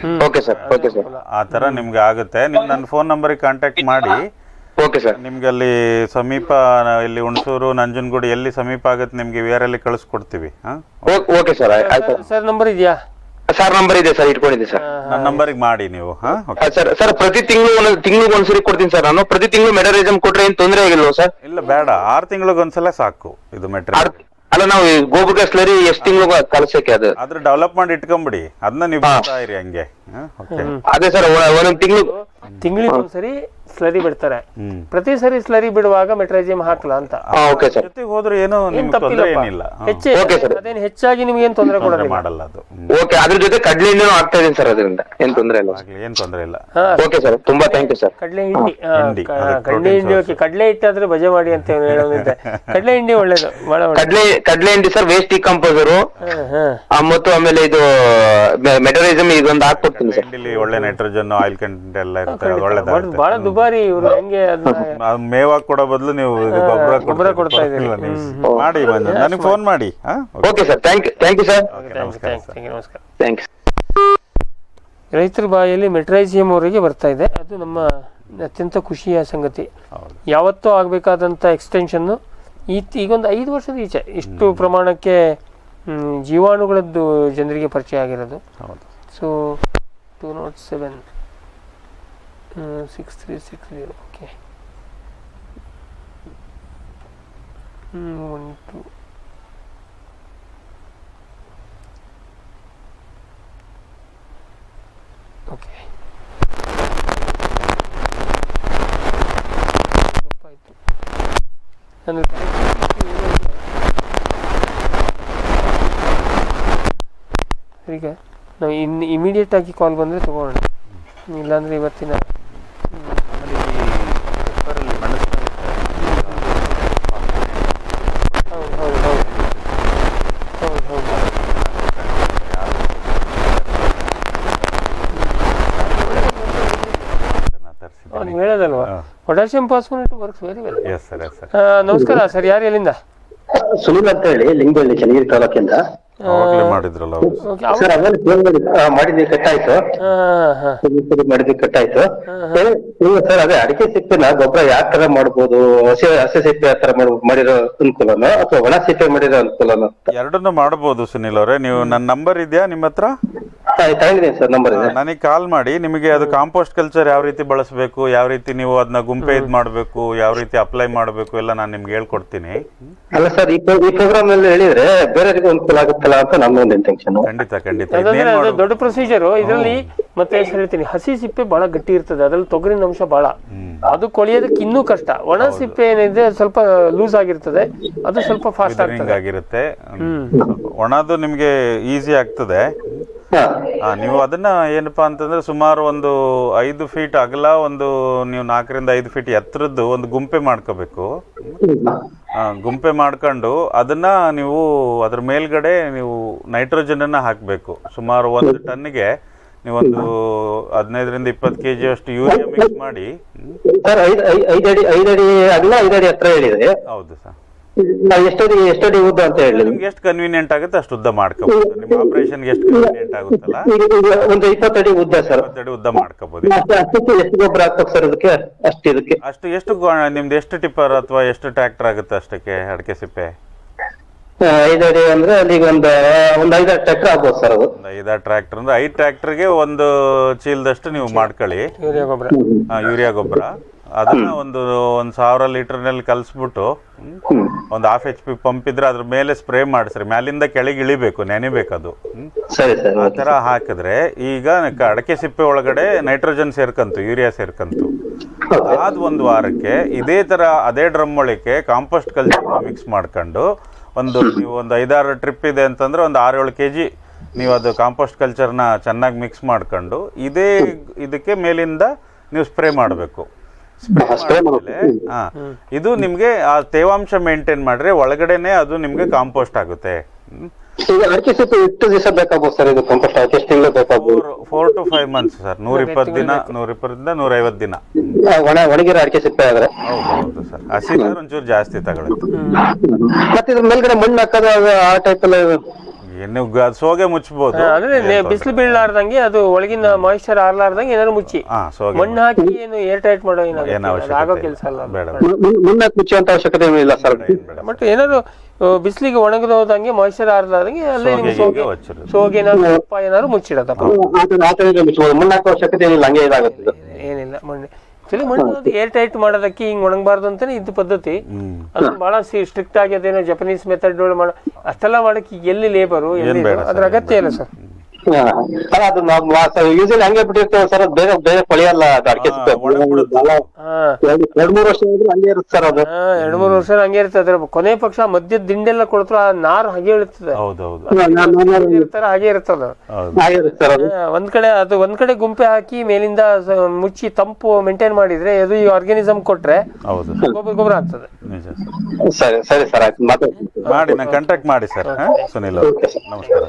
ಆ ತರ ನಿಮ್ಗೆ ಆಗುತ್ತೆ. ನಿಮ್ ನನ್ನ ಫೋನ್ ನಂಬರ್ಗೆ ಕಾಂಟ್ಯಾಕ್ಟ್ ಮಾಡಿ. ನಿಮ್ಗೆ ಅಲ್ಲಿ ಸಮೀಪ ಇಲ್ಲಿ ಹುಣಸೂರು ನಂಜನಗೂಡು ಎಲ್ಲಿ ಸಮೀಪ ಆಗುತ್ತೆ ನಿಮ್ಗೆ ವಿ ಆರ್ ಅಲ್ಲಿ ಕಳಿಸ್ಕೊಡ್ತೀವಿ. ಸರ್ ನಂಬರ್ ಇದೆಯಾ? ಸರ್ ನಂಬರ್ ಇದೆ ಸರ್, ಇಟ್ಕೊಂಡಿದ್ದೆ ಸರ್. ನನ್ನ ನಂಬರ್ಗೆ ಮಾಡಿ ನೀವು. ಸರ್ ಸರ್ ಪ್ರತಿ ತಿಂಗಳು ಒಂದೊಂದು ತಿಂಗಳಿಗೆ ಒಂದ್ಸರಿ ಕೊಡ್ತೀನಿ ಸರ್ ನಾನು. ಪ್ರತಿ ತಿಂಗಳು ಮೆಟರೈಸಮ್ ಕೊಟ್ರೆ ಏನ್ ತೊಂದರೆ ಆಗಿಲ್ವ ಸರ್? ಇಲ್ಲ ಬೇಡ, ಆರು ತಿಂಗಳಿಗೆ ಒಂದ್ಸಲ ಸಾಕು ಇದು ಮೆಟೀರಿಯಲ್. ಅಲ್ಲ ನಾವು ಗೊಬ್ಬರ ಸ್ಲರಿ ಎಷ್ಟು ತಿಂಗಳು ಕಳ್ಸಕ್ಕೆ ಅದು ಅದ್ರ ಡೆವಲಪ್ ಮಾಡಿ ಇಟ್ಕೊಂಬಿಡಿ. ಅದನ್ನ ನೀವು ಬಿಡ್ತಾ ಇರಿ ಹಂಗೆ. ಅದೇ ಸರ್ ಒಂದೊಂದ್ ತಿಂಗಳು ತಿಂಗಳಿಗೆ ಒಂದ್ಸರಿ ಸ್ಲರಿ ಬಿಡ್ತಾರೆ. ಪ್ರತಿ ಸರಿ ಸ್ಲರಿ ಬಿಡುವಾಗ ಮೆಟ್ರೈಜಿಯಂ ಹಾಕಲ್ಲ ಅಂತ. ಜೊತೆಗೆ ಹೋದ್ರೆ ಏನು ತೊಂದರೆ ಏನಿಲ್ಲ. ಹೆಚ್ಚೆ ಅದೇನು ಹೆಚ್ಚಾಗಿ ನಿಮ್ಗೆ ಏನ್ ತೊಂದರೆ ಕೊಡೋದಿಲ್ಲ. ಮಾಡಲ್ಲ ಅದು. ಓಕೆ, ಅದ್ರ ಜೊತೆ ಕಡ್ಲೆ ಹಿಂಡಿನೂ ಆಗ್ತಾ ಇದೀನಿ ಸರ್, ಅದರಿಂದ ಏನ್ ತೊಂದರೆ ಇಲ್ಲ. ಏನ್ ತೊಂದರೆ ಇಲ್ಲ. ಓಕೆ ಸರ್, ತುಂಬಾ ಥ್ಯಾಂಕ್ ಯು ಸರ್. ಕಡ್ಲೆ ಹಿಂಡಿ, ಕಡ್ಲೆ ಹಿಂಡಿ ಓಕೆ. ಕಡ್ಲೆ ಹಿಟ್ಟಾದ್ರೆ ಬಜೆ ಮಾಡಿ ಅಂತ ಹೇಳೋದಿದ್ರೆ ಕಡ್ಲೆ ಹಿಂಡಿ ಒಳ್ಳೇದು, ಬಹಳ ಒಳ್ಳೆ. ಕಡ್ಲೆ ಕಡ್ಲೆ ಹಿಂಡಿ ಸರ್, ವೇಸ್ಟ್ ಡಿಕಂಪೋಸರ್ ಮತ್ತು ಆಮೇಲೆ ಇದು ಮೆಟರಿಸಮ್ ಇದೊಂದು ಹಾಕ್ಕೊಡ್ತೀನಿ ಸರ್. ಹಿಂಡಿಲಿ ಒಳ್ಳೆ ನೈಟ್ರೋಜನ್ ಆಯಿಲ್ ಕಂಟೆಂಟ್ ಎಲ್ಲ ಇರುತ್ತೆ, ಒಳ್ಳೆದಾಗುತ್ತೆ. ಬಹಳ ದುಬಾರಿ ಇವರು ಹೆಂಗೆ ಮೇವಾ ಕೊಡೋ ಬದಲು ನೀವು ಗೊಬ್ಬರ ಗೊಬ್ಬರ ಕೊಡ್ತಾ ಇದ್ದೀರಿ. ಮಾಡಿ ಬಂದು ನನಗೆ ಫೋನ್ ಮಾಡಿ. Okay sir, thank you thank you sir. ನಮಸ್ಕಾರ. ಥ್ಯಾಂಕ್ಸ್. ರೈತರ ಬಾಯಲ್ಲಿ ಮೆಟ್ರೈಜಿಯಂ ಅವರಿಗೆ ಬರ್ತಾ ಇದೆ, ಅದು ನಮ್ಮ ಅತ್ಯಂತ ಖುಷಿಯ ಸಂಗತಿ. ಯಾವತ್ತೂ ಆಗಬೇಕಾದಂಥ ಎಕ್ಸ್ಟೆನ್ಷನ್ನು ಈ ಈಗೊಂದು ಐದು ವರ್ಷದ ಈಚೆ ಇಷ್ಟು ಪ್ರಮಾಣಕ್ಕೆ ಜೀವಾಣುಗಳದ್ದು ಜನರಿಗೆ ಪರಿಚಯ ಆಗಿರೋದು. So two nought seven six three six zero okay one two okay ಗೊತ್ತಾಯಿತು. ನಾನು ಈಗ ನಾವು ಇನ್ನು ಇಮಿಡಿಯೇಟ್ ಆಗಿ ಕಾಲ್ ಬಂದರೆ ತೊಗೊಳ್ಳೋಣ, ಇಲ್ಲಾಂದರೆ ಇವತ್ತಿನ ನೀವು ಹೇಳೋದಲ್ವಾ, potassium phosphate works very well. ನಮಸ್ಕಾರ ಸರ್, ಯಾರು ಎಲ್ಲಿಂದ? ಸುನಿಲ್ ಅಂತ ಹೇಳಿ ಲಿಂಗಬಳ್ಳಿ ಚನ್ನಗಿರಿ ತಾಲೂಕಿಂದ ಮಾಡಿದ್ರಲ್ಲ ಸರ್. ಅದ್ರಲ್ಲಿ ಫೋನ್ ಮಾಡಿದ್ವಿ, ಕಟ್ಟಾಯ್ತು ಮಾಡಿದ್ವಿ ಕಟ್ಟಾಯ್ತು ಸರ್. ಅದೇ ಅಡಿಕೆ ಸಿಪ್ಪೆನ ಗೊಬ್ಬರ ಯಾವ ತರ ಮಾಡ್ಬೋದು? ಹಸಿ ಹಸಿ ಸಿಪ್ಪೆ ಯಾವ ತರ ಮಾಡಿರೋ ಅನುಕೂಲನೋ ಅಥವಾ ಒಣ ಸಿಪ್ಪೆ ಮಾಡಿರೋ ಅನುಕೂಲನೋ? ಎರಡನ್ನೂ ಮಾಡಬಹುದು ಸುನಿಲ್ ಅವರೇ. ನೀವು ನನ್ನ ನಂಬರ್ ಇದೆಯಾ ನಿಮ್ಮ ಹತ್ರ? ತಗೊಂಡಿದ್ದೀನಿ ಸರ್ ನಂಬರ್ ಇದೆ. ನನಗೆ ಕಾಲ್ ಮಾಡಿ, ನಿಮಗೆ ಅದು ಕಾಂಪೋಸ್ಟ್ ಕಲ್ಚರ್ ಯಾವ ರೀತಿ ಬಳಸಬೇಕು, ಯಾವ ರೀತಿ ನೀವು ಅದನ್ನ ಗುಂಪೆ ಇದ್ ಮಾಡಬೇಕು, ಯಾವ ರೀತಿ ಅಪ್ಲೈ ಮಾಡಬೇಕು ಎಲ್ಲ ನಾನು ನಿಮ್ಗೆ ಹೇಳ್ಕೊಡ್ತೀನಿ. ಅಲ್ಲ ಸರ್, ಈ ಪ್ರೋಗ್ರಾಮ್ ಅಲ್ಲಿ ಹೇಳಿದ್ರೆ ಬೇರೆಯವರಿಗೂ ಅನುಕೂಲ ಆಗುತ್ತಲ್ಲ ಅಂತ ನಮ್ದೊಂದು ಇಂಟೆನ್ಷನ್. ಖಂಡಿತ ಖಂಡಿತ ದೊಡ್ಡ ಪ್ರೊಸೀಜರ್ ಇದರಲ್ಲಿ. ಮತ್ತೆ ಹೇಳ್ತೀನಿ, ಹಸಿ ಸಿಪ್ಪೆ ಬಹಳ ಗಟ್ಟಿ ಇರ್ತದೆ, ಅದ್ರಲ್ಲಿ ತೊಗರಿನ ಅಂಶ ಬಹಳ, ಅದು ಕೊಳೆಯೋದಕ್ಕೆ ಇನ್ನೂ ಕಷ್ಟ. ಒಣ ಸಿಪ್ಪೆ ಏನಿದೆ ಸ್ವಲ್ಪ ಲೂಸ್ ಆಗಿರ್ತದೆ, ಅದು ಸ್ವಲ್ಪ ಫಾಸ್ಟ್ ಆಗಿರುತ್ತೆ. ಒಣದು ನಿಮ್ಗೆ ಈಸಿ ಆಗ್ತದೆ. ನೀವು ಅದನ್ನ ಏನಪ್ಪಾ ಅಂತಂದ್ರೆ ಸುಮಾರು ಒಂದು ಐದು ಫೀಟ್ ಅಗಲ, ಒಂದು ನೀವು ನಾಲ್ಕರಿಂದ ಐದು ಫೀಟ್ ಎತ್ತರದ್ದು ಒಂದು ಗುಂಪೆ ಮಾಡ್ಕೋಬೇಕು. ಗುಂಪೆ ಮಾಡ್ಕೊಂಡು ಅದನ್ನ ನೀವು ಅದ್ರ ಮೇಲ್ಗಡೆ ನೀವು ನೈಟ್ರೋಜನ್ ಅನ್ನ ಹಾಕ್ಬೇಕು. ಸುಮಾರು ಒಂದು ಟನ್ಗೆ ನೀವೊಂದು ಹದಿನೈದರಿಂದ ಇಪ್ಪತ್ತು ಕೆಜಿ ಅಷ್ಟು ಯೂರಿಯಾ ಮಿಕ್ಸ್ ಮಾಡಿ. ಹೌದು ಸರ್. ಎಷ್ಟಡಿ ಎಷ್ಟಡಿ ಉದ್ದ ಅಂತ ಹೇಳಿ ನಿಮ್ಗೆ ಎಷ್ಟು ಕನ್ವೀನಿಯಂಟ್ ಆಗುತ್ತೆ ಅಷ್ಟು ಉದ್ದ ಮಾಡ್ಕೋಬಹುದು. ನಿಮ್ಮ ಆಪರೇಷನ್ಗೆ ಎಷ್ಟು ಕನ್ವೀನಿಯಂಟ್ ಆಗುತ್ತಲ್ಲ, ಒಂದು ಇಪ್ಪತ್ತಡಿ ಉದ್ದ ಸರ್. ಇಪ್ಪತ್ತಡಿ ಉದ್ದ ಮಾಡ್ಕೋಬಹುದು. ಎಷ್ಟು ಗೊಬ್ಬರ ಹಾಕ್ಬೇಕು ಸರ್ ಅದಕ್ಕೆ? ಅಷ್ಟು ಇದಕ್ಕೆ ಅಷ್ಟು ಎಷ್ಟು ನಿಮ್ದು ಎಷ್ಟು ಟಿಪ್ಪರ್ ಅಥವಾ ಎಷ್ಟು ಟ್ರ್ಯಾಕ್ಟರ್ ಆಗುತ್ತೆ ಅಷ್ಟಕ್ಕೆ ಅಡಿಕೆ ಸಿಪ್ಪೆ? ಐದಡಿ ಅಂದ್ರೆ ಅಲ್ಲಿಗೆ ಒಂದು ಒಂದು ಐದಾರು ಟ್ರ್ಯಾಕ್ಟರ್ ಆಗ್ಬೋದು ಸರ್. ಅದು ಒಂದು ಐದಾರು ಟ್ರ್ಯಾಕ್ಟರ್ ಅಂದ್ರೆ ಐದು ಟ್ರ್ಯಾಕ್ಟರ್ಗೆ ಒಂದು ಚೀಲದಷ್ಟು ನೀವು ಮಾಡ್ಕೊಳ್ಳಿ ಯೂರಿಯಾ ಗೊಬ್ಬರ. ಅದನ್ನ ಒಂದು ಒಂದ್ ಸಾವಿರ ಲೀಟರ್ ನಲ್ಲಿ ಕಲ್ಸ್ಬಿಟ್ಟು ಒಂದು ಹಾಫ್ ಎಚ್ ಪಿ ಪಂಪ್ ಇದ್ರೆ ಅದ್ರ ಮೇಲೆ ಸ್ಪ್ರೇ ಮಾಡಿಸ್ರಿ. ಮ್ಯಾಲಿಂದ ಕೆಳಗೆ ಇಳಿಬೇಕು, ನೆನೆಬೇಕದು. ಆ ತರ ಹಾಕಿದ್ರೆ ಈಗ ಅಡಕೆ ಸಿಪ್ಪೆ ಒಳಗಡೆ ನೈಟ್ರೋಜನ್ ಸೇರ್ಕಂತು, ಯೂರಿಯಾ ಸೇರ್ಕಂತು. ಅದಾದ ಒಂದು ವಾರಕ್ಕೆ ಇದೇ ತರ ಅದೇ ಡ್ರಮ್ ಒಳಕ್ಕೆ ಕಾಂಪೋಸ್ಟ್ ಕಲ್ಚರ್ ಮಿಕ್ಸ್ ಮಾಡ್ಕೊಂಡು ಒಂದು ನೀವು ಒಂದು ಐದಾರು ಟ್ರಿಪ್ ಇದೆ ಅಂತಂದ್ರೆ ಒಂದು ಆರು ಏಳು ಕೆ ಜಿ ನೀವು ಅದು ಕಾಂಪೋಸ್ಟ್ ಕಲ್ಚರ್ನ ಚೆನ್ನಾಗಿ ಮಿಕ್ಸ್ ಮಾಡ್ಕೊಂಡು ಇದೇ ಇದಕ್ಕೆ ಮೇಲಿಂದ ನೀವು ಸ್ಪ್ರೇ ಮಾಡಬೇಕು. ಸ್ಪ್ರೇ ಮಾಡಿದ್ಮೇಲೆ ಹಾ ಇದು ನಿಮ್ಗೆ ಆ ತೇವಾಂಶ ಮೇಂಟೈನ್ ಮಾಡ್ರೆ ಒಳಗಡೆನೆ ಅದು ನಿಮ್ಗೆ ಕಾಂಪೋಸ್ಟ್ ಆಗುತ್ತೆ. ಅಡಿಕೆ ಸಿಪ್ಪೆ ಎಷ್ಟು ದಿವಸ ಬೇಕಾಗ್ಬೋದು ಸರ್ ಇದು ಕಾಂಪೋಸ್ಟ್ ಆಗಿ? ಎಷ್ಟು ತಿಂಗಳು ಬೇಕಾಗ್ಬೋದು? Four to five months sir. ನೂರ ಇಪ್ಪತ್ತು ದಿನ, ನೂರ ಇಪ್ಪತ್ತರಿಂದ ನೂರ ಐವತ್ತು ದಿನ ಒಣ ಒಣಗಿರೋ ಅಡಿಕೆ ಸಿಪ್ಪೆ ಆದ್ರೆ. ಹೌದು ಸರ್. ಹಸಿ ಒಂಚೂರು ಜಾಸ್ತಿ ತಗೊಳುತ್ತೆ. ಮತ್ತೆ ಇದ್ರ ಮೇಲ್ಗಡೆ ಮಣ್ಣು ಹಾಕೋದು ಆ ಟೈಪ್ ಎಲ್ಲ ಏನು ಸೋಗೆ ಮುಚ್ಚಬಹುದು. ಅಂದ್ರೆ ಬಿಸಿಲು ಬೀಳಲಾರ್ದಂಗೆ ಅದು ಒಳಗಿನ ಮಾಯಿಶ್ಚರ್ ಆರ್ಲಾರ್ದಂಗೆ ಏನಾದ್ರು ಮುಚ್ಚಿ ಮಣ್ಣು ಹಾಕಿ ಏನು ಏರ್ ಟೈಟ್ ಮಾಡೋ ಆಗೋ ಕೆಲಸ ಅಲ್ಲ. ಮಣ್ಣು ಹಾಕಿ ಮುಚ್ಚುವಂತ ಅವಶ್ಯಕತೆ ಇಲ್ಲ ಸರ್. ಬಟ್ ಏನಾದ್ರು ಬಿಸಿಲಿಗೆ ಒಣಗದ ಹೋದಂಗೆ ಮಾಯಿಶ್ಚರ್ ಆರ್ಲಾರ್ದಂಗೆ ಅಲ್ಲೇ ನಿಮ್ಗೆ ಸೋಗೆ ಸೋಗೆ ಏನಾದ್ರು ಉಪ್ಪ ಏನಾದ್ರು ಮುಚ್ಚಿಡತ್ತಪ್ಪ. ಮಣ್ಣು ಹಾಕೋ ಅವಶ್ಯಕತೆ ಏನಿಲ್ಲ, ಹಂಗೆ ಇದಾಗುತ್ತೆ. ಏನಿಲ್ಲ ಮಣ್ಣು ಆಕ್ಚುಲಿ ಮಣ್ಣು ಏರ್ ಟೈಟ್ ಮಾಡೋದಕ್ಕೆ ಹಿಂಗ್ ಒಣಗಬಾರ್ದು ಅಂತಾನೆ ಇದು ಪದ್ಧತಿ. ಅದನ್ನ ಬಹಳ ಸ್ಟ್ರಿಕ್ಟ್ ಆಗಿ ಅದೇನೋ ಜಪನೀಸ್ ಮೆಥಡ್ ಮಾಡ ಅಷ್ಟೆಲ್ಲ ಮಾಡಕ್ಕೆ ಎಲ್ಲಿ ಲೇಬರು ಎಲ್ಲಿ ಅದ್ರ ಅಗತ್ಯ ಇಲ್ಲ ಸರ್. ಸರ್ ಅದು ಯೂಸಲಿ ಹಂಗೆ ಬಿಟ್ಟಿರ್ತೇವೆ ಸರ್, ಅದು ಬೇಗ ಬೇಗ ಕೊಳೆಯಲ್ಲ ಅದು ಅಡಿಕೆ ಸಿಪ್ಪೆ. ಎರಡ್ ಮೂರು ವರ್ಷ ಇದ್ರೆ ಹಂಗೆ ಇರುತ್ತೆ ಸರ್ ಅದು. ಎರಡ್ ಮೂರು ವರ್ಷ ಹಂಗೆ ಇರ್ತದೆ. ಅದ್ರ ಕೊನೆ ಪಕ್ಷ ಮಧ್ಯದ ದಿಂಡೆಲ್ಲ ಕೊಡ್ತಾರ ಆ ನಾರು ಹಾಗೆ ಇರ್ತದೆ, ಹಾಗೆ ಇರ್ತದ. ಒಂದ್ ಕಡೆ ಅದು ಒಂದ್ ಕಡೆ ಗುಂಪೆ ಹಾಕಿ ಮೇಲಿಂದ ಮುಚ್ಚಿ ತಂಪು ಮೇಂಟೈನ್ ಮಾಡಿದ್ರೆ ಅದು ಈ ಆರ್ಗ್ಯಾನಿಸಮ್ ಕೊಟ್ರೆ ಗೊಬ್ಬರ ಗೊಬ್ಬರ ಆಗ್ತದೆ. ಸರಿ ಸರಿ ಸರ್, ಆಯ್ತು ಮಾಡಿ ನಾನು ಕಾಂಟ್ಯಾಕ್ಟ್ ಮಾಡಿ ಸರ್. ಸುನಿಲ್ ನಮಸ್ಕಾರ.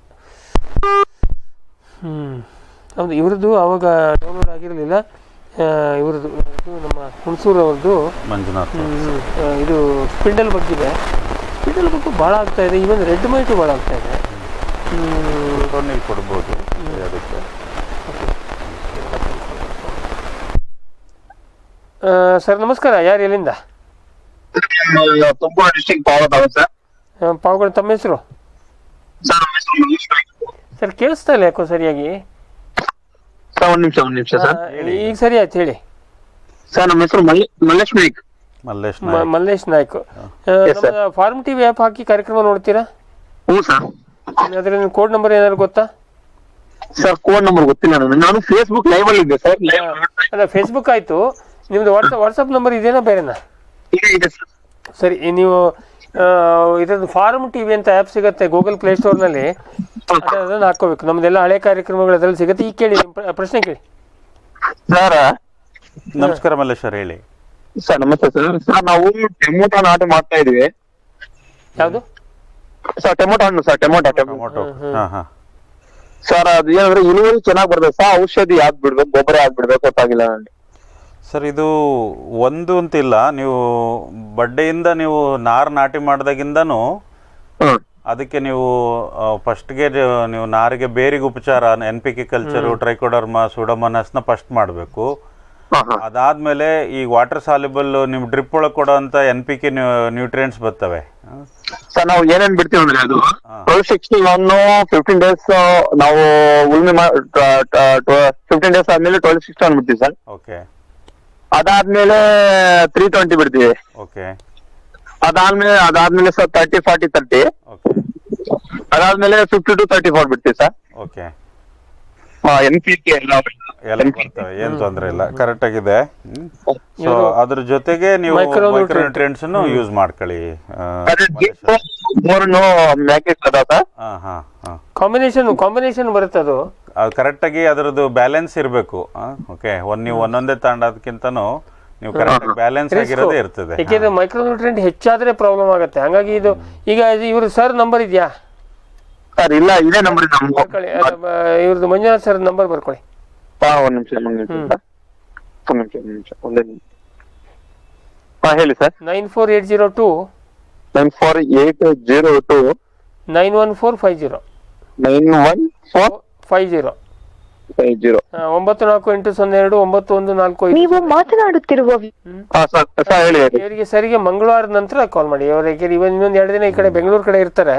ಹ್ಮ್ ಹೌದು, ಇವ್ರದ್ದು ಅವಾಗ ಡೌನ್ಲೋಡ್ ಆಗಿರಲಿಲ್ಲ. ಇವ್ರದ್ದು ಇದು ನಮ್ಮ ಹುಣಸೂರು ಅವ್ರದ್ದು ಮಂಜುನಾಥ್ ಇದು ಸ್ಪಿಂಡಲ್ ಬಗ್ಗೆ ಸ್ಪಿಂಡಲ್ ಬಗ್ಗೆ ಭಾಳ ಆಗ್ತಾ ಇದೆ. ಈವನ್ ರೆಡ್ ಮೈಟು ಭಾಳ ಆಗ್ತಾ ಇದೆ. ನೀವು ಕೊಡ್ಬೋದು ಅದಕ್ಕೆ. ಸರ್ ನಮಸ್ಕಾರ, ಯಾರು ಎಲ್ಲಿಂದ? Tumakuru district Pavagada sir. ಪಾವಗಡ. ತಮ್ಮ ಹೆಸರು ಸರ್? ಕೇಳಿಸ್ತಾ ಇಲ್ಲ ಯಾಕೋ ಸರಿಯಾಗಿ. ಒಂದ್ ನಿಮಿಷ ಒಂದ್ ನಿಮಿಷ ಸರ್, ಈಗ ಸರಿ ಆಯ್ತು ಹೇಳಿ. ಸರ್ ನಮ್ಮ ಹೆಸರು Mallesh Naik. Mallesh Mallesh Naik. Farm TV app ಹಾಕಿ ಕಾರ್ಯಕ್ರಮ ನೋಡ್ತೀರಾ? ಹ್ಞೂ ಸರ್. ಅದ್ರಲ್ಲಿ ಕೋಡ್ ನಂಬರ್ ಏನಾದ್ರು ಗೊತ್ತಾ? ಸರ್ ಕೋಡ್ ನಂಬರ್ ಗೊತ್ತಿಲ್ಲ ನನಗೆ, ನಾನು ಫೇಸ್ಬುಕ್ ಲೈವ್ ಅಲ್ಲಿ ಇದ್ದೆ ಸರ್. ಅಲ್ಲ ಫೇಸ್ಬುಕ್ ಆಯ್ತು, ನಿಮ್ದು ವಾಟ್ಸಪ್ ವಾಟ್ಸಪ್ ನಂಬರ್ ಇದೇನಾ ಬೇರೆನಾ? ಸರಿ, ನೀವು ಇದ್ರದ್ದು ಫಾರ್ಮ್ ಟಿವಿ ಅಂತ ಆ್ಯಪ್ ಸಿಗುತ್ತೆ ಗೂಗಲ್ ಪ್ಲೇ ಸ್ಟೋರ್ನಲ್ಲಿ, ಅದನ್ನು ಹಾಕೋಬೇಕು. ನಮ್ದೆಲ್ಲ ಹಳೆ ಕಾರ್ಯಕ್ರಮಗಳು ಅದರಲ್ಲಿ ಸಿಗುತ್ತೆ. ಈಗ ಕೇಳಿ, ಪ್ರಶ್ನೆ ಕೇಳಿ ಸರ್. ನಮಸ್ಕಾರ ಮಲ್ಲೇಶ್ ಸರ್, ಹೇಳಿ ಸರ್. ನಮಸ್ತೆ ಸರ್. ಸರ್ ನಾವು ಟೊಮೊಟೊ ನಾಟಿ ಮಾಡ್ತಾ ಇದೀವಿ. ಯಾವುದು ಸರ್? ಟೊಮೊಟೊ ಹಣ್ಣು ಸರ್, ಟೊಮೊಟೊ ಟೊಮೊಟೊ ಸರ್. ಅದು ಏನಂದ್ರೆ ಇಳುವರಿ ಚೆನ್ನಾಗಿ ಬರ್ತದೆ ಸರ್, ಔಷಧಿ ಯಾವ್ದು ಬಿಡ್ಬೇಕು, ಗೊಬ್ಬರ ಯಾವ್ದು ಬಿಡ್ಬೇಕು ಗೊತ್ತಾಗಿಲ್ಲ ನನಗೆ ಸರ್. ಇದು ಒಂದು ಅಂತಿಲ್ಲ, ನೀವು ಬಡ್ಡೆಯಿಂದ ನೀವು ನಾರು ನಾಟಿ ಮಾಡಿದಾಗಿಂದನೂ ಅದಕ್ಕೆ ನೀವು ಫಸ್ಟ್ಗೆ ನೀವು ನಾರಿಗೆ ಬೇರಿಗೆ ಉಪಚಾರ N P K culture, trichoderma, ಸೂಡೋಮೋನಾಸ್ನ ಫಸ್ಟ್ ಮಾಡಬೇಕು. ಅದಾದ್ಮೇಲೆ ಈ ವಾಟರ್ ಸಾಲ್ಯುಬಲ್ ನಿಮ್ ಡ್ರಿಪ್ ಒಳಗೆ ಕೊಡೋ ಅಂತ ಎನ್ ಪಿ ಕೆ ನ್ಯೂಟ್ರಿಯೆಂಟ್ಸ್ ಬರ್ತವೆ ಸರ್. ನಾವು ಏನೇನ್ ಬಿಡ್ತೀವಿ ಅಂದ್ರೆ ಅದು twelve sixty one fifteen days ನಾವು ಉಳ್ಮೆ ಫಿಫ್ಟೀನ್ ಡೇಸ್ ಆದ್ಮೇಲೆ ಟ್ವೆಲ್ ಸಿಕ್ಸ್ಟಿ ಒನ್ ಬಿಡ್ತೀವಿ ಸರ್. ಓಕೆ. ಅದಾದ್ಮೇಲೆ ತ್ರೀ ಟ್ವೆಂಟಿ ಬಿಡ್ತೀವಿ. ಓಕೆ. ಅದಾದ್ಮೇಲೆ ಅದಾದ್ಮೇಲೆ ಸರ್ ತರ್ಟಿ ಫಾರ್ಟಿ ತರ್ಟಿ. ಅದಾದ್ಮೇಲೆ ಫಿಫ್ಟಿ ಟು ತರ್ಟಿ ಫೋರ್ ಬಿಡ್ತೀವಿ sir. Okay. N P K ಎಲ್ಲ ಬರ್ತವೆ, ಏನ್ ತೊಂದ್ರೆ ಇಲ್ಲ, ಕರೆಕ್ಟ್ ಆಗಿದೆ. ಸೊ ಅದ್ರ ಜೊತೆಗೆ ನೀವು ಮೈಕ್ರೋನ್ಯೂಟ್ರಿಯೆಂಟ್ಸ್ ಯೂಸ್ ಮಾಡ್ಕೊಳ್ಳಿ. ಕಾಂಬಿನೇಷನ್ ಕಾಂಬಿನೇಷನ್ ಬರುತ್ತೆ, ಅದು ಕರೆಕ್ಟ್ ಆಗಿ ಅದರದ್ದು ಬ್ಯಾಲೆನ್ಸ್ ಇರಬೇಕು. ಓಕೆ, ಒಂದ್ ನೀವು ಒಂದೊಂದೇ ತಾಂಡೋದಕ್ಕಿಂತನೂ ನೀವು ಕರೆಕ್ಟ್ ಆಗಿ ಬ್ಯಾಲೆನ್ಸ್ ಆಗಿರೋದೇ ಇರ್ತದೆ. ಯಾಕೆಂದ್ರೆ ಮೈಕ್ರೋನ್ಯೂಟ್ರಿಯೆಂಟ್ ಹೆಚ್ಚಾದ್ರೆ ಪ್ರಾಬ್ಲಮ್ ಆಗುತ್ತೆ. ಹಂಗಾಗಿ ಇದು ಈಗ ಇವ್ರ ಸರ್ ನಂಬರ್ ಇದೆಯಾ ಸರ್? ಇಲ್ಲ, ಇದೇ ನಂಬರ್ ಇವ್ರದ್ದು ಮಂಜುನಾಥ್ ಸರ್ ನಂಬರ್ ಬರ್ಕೊಳ್ಳಿ. ಒಂದ್ ನಿಮಿಷ ಒಂದ್ ನಿಮಿಷ ಒಂದ್ ನಿಮಿಷ ಒಂದ್ ನಿಮಿಷ ಒಂದೇ ನಿಮಿಷ. ಹಾ ಹೇಳಿ sir. Nine four eight zero two nine four eight zero two nine one four five zero nine one four five zero five zero ಒಂಬತ್ತು ನಾಲ್ಕು ಎಂಟು ಸೊನ್ನೆ ಎರಡು ಒಂಬತ್ತು ಒಂದು ನಾಲ್ಕು ಐದು. ನೀವು ಮಾತನಾಡುತ್ತಿರುವ ಇವರಿಗೆ ಸರಿಗೆ ಮಂಗಳವಾರ ನಂತರ ಕಾಲ್ ಮಾಡಿ. ಅವರಿಗೆ ಇವನ್ ಇನ್ನೊಂದ್ ಎರಡು ದಿನ ಈ ಕಡೆ ಬೆಂಗಳೂರು ಕಡೆ ಇರ್ತಾರೆ.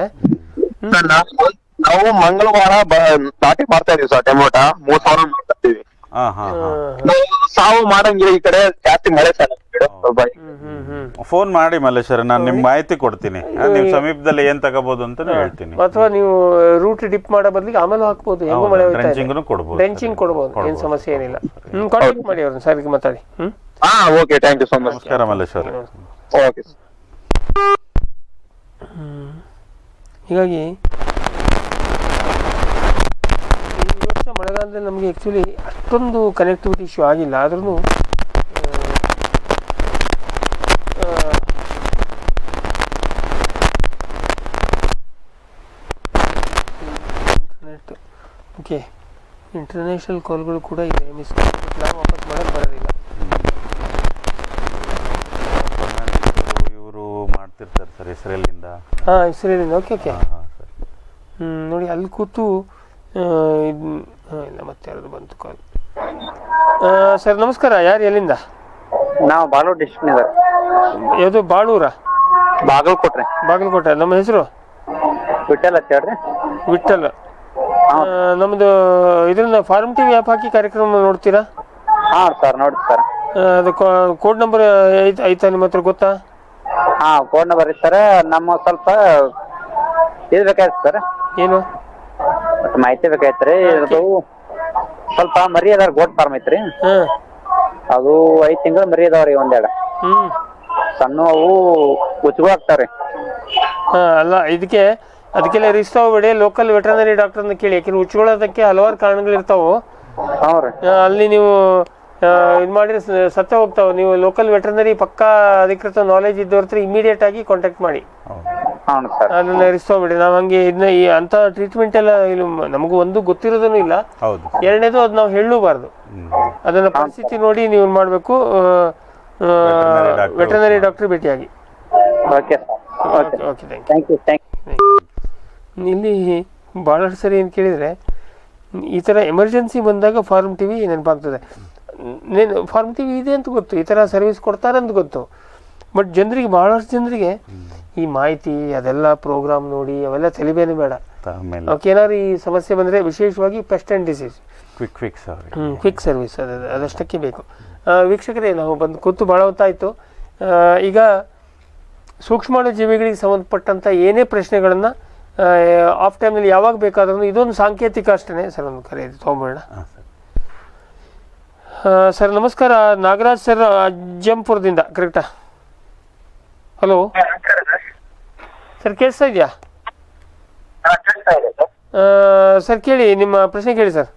ನಾವು ಮಂಗಳವಾರ ನಾಟಿ ಮಾಡ್ತಾ ಇದೀವಿ ಸರ್. ಟೊಮೊಟೊ ಮೂರ್ ಸಾವಿರ ಮಾಡ್ತಾ ಇದೀವಿ. ಸಾವು ಮಾಡಂಗಿಲ್ಲ ಈ ಕಡೆ, ಜಾಸ್ತಿ ಮಳೆ ಸರ್. ಫೋನ್ ಮಾಡಿ ಮಲ್ಲೇಶ್ವರ, ನಾನು ನಿಮ್ಗೆ ಮಾಹಿತಿ ಕೊಡ್ತೀನಿ. ನಿಮ್ ಸಮೀಪದಲ್ಲಿ ಏನ್ ತಗೋಬಹುದು ಅಂತ ಹೇಳ್ತೀನಿ. ಅಥವಾ ನೀವು ರೂಟ್ ಡಿಪ್ ಮಾಡೋ ಬದಲಿಗೆ ಆಮೇಲೆ ಹಾಕ್ಬೋದು. ಹೆಂಗೋ ಮಳೆ ಡ್ರೆಂಚಿಂಗ್ ಕೊಡ್ಬೋದು, ಡ್ರೆಂಚಿಂಗ್ ಕೊಡ್ಬೋದು, ಏನ್ ಸಮಸ್ಯೆ ಏನಿಲ್ಲ. ಹ್ಮ್ ಕಾಂಟ್ಯಾಕ್ಟ್ ಮಾಡಿ ಅವ್ರನ್ನ, ಸರ್ಗೆ ಮಾತಾಡಿ. ಹ್ಮ್ ಹಾ okay, thank you so much. ನಮಸ್ಕಾರ ಮಲ್ಲೇಶ್ವರ. ಓಕೆ. ಹೀಗಾಗಿ ಈ ವರ್ಷ ಮಳೆಗಾಲದಲ್ಲಿ ನಮಗೆ ಆ್ಯಕ್ಚುಲಿ ಅಷ್ಟೊಂದು ಕನೆಕ್ಟಿವಿಟಿ ಇಶ್ಯೂ ಆಗಿಲ್ಲ. ಆದ್ರೂ ಇಂಟರ್ನೆಟ್ ಓಕೆ ಇಂಟರ್ನ್ಯಾಷನಲ್ ಕಾಲ್ಗಳು ಕೂಡ ಇದೆ. ಮಿಸ್ ನಾವು ವಾಪಸ್ ಮಾಡೋಕ್ಕೆ ಬರೋದಿಲ್ಲ. ಇವರು ಮಾಡ್ತಿರ್ತಾರೆ ಸರ್ ಇಸ್ರೇಲಿಂದ. ಹಾಂ ಇಸ್ರೇಲಿಂದ. ಓಕೆ ಓಕೆ ಹ್ಞೂ ನೋಡಿ ಅಲ್ಲಿ ಕೂತು ಇದು ಹಾಂ ಇಲ್ಲ ಮತ್ತೆ ಯಾರು ಬಂತು ಕಾಲ್. ಸರ್ ನಮಸ್ಕಾರ, ಯಾರು ಎಲ್ಲಿಂದ? ನಾವು ಬಾಳೂರು ಡಿಸ್ಟ್ರಿಕ್ಟ್. ಯಾವುದು ಬಾಳೂರಾ? ಬಾಗಲಕೋಟೆ. ಬಾಗಲಕೋಟೆ. ನಮ್ಮ ಹೆಸರು ವಿಠಲ್ ಅಂತ ಹೇಳ್ರಿ. ವಿಠಲ್. ನಮ್ದು ಇದನ್ನ ಫಾರ್ಮ್ ಟಿವಿ ಆ್ಯಪ್ ಹಾಕಿ ಕಾರ್ಯಕ್ರಮ ನೋಡ್ತೀರಾ? ಹಾಂ ಸರ್ ನೋಡಿ ಸರ್. ಅದು ಕೋಡ್ ನಂಬರ್ ಐತಾ ನಿಮ್ಮ ಹತ್ರ ಗೊತ್ತಾ? ಹಾಂ ಕೋಡ್ ನಂಬರ್ ಸರ್. ನಮ್ಮ ಸ್ವಲ್ಪ ಇದು ಬೇಕಾಯ್ತು ಸರ್. ಏನು ಒಟ್ಟು ಮಾಹಿತಿ ಬೇಕಾಯ್ತ್ರಿ. ಅದು ಸ್ವಲ್ಪ ಮರಿ ಅದಾರ, ಗೋಟ್ ಫಾರ್ಮ್ ಐತ್ರಿ. ಅದು ಐದ್ ತಿಂಗಳು ಮರಿ ಅದಾವ್ರಿ ಒಂದೆರಡು. ಹ್ಮ್ ಸಣ್ಣ ಅವು ಉಚ್ಗೂ ಆಗ್ತಾವ್ರಿ. ಹಾ ಅಲ್ಲ ಇದಕ್ಕೆ ಅದಕ್ಕೆಲ್ಲ ರಿಸ್ಕ್ ತಗೋಬೇಡಿ, ಲೋಕಲ್ ವೆಟರ್ನರಿ ಡಾಕ್ಟರ್ನ ಕೇಳಿ. ಯಾಕೆಂದ್ರೆ ಉಚ್ಕೊಳ್ಳೋದಕ್ಕೆ ಹಲವಾರು ಕಾರಣಗಳಿರ್ತಾವು. ಅಲ್ಲಿ ನೀವು ಇದು ಮಾಡಿದ್ರೆ ಸತ್ತ ಹೋಗ್ತಾವೆ. ನೀವು ಲೋಕಲ್ ವೆಟರ್ನರಿ ಪಕ್ಕಾ ಅಧಿಕೃತ ನಾಲೆಜ್ ಇದ್ದವ್ರ ಹತ್ರ ಇಮಿಡಿಯೇಟ್ ಆಗಿ ಕಾಂಟ್ಯಾಕ್ಟ್ ಮಾಡಿ. ಅದನ್ನ ರಿಸ್ಕ್ ತಗೋಬೇಡಿ. ನಾವು ಹಂಗೆ ಇದನ್ನ ಈ ಅಂತ ಟ್ರೀಟ್ಮೆಂಟ್ ಎಲ್ಲ ಇಲ್ಲಿ ನಮಗೂ ಒಂದು ಗೊತ್ತಿರೋದೂ ಇಲ್ಲ. ಎರಡನೇದು ಅದು ನಾವು ಹೇಳಲೂಬಾರ್ದು. ಅದನ್ನ ಪರಿಸ್ಥಿತಿ ನೋಡಿ ನೀವು ಮಾಡಬೇಕು. ವೆಟರ್ನರಿ ಡಾಕ್ಟರ್ ಭೇಟಿಯಾಗಿ. ಇಲ್ಲಿ ಭಾಳಷ್ಟು ಸರಿ ಏನು ಕೇಳಿದರೆ ಈ ಥರ ಎಮರ್ಜೆನ್ಸಿ ಬಂದಾಗ ಫಾರ್ಮ್ ಟಿ ವಿ ನೆನಪಾಗ್ತದೆ. ನೇನು ಫಾರ್ಮ್ ಟಿ ವಿ ಇದೆ ಅಂತ ಗೊತ್ತು, ಈ ಥರ ಸರ್ವಿಸ್ ಕೊಡ್ತಾರೆ ಅಂತ ಗೊತ್ತು. ಬಟ್ ಜನರಿಗೆ ಭಾಳಷ್ಟು ಜನರಿಗೆ ಈ ಮಾಹಿತಿ ಅದೆಲ್ಲ ಪ್ರೋಗ್ರಾಮ್ ನೋಡಿ ಅವೆಲ್ಲ ತಲೆಬೇನೆ ಬೇಡ. ಅವಕ್ಕೆ ಏನಾದ್ರು ಈ ಸಮಸ್ಯೆ ಬಂದರೆ ವಿಶೇಷವಾಗಿ pest and disease quick fix ಹ್ಞೂ ಕ್ವಿಕ್ ಸರ್ವಿಸ್ ಅದು ಅದಷ್ಟಕ್ಕೆ ಬೇಕು. ವೀಕ್ಷಕರೇ, ನಾವು ಬಂದು ಕೂತು ಭಾಳ ಹೊತ್ತಾಯಿತು. ಈಗ ಸೂಕ್ಷ್ಮಾಣು ಜೀವಿಗಳಿಗೆ ಸಂಬಂಧಪಟ್ಟಂಥ ಏನೇ ಪ್ರಶ್ನೆಗಳನ್ನು ಆಫ್ ಟೈಮ್ನಲ್ಲಿ ಯಾವಾಗ ಬೇಕಾದ್ರೂ ಇದೊಂದು ಸಾಂಕೇತಿಕ ಅಷ್ಟೇ. ಸರ್ ಒಂದು ಕರೆ ಇದೆ, ತೊಗೊಂಬೋಣ. ಸರ್ ನಮಸ್ಕಾರ, ನಾಗರಾಜ್ ಸರ್ ಅಜ್ಜಂಪುರದಿಂದ, ಕರೆಕ್ಟಾ? ಹಲೋ ಸರ್, ಕೇಳಿಸ್ತಾ ಇದೆಯಾ? ಸರ್ ಕೇಳಿ, ನಿಮ್ಮ ಪ್ರಶ್ನೆ ಕೇಳಿ ಸರ್.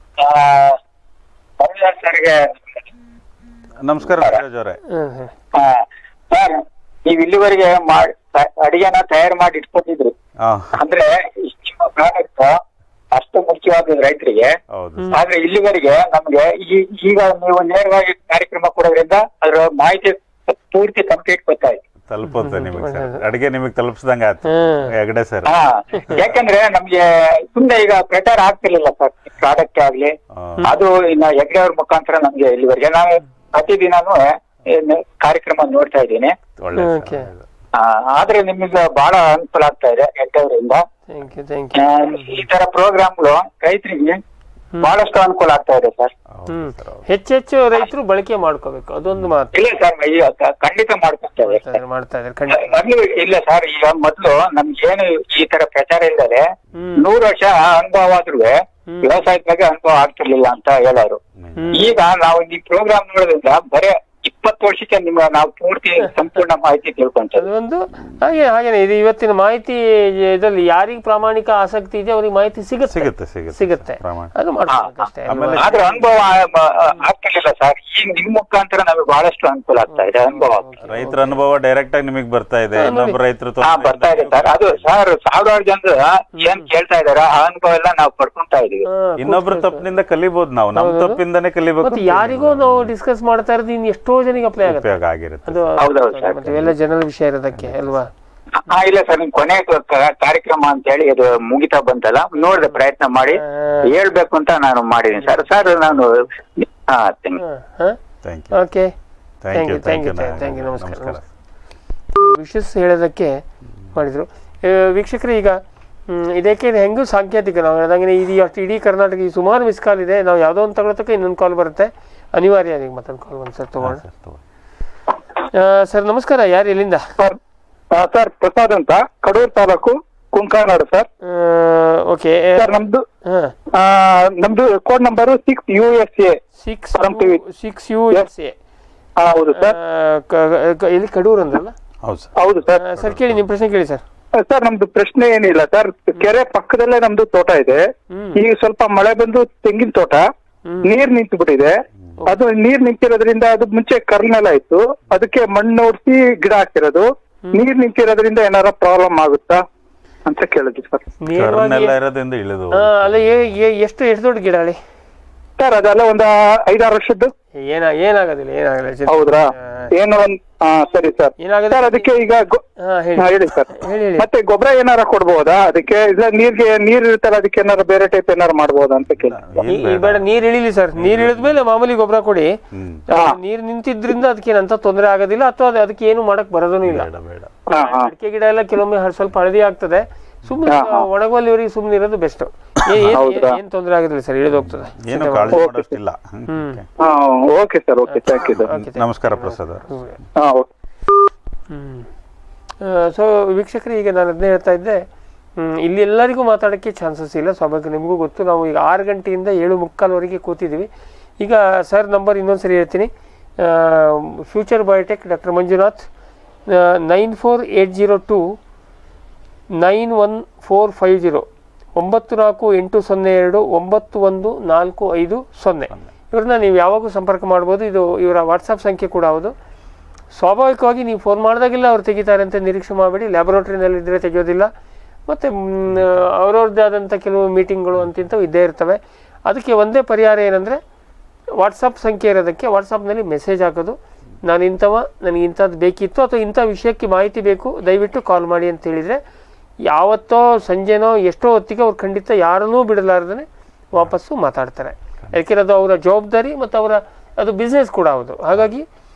ನಮಸ್ಕಾರ ನಾಗರಾಜ್ ಅವರೇ. ಸರ್, ನೀವ್ ಇಲ್ಲಿವರೆಗೆ ಅಡಿಗೆನ ತಯಾರು ಮಾಡಿ ಇಟ್ಕೊಂಡಿದ್ರಿ. ಅಂದ್ರೆ ನಿಮ್ಮ ಪ್ರಾಡಕ್ಟ್ ಅಷ್ಟು ಮುಖ್ಯವಾದ ರೈತರಿಗೆ. ಆದ್ರೆ ಇಲ್ಲಿವರೆಗೆ ನಮ್ಗೆ ಈಗ ನೀವು ನೇರವಾಗಿ ಕಾರ್ಯಕ್ರಮ ಕೊಡೋದ್ರಿಂದ ಅದ್ರ ಮಾಹಿತಿ ಪೂರ್ತಿ ಕಂಪ್ಲೀಟ್ ಗೊತ್ತಾಯ್ತು. ತಲುಪುತ್ತೆ ನಿಮಗೆ ಸರ್, ಅಡಿಗೆ ನಿಮಗೆ ತಲುಪಿಸ್ದಂಗ ಆಯ್ತು ಹೆಗಡೆ ಸರ್. ಯಾಕಂದ್ರೆ ನಮ್ಗೆ ಸುಮ್ನೆ ಈಗ ಪ್ರಚಾರ ಆಗ್ತಿರ್ಲಿಲ್ಲ ಸರ್ ಪ್ರಾಡಕ್ಟ್ ಆಗ್ಲಿ. ಅದು ಇನ್ನ ಹೆಗ್ಡೆ ಅವ್ರ ಮುಖಾಂತರ ನಮ್ಗೆ ಇಲ್ಲಿವರೆಗೆ ನಾನು ಪ್ರತಿದಿನಾನು ಕಾರ್ಯಕ್ರಮ ನೋಡ್ತಾ ಇದ್ದೀನಿ. ಆದ್ರೆ ನಿಮಗೆ ಬಹಳ ಅನುಕೂಲ ಆಗ್ತಾ ಇದೆ ಹೆಗ್ಡೆ ಅವರಿಂದ. ಈ ತರ ಪ್ರೋಗ್ರಾಮ್ಗಳು ರೈತರಿಗೆ ಬಹಳಷ್ಟು ಅನುಕೂಲ ಆಗ್ತಾ ಇದೆ ಸರ್. ಹೆಚ್ಚೆಚ್ಚು ರೈತರು ಬಳಕೆ ಮಾಡ್ಕೋಬೇಕು, ಅದೊಂದು ಮಾತು. ಇಲ್ಲ ಸರ್, ಖಂಡಿತ ಮಾಡ್ಕೊಳ್ತೇವೆ ಮಾಡ್ತಾ ಇದ್ದಾರೆ. ಮೊದ್ಲು ಇಲ್ಲ ಸರ್, ಈಗ ಮೊದ್ಲು ನಮ್ಗೇನು ಈ ತರ ಪ್ರಚಾರ ಇಲ್ಲದೆ ನೂರು ವರ್ಷ ಅನುಭವ ಆದ್ರೂ ವ್ಯವಸಾಯದ ಬಗ್ಗೆ ಅನುಭವ ಆಗ್ತಿರ್ಲಿಲ್ಲ ಅಂತ ಹೇಳೋರು. ಈಗ ನಾವು ಈ ಪ್ರೋಗ್ರಾಮ್ ನೋಡೋದ್ರಿಂದ ಬರೇ ಇಪ್ಪತ್ತು ವರ್ಷಕ್ಕೆ ನಿಮ್ಮ ನಾವು ಪೂರ್ತಿ ಸಂಪೂರ್ಣ ಮಾಹಿತಿ ತಿಳ್ಕೊಂತೀವಿ. ಒಂದು ಹಾಗೆ ಹಾಗೇನೆ ಇದು ಇವತ್ತಿನ ಮಾಹಿತಿ ಇದರಲ್ಲಿ ಯಾರಿಗೆ ಪ್ರಾಮಾಣಿಕ ಆಸಕ್ತಿ ಇದೆ ಅವ್ರಿಗೆ ಮಾಹಿತಿ ಸಿಗುತ್ತೆ ಸಿಗುತ್ತೆ ಸಿಗುತ್ತೆ ಅದು ಮಾಡ್ಬೇಕಷ್ಟೇ. ಆದ್ರೆ ಅನುಭವ ಆಗ್ತಿರ್ಲಿಲ್ಲ ಸರ್, ಈಗ ನಿಮ್ ಮುಖಾಂತರ ನಮಗೆ ಬಹಳಷ್ಟು ಅನುಕೂಲ ಆಗ್ತಾ ಇದೆ. ಅನುಭವ ರೈತರ ಅನುಭವ ಡೈರೆಕ್ಟ್ ಆಗಿ ನಿಮಗೆ ಬರ್ತಾ ಇದೆ, ಇನ್ನೊಬ್ಬ ರೈತರು ಬರ್ತಾ ಇದೆ ಸರ್. ಅದು ಸರ್ ಸಾವಿರಾರು ಜನರು ಏನ್ ಕೇಳ್ತಾ ಇದಾರೆ ಆ ಅನುಭವ ಎಲ್ಲ ನಾವು ಪಡ್ಕೊಂತಾ ಇದೀವಿ. ಇನ್ನೊಬ್ರು ತಪ್ಪಿನಿಂದ ಕಲಿಬಹುದು, ನಾವು ನಮ್ಮ ತಪ್ಪಿಂದನೇ ಕಲಿಬೇಕು. ಯಾರಿಗೂ ನಾವು ಡಿಸ್ಕಸ್ ಮಾಡ್ತಾ ಇರೋದು ಇನ್ನು ಎಷ್ಟೋ ಜನಕ್ಕೆ ಅಪ್ಲೈ ಆಗುತ್ತೆ. ಇವೆಲ್ಲ ಜನರ ವಿಷಯ ಇರೋದಕ್ಕೆ ಅಲ್ವಾ? ಹಾ ಇಲ್ಲ ಸರ್, ನಿಮ್ ಕೊನೆ ಕಾರ್ಯಕ್ರಮ ಅಂತ ಹೇಳಿ ಅದು ಮುಗಿತಾ ಬಂತಲ್ಲ, ನೋಡಿದೆ ಪ್ರಯತ್ನ ಮಾಡಿ ಹೇಳ್ಬೇಕು ಅಂತ ನಾನು ಮಾಡಿದೀನಿ ಸರ್. ಸರ್ ನಾನು okay thank you thank you thank you ನಮಸ್ಕಾರ. ವಿಶೇಷ ಹೇಳೋದಕ್ಕೆ ಮಾಡಿದ್ರು ವೀಕ್ಷಕರು. ಈಗ ಇದಕ್ಕೆ ಹೆಂಗೂ ಸಾಂಕೇತಿಕ ನಾವು ಹೇಳಿದಂಗೆ ಇದು ಅಷ್ಟು ಇಡೀ ಕರ್ನಾಟಕ ಈ ಸುಮಾರು ಮಿಸ್ ಕಾಲ್ ಇದೆ. ನಾವು ಯಾವುದೋ ಒಂದು ತಗೊಳತಕ್ಕ ಇನ್ನೊಂದು ಕಾಲ್ ಬರುತ್ತೆ, ಅನಿವಾರ್ಯ ಈಗ ಮತ್ತೊಂದು ಕಾಲ್ ಒಂದು ಸರ್ ತಗೋಣ. ಸರ್ ನಮಸ್ಕಾರ, ಯಾರು ಎಲ್ಲಿಂದ? ಸರ್ ಪ್ರಸಾದ್ ಅಂತ, Kadur taluk, Kunkanadu sir. Okay sir, ನಮ್ದು ನಮ್ದು code number six U S A six six U S A ಹೌದು ಸರ್. ಎಲ್ಲಿ ಕಡೂರು ಅಂದ್ರಲ್ಲ? ಹೌದು ಸರ್. ಸರ್ ಕೇಳಿ, ನಿಮ್ಮ ಪ್ರಶ್ನೆ ಕೇಳಿ ಸರ್. ಸರ್ ನಮ್ದು ಪ್ರಶ್ನೆ ಏನಿಲ್ಲ ಸರ್, ಕೆರೆ ಪಕ್ಕದಲ್ಲೇ ನಮ್ದು ತೋಟ ಇದೆ. ಈಗ ಸ್ವಲ್ಪ ಮಳೆ ಬಂದು ತೆಂಗಿನ ತೋಟ ನೀರ್ ನಿಂತು ಬಿಟ್ಟಿದೆ. ಅದು ನೀರ್ ನಿಂತಿರೋದ್ರಿಂದ ಅದು ಮುಂಚೆ ಕರ್ನೆಲ್ಲ ಇತ್ತು, ಅದಕ್ಕೆ ಮಣ್ಣು ಓಡಿಸಿ ಗಿಡ ಹಾಕಿರೋದು. ನೀರ್ ನಿಂತಿರೋದ್ರಿಂದ ಏನಾರ ಪ್ರಾಬ್ಲಮ್ ಆಗುತ್ತಾ ಅಂತ ಕೇಳಿದ್ವಿ ಸರ್. ಅಲ್ಲ ಎಷ್ಟು ಎಷ್ಟು ದೊಡ್ಡ ಗಿಡ ಹೇಳಿ ಸರ್? ಅದೆಲ್ಲ ಒಂದ್ ಐದಾರು ವರ್ಷದ್ದು. ಏನ ಏನಾಗೋದಿಲ್ಲ ಏನಾಗಲ್ಲ. ಹೌದ್ರಾ? ಏನೋ ಒಂದ್ ಸರಿ ಸರ್. ಸರ್ ಅದಕ್ಕೆ ಈಗ ಹೇಳಿ ಸರ್, ಮತ್ತೆ ಗೊಬ್ಬರ ಏನಾರ ಕೊಡ್ಬೋದಾ ಅದಕ್ಕೆ? ಇಲ್ಲ ನೀರ್ಗೆ ನೀರ್ ಇರುತ್ತಲ್ಲ, ಅದಕ್ಕೆ ಏನಾರ ಬೇರೆ ಟೈಪ್ ಏನಾರ ಮಾಡ್ಬೋದಾ ಅಂತ ಕೇಳಿ. ಬೇಡ, ನೀರ್ ಇಳಿಲಿ ಸರ್. ನೀರ್ ಇಳಿದ್ಮೇಲೆ ಮಾಮೂಲಿ ಗೊಬ್ಬರ ಕೊಡಿ. ನೀರ್ ನಿಂತಿದ್ರಿಂದ ಅದಕ್ಕೇನಂತ ತೊಂದರೆ ಆಗೋದಿಲ್ಲ, ಅಥವಾ ಅದಕ್ಕೆ ಏನು ಮಾಡಕ್ ಬರೋದೂ ಇಲ್ಲ. ಅಡಿಕೆ ಗಿಡ ಎಲ್ಲ ಕೆಲವೊಮ್ಮೆ ಸ್ವಲ್ಪ ಹಳದಿ ಆಗ್ತದೆ, ಸುಮ್ಮನೆ ಒಣಗುವಲ್ಲಿವರಿಗೆ ಸುಮ್ಮನೆ ಇರೋದು ಬೆಸ್ಟ್. ಏನ್ ತೊಂದರೆ ಆಗೋದಿಲ್ಲ ಸರ್, ಇಳಿದು ಹೋಗ್ತದೆ. Okay sir, okay thank you. ನಮಸ್ಕಾರ ಪ್ರಸಾದ್. ಸೊ ವೀಕ್ಷಕರೇ, ಈಗ ನಾನು ಅದನ್ನೇ ಹೇಳ್ತಾ ಇದ್ದೆ, ಇಲ್ಲಿ ಎಲ್ಲರಿಗೂ ಮಾತಾಡೋಕ್ಕೆ ಚಾನ್ಸಸ್ ಇಲ್ಲ, ಸ್ವಾಭಾವಿಕ ನಿಮಗೂ ಗೊತ್ತು. ನಾವು ಈಗ ಆರು ಗಂಟೆಯಿಂದ ಏಳು ಮುಕ್ಕಾಲ್ವರೆಗೆ ಕೂತಿದ್ದೀವಿ. ಈಗ ಸರ್ ನಂಬರ್ ಇನ್ನೊಂದು ಸರಿ ಹೇಳ್ತೀನಿ. Future biotech doctor Manjunath, nine four eight zero two nine one four five zero ಒಂಬತ್ತು ನಾಲ್ಕು ಎಂಟು ಸೊನ್ನೆ ಎರಡು ಒಂಬತ್ತು ಒಂದು ನಾಲ್ಕು ಐದು ಸೊನ್ನೆ. ಇವ್ರನ್ನ ನೀವು ಯಾವಾಗೂ ಸಂಪರ್ಕ ಮಾಡ್ಬೋದು. ಇದು ಇವರ ವಾಟ್ಸಪ್ ಸಂಖ್ಯೆ ಕೂಡ ಹೌದು. ಸ್ವಾಭಾವಿಕವಾಗಿ ನೀವು ಫೋನ್ ಮಾಡಿದಾಗೆಲ್ಲ ಅವ್ರು ತೆಗಿತಾರೆ ಅಂತ ನಿರೀಕ್ಷೆ ಮಾಡಬೇಡಿ. ಲ್ಯಾಬೊರೇಟ್ರಿನಲ್ಲಿದ್ದರೆ ತೆಗೆಯೋದಿಲ್ಲ. ಮತ್ತು ಅವ್ರವ್ರದ್ದೇ ಆದಂಥ ಕೆಲವು ಮೀಟಿಂಗ್ಗಳು ಅಂತಿಂಥವು ಇದ್ದೇ ಇರ್ತವೆ. ಅದಕ್ಕೆ ಒಂದೇ ಪರಿಹಾರ ಏನಂದರೆ ವಾಟ್ಸಪ್ ಸಂಖ್ಯೆ ಇರೋದಕ್ಕೆ ವಾಟ್ಸಪ್ನಲ್ಲಿ ಮೆಸೇಜ್ ಹಾಕೋದು, ನಾನು ಇಂಥವ, ನನಗೆ ಇಂಥದ್ದು ಬೇಕಿತ್ತು ಅಥವಾ ಇಂಥ ವಿಷಯಕ್ಕೆ ಮಾಹಿತಿ ಬೇಕು, ದಯವಿಟ್ಟು ಕಾಲ್ ಮಾಡಿ ಅಂತ ಹೇಳಿದರೆ ಯಾವತ್ತೋ ಸಂಜೆನೋ ಎಷ್ಟೋ ಹೊತ್ತಿಗೆ ಅವ್ರು ಖಂಡಿತ ಯಾರನ್ನೂ ಬಿಡಲಾರ್ದೇ ವಾಪಸ್ಸು ಮಾತಾಡ್ತಾರೆ. ಯಾಕೆಂದರೆ ಅದು ಅವರ ಜವಾಬ್ದಾರಿ ಮತ್ತು ಅವರ ಅದು ಬಿಸ್ನೆಸ್ ಕೂಡ ಹೌದು. ಹಾಗಾಗಿ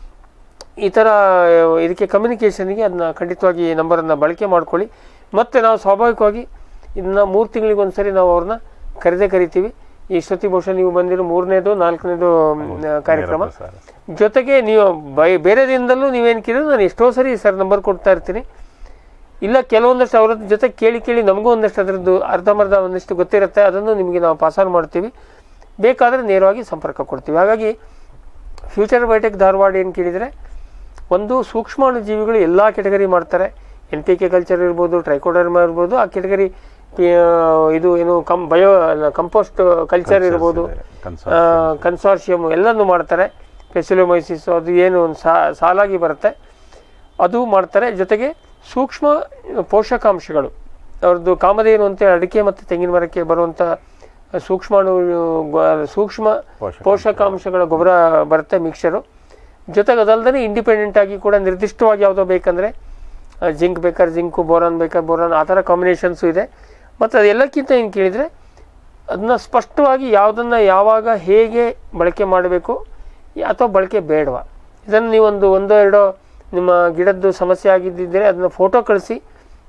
ಈ ಥರ ಇದಕ್ಕೆ ಕಮ್ಯುನಿಕೇಷನ್ಗೆ ಅದನ್ನ ಖಂಡಿತವಾಗಿ ನಂಬರನ್ನು ಬಳಕೆ ಮಾಡ್ಕೊಳ್ಳಿ. ಮತ್ತು ನಾವು ಸ್ವಾಭಾವಿಕವಾಗಿ ಇದನ್ನು ಮೂರು ತಿಂಗಳಿಗೆ ಒಂದು ಸರಿ ನಾವು ಅವ್ರನ್ನ ಕರೆದೇ ಕರಿತೀವಿ. ಇಷ್ಟೊತ್ತಿ ಬಹುಶಃ ನೀವು ಬಂದಿರೋ ಮೂರನೇದು ನಾಲ್ಕನೇದು ಕಾರ್ಯಕ್ರಮ. ಜೊತೆಗೆ ನೀವು ಬೈ ಬೇರೆ ದಿನದಲ್ಲೂ ನೀವೇನು ಕೇಳಿದ್ರು ನಾನು ಎಷ್ಟೋ ಸರಿ ಸರ್ ನಂಬರ್ ಕೊಡ್ತಾ ಇರ್ತೀನಿ. ಇಲ್ಲ ಕೆಲವೊಂದಷ್ಟು ಅವ್ರ ಜೊತೆ ಕೇಳಿ ಕೇಳಿ ನಮಗೂ ಒಂದಷ್ಟು ಅದರದ್ದು ಅರ್ಧಂಬರ್ಧ ಒಂದಷ್ಟು ಗೊತ್ತಿರುತ್ತೆ, ಅದನ್ನು ನಿಮಗೆ ನಾವು ಪಾಸಾನ್ ಮಾಡ್ತೀವಿ. ಬೇಕಾದರೆ ನೇರವಾಗಿ ಸಂಪರ್ಕ ಕೊಡ್ತೀವಿ. ಹಾಗಾಗಿ ಫ್ಯೂಚರ್ ಬಯೋಟೆಕ್ ಧಾರವಾಡ ಏನು ಕೇಳಿದರೆ, ಒಂದು ಸೂಕ್ಷ್ಮಾಣು ಜೀವಿಗಳು ಎಲ್ಲ ಕೆಟಗರಿ ಮಾಡ್ತಾರೆ. ಎನ್ ಪಿ ಕೆ ಕಲ್ಚರ್ ಇರ್ಬೋದು, ಟ್ರೈಕೋಡರ್ಮಾ ಇರ್ಬೋದು, ಆ ಕೆಟಗರಿ ಇದು ಏನು ಕಂ ಬಯೋ ಕಂಪೋಸ್ಟ್ ಕಲ್ಚರ್ ಇರ್ಬೋದು, ಕನ್ಸಾರ್ಷಿಯಮ್ ಎಲ್ಲನೂ ಮಾಡ್ತಾರೆ. ಫೆಸಿಲೋಮೈಸಿಸ್ ಅದು ಏನು ಒಂದು ಸಾಲಾಗಿ ಬರುತ್ತೆ ಅದು ಮಾಡ್ತಾರೆ. ಜೊತೆಗೆ ಸೂಕ್ಷ್ಮ ಪೋಷಕಾಂಶಗಳು ಅವ್ರದ್ದು ಕಾಮಧೇನು ಅಂತೇಳಿ ಅಡಿಕೆ ಮತ್ತು ತೆಂಗಿನ ಮರಕ್ಕೆ ಬರುವಂಥ ಸೂಕ್ಷ್ಮಾಣು ಸೂಕ್ಷ್ಮ ಪೋಷಕಾಂಶಗಳ ಗೊಬ್ಬರ ಬರುತ್ತೆ ಮಿಕ್ಸರು. ಜೊತೆಗೆ ಅದಲ್ಲದೆ ಇಂಡಿಪೆಂಡೆಂಟ್ ಆಗಿ ಕೂಡ ನಿರ್ದಿಷ್ಟವಾಗಿ ಯಾವುದೋ ಬೇಕಂದರೆ ಜಿಂಕ್ ಬೇಕಾದ್ರೆ ಜಿಂಕು, ಬೋರಾನ್ ಬೇಕಾದ್ರೆ ಬೋರಾನ್, ಆ ಥರ ಕಾಂಬಿನೇಷನ್ಸು ಇದೆ. ಮತ್ತು ಅದೆಲ್ಲಕ್ಕಿಂತ ಏನು ಕೇಳಿದರೆ ಅದನ್ನ ಸ್ಪಷ್ಟವಾಗಿ ಯಾವುದನ್ನು ಯಾವಾಗ ಹೇಗೆ ಬಳಕೆ ಮಾಡಬೇಕು ಅಥವಾ ಬಳಕೆ ಬೇಡವಾ, ಇದನ್ನು ನೀವೊಂದು ಒಂದೋ ಎರಡೋ ನಿಮ್ಮ ಗಿಡದ್ದು ಸಮಸ್ಯೆ ಆಗಿದ್ದಿದ್ದರೆ ಅದನ್ನು ಫೋಟೋ ಕಳಿಸಿ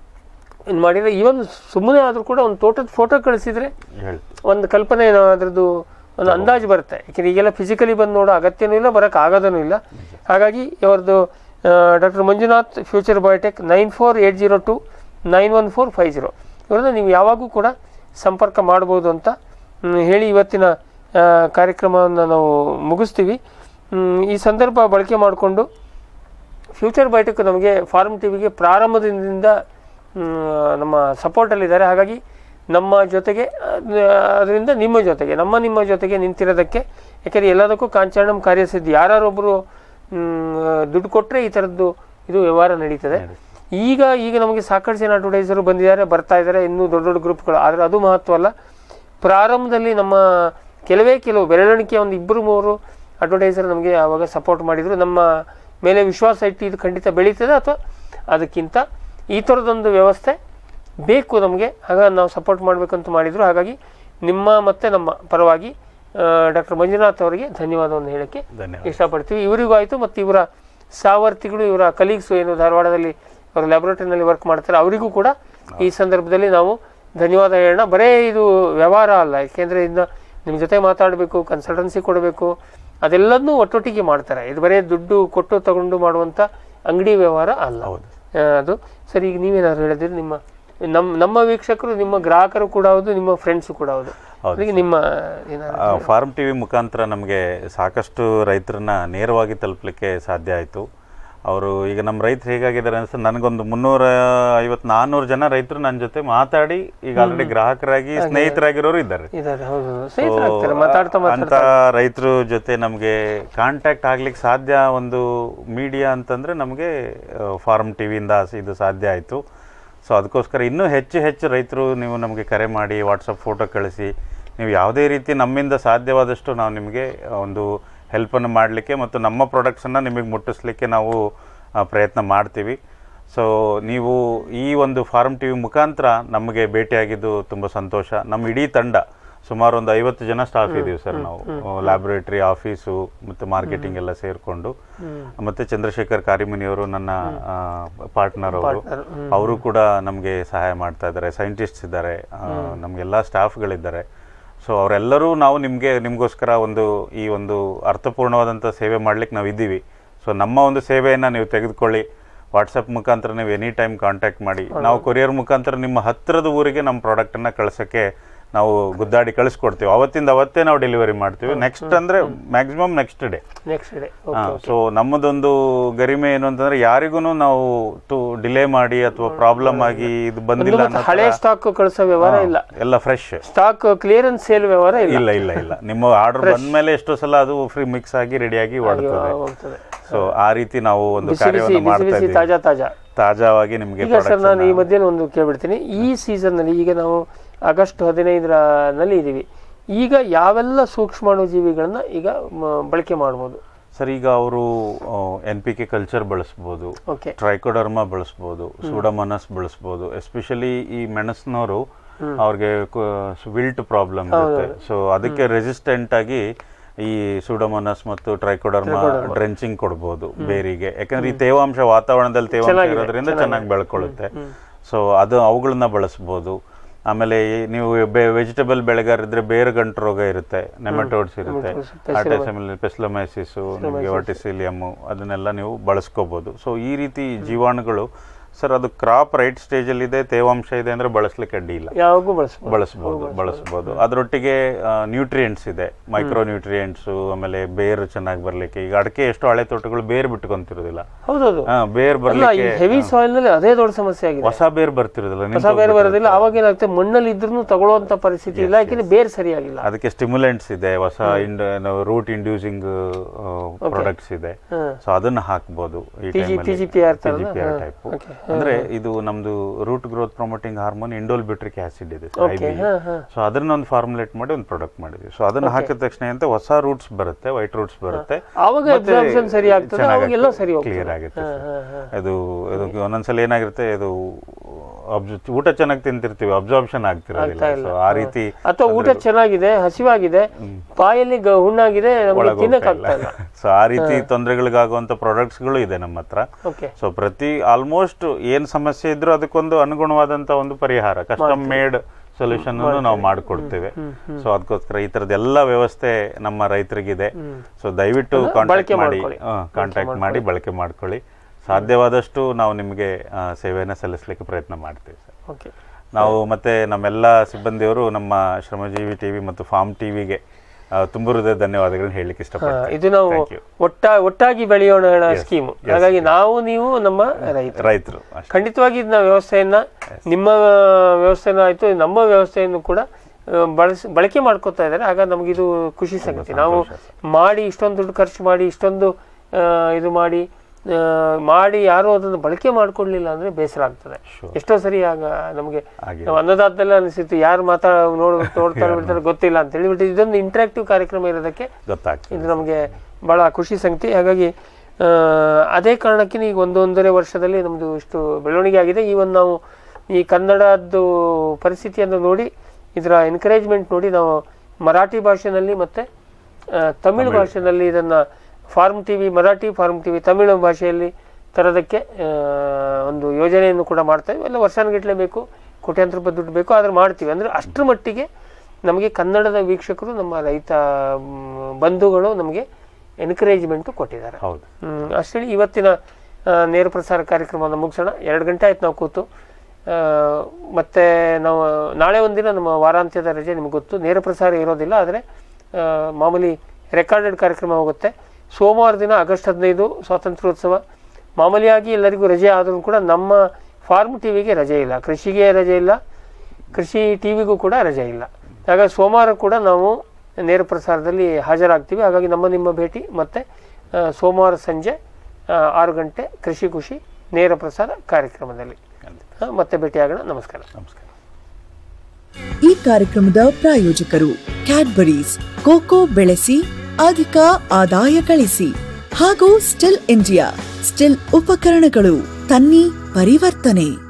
ಇದು ಮಾಡಿದರೆ, ಇವನ್ ಸುಮ್ಮನೆ ಆದರೂ ಕೂಡ ಒಂದು ತೋಟದ ಫೋಟೋ ಕಳಿಸಿದರೆ ಒಂದು ಕಲ್ಪನೆ ಅದರದ್ದು ಒಂದು ಅಂದಾಜು ಬರುತ್ತೆ. ಯಾಕೆಂದರೆ ಈಗೆಲ್ಲ ಫಿಸಿಕಲಿ ಬಂದು ನೋಡೋ ಅಗತ್ಯನೂ ಇಲ್ಲ, ಬರೋಕ್ಕೆ ಆಗೋದೂ ಇಲ್ಲ. ಹಾಗಾಗಿ ಇವ್ರದ್ದು doctor Manjunath future biotech nine four eight zero two nine one four five zero ಇವ್ರನ್ನ ನೀವು ಯಾವಾಗೂ ಕೂಡ ಸಂಪರ್ಕ ಮಾಡ್ಬೋದು ಅಂತ ಹೇಳಿ ಇವತ್ತಿನ ಕಾರ್ಯಕ್ರಮವನ್ನು ನಾವು ಮುಗಿಸ್ತೀವಿ. ಈ ಸಂದರ್ಭ ಬಳಕೆ ಮಾಡಿಕೊಂಡು ಫ್ಯೂಚರ್ ಬಯೋಟೆಕ್ ನಮಗೆ ಫಾರ್ಮ್ ಟಿ ವಿಗೆ ಪ್ರಾರಂಭದಿಂದ ನಮ್ಮ ಸಪೋರ್ಟಲ್ಲಿದ್ದಾರೆ. ಹಾಗಾಗಿ ನಮ್ಮ ಜೊತೆಗೆ ಅದರಿಂದ ನಿಮ್ಮ ಜೊತೆಗೆ ನಮ್ಮ ನಿಮ್ಮ ಜೊತೆಗೆ ನಿಂತಿರೋದಕ್ಕೆ, ಯಾಕೆಂದರೆ ಎಲ್ಲದಕ್ಕೂ ಕಾಂಚಾಣಂ ಕಾರ್ಯಸಿದ್ಧಿ, ಯಾರೊಬ್ಬರು ದುಡ್ಡು ಕೊಟ್ಟರೆ ಈ ಥರದ್ದು ಇದು ವ್ಯವಹಾರ ನಡೀತದೆ. ಈಗ ಈಗ ನಮಗೆ ಸಾಕಷ್ಟು ಜನ ಅಡ್ವರ್ಟೈಸರು ಬಂದಿದ್ದಾರೆ, ಬರ್ತಾ ಇದ್ದಾರೆ, ಇನ್ನೂ ದೊಡ್ಡ ದೊಡ್ಡ ಗ್ರೂಪ್ಗಳು. ಆದರೆ ಅದು ಮಹತ್ವ ಅಲ್ಲ. ಪ್ರಾರಂಭದಲ್ಲಿ ನಮ್ಮ ಕೆಲವೇ ಕೆಲವು ಬೆರಳಿಕೆ ಒಂದು ಇಬ್ಬರು ಮೂರು ಅಡ್ವರ್ಟೈಸರ್ ನಮಗೆ ಆವಾಗ ಸಪೋರ್ಟ್ ಮಾಡಿದರು. ನಮ್ಮ ಮೇಲೆ ವಿಶ್ವಾಸ ಇಟ್ಟು ಇದು ಖಂಡಿತ ಬೆಳೀತದೆ ಅಥವಾ ಅದಕ್ಕಿಂತ ಈ ಥರದೊಂದು ವ್ಯವಸ್ಥೆ ಬೇಕು ನಮಗೆ, ಹಾಗಾಗಿ ನಾವು ಸಪೋರ್ಟ್ ಮಾಡಬೇಕಂತ ಮಾಡಿದರು. ಹಾಗಾಗಿ ನಿಮ್ಮ ಮತ್ತು ನಮ್ಮ ಪರವಾಗಿ ಡಾಕ್ಟರ್ ಮಂಜುನಾಥ್ ಅವರಿಗೆ ಧನ್ಯವಾದವನ್ನು ಹೇಳೋಕ್ಕೆ ಇಷ್ಟಪಡ್ತೀವಿ. ಇವರಿಗೂ ಆಯಿತು ಮತ್ತು ಇವರ ಸಾವರ್ತಿಗಳು, ಇವರ ಕಲೀಗ್ಸು ಏನು ಧಾರವಾಡದಲ್ಲಿ ಅವರು ಲ್ಯಾಬೊರೇಟರಿನಲ್ಲಿ ವರ್ಕ್ ಮಾಡ್ತಾರೆ, ಅವರಿಗೂ ಕೂಡ ಈ ಸಂದರ್ಭದಲ್ಲಿ ನಾವು ಧನ್ಯವಾದ ಹೇಳೋಣ. ಬರೇ ಇದು ವ್ಯವಹಾರ ಅಲ್ಲ, ಯಾಕೆಂದರೆ ಇದನ್ನ ನಿಮ್ಮ ಜೊತೆ ಮಾತಾಡಬೇಕು, ಕನ್ಸಲ್ಟೆನ್ಸಿ ಕೊಡಬೇಕು, ಅದೆಲ್ಲದನ್ನೂ ಒಟ್ಟೊಟ್ಟಿಗೆ ಮಾಡ್ತಾರೆ. ಇದು ಬರೀ ದುಡ್ಡು ಕೊಟ್ಟು ತಗೊಂಡು ಮಾಡುವಂಥ ಅಂಗಡಿ ವ್ಯವಹಾರ ಅಲ್ಲ ಅದು. ಸರಿ, ಈಗ ನೀವೇನಾದ್ರು ಹೇಳಿದ್ರೆ ನಿಮ್ಮ ನಮ್ಮ ನಮ್ಮ ವೀಕ್ಷಕರು ನಿಮ್ಮ ಗ್ರಾಹಕರು ಕೂಡ ಹೌದು, ನಿಮ್ಮ ಫ್ರೆಂಡ್ಸು ಕೂಡ ಹೌದು. ಅದಕ್ಕೆ ನಿಮ್ಮ ಫಾರ್ಮ್ ಟಿ ವಿ ಮುಖಾಂತರ ನಮಗೆ ಸಾಕಷ್ಟು ರೈತರನ್ನ ನೇರವಾಗಿ ತಲುಪಲಿಕ್ಕೆ ಸಾಧ್ಯ ಆಯಿತು. ಅವರು ಈಗ ನಮ್ಮ ರೈತರು ಹೇಗಾಗಿದ್ದಾರೆ ಅನ್ಸುತ್ತೆ, ನನಗೊಂದು ಮುನ್ನೂರ ಐವತ್ತು ನಾನ್ನೂರು ಜನ ರೈತರು ನನ್ನ ಜೊತೆ ಮಾತಾಡಿ ಈಗ ಆಲ್ರೆಡಿ ಗ್ರಾಹಕರಾಗಿ ಸ್ನೇಹಿತರಾಗಿರೋರು ಇದ್ದಾರೆ. ಅಂತ ರೈತರ ಜೊತೆ ನಮಗೆ ಕಾಂಟ್ಯಾಕ್ಟ್ ಆಗ್ಲಿಕ್ಕೆ ಸಾಧ್ಯ ಒಂದು ಮೀಡಿಯಾ ಅಂತಂದ್ರೆ ನಮಗೆ ಫಾರ್ಮ್ ಟಿವಿಯಿಂದ ಇದು ಸಾಧ್ಯ ಆಯಿತು. ಸೊ ಅದಕ್ಕೋಸ್ಕರ ಇನ್ನೂ ಹೆಚ್ಚು ಹೆಚ್ಚು ರೈತರು ನೀವು ನಮಗೆ ಕರೆ ಮಾಡಿ ವಾಟ್ಸಪ್ ಫೋಟೋ ಕಳಿಸಿ, ನೀವು ಯಾವುದೇ ರೀತಿ ನಮ್ಮಿಂದ ಸಾಧ್ಯವಾದಷ್ಟು ನಾವು ನಿಮಗೆ ಒಂದು ಹೆಲ್ಪನ್ನು ಮಾಡಲಿಕ್ಕೆ ಮತ್ತು ನಮ್ಮ ಪ್ರಾಡಕ್ಟ್ಸನ್ನು ನಿಮಗೆ ಮುಟ್ಟಿಸ್ಲಿಕ್ಕೆ ನಾವು ಪ್ರಯತ್ನ ಮಾಡ್ತೀವಿ. ಸೊ ನೀವು ಈ ಒಂದು ಫಾರ್ಮ್ ಟಿ ವಿ ಮುಖಾಂತರ ನಮಗೆ ಭೇಟಿಯಾಗಿದ್ದು ತುಂಬ ಸಂತೋಷ. ನಮ್ಮ ಇಡೀ ತಂಡ ಸುಮಾರು ಒಂದು ಐವತ್ತು ಜನ ಸ್ಟಾಫ್ ಇದ್ದೀವಿ ಸರ್ ನಾವು, ಲ್ಯಾಬೊರೇಟರಿ, ಆಫೀಸು ಮತ್ತು ಮಾರ್ಕೆಟಿಂಗ್ ಎಲ್ಲ ಸೇರಿಕೊಂಡು. ಮತ್ತು ಚಂದ್ರಶೇಖರ್ ಕಾರಿಮನಿಯವರು ನನ್ನ ಪಾರ್ಟ್ನರ್ ಅವರು, ಅವರು ಕೂಡ ನಮಗೆ ಸಹಾಯ ಮಾಡ್ತಾ ಇದ್ದಾರೆ. ಸೈಂಟಿಸ್ಟ್ಸ್ ಇದ್ದಾರೆ, ನಮಗೆಲ್ಲ ಸ್ಟಾಫ್ಗಳಿದ್ದಾರೆ. ಸೊ ಅವರೆಲ್ಲರೂ ನಾವು ನಿಮಗೆ ನಿಮಗೋಸ್ಕರ ಒಂದು ಈ ಒಂದು ಅರ್ಥಪೂರ್ಣವಾದಂಥ ಸೇವೆ ಮಾಡಲಿಕ್ಕೆ ನಾವು ಇದ್ದೀವಿ. ಸೊ ನಮ್ಮ ಒಂದು ಸೇವೆಯನ್ನು ನೀವು ತೆಗೆದುಕೊಳ್ಳಿ ವಾಟ್ಸಪ್ ಮುಖಾಂತರ ನೀವು ಎನಿ ಟೈಮ್ ಕಾಂಟ್ಯಾಕ್ಟ್ ಮಾಡಿ. ನಾವು ಕೊರಿಯರ್ ಮುಖಾಂತರ ನಿಮ್ಮ ಹತ್ತಿರದ ಊರಿಗೆ ನಮ್ಮ ಪ್ರಾಡಕ್ಟನ್ನು ಕಳ್ಸೋಕ್ಕೆ ನಾವು ಗುದ್ದಾಡಿ ಕಳಿಸ್ಕೊಡ್ತೀವಿ. ಅವತ್ತಿಂದ ಅವತ್ತೇ ನಾವು ಡೆಲಿವರಿ ಮಾಡ್ತೀವಿ. ನೆಕ್ಸ್ಟ್ ಅಂದರೆ maximum next day next day ಹಾಂ. ಸೊ ನಮ್ಮದೊಂದು ಗರಿಮೆ ಏನು ಅಂತಂದರೆ ಯಾರಿಗೂ ನಾವು ಟು ಡಿಲೇ ಮಾಡಿ ಅಥವಾ ಪ್ರಾಬ್ಲಮ್ ಆಗಿ ಇದು ಬಂದಿಲ್ಲ ಅನ್ನೋ ಹಳೆ ಸ್ಟಾಕ್ ಕಳಿಸೋ ವ್ಯವಹಾರ ಇಲ್ಲ, ಎಲ್ಲ ಫ್ರೆಶ್ ಸ್ಟಾಕ್ ಕ್ಲಿಯರೆನ್ಸ್ ಸೇಲ್ ವ್ಯವಹಾರ ಇಲ್ಲ ಇಲ್ಲ ಇಲ್ಲ ನಿಮ್ಮ ಆರ್ಡರ್ ಬಂದ್ಮೇಲೆ ಎಷ್ಟೋ ಸಲ ಅದು ಫ್ರೀ ಮಿಕ್ಸ್ ಆಗಿ ರೆಡಿಯಾಗಿ ಓಡುತ್ತದೆ. ಸೊ ಆ ರೀತಿ ನಾವು ಒಂದು ಕಾರ್ಯವನ್ನು ಮಾಡ್ತಾ ಇದ್ದೀವಿ, ತಾಜಾ ತಾಜಾ ತಾಜಾವಾಗಿ ನಿಮಗೆ. ಈಗ ಸರ್ ನಾನು ಈ ಮಧ್ಯೆ ಒಂದು ಕೇಳ್ಬಿಡ್ತೀನಿ, ಈ ಸೀಸನ್ನಲ್ಲಿ ಈಗ ನಾವು ಆಗಸ್ಟ್ ಹದಿನೈದರಲ್ಲಿ ಇದ್ದೀವಿ, ಈಗ ಯಾವೆಲ್ಲ ಸೂಕ್ಷ್ಮಾಣು ಜೀವಿಗಳನ್ನ ಈಗ ಬಳಕೆ ಮಾಡ್ಬೋದು ಸರ್? ಈಗ ಅವರು ಎನ್ ಪಿ ಕೆ ಕಲ್ಚರ್ ಬಳಸ್ಬೋದು, ಟ್ರೈಕೋಡರ್ಮಾ ಬಳಸ್ಬೋದು, ಸೂಡೋಮೋನಾಸ್ ಬಳಸ್ಬೋದು. ಎಸ್ಪೆಷಲಿ ಈ ಮೆಣಸಿನವರು ಅವ್ರಿಗೆ ವಿಲ್ಟ್ ಪ್ರಾಬ್ಲಮ್ ಇರುತ್ತೆ. ಸೊ ಅದಕ್ಕೆ ರೆಸಿಸ್ಟೆಂಟ್ ಆಗಿ ಈ ಸೂಡೋಮೋನಾಸ್ ಮತ್ತು ಟ್ರೈಕೋಡರ್ಮಾ ಡ್ರೆಂಚಿಂಗ್ ಕೊಡ್ಬೋದು ಬೇರಿಗೆ, ಯಾಕಂದ್ರೆ ಈ ತೇವಾಂಶ ವಾತಾವರಣದಲ್ಲಿ ತೇವಾಂಶ ಇರೋದ್ರಿಂದ ಚೆನ್ನಾಗಿ ಬೆಳ್ಕೊಳ್ಳುತ್ತೆ. ಸೊ ಅದು ಅವುಗಳನ್ನ ಬಳಸ್ಬೋದು. ಆಮೇಲೆ ನೀವು ವೆಜಿಟೇಬಲ್ ಬೆಳೆಗಾರಿದ್ರೆ ಬೇರೆ ಗಂಟು ರೋಗ ಇರುತ್ತೆ, ನೆಮಟೋಡ್ಸ್ ಇರುತ್ತೆ, ಪೆಸ್ಲೊಮೈಸಿಸು, ನಿಮಗೆ ವರ್ಟಿಸಿಲಿಯಮ್ಮು, ಅದನ್ನೆಲ್ಲ ನೀವು ಬಳಸ್ಕೋಬೋದು. ಸೊ ಈ ರೀತಿ ಜೀವಾಣುಗಳು ಸರ್ ಅದು ಕ್ರಾಪ್ ರೈಟ್ ಸ್ಟೇಜಲ್ಲಿದೆ, ತೇವಾಂಶ ಇದೆ ಅಂದರೆ ಬಳಸ್ಲಿಕ್ಕೆ ಅಡ್ಡಿ ಇಲ್ಲ, ಯಾವಾಗೂ ಬಳಸ್ಬೋದು ಬಳಸ್ಬೋದು ಅದರೊಟ್ಟಿಗೆ ನ್ಯೂಟ್ರಿಯೆಂಟ್ಸ್ ಇದೆ, ಮೈಕ್ರೋ ನ್ಯೂಟ್ರಿಯೆಂಟ್ಸು, ಆಮೇಲೆ ಬೇರು ಚೆನ್ನಾಗಿ ಬರಲಿಕ್ಕೆ. ಈಗ ಅಡಿಕೆ ಎಷ್ಟು ಹಳೆ ತೋಟಗಳು ಬೇರು ಬಿಟ್ಕೊಂತಿರೋದಿಲ್ಲ, ಬೇರು ಬರಲಿಕ್ಕೆ ಹೆವಿ ಸಾಯಿಲ್ ನಲ್ಲಿ ಅದೇ ದೊಡ್ಡ ಸಮಸ್ಯೆ ಆಗಿದೆ. ಹೊಸ ಬೇರು ಬರ್ತಿರೋದಿಲ್ಲ, ಹೊಸ ಬೇರು ಬರೋದಿಲ್ಲ. ಅವಾಗ ಏನಾಗುತ್ತೆ, ಮಣ್ಣಲ್ಲಿ ಇದ್ರೂ ತಗೊಳ್ಳುವಂತ ಪರಿಸ್ಥಿತಿ ಇಲ್ಲ, ಯಾಕೆಂದ್ರೆ ಬೇರು ಸರಿಯಾಗಿಲ್ಲ. ಅದಕ್ಕೆ ಸ್ಟಿಮ್ಯುಲೆಂಟ್ಸ್ ಇದೆ, ಹೊಸ ರೂಟ್ ಇಂಡ್ಯೂಸಿಂಗ್ ಪ್ರಾಡಕ್ಟ್ಸ್ ಇದೆ. ಸೊ ಅದನ್ನ ಹಾಕ್ಬೋದು ಈ ಟೈಪ್. ಅಂದ್ರೆ ಇದು ನಮ್ದು root growth promoting hormone indolebutyric acid ಇದೆ, ಸೊ ಅದನ್ನ ಒಂದು ಫಾರ್ಮುಲೇಟ್ ಮಾಡಿ ಒಂದು ಪ್ರಾಡಕ್ಟ್ ಮಾಡಿದ್ವಿ. ಸೊ ಅದನ್ನ ಹಾಕಿದ ತಕ್ಷಣ ಅಂತ ಹೊಸ ರೂಟ್ಸ್ ಬರುತ್ತೆ, ವೈಟ್ ರೂಟ್ಸ್ ಬರುತ್ತೆ, ಕ್ಲಿಯರ್ ಆಗುತ್ತೆ. ಅದು ಒಂದೊಂದ್ಸಲ ಏನಾಗಿರುತ್ತೆ, ಇದು ಊಟ ಚೆನ್ನಾಗಿ ತಿಂತಿರ್ತೀವಿ, ಅಬ್ಸಾರ್ಪ್ಷನ್ ಆಗ್ತಿರೋದಿಲ್ಲ. ಸೊ ಆ ರೀತಿ, ಅಥವಾ ಊಟ ಚೆನ್ನಾಗಿದೆ, ಹಸಿವಾಗಿದೆ, ಬಾಯಲ್ಲಿ ಹುಣ್ಣಾಗಿದೆ, ಸೊ ಆ ರೀತಿ ತೊಂದರೆಗಳಿಗಾಗುವಂತ ಪ್ರಾಡಕ್ಟ್ಸ್ ಗಳು ಇದೆ ನಮ್ಮ ಹತ್ರ. ಸೊ ಪ್ರತಿ ಆಲ್ಮೋಸ್ಟ್ ಏನ್ ಸಮಸ್ಯೆ ಇದ್ರೂ ಅದಕ್ಕೊಂದು ಅನುಗುಣವಾದಂತ ಒಂದು ಪರಿಹಾರ, ಕಸ್ಟಮ್ ಮೇಡ್ ಸೊಲ್ಯೂಷನ್ ನಾವು ಮಾಡಿಕೊಡ್ತೇವೆ. ಸೊ ಅದಕ್ಕೋಸ್ಕರ ಈ ತರದ ಎಲ್ಲ ವ್ಯವಸ್ಥೆ ನಮ್ಮ ರೈತರಿಗಿದೆ. ಸೊ ದಯವಿಟ್ಟು ಕಾಂಟ್ಯಾಕ್ಟ್ ಮಾಡಿ ಕಾಂಟ್ಯಾಕ್ಟ್ ಮಾಡಿ ಬಳಕೆ ಮಾಡ್ಕೊಳ್ಳಿ. ಸಾಧ್ಯವಾದಷ್ಟು ನಾವು ನಿಮಗೆ ಸೇವೆಯನ್ನು ಸಲ್ಲಿಸಲಿಕ್ಕೆ ಪ್ರಯತ್ನ ಮಾಡ್ತೀವಿ ಸರ್. ನಾವು ಮತ್ತೆ ನಮ್ಮೆಲ್ಲ ಸಿಬ್ಬಂದಿಯವರು ನಮ್ಮ ಶ್ರಮಜೀವಿ ಟಿವಿ ಮತ್ತು ಫಾರ್ಮ್ ಟಿವಿಗೆ ತುಂಬ ಹೃದಯ ಧನ್ಯವಾದಗಳನ್ನ ಹೇಳಲಿಕ್ಕೆ ಇಷ್ಟಪಡ್ತೀನಿ. ಇದು ನಾವು ಒಟ್ಟ ಒಟ್ಟಾಗಿ ಬೆಳೆಯೋಣ ಸ್ಕೀಮು. ಹಾಗಾಗಿ ನಾವು ನೀವು ನಮ್ಮ ರೈತರು ಖಂಡಿತವಾಗಿ ಇದನ್ನ ವ್ಯವಸ್ಥೆಯನ್ನ, ನಿಮ್ಮ ವ್ಯವಸ್ಥೆನೂ ಆಯ್ತು, ನಮ್ಮ ವ್ಯವಸ್ಥೆಯನ್ನು ಕೂಡ ಬಳಸಿ ಬಳಕೆ ಮಾಡ್ಕೋತಾ ಇದ್ದಾರೆ. ಆಗ ನಮಗಿದು ಖುಷಿ ಸಂಗತಿ. ನಾವು ಮಾಡಿ ಇಷ್ಟೊಂದು ದುಡ್ಡು ಖರ್ಚು ಮಾಡಿ ಇಷ್ಟೊಂದು ಇದು ಮಾಡಿ ಮಾಡಿ ಯಾರು ಅದನ್ನು ಬಳಕೆ ಮಾಡ್ಕೊಳ್ಳಿಲ್ಲ ಅಂದ್ರೆ ಬೇಸರ ಆಗ್ತದೆ. ಎಷ್ಟೋ ಸರಿ ಆಗ ನಮಗೆ ಅನ್ನದಾದ್ಮೇಲೆ ಅನಿಸಿತ್ತು, ಯಾರು ಮಾತಾ ನೋಡ್ ನೋಡ್ತಾರೆ ಬಿಡ್ತಾರೆ ಗೊತ್ತಿಲ್ಲ ಅಂತ ಹೇಳಿಬಿಟ್ಟು ಇದೊಂದು ಇಂಟ್ರಾಕ್ಟಿವ್ ಕಾರ್ಯಕ್ರಮ ಇರೋದಕ್ಕೆ ಇದು ನಮಗೆ ಬಹಳ ಖುಷಿ ಸಂಗತಿ. ಹಾಗಾಗಿ ಅದೇ ಕಾರಣಕ್ಕೆ ಈಗ ಒಂದು ಒಂದೂವರೆ ವರ್ಷದಲ್ಲಿ ನಮ್ಮದು ಇಷ್ಟು ಬೆಳವಣಿಗೆ ಆಗಿದೆ. ಈ ಒಂದು ನಾವು ಈ ಕನ್ನಡದ್ದು ಪರಿಸ್ಥಿತಿಯನ್ನು ನೋಡಿ, ಇದರ ಎನ್ಕರೇಜ್ಮೆಂಟ್ ನೋಡಿ, ನಾವು ಮರಾಠಿ ಭಾಷೆಯಲ್ಲಿ ಮತ್ತು ತಮಿಳು ಭಾಷೆಯಲ್ಲಿ ಇದನ್ನು farm TV Marathi, farm TV Tamil ಭಾಷೆಯಲ್ಲಿ ತರೋದಕ್ಕೆ ಒಂದು ಯೋಜನೆಯನ್ನು ಕೂಡ ಮಾಡ್ತೇವೆ. ಎಲ್ಲ ವರ್ಷಾನುಗಟ್ಟಲೆ ಬೇಕು, ಕೋಟ್ಯಾಂತರ ರೂಪಾಯಿ ದುಡ್ಡು ಬೇಕು, ಆದರೆ ಮಾಡ್ತೀವಿ. ಅಂದರೆ ಅಷ್ಟರ ಮಟ್ಟಿಗೆ ನಮಗೆ ಕನ್ನಡದ ವೀಕ್ಷಕರು, ನಮ್ಮ ರೈತ ಬಂಧುಗಳು ನಮಗೆ ಎನ್ಕರೇಜ್ಮೆಂಟು ಕೊಟ್ಟಿದ್ದಾರೆ. ಹೌದು, ಅಷ್ಟೇ. ಇವತ್ತಿನ ನೇರ ಪ್ರಸಾರ ಕಾರ್ಯಕ್ರಮವನ್ನು ಮುಗಿಸೋಣ. ಎರಡು ಗಂಟೆ ಆಯ್ತು ನಾವು ಕೂತು. ಮತ್ತು ನಾವು ನಾಳೆ ಒಂದಿನ ನಮ್ಮ ವಾರಾಂತ್ಯದ ರಜೆ, ನಿಮಗೆ ಗೊತ್ತು, ನೇರ ಪ್ರಸಾರ ಇರೋದಿಲ್ಲ, ಆದರೆ ಮಾಮೂಲಿ ರೆಕಾರ್ಡೆಡ್ ಕಾರ್ಯಕ್ರಮ ಹೋಗುತ್ತೆ. ಸೋಮವಾರ ದಿನ ಆಗಸ್ಟ್ ಹದಿನೈದು ಸ್ವಾತಂತ್ರ್ಯೋತ್ಸವ, ಮಾಮೂಲಿಯಾಗಿ ಎಲ್ಲರಿಗೂ ರಜೆ ಆದರೂ ಕೂಡ ನಮ್ಮ ಫಾರ್ಮ್ ಟಿವಿಗೆ ರಜೆ ಇಲ್ಲ, ಕೃಷಿಗೆ ರಜೆ ಇಲ್ಲ, ಕೃಷಿ ಟಿವಿಗೂ ಕೂಡ ರಜೆ ಇಲ್ಲ. ಹಾಗಾಗಿ ಸೋಮವಾರ ಕೂಡ ನಾವು ನೇರ ಪ್ರಸಾರದಲ್ಲಿ ಹಾಜರಾಗ್ತೀವಿ. ಹಾಗಾಗಿ ನಮ್ಮ ನಿಮ್ಮ ಭೇಟಿ ಮತ್ತೆ ಸೋಮವಾರ ಸಂಜೆ ಆರು ಗಂಟೆ ಕೃಷಿ ಖುಷಿ ನೇರ ಪ್ರಸಾರ ಕಾರ್ಯಕ್ರಮದಲ್ಲಿ ಮತ್ತೆ ಭೇಟಿಯಾಗೋಣ. ನಮಸ್ಕಾರ. ನಮಸ್ಕಾರ. ಈ ಕಾರ್ಯಕ್ರಮದ ಪ್ರಾಯೋಜಕರು ಕ್ಯಾಡ್ಬರೀಸ್, ಕೋಕೋ ಬೆಳೆಸಿ ಅಧಿಕ ಆದಾಯ ಗಳಿಸಿ, ಹಾಗೂ ಸ್ಟಿಲ್ ಇಂಡಿಯಾ, ಸ್ಟಿಲ್ ಉಪಕರಣಗಳು, ತನ್ನಿ ಪರಿವರ್ತನೆ.